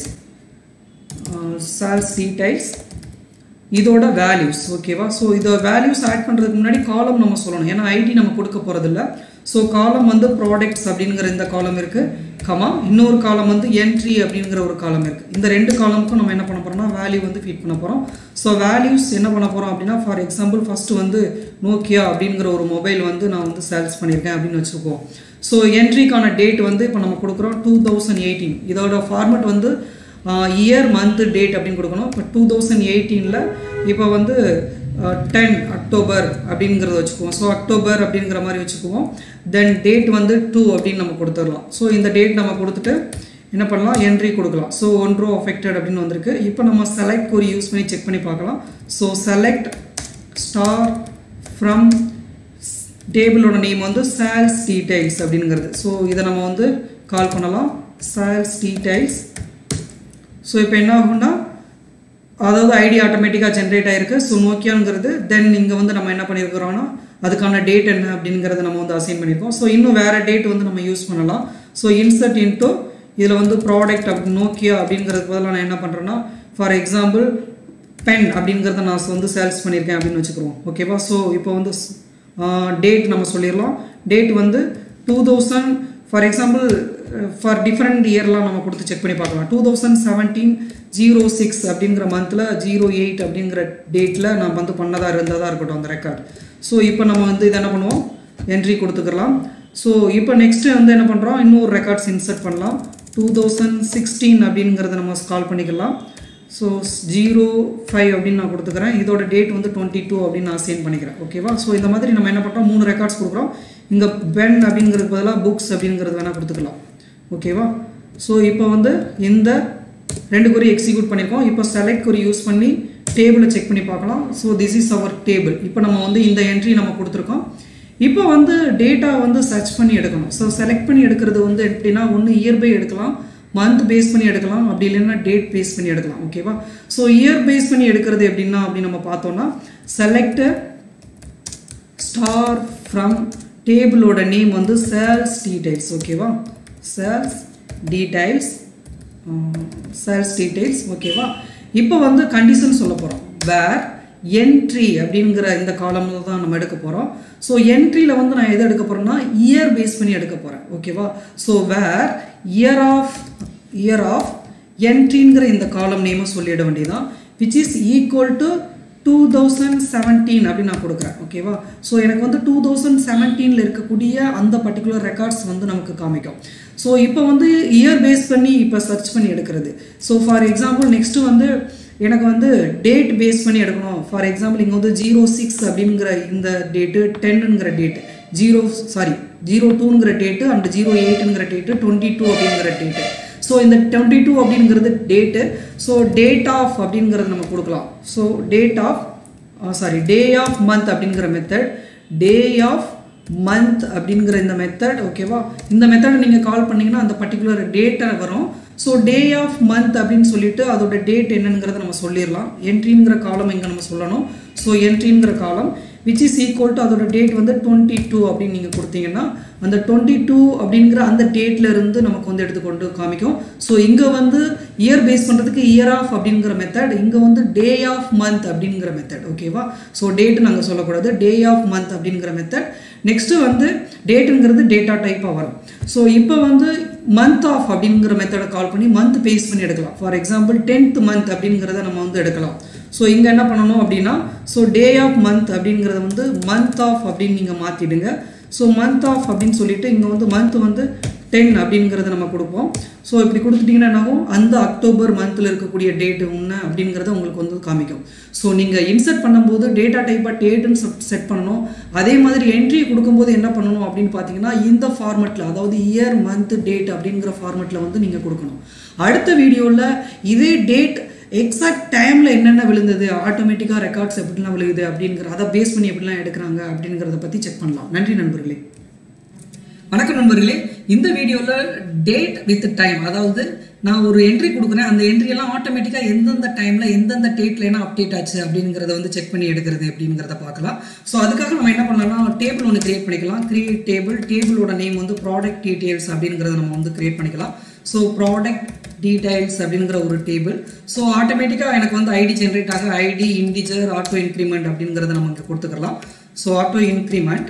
இதோட வேல்யூஸ், ஓகேவா. ஸோ இதோட வேல்யூஸ் ஆட் பண்ணுறதுக்கு முன்னாடி காலம் நம்ம சொல்லணும், ஏன்னா ஐடி நம்ம கொடுக்க போகிறதில்ல. ஸோ காலம் வந்து ப்ராடக்ட்ஸ் அப்படிங்கிற இந்த காலம் இருக்குது, கமா இன்னொரு காலம் வந்து என்ட்ரி அப்படிங்கிற ஒரு காலம் இருக்குது. இந்த 2 காலமுக்கும் நம்ம என்ன பண்ண போகிறோம்னா வேல்யூ வந்து ஃபீட் பண்ண போகிறோம். ஸோ வேல்யூஸ் என்ன பண்ண போகிறோம் அப்படின்னா, ஃபார் எக்ஸாம்பிள் ஃபஸ்ட்டு வந்து நோக்கியா அப்படிங்கிற ஒரு மொபைல் வந்து நான் வந்து சேல்ஸ் பண்ணியிருக்கேன் அப்படின்னு வச்சுக்குவோம். ஸோ என்ட்ரிக்கான டேட் வந்து இப்போ நம்ம கொடுக்குறோம் 2018. இதோட ஃபார்மேட் வந்து இயர், மந்த், டேட் அப்படின்னு கொடுக்கணும். இப்போ 2018ல் இப்போ வந்து 10 அக்டோபர் அப்படிங்கிறத வச்சுக்குவோம். ஸோ அக்டோபர் அப்படிங்கிற மாதிரி வச்சுக்குவோம். தென் டேட் வந்து 2 அப்படின்னு நம்ம கொடுத்துடலாம். ஸோ இந்த டேட் நம்ம கொடுத்துட்டு என்ன பண்ணலாம் என்ட்ரி கொடுக்கலாம். ஸோ 1 row affected அப்படின்னு வந்திருக்கு. இப்போ நம்ம செலக்ட் query யூஸ் பண்ணி செக் பண்ணி பார்க்கலாம். ஸோ செலக்ட் ஸ்டார் ஃப்ரம் டேபிளோட நேம் வந்து சேல்ஸ் டீடைல்ஸ் அப்படிங்கிறது. ஸோ இதை நம்ம வந்து கால் பண்ணலாம் சேல்ஸ் டீடைல்ஸ். ஸோ இப்போ என்ன ஆகும்னா அதாவது ஐடி ஆட்டோமேட்டிக்காக ஜென்ரேட் ஆகிருக்கு. ஸோ நோக்கியாங்கிறது தென் இங்கே வந்து நம்ம என்ன பண்ணியிருக்கிறோம்னா அதுக்கான டேட் என்ன அப்படிங்கிறத நம்ம வந்து அசைன் பண்ணியிருக்கோம். ஸோ இன்னும் வேறு டேட் வந்து நம்ம யூஸ் பண்ணலாம். ஸோ இன்சர்ட் இன்டூ இதில் வந்து ப்ராடக்ட் அப்படி நோக்கியா அப்படிங்கிறதுக்கு பதிலாக நான் என்ன பண்ணுறேன்னா ஃபார் எக்ஸாம்பிள் பென் அப்படிங்கிறத நான் வந்து சேல்ஸ் பண்ணியிருக்கேன் அப்படின்னு வச்சுக்கிறோம். ஓகேவா. ஸோ இப்போ வந்து டேட் நம்ம சொல்லிடலாம். டேட் வந்து 2000 ஃபார் எக்ஸாம்பிள் ஃபார் டிஃப்ரெண்ட் இயர்லாம் நம்ம கொடுத்து செக் பண்ணி பார்க்கலாம். 2017-06 அப்படிங்கிற மந்தில் 08 அப்படிங்கிற டேட்டில் நான் வந்து பண்ணதாக இருந்ததாக இருக்கட்டும் அந்த ரெக்கார்ட். ஸோ இப்போ நம்ம வந்து இதை என்ன பண்ணுவோம் என்ட்ரி கொடுத்துக்கலாம். ஸோ இப்போ நெக்ஸ்ட்டு வந்து என்ன பண்ணுறோம் இன்னொரு ரெக்கார்ட்ஸ் இன்சர்ட் பண்ணலாம். 2016 அப்படிங்கிறத நம்ம கால் பண்ணிக்கலாம். ஸோ 05 அப்படின்னு நான் கொடுத்துக்கிறேன். இதோட டேட் வந்து 22 அப்படின்னு நான் அசைன் பண்ணிக்கிறேன். ஓகேவா. ஸோ இந்த மாதிரி நம்ம என்ன பண்ணுறோம் 3 ரெக்கார்ட்ஸ் கொடுக்குறோம். இங்கே பென் அப்படிங்கிறதுக்கு பதிலாக புக்ஸ் அப்படிங்கிறது வேணால் கொடுத்துக்கலாம். ஓகேவா. ஸோ இப்போ வந்து இந்த 2 query எக்ஸிக்யூட் பண்ணியிருக்கோம். இப்போ செலக்ட் query யூஸ் பண்ணி டேபிளை செக் பண்ணி பார்க்கலாம். So this is our table. இப்போ நம்ம வந்து இந்த என்ட்ரி நம்ம கொடுத்துருக்கோம். இப்போ வந்து டேட்டா வந்து சர்ச் பண்ணி எடுக்கணும். ஸோ செலக்ட் பண்ணி எடுக்கிறது வந்து எப்படின்னா ஒன்று இயர் பை எடுக்கலாம், மந்த் பேஸ் பண்ணி எடுக்கலாம், அப்படி இல்லைன்னா டேட் பேஸ் பண்ணி எடுக்கலாம். ஓகேவா. ஸோ இயர் பேஸ் பண்ணி எடுக்கிறது எப்படின்னா அப்படி நம்ம பார்த்தோம்னா செலக்ட் ஸ்டார் ஃப்ரம் டேபிளோட நேம் வந்து சேல்ஸ் டீடைல்ஸ். ஓகேவா. Sales details. ஓகேவா. இப்போ வந்து கண்டிஷன் சொல்ல போகிறோம். வேர் என்ட்ரி அப்படிங்கிற இந்த காலம்ல தான் நம்ம எடுக்க போகிறோம். ஸோ என்ட்ரியில் வந்து நான் எதை எடுக்க போகிறேன்னா இயர் பேஸ் பண்ணி எடுக்க போகிறேன். ஓகேவா. ஸோ வேர் இயர் ஆஃப் என்ட்ரிங்கிற இந்த காலம் நேமை சொல்லிட வேண்டியதான் விச் இஸ் ஈக்குவல் டு 2017 அப்படின்னு நான் கொடுக்குறேன். ஓகேவா. ஸோ எனக்கு வந்து 2017 இருக்கக்கூடிய அந்த பர்டிகுலர் ரெக்கார்ட்ஸ் வந்து நமக்கு காமிக்கும். ஸோ இப்போ வந்து இயர் பேஸ் பண்ணி இப்போ சர்ச் பண்ணி எடுக்கிறது. ஸோ ஃபார் எக்ஸாம்பிள் நெக்ஸ்ட்டு வந்து எனக்கு வந்து டேட் பேஸ் பண்ணி எடுக்கணும். ஃபார் எக்ஸாம்பிள் இங்கே வந்து 06 அப்படிங்கிற இந்த டேட்டு, 10ங்கிற டேட்டு, 02ங்கிற டேட்டு அண்ட் 08ங்கிற டேட்டு, 22 அப்படிங்கிற டேட்டு. ஸோ இந்த 22 அப்படிங்கிறது டேட்டு. ஸோ டேட் ஆஃப் அப்படிங்கிறது நம்ம கொடுக்கலாம். ஸோ டே ஆஃப் மந்த் அப்படிங்கிற மெத்தட், டே ஆஃப் மந்த் அப்படிங்கிற இந்த மெத்தட். ஓகேவா. இந்த மெத்தடை நீங்கள் கால் பண்ணிங்கன்னா அந்த பர்டிகுலர் டேட்டை வரும். ஸோ டே ஆஃப் மந்த் அப்படின்னு சொல்லிட்டு அதோட டேட் என்னங்கிறத நம்ம சொல்லிடலாம். என்ட்ரிங்கிற காலம் இங்கே நம்ம சொல்லணும். ஸோ என்ட்ரிங்கிற column which is equal to அதோட டேட் வந்து 22 அப்படின்னு நீங்கள் கொடுத்தீங்கன்னா அந்த 22 அப்படிங்கிற அந்த டேட்ல இருந்து நமக்கு வந்து எடுத்துக்கொண்டு காமிக்கும். ஸோ இங்கே வந்து இயர் பேஸ் பண்ணுறதுக்கு இயர் ஆஃப் அப்படிங்கிற மெத்தட், இங்கே வந்து டே ஆஃப் மந்த் அப்படிங்கிற மெத்தட். ஓகேவா. ஸோ டேட்டு நாங்கள் சொல்லக்கூடாது, டே ஆஃப் மந்த் அப்படிங்கிற மெத்தட். நெக்ஸ்ட்டு வந்து டேட்டுங்கிறது டேட்டா டைப்பாக வரும். ஸோ இப்போ வந்து மந்த் ஆஃப் அப்படிங்கிற மெத்தடை கால் பண்ணி மந்த் பேஸ் பண்ணி எடுக்கலாம். ஃபார் எக்ஸாம்பிள் 10th மந்த் அப்படிங்கிறத நம்ம வந்து எடுக்கலாம். ஸோ இங்கே என்ன பண்ணணும் அப்படின்னா ஸோ டே ஆஃப் மந்த் அப்படிங்கிறத வந்து மந்த் ஆஃப் அப்படின்னு நீங்கள் மாற்றிடுங்க. ஸோ மந்த் ஆஃப் அப்படின்னு சொல்லிட்டு இங்கே வந்து மந்த் வந்து 10 அப்படிங்கிறத நம்ம கொடுப்போம். ஸோ இப்படி கொடுத்துட்டிங்கன்னா என்னாகும் அந்த அக்டோபர் மந்தில் இருக்கக்கூடிய டேட்டு ஒன்று அப்படிங்கிறத உங்களுக்கு வந்து காமிக்கும். ஸோ நீங்கள் இன்சர்ட் பண்ணும்போது டேட்டா டைப்பாக டேட்டுன்னு செட் பண்ணணும். அதே மாதிரி என்ட்ரி கொடுக்கும்போது என்ன பண்ணணும் அப்படின்னு பார்த்தீங்கன்னா இந்த ஃபார்மெட்டில், அதாவது இயர் மந்த் டேட் அப்படிங்கிற ஃபார்மெட்டில் வந்து நீங்கள் கொடுக்கணும். அடுத்த வீடியோவில் இதே டேட் எக்ஸாக்ட் டைமில் என்னென்ன விழுந்தது, ஆட்டோமேட்டிக்காக ரெக்கார்ட்ஸ் எப்படிலாம் விழுகுது அப்படிங்கிற அதை பேஸ் பண்ணி எப்படிலாம் எடுக்கிறாங்க அப்படிங்கிறத பற்றி செக் பண்ணலாம். நன்றி நண்பர்களே. வணக்கம் நண்பர்களே. இந்த வீடியோவில் டேட் வித் டைம், அதாவது நான் ஒரு என்ட்ரி கொடுக்குறேன், அந்த என்ட்ரியெல்லாம் ஆட்டோமேட்டிக்காக எந்தெந்த டைமில் எந்தெந்த டேட்டில் என்ன அப்டேட் ஆச்சு அப்படிங்கிறத வந்து செக் பண்ணி எடுக்கிறது அப்படிங்கிறத பார்க்கலாம். ஸோ அதுக்காக நம்ம என்ன பண்ணலாம்னா டேபிள் ஒன்று கிரியேட் பண்ணிக்கலாம். கிரியேட் டேபிளோட நேம் வந்து ப்ராடக்ட் டீடைல்ஸ் அப்படிங்கிறத நம்ம வந்து கிரியேட் பண்ணிக்கலாம். ஸோ ப்ராடக்ட் டீடைல்ஸ் அப்படிங்கிற ஒரு டேபிள். ஸோ ஆட்டோமேட்டிக்காக எனக்கு வந்து ஐடி ஜென்ரேட் ஆக ஐடி இன்டிஜர் ஆட்டோ இன்க்ரிமெண்ட் அப்படிங்கிறத நம்ம இங்கே கொடுத்துக்கலாம். ஸோ ஆட்டோ இன்க்ரிமெண்ட்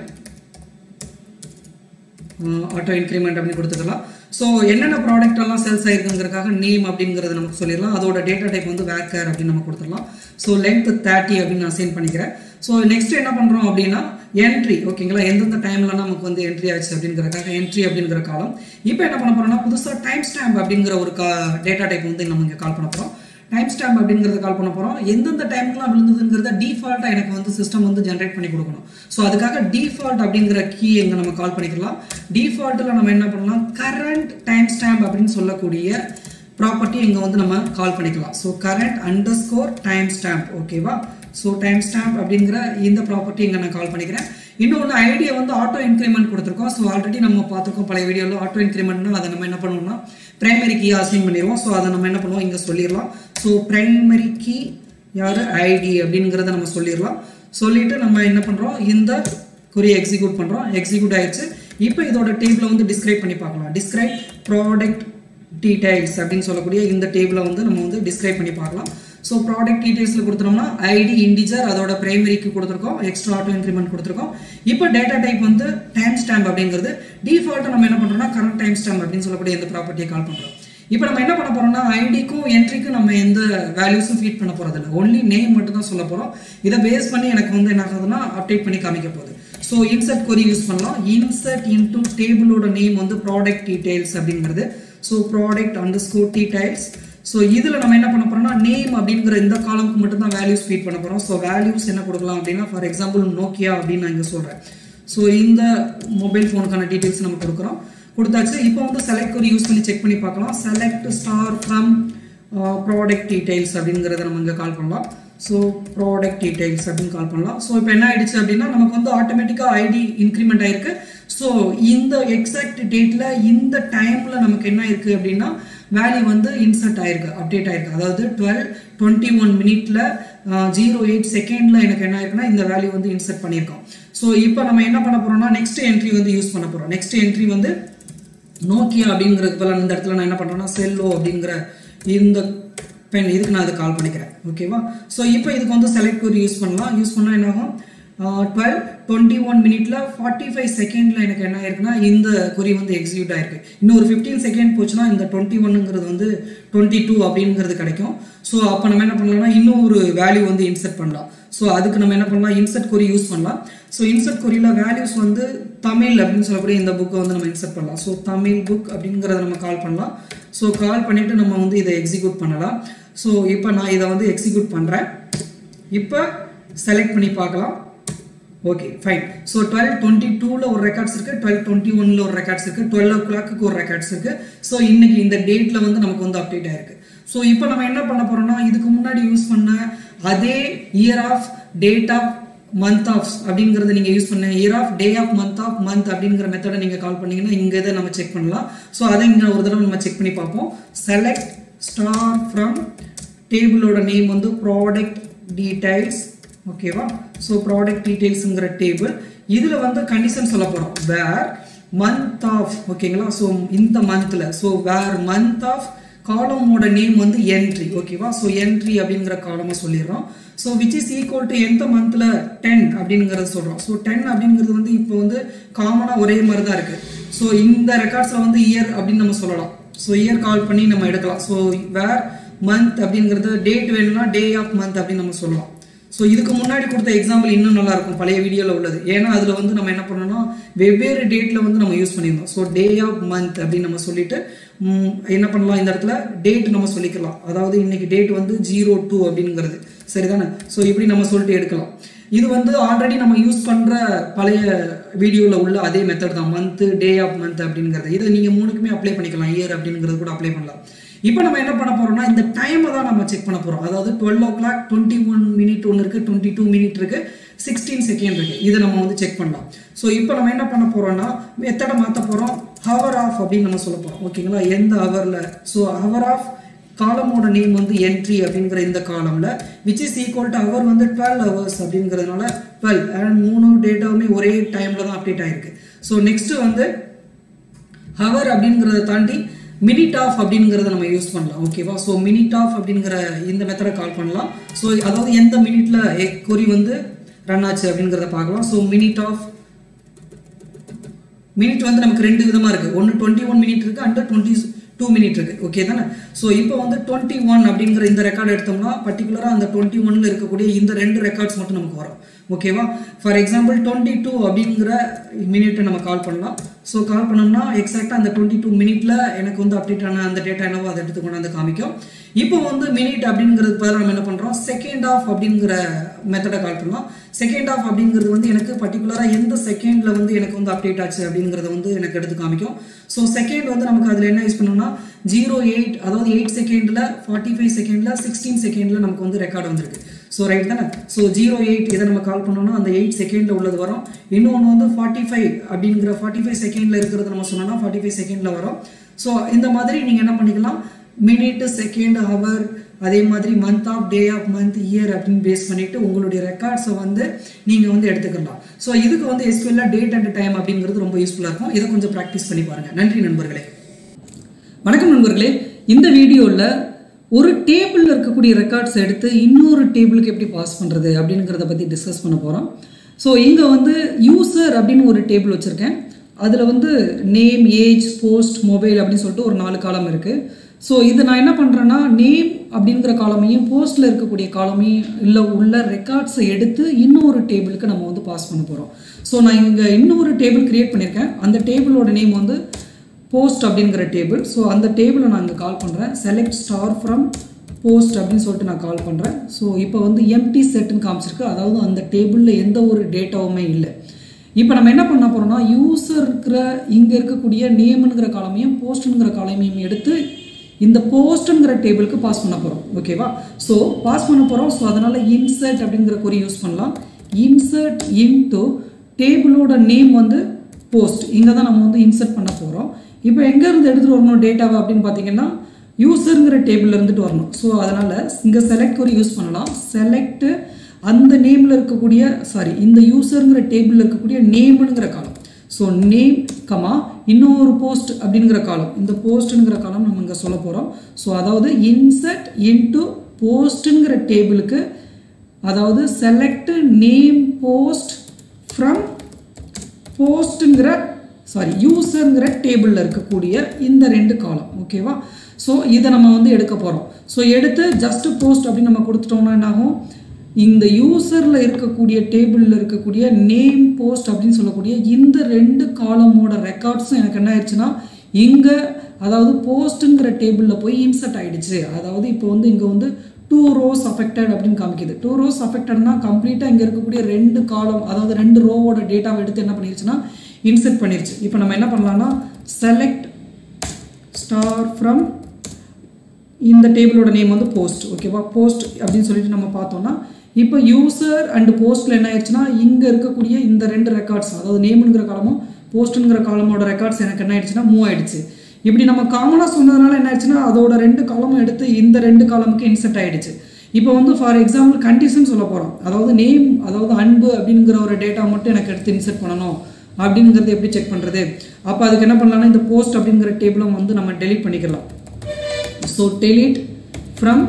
அப்படின்னு கொடுத்துக்கலாம். ஸோ என்னென்ன ப்ராடக்ட் எல்லாம் சேல்ஸ் ஆயிருக்குங்கிறதுக்காக நேம் அப்படிங்கிறத நமக்கு சொல்லிடலாம். அதோட டேட்டா டைப் வந்து வேர்கேர் அப்படின்னு நம்ம கொடுத்துடலாம். ஸோ லென்த் 30 அப்படின்னு நான் அசைன் பண்ணிக்கிறேன். ஸோ நெக்ஸ்ட் என்ன பண்ணுறோம் அப்படின்னா என்ட்ரி. ஓகேங்களா. எந்தெந்த டைம்லாம் நமக்கு வந்து என்ட்ரி ஆச்சு அப்படிங்கிறதுக்காக என்ட்ரி அப்படிங்கிற காலம். இப்போ என்ன பண்ண போகிறோம்னா புதுசாக டைம் ஸ்டாம்ப் அப்படிங்கிற ஒரு டேட்டா டைப் வந்து நம்ம இங்கே கால் பண்ண போகிறோம். டைம் ஸ்டாம்ப் அப்படிங்கிறத கால் பண்ண போகிறோம். எந்தெந்த டைமுக்குலாம் விழுந்ததுங்கிறத டிஃபால்ட்டாக எனக்கு வந்து சிஸ்டம் வந்து ஜென்ரேட் பண்ணி கொடுக்கணும். ஸோ அதுக்காக டிஃபால்ட் அப்படிங்கிற கீ எங்கே நம்ம கால் பண்ணிக்கலாம். டிஃபால்ட்டில் நம்ம என்ன பண்ணலாம், கரண்ட் டைம் ஸ்டாம்ப் அப்படின்னு சொல்லக்கூடிய ப்ராப்பர்ட்டி இங்கே வந்து நம்ம கால் பண்ணிக்கலாம். So current underscore time stamp. ஓகேவா. ஸோ டைம் ஸ்டாம்ப் அப்படிங்கிற இந்த ப்ராப்பர்ட்டி இங்கே நான் கால் பண்ணிக்கிறேன். இன்னொன்று ஐடியை வந்து ஆட்டோ இன்க்ரிமெண்ட் கொடுத்துருக்கோம். ஸோ ஆல்ரெடி நம்ம பார்த்துருக்கோம் பழைய வீடியோவில். ஆட்டோ இன்க்ரிமெண்ட்னா அதை நம்ம என்ன பண்ணுவோம்னா பிரைமரி கீ அசைன் பண்ணிடுவோம். ஸோ அதை நம்ம என்ன பண்ணுவோம் இங்கே சொல்லிடலாம். ஸோ பிரைமரி கீ யார் ஐடி அப்படிங்கிறத நம்ம சொல்லிடலாம். சொல்லிட்டு நம்ம என்ன பண்ணுறோம், இந்த குறியை எக்ஸிக்யூட் பண்ணுறோம். எக்ஸிக்யூட் ஆயிடுச்சு. இப்போ இதோட டேபிளை வந்து டிஸ்கிரைப் பண்ணி பார்க்கலாம். டிஸ்கிரைப் ப்ராடக்ட் டீடைல்ஸ் அப்படின்னு சொல்லக்கூடிய இந்த டேபிளை வந்து நம்ம வந்து டிஸ்கிரைப் பண்ணி பார்க்கலாம். ஸோ ப்ராடக்ட் டீடைல்ஸில் கொடுத்துட்டோம்னா ஐடி இன்டிஜர், அதோட பிரைமரிக்கு கொடுத்துருக்கோம், எக்ஸ்ட்ரா ஆட்டோ இன்க்ரிமெண்ட் கொடுத்துருக்கோம். இப்போ டேட்டா டைப் வந்து டைம் ஸ்டாம்ப் அப்படிங்கிறது டிஃபால்ட்டாக நம்ம என்ன பண்ணுறோம்னா கரண்ட் டைம் ஸ்டாம்ப் அப்படின்னு சொல்லக்கூடிய இந்த ப்ராப்பர்ட்டியை கால் பண்ணுறோம். இப்போ நம்ம என்ன பண்ண போறோம்னா ஐடிக்கும் என்ட்ரிக்கும் நம்ம எந்த வேல்யூஸும் ஃபீட் பண்ண போறது இல்லை, ஒன்லி நேம் மட்டும் தான் சொல்ல போறோம். இதை பேஸ் பண்ணி எனக்கு வந்து என்ன ஆகுதுன்னா அப்டேட் பண்ணி காமிக்க போகுது. ஸோ இன்சர்ட் கொரி யூஸ் பண்ணலாம். இன்சர்ட் இன்டு டேபிளோட நேம் வந்து ப்ராடக்ட் டீடைல்ஸ் அப்படிங்கிறது. So product underscore details. So இதில் நம்ம என்ன பண்ண போறோம்னா நேம் அப்படிங்கிற இந்த காலமுக்கு மட்டும் தான் வேல்யூஸ் ஃபீட் பண்ண போறோம். ஸோ வேல்யூஸ் என்ன கொடுக்கலாம் அப்படின்னா ஃபார் எக்ஸாம்பிள் நோக்கியா அப்படின்னு நான் இங்கே சொல்றேன். ஸோ இந்த மொபைல் ஃபோனுக்கான டீடைல்ஸ் நம்ம கொடுக்குறோம். கொடுத்தாச்சு. இப்போ வந்து செலக்ட் கொரி யூஸ் பண்ணி செக் பண்ணி பார்க்கலாம். Select star from product details அப்படிங்கிறத நம்ம இங்கே கால் பண்ணலாம். ஸோ ப்ராடக்ட் டீடைல்ஸ் அப்படின்னு கால் பண்ணலாம். ஸோ இப்போ என்ன ஆயிடுச்சு அப்படின்னா நமக்கு வந்து ஆட்டோமேட்டிக்காக ஐடி இன்க்ரிமெண்ட் ஆயிருக்கு. ஸோ இந்த எக்ஸாக்ட் டேட்ல இந்த டைம்ல நமக்கு என்ன இருக்கு அப்படின்னா வேல்யூ வந்து இன்சர்ட் ஆயிருக்கு, அப்டேட் ஆயிருக்கு. அதாவது 12:21 மினிட்ல 08 செகண்ட்ல எனக்கு என்ன ஆயிருக்குன்னா இந்த வேல்யூ வந்து இன்சர்ட் பண்ணியிருக்கோம். ஸோ இப்போ நம்ம என்ன பண்ண போறோம்னா நெக்ஸ்ட் என்ட்ரி வந்து யூஸ் பண்ண போறோம். நெக்ஸ்ட் என்ட்ரி வந்து நோக்கியா அப்படிங்கிறதுக்கு பதிலாக இந்த இடத்துல நான் என்ன பண்றேன்னா செல்லோ அப்படிங்கிற இந்த பென் இதுக்கு நான் அதை கால் பண்ணிக்கிறேன். ஓகேவா. ஸோ இப்போ இதுக்கு வந்து செலக்ட் கொரி யூஸ் பண்ணலாம். யூஸ் பண்ணா என்ன ஆகும், 12:21 மினிட்ல 45 செகண்ட்ல எனக்கு என்ன ஆயிருக்குன்னா இந்த கொரி வந்து எக்ஸிக்யூட் ஆயிருக்கு. இன்னும் ஒரு 15 செகண்ட் போச்சுன்னா இந்த 21ங்கிறது வந்து 22 அப்படிங்கிறது கிடைக்கும். ஸோ அப்போ நம்ம என்ன பண்ணலாம்னா இன்னும் ஒரு வேல்யூ வந்து இன்சர்ட் பண்ணலாம். ஸோ அதுக்கு நம்ம என்ன பண்ணலாம், இன்சர்ட் கொரி யூஸ் பண்ணலாம். ஸோ இன்சர்ட் கொரியில் வேல்யூஸ் வந்து தமிழ் அப்படின்னு சொல்லக்கூடிய இந்த புக்கை வந்து நம்ம இன்சர்ட் பண்ணலாம். ஸோ தமிழ் புக் அப்படிங்கிறத நம்ம கால் பண்ணலாம். ஸோ கால் பண்ணிட்டு நம்ம வந்து இதை எக்ஸிக்யூட் பண்ணலாம். ஸோ இப்போ நான் இதை வந்து எக்ஸிக்யூட் பண்ணுறேன். இப்போ செலக்ட் பண்ணி பார்க்கலாம். Okay fine. ஸோ 12:22ல ஒரு ரெக்கார்ட்ஸ் இருக்கு, 12:21ல ஒரு ரெக்கார்ட்ஸ் இருக்கு, 12 o'clock ஒரு ரெக்கார்ட்ஸ் இருக்கு. ஸோ இன்னைக்கு இந்த டேட்ல வந்து நமக்கு வந்து அப்டேட் ஆயிருக்கு. ஸோ இப்போ நம்ம என்ன பண்ண போறோம்னா இதுக்கு முன்னாடி யூஸ் பண்ண அதே year of date of month of அப்படிங்கறத நீங்க யூஸ் பண்ண year of day of month அப்படிங்கிற மெத்தடை நீங்க கால் பண்ணீங்கன்னா இங்க இதை நம்ம செக் பண்ணலாம். ஸோ அதை இங்க ஒரு தடவை நம்ம செக் பண்ணி பார்ப்போம். செலக்ட் ஸ்டார் ஃப்ரம் டேபிளோட நேம் வந்து ப்ராடக்ட் டீடைல்ஸ். ஓகேவா. ஸோ ப்ராடக்ட் டீடைல்ஸ்ங்கிற டேபிள் இதில் வந்து கண்டிஷன் சொல்ல போகிறோம். Where month of. ஓகேங்களா. ஸோ இந்த மந்த்தில் ஸோ வேர் மந்த் ஆஃப் காலமோட நேம் வந்து என்ட்ரி. ஓகேவா. ஸோ என்ட்ரி அப்படிங்கிற காலமை சொல்லிடுறோம். So which is equal to எந்த மந்த்தில் 10 அப்படிங்கிறத சொல்கிறோம். ஸோ 10 அப்படிங்கிறது வந்து இப்போ வந்து காமனாக ஒரே மாதிரி தான் இருக்குது. ஸோ இந்த ரெக்கார்ட்ஸில் வந்து இயர் அப்படின்னு நம்ம சொல்லலாம். ஸோ இயர் கால் பண்ணி நம்ம எடுக்கலாம். ஸோ வேர் மந்த் அப்படிங்கிறது டேட் வேணும்னா டே ஆஃப் மந்த் அப்படின்னு நம்ம சொல்லலாம். ஸோ இதுக்கு முன்னாடி கொடுத்த எக்ஸாம்பிள் இன்னும் நல்லா இருக்கும் பழைய வீடியோவில் உள்ளது. ஏன்னா அதில் வந்து நம்ம என்ன பண்ணோம்னா வெவ்வேறு டேட்டில் வந்து நம்ம யூஸ் பண்ணியிருந்தோம். ஸோ டே ஆஃப் மந்த் அப்படின்னு நம்ம சொல்லிட்டு என்ன பண்ணலாம், இந்த இடத்துல டேட் நம்ம சொல்லிக்கலாம். அதாவது இன்னைக்கு டேட் வந்து 02 அப்படிங்கிறது சரிதானே. ஸோ இப்படி நம்ம சொல்லிட்டு எடுக்கலாம். இது வந்து ஆல்ரெடி நம்ம யூஸ் பண்ணுற பழைய வீடியோவில் உள்ள அதே மெத்தட் தான், மந்த் டே ஆஃப் மந்த் அப்படிங்கிறது. இதை நீங்கள் மூணுக்குமே அப்ளை பண்ணிக்கலாம். இயர் அப்படிங்கிறது கூட அப்ளை பண்ணலாம். இப்போ நம்ம என்ன பண்ண போறோம்னா இந்த டைமை தான் நம்ம செக் பண்ண போறோம். அதாவது 12 o'clock 21 மினிட் ஒன்று இருக்கு, 22 மினிட் இருக்கு, 16 செகண்ட் இருக்கு. இதை நம்ம வந்து செக் பண்ணலாம். ஸோ இப்போ நம்ம என்ன பண்ண போறோம்னா மெத்தடை மாற்ற போறோம். ஹவர் ஆஃப் அப்படின்னு நம்ம சொல்ல போறோம். ஓகேங்களா. எந்த ஹவர்ல. ஸோ ஹவர் ஆஃப் காலமோட நேம் வந்து என்ட்ரி அப்படிங்கிற இந்த காலம்ல which is equal to hour வந்து 12 hours அப்படிங்கிறதுனால 12 அண்ட் 3 டேட்டாவுமே ஒரே டைம்ல தான் அப்டேட் ஆயிருக்கு. ஸோ நெக்ஸ்ட் வந்து ஹவர் அப்படிங்கிறத தாண்டி மினிட் ஆஃப் அப்படிங்கிறத நம்ம யூஸ் பண்ணலாம். ஓகேவா. ஸோ மினிட் ஆஃப் அப்படிங்கிற இந்த மெத்தடை கால் பண்ணலாம். ஸோ அதாவது எந்த மினிட்ல கொரி வந்து ரன் ஆச்சு அப்படிங்கிறத பார்க்கலாம். ஸோ மினிட் ஆஃப் மினிட் வந்து நமக்கு ரெண்டு விதமா இருக்கு. ஒன்று 21 மினிட் இருக்கு, அண்ட் 22 மினிட் இருக்கு. ஓகே தானே. ஸோ இப்போ வந்து 21 அப்படிங்கிற இந்த ரெக்கார்டு எடுத்தோம்னா பர்டிகுலரா அந்த 21ல இருக்கக்கூடிய இந்த ரெண்டு ரெக்கார்ட்ஸ் மட்டும் நமக்கு வரும். ஓகேவா. ஃபார் எக்ஸாம்பிள் 22 அப்படிங்கிற மினிட்டை நம்ம கால் பண்ணலாம். ஸோ கால் பண்ணோம்னா எக்ஸாக்டாக அந்த 22 மினிட்ல எனக்கு வந்து அப்டேட் ஆன அந்த டேட்டா என்னவோ அதை எடுத்து கொண்டு வந்து காமிக்கும். இப்போ வந்து மினிட் அப்படிங்கிறது பதிலாக நம்ம என்ன பண்ணுறோம், செகண்ட் ஆஃப் அப்படிங்கிற மெத்தடை கால் பண்ணலாம். செகண்ட் ஆஃப் அப்படிங்கிறது வந்து எனக்கு பர்டிகுலராக எந்த செகண்டில் வந்து எனக்கு வந்து அப்டேட் ஆச்சு அப்படிங்கிறத வந்து எனக்கு எடுத்து காமிக்கும். ஸோ செகண்ட் வந்து நமக்கு அதில் என்ன யூஸ் பண்ணோம்னா 08, அதாவது 8 செகண்டில், 45 செகண்டில், 16 செகண்டில் நமக்கு வந்து ரெக்கார்டு வந்திருக்கு. ஸோ ரைட் தானே. ஸோ 08 இதை நம்ம கால் பண்ணோம்னா அந்த 8 செகண்டில் உள்ளது வரும். இன்னொன்று வந்து 45 அப்படிங்கிற 45 செகண்டில் இருக்கிறது நம்ம சொன்னோம்னா 45 செகண்டில் வரும். ஸோ இந்த மாதிரி நீங்கள் என்ன பண்ணிக்கலாம், மினிட், செகண்ட், ஹவர், அதே மாதிரி month of, day of month, year அப்படின்னு பேஸ் பண்ணிட்டு உங்களுடைய ரெக்கார்ட்ஸை வந்து நீங்கள் வந்து எடுத்துக்கலாம். ஸோ இதுக்கு வந்து SQL டேட் அண்ட் டைம் அப்படிங்கிறது ரொம்ப யூஸ்ஃபுல்லாக இருக்கும். இதை கொஞ்சம் ப்ராக்டிஸ் பண்ணி பாருங்கள். நன்றி நண்பர்களே. வணக்கம் நண்பர்களே. இந்த வீடியோவில் ஒரு டேபிளில் இருக்கக்கூடிய ரெக்கார்ட்ஸ் எடுத்து இன்னொரு டேபிளுக்கு எப்படி பாஸ் பண்ணுறது அப்படிங்கிறத பற்றி டிஸ்கஸ் பண்ண போகிறோம். ஸோ இங்கே வந்து யூசர் அப்படின்னு ஒரு டேபிள் வச்சுருக்கேன். அதில் வந்து நேம், ஏஜ், போஸ்ட், மொபைல் அப்படின்னு சொல்லிட்டு ஒரு 4 காலம் இருக்குது. ஸோ இது நான் என்ன பண்ணுறேன்னா, நேம் அப்படிங்கிற காலமையும் போஸ்ட்டில் இருக்கக்கூடிய காலமையும் இல்லை உள்ள ரெக்கார்ட்ஸை எடுத்து இன்னொரு டேபிளுக்கு நம்ம வந்து பாஸ் பண்ண போகிறோம். ஸோ நான் இங்கே இன்னொரு டேபிள் க்ரியேட் பண்ணியிருக்கேன். அந்த டேபிளோட நேம் வந்து போஸ்ட் அப்படிங்கிற டேபிள். ஸோ அந்த டேபிளை நான் இங்கே கால் பண்ணுறேன். செலக்ட் ஸ்டார் ஃப்ரம் போஸ்ட் அப்படின்னு சொல்லிட்டு நான் கால் பண்ணுறேன். ஸோ இப்போ வந்து எம்டி செட்டுன்னு காமிச்சிருக்கு, அதாவது அந்த டேபிளில் எந்த ஒரு டேட்டாவுமே இல்லை. இப்போ நம்ம என்ன பண்ண போகிறோம்னா, யூசர் இருக்கிற இங்கே இருக்கக்கூடிய நேம்ங்கிற காலமையும் போஸ்ட்டுங்கிற காலமையும் எடுத்து இந்த போஸ்ட்டுங்கிற டேபிளுக்கு பாஸ் பண்ண போகிறோம். ஓகேவா. ஸோ பாஸ் பண்ண போகிறோம். ஸோ அதனால் இன்சர்ட் அப்படிங்கிற குறி யூஸ் பண்ணலாம். இன்சர்ட் இன்டு டேபிளோட நேம் வந்து போஸ்ட். இங்கே தான் நம்ம வந்து இன்சர்ட் பண்ண போகிறோம். இப்போ எங்கேருந்து எடுத்துகிட்டு வரணும் டேட்டாவை அப்படின்னு பார்த்தீங்கன்னா, யூசருங்கிற டேபிளில் இருந்துட்டு வரணும். ஸோ அதனால் இங்கே செலக்ட் குறி யூஸ் பண்ணலாம். செலக்ட் அந்த நேமில் இருக்கக்கூடிய இந்த யூசருங்கிற டேபிளில் இருக்கக்கூடிய நேம்ங்கிற காலம். ஸோ நேம் கமா இன்னொரு போஸ்ட் அப்படிங்கிற காலம். இந்த போஸ்ட்டுங்கிற காலம் நம்ம இங்கே சொல்ல போகிறோம். ஸோ அதாவது இன்சர்ட் இன்டு போஸ்ட்டுங்கிற டேபிளுக்கு, அதாவது செலக்ட் நேம் போஸ்ட் ஃப்ரம் போஸ்ட்டுங்கிற யூசருங்கிற டேபிளில் இருக்கக்கூடிய இந்த 2 காலம். ஓகேவா. ஸோ இதை நம்ம வந்து எடுக்க போகிறோம். ஸோ எடுத்து ஜஸ்ட் போஸ்ட் அப்படின்னு நம்ம கொடுத்துட்டோம்னா என்ன ஆகும், இந்த யூசரில் இருக்கக்கூடிய டேபிளில் இருக்கக்கூடிய நேம் போஸ்ட் அப்படின்னு சொல்லக்கூடிய இந்த 2 காலமோட ரெக்கார்ட்ஸும் எனக்கு என்ன ஆயிடுச்சுன்னா இங்கே, அதாவது போஸ்ட்டுங்கிற டேபிளில் போய் இன்சர்ட் ஆகிடுச்சு. அதாவது இப்போ வந்து இங்கே வந்து 2 rows affected அப்படின்னு காமிக்குது. 2 rows affectedனா கம்ப்ளீட்டாக இங்கே இருக்கக்கூடிய 2 காலம், அதாவது 2 ரோவோட டேட்டாவை எடுத்து என்ன பண்ணிருச்சுன்னா இன்சர்ட் பண்ணிருச்சு. இப்போ நம்ம என்ன பண்ணலாம்னா, செலக்ட் ஸ்டார் ஃப்ரம் இந்த டேபிளோட நேம் வந்து போஸ்ட். ஓகேவா. போஸ்ட் அப்படின்னு சொல்லிட்டு நம்ம பார்த்தோம்னா இப்போ யூசர் அண்ட் போஸ்ட்டில் என்ன ஆயிடுச்சுன்னா இங்கே இருக்கக்கூடிய இந்த 2 ரெக்கார்ட்ஸ், அதாவது நேம்ங்கிற காலமும் போஸ்ட்டுங்கிற காலமோட ரெக்கார்ட்ஸ் எனக்கு என்ன ஆயிடுச்சுன்னா மூவ் ஆயிடுச்சு. இப்படி நம்ம காமனாக சொன்னதுனால என்ன ஆயிடுச்சுன்னா அதோட 2 காலமும் எடுத்து இந்த 2 காலமுக்கு இன்சர்ட் ஆயிடுச்சு. இப்போ வந்து ஃபார் எக்ஸாம்பிள் கண்டிஷன் சொல்ல போகிறோம். அதாவது நேம், அதாவது அன்பு அப்படிங்கிற ஒரு டேட்டா மட்டும் எனக்கு எடுத்து இன்சர்ட் பண்ணணும் அப்படிங்கிறது எப்படி செக் பண்ணுறது. அப்போ அதுக்கு என்ன பண்ணலாம்னா இந்த போஸ்ட் அப்படிங்கிற டேபிளும் வந்து நம்ம டெலீட் பண்ணிக்கலாம். ஸோ டெலீட் ஃப்ரம்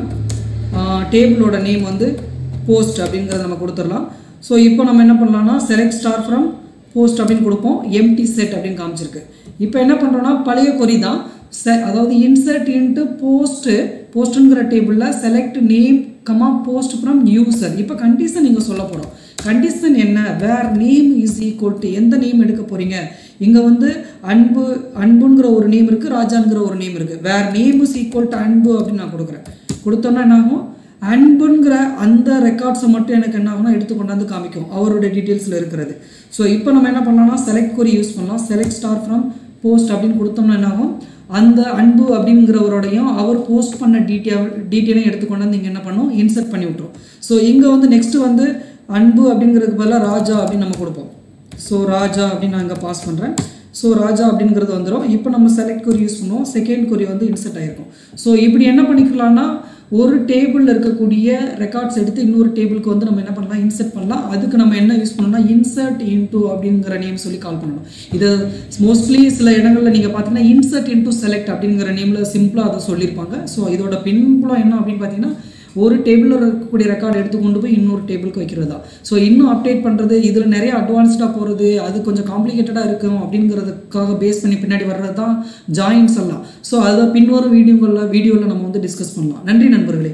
டேபிளோட நேம் வந்து போஸ்ட் அப்படிங்கிறத நம்ம கொடுத்துடலாம். ஸோ இப்போ நம்ம என்ன பண்ணலாம்னா செலக்ட் ஸ்டார் ஃப்ரம் போஸ்ட் அப்படின்னு கொடுப்போம். எம்டி செட் அப்படின்னு காமிச்சிருக்கு. இப்போ என்ன பண்ணுறோம்னா பழைய கொரி தான், அதாவது இன்சர்ட் இன்ட்டு போஸ்ட்டுங்கிற டேபிளில் select name comma post from user. இப்போ கண்டிஷன் நீங்கள் சொல்ல போகிறோம். கண்டிஷன் என்ன, where name is equal to எந்த நேம் எடுக்க போகிறீங்க. இங்கே வந்து அன்புங்கிற ஒரு நேம் இருக்குது, ராஜாங்கிற ஒரு நேம் இருக்குது. Where name is equal to Anbu அப்படின்னு நான் கொடுக்குறேன். கொடுத்தோம்னா என்ன ஆகும், அன்புங்கிற அந்த ரெக்கார்ட்ஸை மட்டும் எனக்கு என்ன ஆகும்னா எடுத்து கொண்டாந்து காமிக்கும், அவரோட டீட்டெயில்ஸில் இருக்கிறது. ஸோ இப்போ நம்ம என்ன பண்ணலாம்னா செலக்ட் கொரி யூஸ் பண்ணலாம். செலக்ட் ஸ்டார் ஃப்ரம் போஸ்ட் அப்படின்னு கொடுத்தோம்னா என்ன ஆகும், அந்த அன்பு அப்படிங்கிறவரோடையும் அவர் போஸ்ட் பண்ண டீட்டெயிலையும் எடுத்துக்கொண்டாந்து இங்கே என்ன பண்ணும், இன்சர்ட் பண்ணி விட்டுரும். ஸோ இங்கே வந்து நெக்ஸ்ட்டு வந்து அன்பு அப்படிங்கிறதுக்கு பதிலாக ராஜா அப்படின்னு நம்ம கொடுப்போம். ஸோ ராஜா அப்படின்னு நான் இங்கே பாஸ் பண்ணுறேன். ஸோ ராஜா அப்படிங்கிறது வந்துடும். இப்போ நம்ம செலக்ட் கொரி யூஸ் பண்ணுவோம். செகண்ட் கொரி வந்து இன்சர்ட் ஆகிருக்கும். ஸோ இப்படி என்ன பண்ணிக்கலாம்னா ஒரு டேபிளில் இருக்கக்கூடிய ரெக்கார்ட்ஸ் எடுத்து இன்னொரு டேபிளுக்கு வந்து நம்ம என்ன பண்ணலாம், இன்சர்ட் பண்ணலாம். அதுக்கு நம்ம என்ன யூஸ் பண்ணணும்னா இன்சர்ட் இன்டூ அப்படிங்கிற நேம் சொல்லி கால் பண்ணணும். இது மோஸ்ட்லி சில இடங்களில் நீங்கள் பார்த்தீங்கன்னா இன்சர்ட் இன்டூ செலக்ட் அப்படிங்கிற நேமில் சிம்பிளாக அதை சொல்லியிருப்பாங்க. ஸோ இதோட பின்புலம் என்ன அப்படின்னு பார்த்தீங்கன்னா ஒரு டேபிளில் இருக்கக்கூடிய ரெக்கார்டு எடுத்து கொண்டு போய் இன்னொரு டேபிளுக்கு வைக்கிறதா. ஸோ இன்னும் அப்டேட் பண்ணுறது, இதில் நிறைய அட்வான்ஸ்டாக போகிறது, அது கொஞ்சம் காம்ப்ளிகேட்டடாக இருக்கும் அப்படிங்கிறதுக்காக பேஸ் பண்ணி பின்னாடி வர்றது தான் ஜாயின்ஸ் எல்லாம். ஸோ அதை பின்வரும் வீடியோவில் நம்ம வந்து டிஸ்கஸ் பண்ணலாம். நன்றி நண்பர்களே.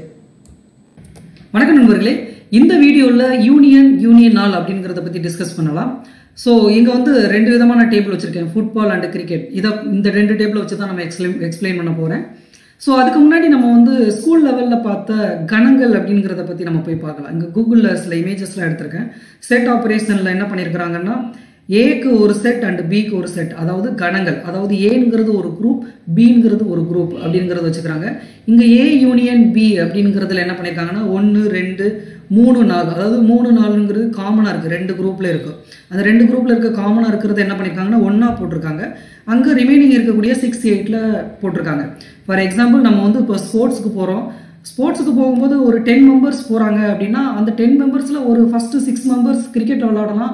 வணக்கம் நண்பர்களே. இந்த வீடியோவில் யூனியன் நாள் அப்படிங்கிறத பற்றி டிஸ்கஸ் பண்ணலாம். ஸோ இங்கே வந்து ரெண்டு விதமான டேபிள் வச்சுருக்கேன், ஃபுட்பால் அண்ட் கிரிக்கெட். இந்த ரெண்டு டேபிளை வச்சு தான் நம்ம எக்ஸ்பிளைன் பண்ண போகிறேன். ஸோ அதுக்கு முன்னாடி நம்ம வந்து ஸ்கூல் லெவலில் பார்த்த கணங்கள் அப்படிங்கிறத பற்றி நம்ம போய் பார்க்கலாம். இங்கே கூகுளில் சில இமேஜஸ்லாம் எடுத்திருக்கேன். செட் ஆப்ரேஷனில் என்ன பண்ணியிருக்கிறாங்கன்னா, ஏக்கு ஒரு செட் அண்ட் பிக்கு ஒரு செட், அதாவது கணங்கள், அதாவது ஏங்கிறது ஒரு குரூப், பிங்கிறது ஒரு குரூப் அப்படிங்கிறத வச்சுக்கிறாங்க. இங்கே ஏ யூனியன் பி அப்படிங்கிறதுல என்ன பண்ணியிருக்காங்கன்னா 1 2 3 4, அதாவது 3 4ங்கிறது காமனாக இருக்குது, ரெண்டு குரூப்பில் இருக்குது. அந்த ரெண்டு குரூப்பில் இருக்க காமனாக இருக்கிறது என்ன பண்ணியிருக்காங்கன்னா 1ஆ போட்டிருக்காங்க. அங்கே ரிமைனிங் இருக்கக்கூடிய 6 8ல் போட்டிருக்காங்க. ஃபார் எக்ஸாம்பிள் நம்ம வந்து இப்போ ஸ்போர்ட்ஸுக்கு போகிறோம். ஸ்போர்ட்ஸுக்கு போகும்போது ஒரு 10 மெம்பர்ஸ் போகிறாங்க அப்படின்னா அந்த 10 மெம்பர்ஸில் ஒரு ஃபஸ்ட்டு 6 மெம்பர்ஸ் கிரிக்கெட் விளையாடலாம்.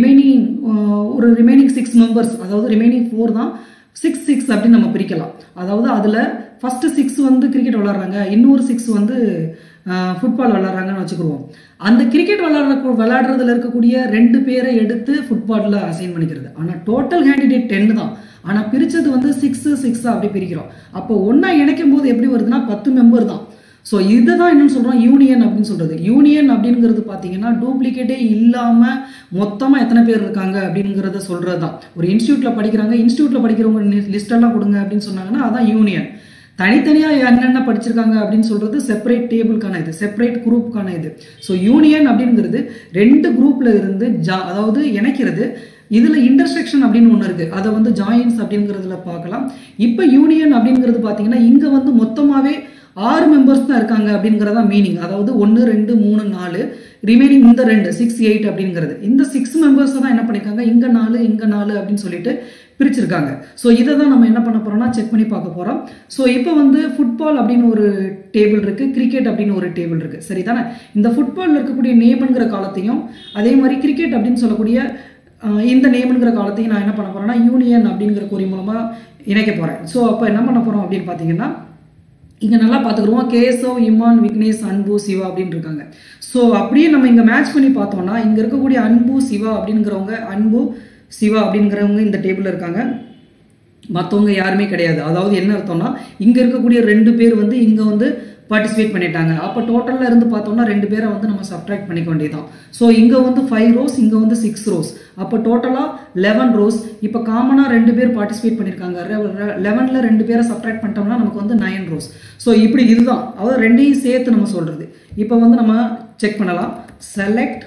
ரிமைனிங் 6 மெம்பர்ஸ், அதாவது ரிமைனிங் 4 தான் 6 6 அப்படின்னு நம்ம பிரிக்கலாம். அதாவது அதில் ஃபஸ்ட்டு 6 வந்து கிரிக்கெட் விளாட்றாங்க, இன்னொரு 6 வந்து ஃபுட்பால் விளாட்றாங்கன்னு வச்சுக்கிடுவோம். அந்த கிரிக்கெட் விளையாடுறதுல இருக்கக்கூடிய 2 பேரை எடுத்து ஃபுட்பாலில் அசைன் பண்ணிக்கிறது. ஆனால் டோட்டல் கேண்டிடேட் 10 தான். ஆனால் பிரித்தது வந்து 6 6 அப்படி பிரிக்கிறோம். அப்போ ஒன்றா இணைக்கும் போது எப்படி வருதுன்னா 10 மெம்பர் தான். ஸோ இதுதான் என்னன்னு சொல்கிறோம், யூனியன் அப்படின்னு சொல்கிறது. யூனியன் அப்படிங்கிறது பார்த்தீங்கன்னா டூப்ளிகேட்டே இல்லாமல் மொத்தமாக எத்தனை பேர் இருக்காங்க அப்படிங்கிறத சொல்கிறது தான். ஒரு இன்ஸ்டியூட்டில் படிக்கிறாங்க, இன்ஸ்டியூட்டில் படிக்கிறவங்க லிஸ்டெல்லாம் கொடுங்க அப்படின்னு சொன்னாங்கன்னா அதான் யூனியன். தனித்தனியாக என்னென்ன படிச்சிருக்காங்க அப்படின்னு சொல்கிறது செப்பரேட் டேபிளுக்கான இது, செப்பரேட் குரூப்புக்கான இது. ஸோ யூனியன் அப்படிங்கிறது 2 குரூப்பில் இருந்து அதாவது இணைக்கிறது. இதில் இன்டர்செக்ஷன் அப்படின்னு ஒன்று இருக்குது, அதை வந்து ஜாயின்ஸ் அப்படிங்கிறதுல பார்க்கலாம். இப்போ யூனியன் அப்படிங்கிறது பார்த்தீங்கன்னா இங்கே வந்து மொத்தமாகவே 6 மெம்பர்ஸ் தான் இருக்காங்க அப்படிங்கிறதா மீனிங். அதாவது 1 2 3 4, ரிமைனிங் இந்த 2 6 8 அப்படிங்கிறது. இந்த 6 மெம்பர்ஸ் தான் என்ன பண்ணியிருக்காங்க, இங்கே 4 இங்கே 4 அப்படின்னு சொல்லிட்டு பிரிச்சிருக்காங்க. ஸோ இதை தான் நம்ம என்ன பண்ண போகிறோம்னா செக் பண்ணி பார்க்க போகிறோம். ஸோ இப்போ வந்து ஃபுட்பால் அப்படின்னு ஒரு டேபிள் இருக்குது, கிரிக்கெட் அப்படின்னு ஒரு டேபிள் இருக்குது, சரி தானே? இந்த ஃபுட்பாலில் இருக்கக்கூடிய நேம்ங்கிற காலத்தையும் அதே மாதிரி கிரிக்கெட் அப்படின்னு சொல்லக்கூடிய இந்த நேம்ங்கிற காலத்தையும் நான் என்ன பண்ண போகிறேன்னா யூனியன் அப்படிங்கிற குறி மூலமாக இணைக்க போகிறேன். ஸோ அப்போ என்ன பண்ண போகிறோம் அப்படின்னு பார்த்தீங்கன்னா, இங்கே நல்லா பார்த்துக்குருவோம், கேசவ், இமான், விக்னேஷ், அன்பு, சிவா அப்படின்னு இருக்காங்க. ஸோ அப்படியே நம்ம இங்கே மேட்ச் பண்ணி பார்த்தோம்னா இங்கே இருக்கக்கூடிய அன்பு, சிவா அப்படிங்கிறவங்க, அன்பு, சிவா அப்படிங்கிறவங்க இந்த டேபிளில் இருக்காங்க, மற்றவங்க யாருமே கிடையாது. அதாவது என்ன அர்த்தம்னா இங்கே இருக்கக்கூடிய 2 பேர் வந்து இங்கே வந்து பார்ட்டிசிபேட் பண்ணிட்டாங்க. அப்போ டோட்டலில் இருந்து பார்த்தோம்னா 2 பேரை வந்து நம்ம சப்ட்ராக்ட் பண்ணிக்க வேண்டியதான். ஸோ இங்கே வந்து 5 ரோஸ், இங்கே வந்து 6 ரோஸ், அப்போ டோட்டலாக 11 ரோஸ். இப்போ காமனாக 2 பேர் பார்ட்டிசிபேட் பண்ணியிருக்காங்க, 11ல் 2 பேரை சப்ட்ராக்ட் பண்ணிட்டோம்னா நமக்கு வந்து 9 ரோஸ். ஸோ இப்படி இதுதான், அதாவது ரெண்டையும் சேர்த்து நம்ம சொல்கிறது. இப்போ வந்து நம்ம செக் பண்ணலாம். செலக்ட்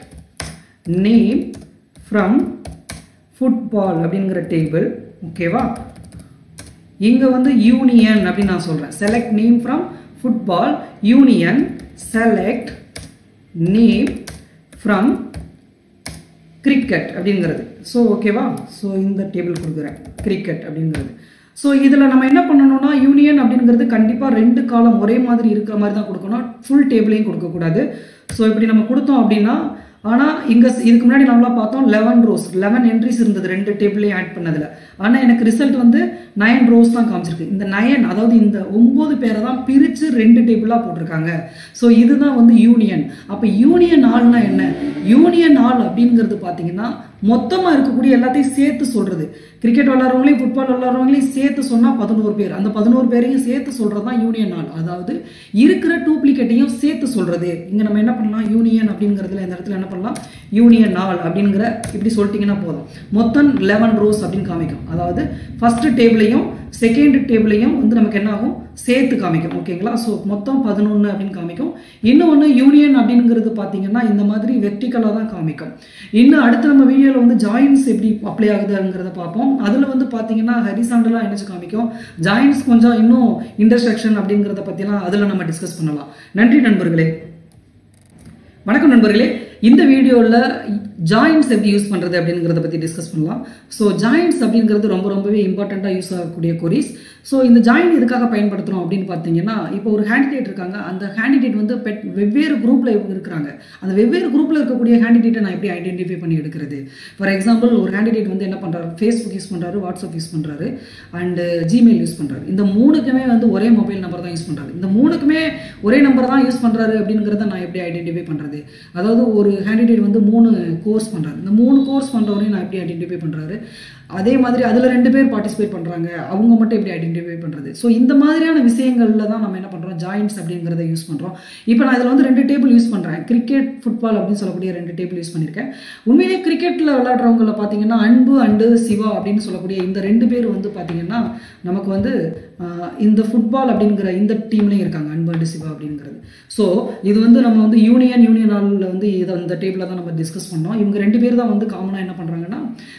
நேம் ஃப்ரம் ஃபுட்பால் அப்படிங்கிற டேபிள், ஓகேவா? இங்கே வந்து யூனியன் அப்படின்னு நான் சொல்கிறேன். Select name from football union, select name from cricket அப்படிங்கிறது. ஸோ ஓகேவா? ஸோ இந்த டேபிள் கொடுக்குறேன் கிரிக்கெட் அப்படிங்கிறது. ஸோ இதில் நம்ம என்ன பண்ணணும்னா யூனியன் அப்படிங்கிறது கண்டிப்பாக 2 காலம் ஒரே மாதிரி இருக்கிற மாதிரி தான் கொடுக்கணும், ஃபுல் டேபிளையும் கொடுக்கக்கூடாது. ஸோ இப்படி நம்ம கொடுத்தோம் அப்படின்னா, ஆனால் இங்கே இதுக்கு முன்னாடி நம்மளாம் பார்த்தோம் 11 ரோஸ், 11 என்ட்ரிஸ் இருந்தது 2 டேபிளையும் ஆட் பண்ணதில். ஆனால் எனக்கு ரிசல்ட் வந்து 9 ரோஸ் தான் காமிச்சிருக்கு. இந்த 9, அதாவது இந்த 9 பேரை தான் பிரித்து 2 டேபிளாக போட்டிருக்காங்க. ஸோ இதுதான் வந்து யூனியன். அப்போ யூனியன் ஆள்னா என்ன? யூனியன் ஆள் அப்படிங்கிறது பார்த்தீங்கன்னா மொத்தமாக இருக்கக்கூடிய எல்லாத்தையும் சேர்த்து சொல்கிறது. கிரிக்கெட் விளாட்றவங்களையும் ஃபுட்பால் விளாட்றவங்களையும் சேர்த்து சொன்னால் 11 பேர், அந்த 11 பேரையும் சேர்த்து சொல்கிறது தான் யூனியன் ஆள். அதாவது இருக்கிற டூப்ளிகேட்டையும் சேர்த்து சொல்கிறது. இங்கே நம்ம என்ன பண்ணலாம், யூனியன் அப்படிங்கிறதுல இந்த இடத்துல என்ன பண்ணலாம், யூனியன் ஆள் அப்படிங்கிற இப்படி சொல்லிட்டிங்கன்னா போதும். மொத்தம் 11 ரோஸ் அப்படின்னு காமிக்கும். அதாவது ஃபஸ்ட்டு டேபிளையும் செகண்ட் டேபிளையும் வந்து நமக்கு என்ன ஆகும், சேர்த்து காமிக்கும், ஓகேங்களா? ஸோ மொத்தம் 11 அப்படின்னு காமிக்கும். இன்னொன்று யூனியன் அப்படிங்கிறது பார்த்தீங்கன்னா இந்த மாதிரி வெர்டிக்கலாக தான் காமிக்கும். இன்னும் அடுத்து நம்ம வீடியோவில் வந்து ஜாயின்ஸ் எப்படி அப்ளை ஆகுதுங்கிறத பார்ப்போம். அதில் வந்து பார்த்தீங்கன்னா ஹரிசாண்டலாக என்னச்சு காமிக்கும், ஜாயின்ஸ் கொஞ்சம் இன்னும் இன்டர்செக்ஷன் அப்படிங்கிறத பற்றிலாம் அதில் நம்ம டிஸ்கஸ் பண்ணலாம். நன்றி நண்பர்களே. வணக்கம் நண்பர்களே. இந்த வீடியோவில் ஜாயின்ஸ் எப்படி யூஸ் பண்ணுறது அப்படிங்கிறத பற்றி டிஸ்கஸ் பண்ணலாம். ஸோ ஜாயின்ஸ் அப்படிங்கிறது ரொம்பவே இம்பார்ட்டண்ட்டாக யூஸ் ஆகக்கூடிய கொரிஸ். ஸோ இந்த ஜாயின் எதுக்காக பயன்படுத்துகிறோம் அப்படின்னு பார்த்தீங்கன்னா, இப்போ ஒரு கேண்டிடேட் இருக்காங்க, அந்த கேண்டிடேட் வந்து வெவ்வேறு குரூப்பில் இருக்கிறாங்க. அந்த வெவ்வேறு குரூப்பில் இருக்கக்கூடிய கேண்டிடேட்டை நான் எப்படி ஐடென்டிஃபை பண்ணி எடுக்கிறது? ஃபார் எக்ஸாம்பிள் ஒரு கேண்டிடேட் வந்து என்ன பண்ணுறாரு, ஃபேஸ்புக் யூஸ் பண்ணுறாரு, வாட்ஸ்அப் யூஸ் பண்ணுறாரு, அண்டு ஜிமெயில் யூஸ் பண்ணுறாரு. இந்த 3க்குமே வந்து ஒரே மொபைல் நம்பர் தான் யூஸ் பண்ணுறாரு. இந்த 3க்குமே ஒரே நம்பர் தான் யூஸ் பண்ணுறாரு அப்படிங்கிறத நான் எப்படி ஐடென்டிஃபை பண்ணுறது? அதாவது ஒரு கேண்டிடேட் வந்து 3 கோர்ஸ் பண்ணுறாரு. இந்த 3 கோர்ஸ் பண்ணுறவரையும் நான் எப்படி ஐடென்டிஃபை பண்ணுறாரு? அதே மாதிரி அதில் 2 பேர் பார்ட்டிசிபேட் பண்ணுறாங்க, அவங்க மட்டும் எப்படி ஐடென்டிஃபை பண்ணுறது? ஸோ இந்த மாதிரியான விஷயங்களில் தான் நம்ம என்ன பண்ணுறோம், ஜாயின்ஸ் அப்படிங்கிறத யூஸ் பண்ணுறோம். இப்போ நான் இதில் வந்து 2 டேபிள் யூஸ் பண்ணுறேன், கிரிக்கெட் ஃபுட்பால் அப்படின்னு சொல்லக்கூடிய 2 டேபிள் யூஸ் பண்ணியிருக்கேன். உண்மையிலேயே கிரிக்கெட்டில் விளையாடுறவங்கள பார்த்தீங்கன்னா அன்பு அண்டு சிவா அப்படின்னு சொல்லக்கூடிய இந்த 2 பேர் வந்து பார்த்தீங்கன்னா நமக்கு வந்து இந்த ஃபுட்பால் அப்படிங்கிற இந்த டீம்லேயும் இருக்காங்க, அன்பு அண்டு சிவா அப்படிங்கிறது. ஸோ இது வந்து நம்ம வந்து யூனியன் ஹாலில் வந்து இதை இந்த டேபிளில் தான் நம்ம டிஸ்கஸ் பண்ணோம். இவங்க 2 பேர் தான் வந்து காமனாக என்ன பண்ணுறாங்கன்னா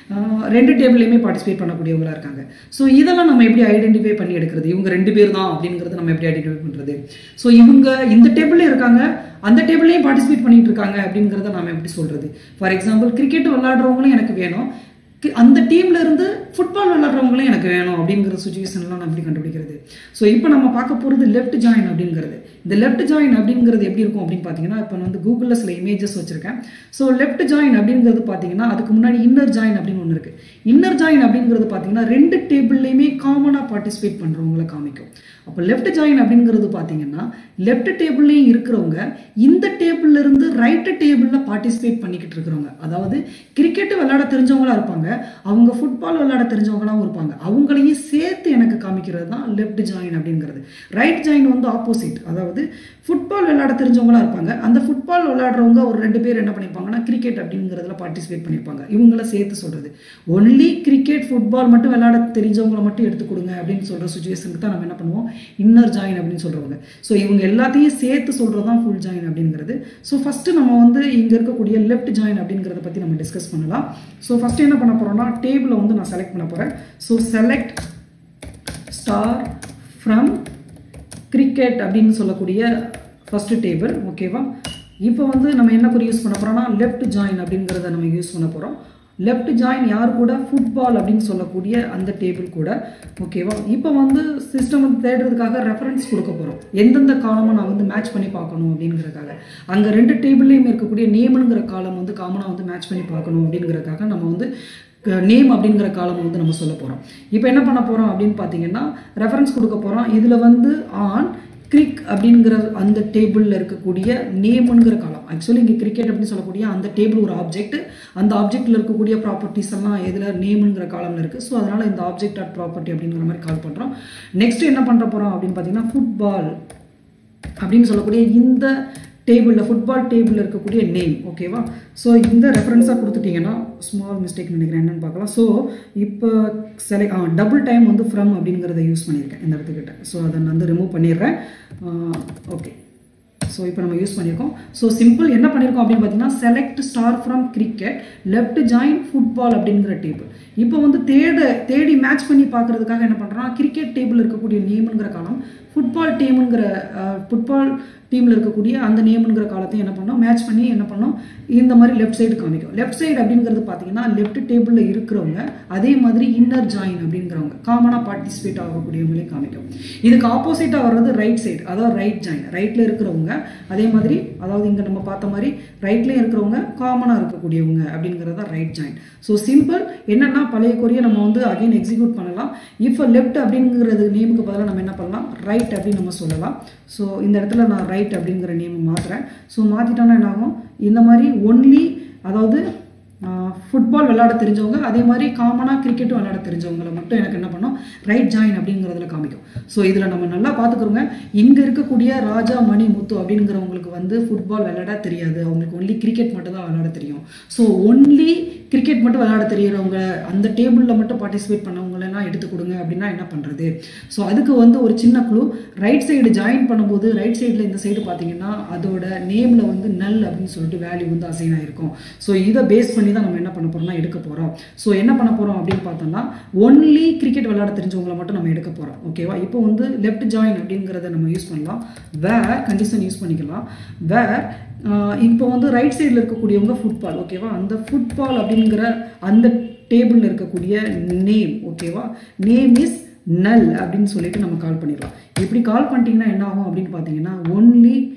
2 டேபிள்லையுமே பார்ட்டிசிபேட் பண்ணக்கூடியவங்களாக இருக்காங்க. ஸோ இதெல்லாம் நம்ம எப்படி ஐடென்டிஃபை பண்ணி எடுக்கிறது, இவங்க 2 பேர் தான் அப்படிங்கிறது நம்ம எப்படி ஐடென்டிஃபை பண்ணுறது? ஸோ இவங்க இந்த டேபிளில் இருக்காங்க, அந்த டேபிள்லையும் பார்ட்டிசிபேட் பண்ணிட்டு இருக்காங்க அப்படிங்கிறத நம்ம எப்படி சொல்கிறது? ஃபார் எக்ஸாம்பிள் கிரிக்கெட் விளையாடுறவங்களும் எனக்கு வேணும், அந்த டீம்ல இருந்து ஃபுட்பால் விளையாடுறவங்களும் எனக்கு வேணும் அப்படிங்கிற சுச்சுவேஷன்லாம் நான் எப்படி கண்டுபிடிக்கிறது? ஸோ இப்போ நம்ம பார்க்க போகிறது லெஃப்ட் ஜாயின் அப்படிங்கிறது. இந்த லெஃப்ட் ஜாயின் அப்படிங்கிறது எப்படி இருக்கும் அப்படின்னு பார்த்தீங்கன்னா, இப்போ நான் வந்து கூகுளில் சில இமேஜஸ் வச்சிருக்கேன். ஸோ லெஃப்ட் ஜாயின் அப்படிங்கிறது பார்த்தீங்கன்னா அதுக்கு முன்னாடி இன்னர் ஜாயின் அப்படின்னு ஒன்று இருக்குது. இன்னர் ஜாயின் அப்படிங்கிறது பார்த்தீங்கன்னா 2 டேபிள்லையுமே காமனாக பார்ட்டிசிபேட் பண்ணுறவங்களை காமிக்கும். அப்போ லெஃப்ட் ஜாயின் அப்படிங்கிறது பார்த்தீங்கன்னா லெஃப்ட் டேபிள்லையும் இருக்கிறவங்க இந்த டேபிள்ல இருந்து ரைட் டேபிளில் பார்ட்டிசிபேட் பண்ணிக்கிட்டு இருக்கிறவங்க, அதாவது கிரிக்கெட் விளையாட தெரிஞ்சவங்களா இருப்பாங்க, அவங்க ஃபுட்பால் விளையாட தெரிஞ்சவங்களாவும் இருப்பாங்க, அவங்களையும் சேர்த்து எனக்கு காமிக்கிறது தான் லெஃப்ட் ஜாயின் அப்படிங்கிறது. ரைட் ஜாயின் வந்து ஆப்போசிட், அதாவது ஃபுட்பால் விளையாட தெரிஞ்சவங்களா இருப்பாங்க, அந்த ஃபுட்பால் விளையாடுறவங்க ஒரு 2 பேர் என்ன பண்ணியிருப்பாங்கன்னா கிரிக்கெட் அப்படிங்கிறதுல பார்ட்டிசிபேட் பண்ணியிருப்பாங்க, இவங்கள சேர்த்து சொல்கிறது. ஒன்லி கிரிக்கெட் ஃபுட்பால் மட்டும் விளையாட தெரிஞ்சவங்களை மட்டும் எடுத்து கொடுங்க அப்படின்னு சொல்கிற சுச்சுவேஷனுக்கு தான் நம்ம என்ன பண்ணுவோம், இன்னர் ஜாயின் அப்படின்னு சொல்கிறவங்க. ஸோ இவங்க எல்லாத்தையும் சேர்த்து சொல்கிறது தான் ஃபுல் ஜாயின் அப்படிங்கிறது. ஸோ ஃபஸ்ட்டு நம்ம வந்து இங்கே இருக்கக்கூடிய லெஃப்ட் ஜாயின் அப்படிங்கிறத பற்றி நம்ம டிஸ்கஸ் பண்ணலாம். ஸோ ஃபஸ்ட்டு என்ன பண்ண போகிறோம்னா டேபிளை வந்து நான் செலக்ட் பண்ண போகிறேன். So select star from cricket அப்படின்னு சொல்லக்கூடிய ஃபஸ்ட்டு டேபிள், ஓகேவா? இப்போ வந்து நம்ம என்ன குறி யூஸ் பண்ண போகிறோம்னா லெஃப்ட் ஜாயின் அப்படிங்கிறத நம்ம யூஸ் பண்ண போகிறோம். லெஃப்ட் ஜாயின் யார் கூட, ஃபுட்பால் அப்படின்னு சொல்லக்கூடிய அந்த டேபிள் கூட, ஓகேவா? இப்போ வந்து சிஸ்டம் வந்து தேடுறதுக்காக ரெஃபரன்ஸ் கொடுக்க போகிறோம், எந்தெந்த காலமை நான் வந்து மேட்ச் பண்ணி பார்க்கணும் அப்படிங்கிறதுக்காக. அங்கே 2 டேபிள்லையும் இருக்கக்கூடிய நேம்ங்கிற காலம் வந்து காமனாக வந்து மேட்ச் பண்ணி பார்க்கணும் அப்படிங்கிறதுக்காக நம்ம வந்து நேம் அப்படிங்கிற காலம் வந்து நம்ம சொல்ல போகிறோம். இப்போ என்ன பண்ண போகிறோம் அப்படின்னு பார்த்தீங்கன்னா ரெஃபரன்ஸ் கொடுக்க போகிறோம். இதில் வந்து ஆன் கிரிக் அப்படிங்கிற அந்த டேபிளில் இருக்கக்கூடிய நேம்ங்கிற காலம், ஆக்சுவலி இங்கே கிரிக்கெட் அப்படின்னு சொல்லக்கூடிய அந்த டேபிள் ஒரு ஆப்ஜெக்ட், அந்த ஆப்ஜெக்டில் இருக்கக்கூடிய ப்ராப்பர்ட்டிஸ் எல்லாம் எதில் நேம்ங்கிற காலமில் இருக்குது. ஸோ அதனால் இந்த ஆப்ஜெக்ட் டாட் ப்ராப்பர்ட்டி அப்படிங்கிற மாதிரி கால் பண்ணுறோம். நெக்ஸ்ட் என்ன பண்ணுற போகிறோம் அப்படின்னு பார்த்தீங்கன்னா ஃபுட்பால் அப்படின்னு சொல்லக்கூடிய இந்த டேபிளில் ஃபுட்பால் டேபிளில் இருக்கக்கூடிய நேம், ஓகேவா? ஸோ இந்த ரெஃபரன்ஸாக கொடுத்துட்டிங்கன்னா ஸ்மால் மிஸ்டேக் நினைக்கிறேன், என்னென்னு பார்க்கலாம். ஸோ இப்போ டபுள் டைம் வந்து ஃப்ரம் அப்படிங்கிறத யூஸ் பண்ணியிருக்கேன் இந்த இடத்துக்கிட்ட. ஸோ அதை நான் வந்து ரிமூவ் பண்ணிடுறேன். ஓகே, ஸோ இப்போ நம்ம யூஸ் பண்ணியிருக்கோம். ஸோ சிம்பிள் என்ன பண்ணியிருக்கோம் அப்படின்னு பார்த்தீங்கன்னா select star from cricket left join football அப்படிங்கிற டேபிள். இப்போ வந்து தேடி மேட்ச் பண்ணி பார்க்குறதுக்காக என்ன பண்ணுறோம்னா கிரிக்கெட் டேபிள் இருக்கக்கூடிய நேம்ங்கிற காலம், ஃபுட்பால் டீமில் இருக்கக்கூடிய அந்த நேம்ங்கிற காலத்தையும் என்ன பண்ணோம் மேட்ச் பண்ணி என்ன பண்ணோம் இந்த மாதிரி லெஃப்ட் சைடு காமிக்கும். லெஃப்ட் சைடு அப்படிங்கிறது பார்த்தீங்கன்னா லெஃப்ட் டேபிளில் இருக்கிறவங்க, அதே மாதிரி இன்னர் ஜாயின் அப்படிங்கிறவங்க காமனாக பார்ட்டிசிபேட் ஆகக்கூடியவங்களையும் காமிக்கும். இதுக்கு ஆப்போசிட்டாக வர்றது ரைட் சைடு, அதாவது ரைட் ஜாயின், ரைட்டில் இருக்கிறவங்க, அதே மாதிரி அதாவது இங்கே நம்ம பார்த்த மாதிரி ரைட்லேயும் இருக்கிறவங்க காமனாக இருக்கக்கூடியவங்க அப்படிங்கிறத ரைட் ஜாயின். ஸோ சிம்பிள் என்னென்னா பழைய குறியை நம்ம வந்து அகைன் எக்ஸிக்யூட் பண்ணலாம். இப்போ லெஃப்ட் அப்படிங்கிறது நேமுக்கு பதிலாக நம்ம என்ன பண்ணலாம் ரைட் அப்படின்னு நம்ம சொல்லலாம். ஸோ இந்த இடத்துல நான் ரைட் அப்படிங்கிற நேம் மாற்றுறேன். ஸோ மாற்றிட்டோன்னா என்ன ஆகும், இந்த மாதிரி ஒன்லி அதாவது ஃபுட்பால் விளையாட தெரிஞ்சவங்க, அதே மாதிரி காமனாக கிரிக்கெட்டும் விளையாட தெரிஞ்சவங்களை மட்டும் எனக்கு என்ன பண்ணோம் ரைட் ஜாயின் அப்படிங்கிறதுல காமிக்கும். ஸோ இதில் நம்ம நல்லா பார்த்துக்கிறோங்க, இங்கே இருக்கக்கூடிய ராஜா மணி முத்து அப்படிங்கிறவங்களுக்கு வந்து ஃபுட்பால் விளையாட தெரியாது, அவங்களுக்கு ஒன்லி கிரிக்கெட் மட்டும் தான் விளையாட தெரியும். ஸோ ஒன்லி கிரிக்கெட் மட்டும் விளையாட தெரிகிறவங்க அந்த டேபிளில் மட்டும் பார்ட்டிசிபேட் பண்ணவங்களெல்லாம் எடுத்து கொடுங்க அப்படின்னா என்ன பண்ணுறது? ஸோ அதுக்கு வந்து ஒரு சின்ன க்ளூ, ரைட் சைடு ஜாயின் பண்ணும்போது ரைட் சைடில் இந்த சைடு பார்த்தீங்கன்னா அதோட நேமில் வந்து நல் அப்படின்னு சொல்லிட்டு வேல்யூ வந்து அசைன் ஆகிருக்கும். ஸோ இதை பேஸ் பண்ணி தான் நம்ம என்ன பண்ண போகிறோம்னா எடுக்க போகிறோம். ஸோ என்ன பண்ண போகிறோம் அப்படின்னு பார்த்தோம்னா ஒன்லி கிரிக்கெட் விளையாட தெரிஞ்சவங்களை மட்டும் நம்ம எடுக்க போகிறோம், ஓகேவா? இப்போ வந்து லெஃப்ட் ஜாயின் அப்படிங்கிறத நம்ம யூஸ் பண்ணலாம், வேர் கண்டிஷன் யூஸ் பண்ணிக்கலாம். வேர் இப்போ வந்து ரைட் சைடில் இருக்கக்கூடியவங்க ஃபுட்பால், ஓகேவா? அந்த ஃபுட்பால் அப்படிங்கிற அந்த டேபிளில் இருக்கக்கூடிய நேம், ஓகேவா? நேம் இஸ் நல் அப்படின்னு சொல்லிட்டு நம்ம கால் பண்ணிடலாம். இப்படி கால் பண்ணிட்டீங்கன்னா என்ன ஆகும் அப்படின்னு பார்த்தீங்கன்னா ஒன்லி கிரிக்கெட்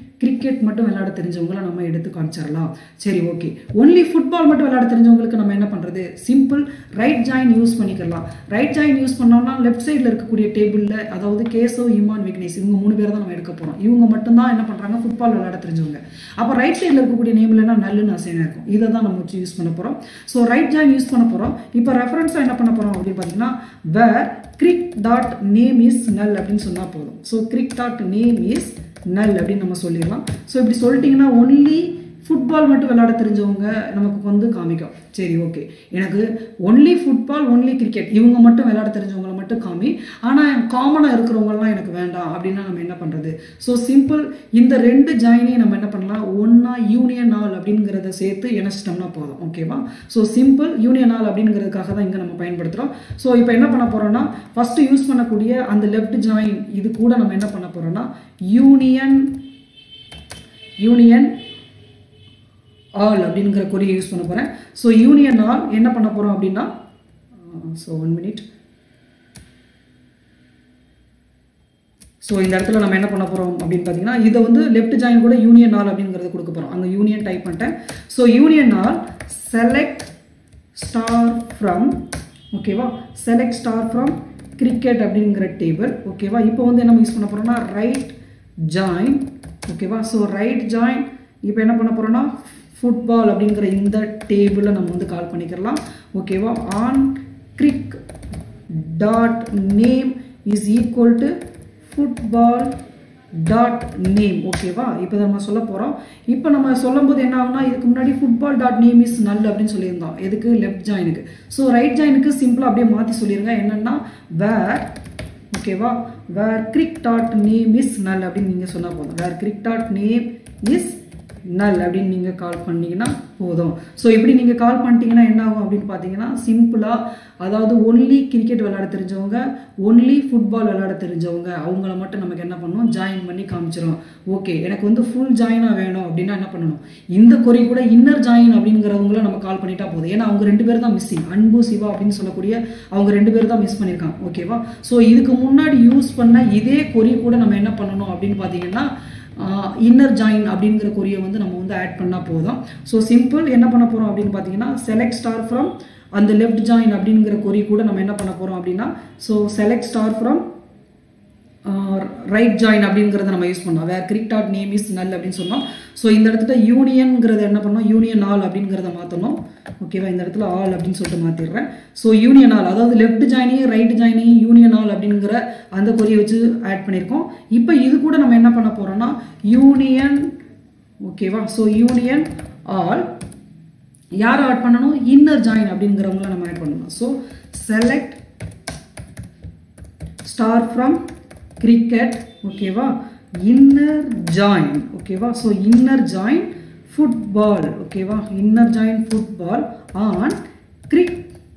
கிரிக்கெட் மட்டும் விளையாட தெரிஞ்சவங்கள நம்ம எடுத்து காமிச்சிடலாம். சரி ஓகே, ஒன்லி ஃபுட்பால் மட்டும் விளையாட தெரிஞ்சவங்களுக்கு நம்ம என்ன பண்ணுறது, சிம்பிள் ரைட் ஜாயின் யூஸ் பண்ணிக்கலாம். ரைட் ஜாயின் யூஸ் பண்ணோம்னா லெஃப்ட் சைடில் இருக்கக்கூடிய டேபிளில் அதாவது கேசவ், இமான், விக்னேஷ் இவங்க 3 பேர் தான் நம்ம எடுக்க போகிறோம். இவங்க மட்டும்தான் என்ன பண்ணுறாங்க, ஃபுட்பால் விளையாட தெரிஞ்சவங்க. அப்போ ரைட் சைடில் இருக்கக்கூடிய நேம்லனா நல்லுன்னு அசைனாக இருக்கும். இதை தான் நம்ம வச்சு யூஸ் பண்ண போகிறோம். ஸோ ரைட் ஜாயின் யூஸ் பண்ண போகிறோம். இப்போ ரெஃபரன்ஸாக என்ன பண்ண போகிறோம் அப்படின்னு பார்த்தீங்கன்னா வேர் crick.name is null அப்படின்னு சொன்னால் போதும். ஸோ crick.name is null அப்படின்னு நம்ம சொல்லிடலாம். ஸோ இப்படி சொல்லிட்டிங்கன்னா ஒன்லி ஃபுட்பால் மட்டும் விளையாட தெரிஞ்சவங்க நமக்கு வந்து காமிக்கும். சரி ஓகே, எனக்கு ஒன்லி ஃபுட்பால், ஒன்லி கிரிக்கெட் இவங்க மட்டும் விளையாட தெரிஞ்சவங்கள மட்டும் காமி, ஆனால் காமனாக இருக்கிறவங்கலாம் எனக்கு வேண்டாம் அப்படின்னா நம்ம என்ன பண்ணுறது. ஸோ சிம்பிள், இந்த 2 ஜாயினையும் நம்ம என்ன பண்ணலாம், ஒன்றா யூனியன் ஆல் அப்படிங்கிறத சேர்த்து இணைச்சிட்டோம்னா போதும். ஓகேவா? ஸோ சிம்பிள் யூனியன் ஆல் அப்படிங்கிறதுக்காக தான் இங்கே நம்ம பயன்படுத்துகிறோம். ஸோ இப்போ என்ன பண்ண போகிறோம்னா ஃபஸ்ட்டு யூஸ் பண்ணக்கூடிய அந்த லெஃப்ட் ஜாயின் இது கூட நம்ம என்ன பண்ண போகிறோம்னா யூனியன் ஆல் அப்படிங்கிற கொரியை யூஸ் பண்ண போகிறேன். ஸோ யூனியன் ஆல் என்ன பண்ண போகிறோம் அப்படின்னா, ஸோ 1 minute. ஸோ இந்த இடத்துல நம்ம என்ன பண்ண போகிறோம் அப்படின்னு பார்த்தீங்கன்னா இதை வந்து லெஃப்ட் ஜாயின் கூட யூனியன் ஆல் அப்படிங்கிறத கொடுக்க போகிறோம். அங்கே யூனியன் டைப் பண்ணிட்டேன். So union all select star from, ஓகேவா, செலக்ட் ஸ்டார் ஃப்ரம் கிரிக்கெட் அப்படிங்கிற டேபிள். ஓகேவா? இப்போ வந்து என்ன யூஸ் பண்ண போகிறோம்னா ரைட் ஜாயின். ஓகேவா? ஸோ ரைட் ஜாயின் இப்போ என்ன பண்ண போகிறோம்னா ஃபுட்பால் அப்படிங்கிற இந்த டேபிளை நம்ம வந்து கால் பண்ணிக்கலாம். ஓகேவா? On crick dot name is equal to football dot name. ஓகேவா? இப்போ நம்ம சொல்ல போகிறோம். இப்போ நம்ம சொல்லும் போது என்ன ஆகுனா, இதுக்கு முன்னாடி football dot name is null அப்படின்னு சொல்லியிருந்தோம். எதுக்கு? லெஃப்ட் ஜாயினுக்கு. ஸோ ரைட் ஜாயினுக்கு சிம்பிளாக அப்படியே மாற்றி சொல்லிடுங்க. என்னென்னா வேர், ஓகேவா, where crick dot name is null அப்படின்னு நீங்கள் சொன்னால் போதும். Where crick dot name is null அப்படின்னு நீங்கள் கால் பண்ணிங்கன்னா போதும். ஸோ இப்படி நீங்கள் கால் பண்ணிட்டீங்கன்னா என்ன ஆகும் அப்படின்னு பார்த்தீங்கன்னா சிம்பிளாக, அதாவது ஒன்லி கிரிக்கெட் விளையாட தெரிஞ்சவங்க, ஒன்லி ஃபுட்பால் விளையாட தெரிஞ்சவங்க அவங்கள மட்டும் நமக்கு என்ன பண்ணணும், ஜாயின் பண்ணி காமிச்சிடும். ஓகே, எனக்கு வந்து ஃபுல் ஜாயினாக வேணும் அப்படின்னா என்ன பண்ணணும், இந்த கொரி கூட இன்னர் ஜாயின் அப்படிங்கிறவங்கள நம்ம கால் பண்ணிட்டா போதும். ஏன்னா அவங்க 2 பேர் தான் மிஸ்ஸிங், அன்பு, சிவா அப்படின்னு சொல்லக்கூடிய அவங்க 2 பேர் தான் மிஸ் பண்ணியிருக்காங்க. ஓகேவா? ஸோ இதுக்கு முன்னாடி யூஸ் பண்ண இதே கொரி கூட நம்ம என்ன பண்ணணும் அப்படின்னு பார்த்தீங்கன்னா இன்னர் ஜாயின் அப்படிங்கிற கொரியை வந்து நம்ம வந்து ஆட் பண்ணால் போதும். ஸோ சிம்பிள் என்ன பண்ண போகிறோம் அப்படின்னு பார்த்தீங்கன்னா செலக்ட் ஸ்டார் ஃப்ரம் அந்த லெஃப்ட் ஜாயின் அப்படிங்கிற கொரி கூட நம்ம என்ன பண்ண போகிறோம் அப்படின்னா, so select star from right join அப்படிங்கிறத நம்ம யூஸ் பண்ணோம். Where crick dot name is null அப்படின்னு சொன்னோம். ஸோ இந்த இடத்துல யூனியன்ங்கிறத என்ன பண்ணோம், யூனியன் ஆல் அப்படிங்கிறத மாற்றணும். ஓகேவா? இந்த இடத்துல ஆல் அப்படின்னு சொல்லிட்டு மாற்றிடுறேன். ஸோ யூனியன் ஆல், அதாவது லெஃப்ட் ஜாயினையும் ரைட் ஜாயினையும் யூனியன் ஆல் அப்படிங்கிற அந்த கொரியை வச்சு ஆட் பண்ணியிருக்கோம். இப்போ இது கூட நம்ம என்ன பண்ண போகிறோம்னா யூனியன், ஓகேவா, ஸோ யூனியன் ஆல் யாரை ஆட் பண்ணணும், இன்னர் ஜாயின் அப்படிங்கிறவங்கள நம்ம ஆட் பண்ணணும். So select star from cricket, ஓகேவா, இன்னர் ஜாயின். ஓகேவா? So inner join football. ஓகேவா? Inner join football on crick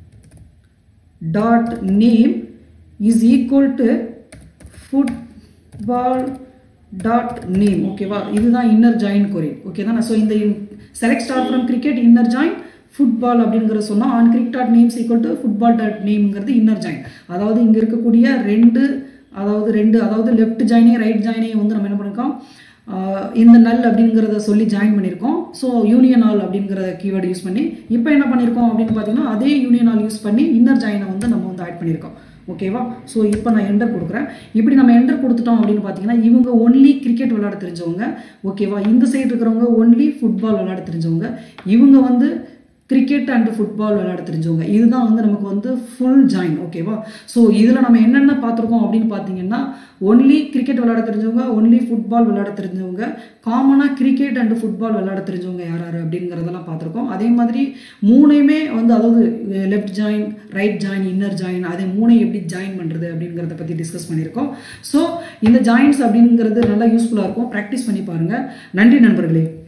dot name is equal to football dot name. ஓகேவா? இதுதான் இன்னர் ஜாயின் கொரி. ஓகே தானே? So இந்த select star from cricket inner join football அப்படிங்கிற சொன்னால் on crick dot names equal to football dot நேம்ங்கிறது inner join. அதாவது இங்கே இருக்கக்கூடிய அதாவது லெஃப்ட் ஜாயினையும் ரைட் ஜாயினையும் வந்து நம்ம என்ன பண்ணியிருக்கோம், இந்த நல் அப்படிங்கிறத சொல்லி ஜாயின் பண்ணியிருக்கோம். ஸோ யூனியன் ஆல் அப்படிங்கிற கீவேர்டு யூஸ் பண்ணி இப்போ என்ன பண்ணியிருக்கோம் அப்படின்னு பார்த்தீங்கன்னா அதே யூனியன் ஆல் யூஸ் பண்ணி இன்னர் ஜாயினை வந்து நம்ம வந்து ஆட் பண்ணியிருக்கோம். ஓகேவா? ஸோ இப்போ நான் என்டர் கொடுக்குறேன். இப்படி நம்ம என்டர் கொடுத்துட்டோம் அப்படின்னு பார்த்தீங்கன்னா இவங்க ஒன்லி கிரிக்கெட் விளையாட தெரிஞ்சவங்க. ஓகேவா? இந்த சைடு இருக்கிறவங்க ஒன்லி ஃபுட்பால் விளையாட தெரிஞ்சவங்க. இவங்க வந்து கிரிக்கெட் அண்ட் ஃபுட்பால் விளையாட தெரிஞ்சவங்க. இதுதான் வந்து நமக்கு வந்து ஃபுல் ஜாயின். ஓகேவா? ஸோ இதில் நம்ம என்னென்ன பார்த்துருக்கோம் அப்படின்னு பார்த்தீங்கன்னா ஒன்லி கிரிக்கெட் விளையாட தெரிஞ்சவங்க, ஒன்லி ஃபுட்பால் விளையாட தெரிஞ்சவங்க, காமனாக கிரிக்கெட் அண்ட் ஃபுட்பால் விளையாட தெரிஞ்சவங்க யார் யார் அப்படிங்கிறதெல்லாம் பார்த்துருக்கோம். அதே மாதிரி 3யுமே வந்து அதாவது left join, right join, inner join, அதே 3ஐயும் எப்படி ஜாயின் பண்ணுறது அப்படிங்கிறத பற்றி டிஸ்கஸ் பண்ணியிருக்கோம். ஸோ இந்த ஜாயின்ஸ் அப்படிங்கிறது நல்லா யூஸ்ஃபுல்லாக இருக்கும். ப்ராக்டிஸ் பண்ணி பாருங்கள். நன்றி நண்பர்களே.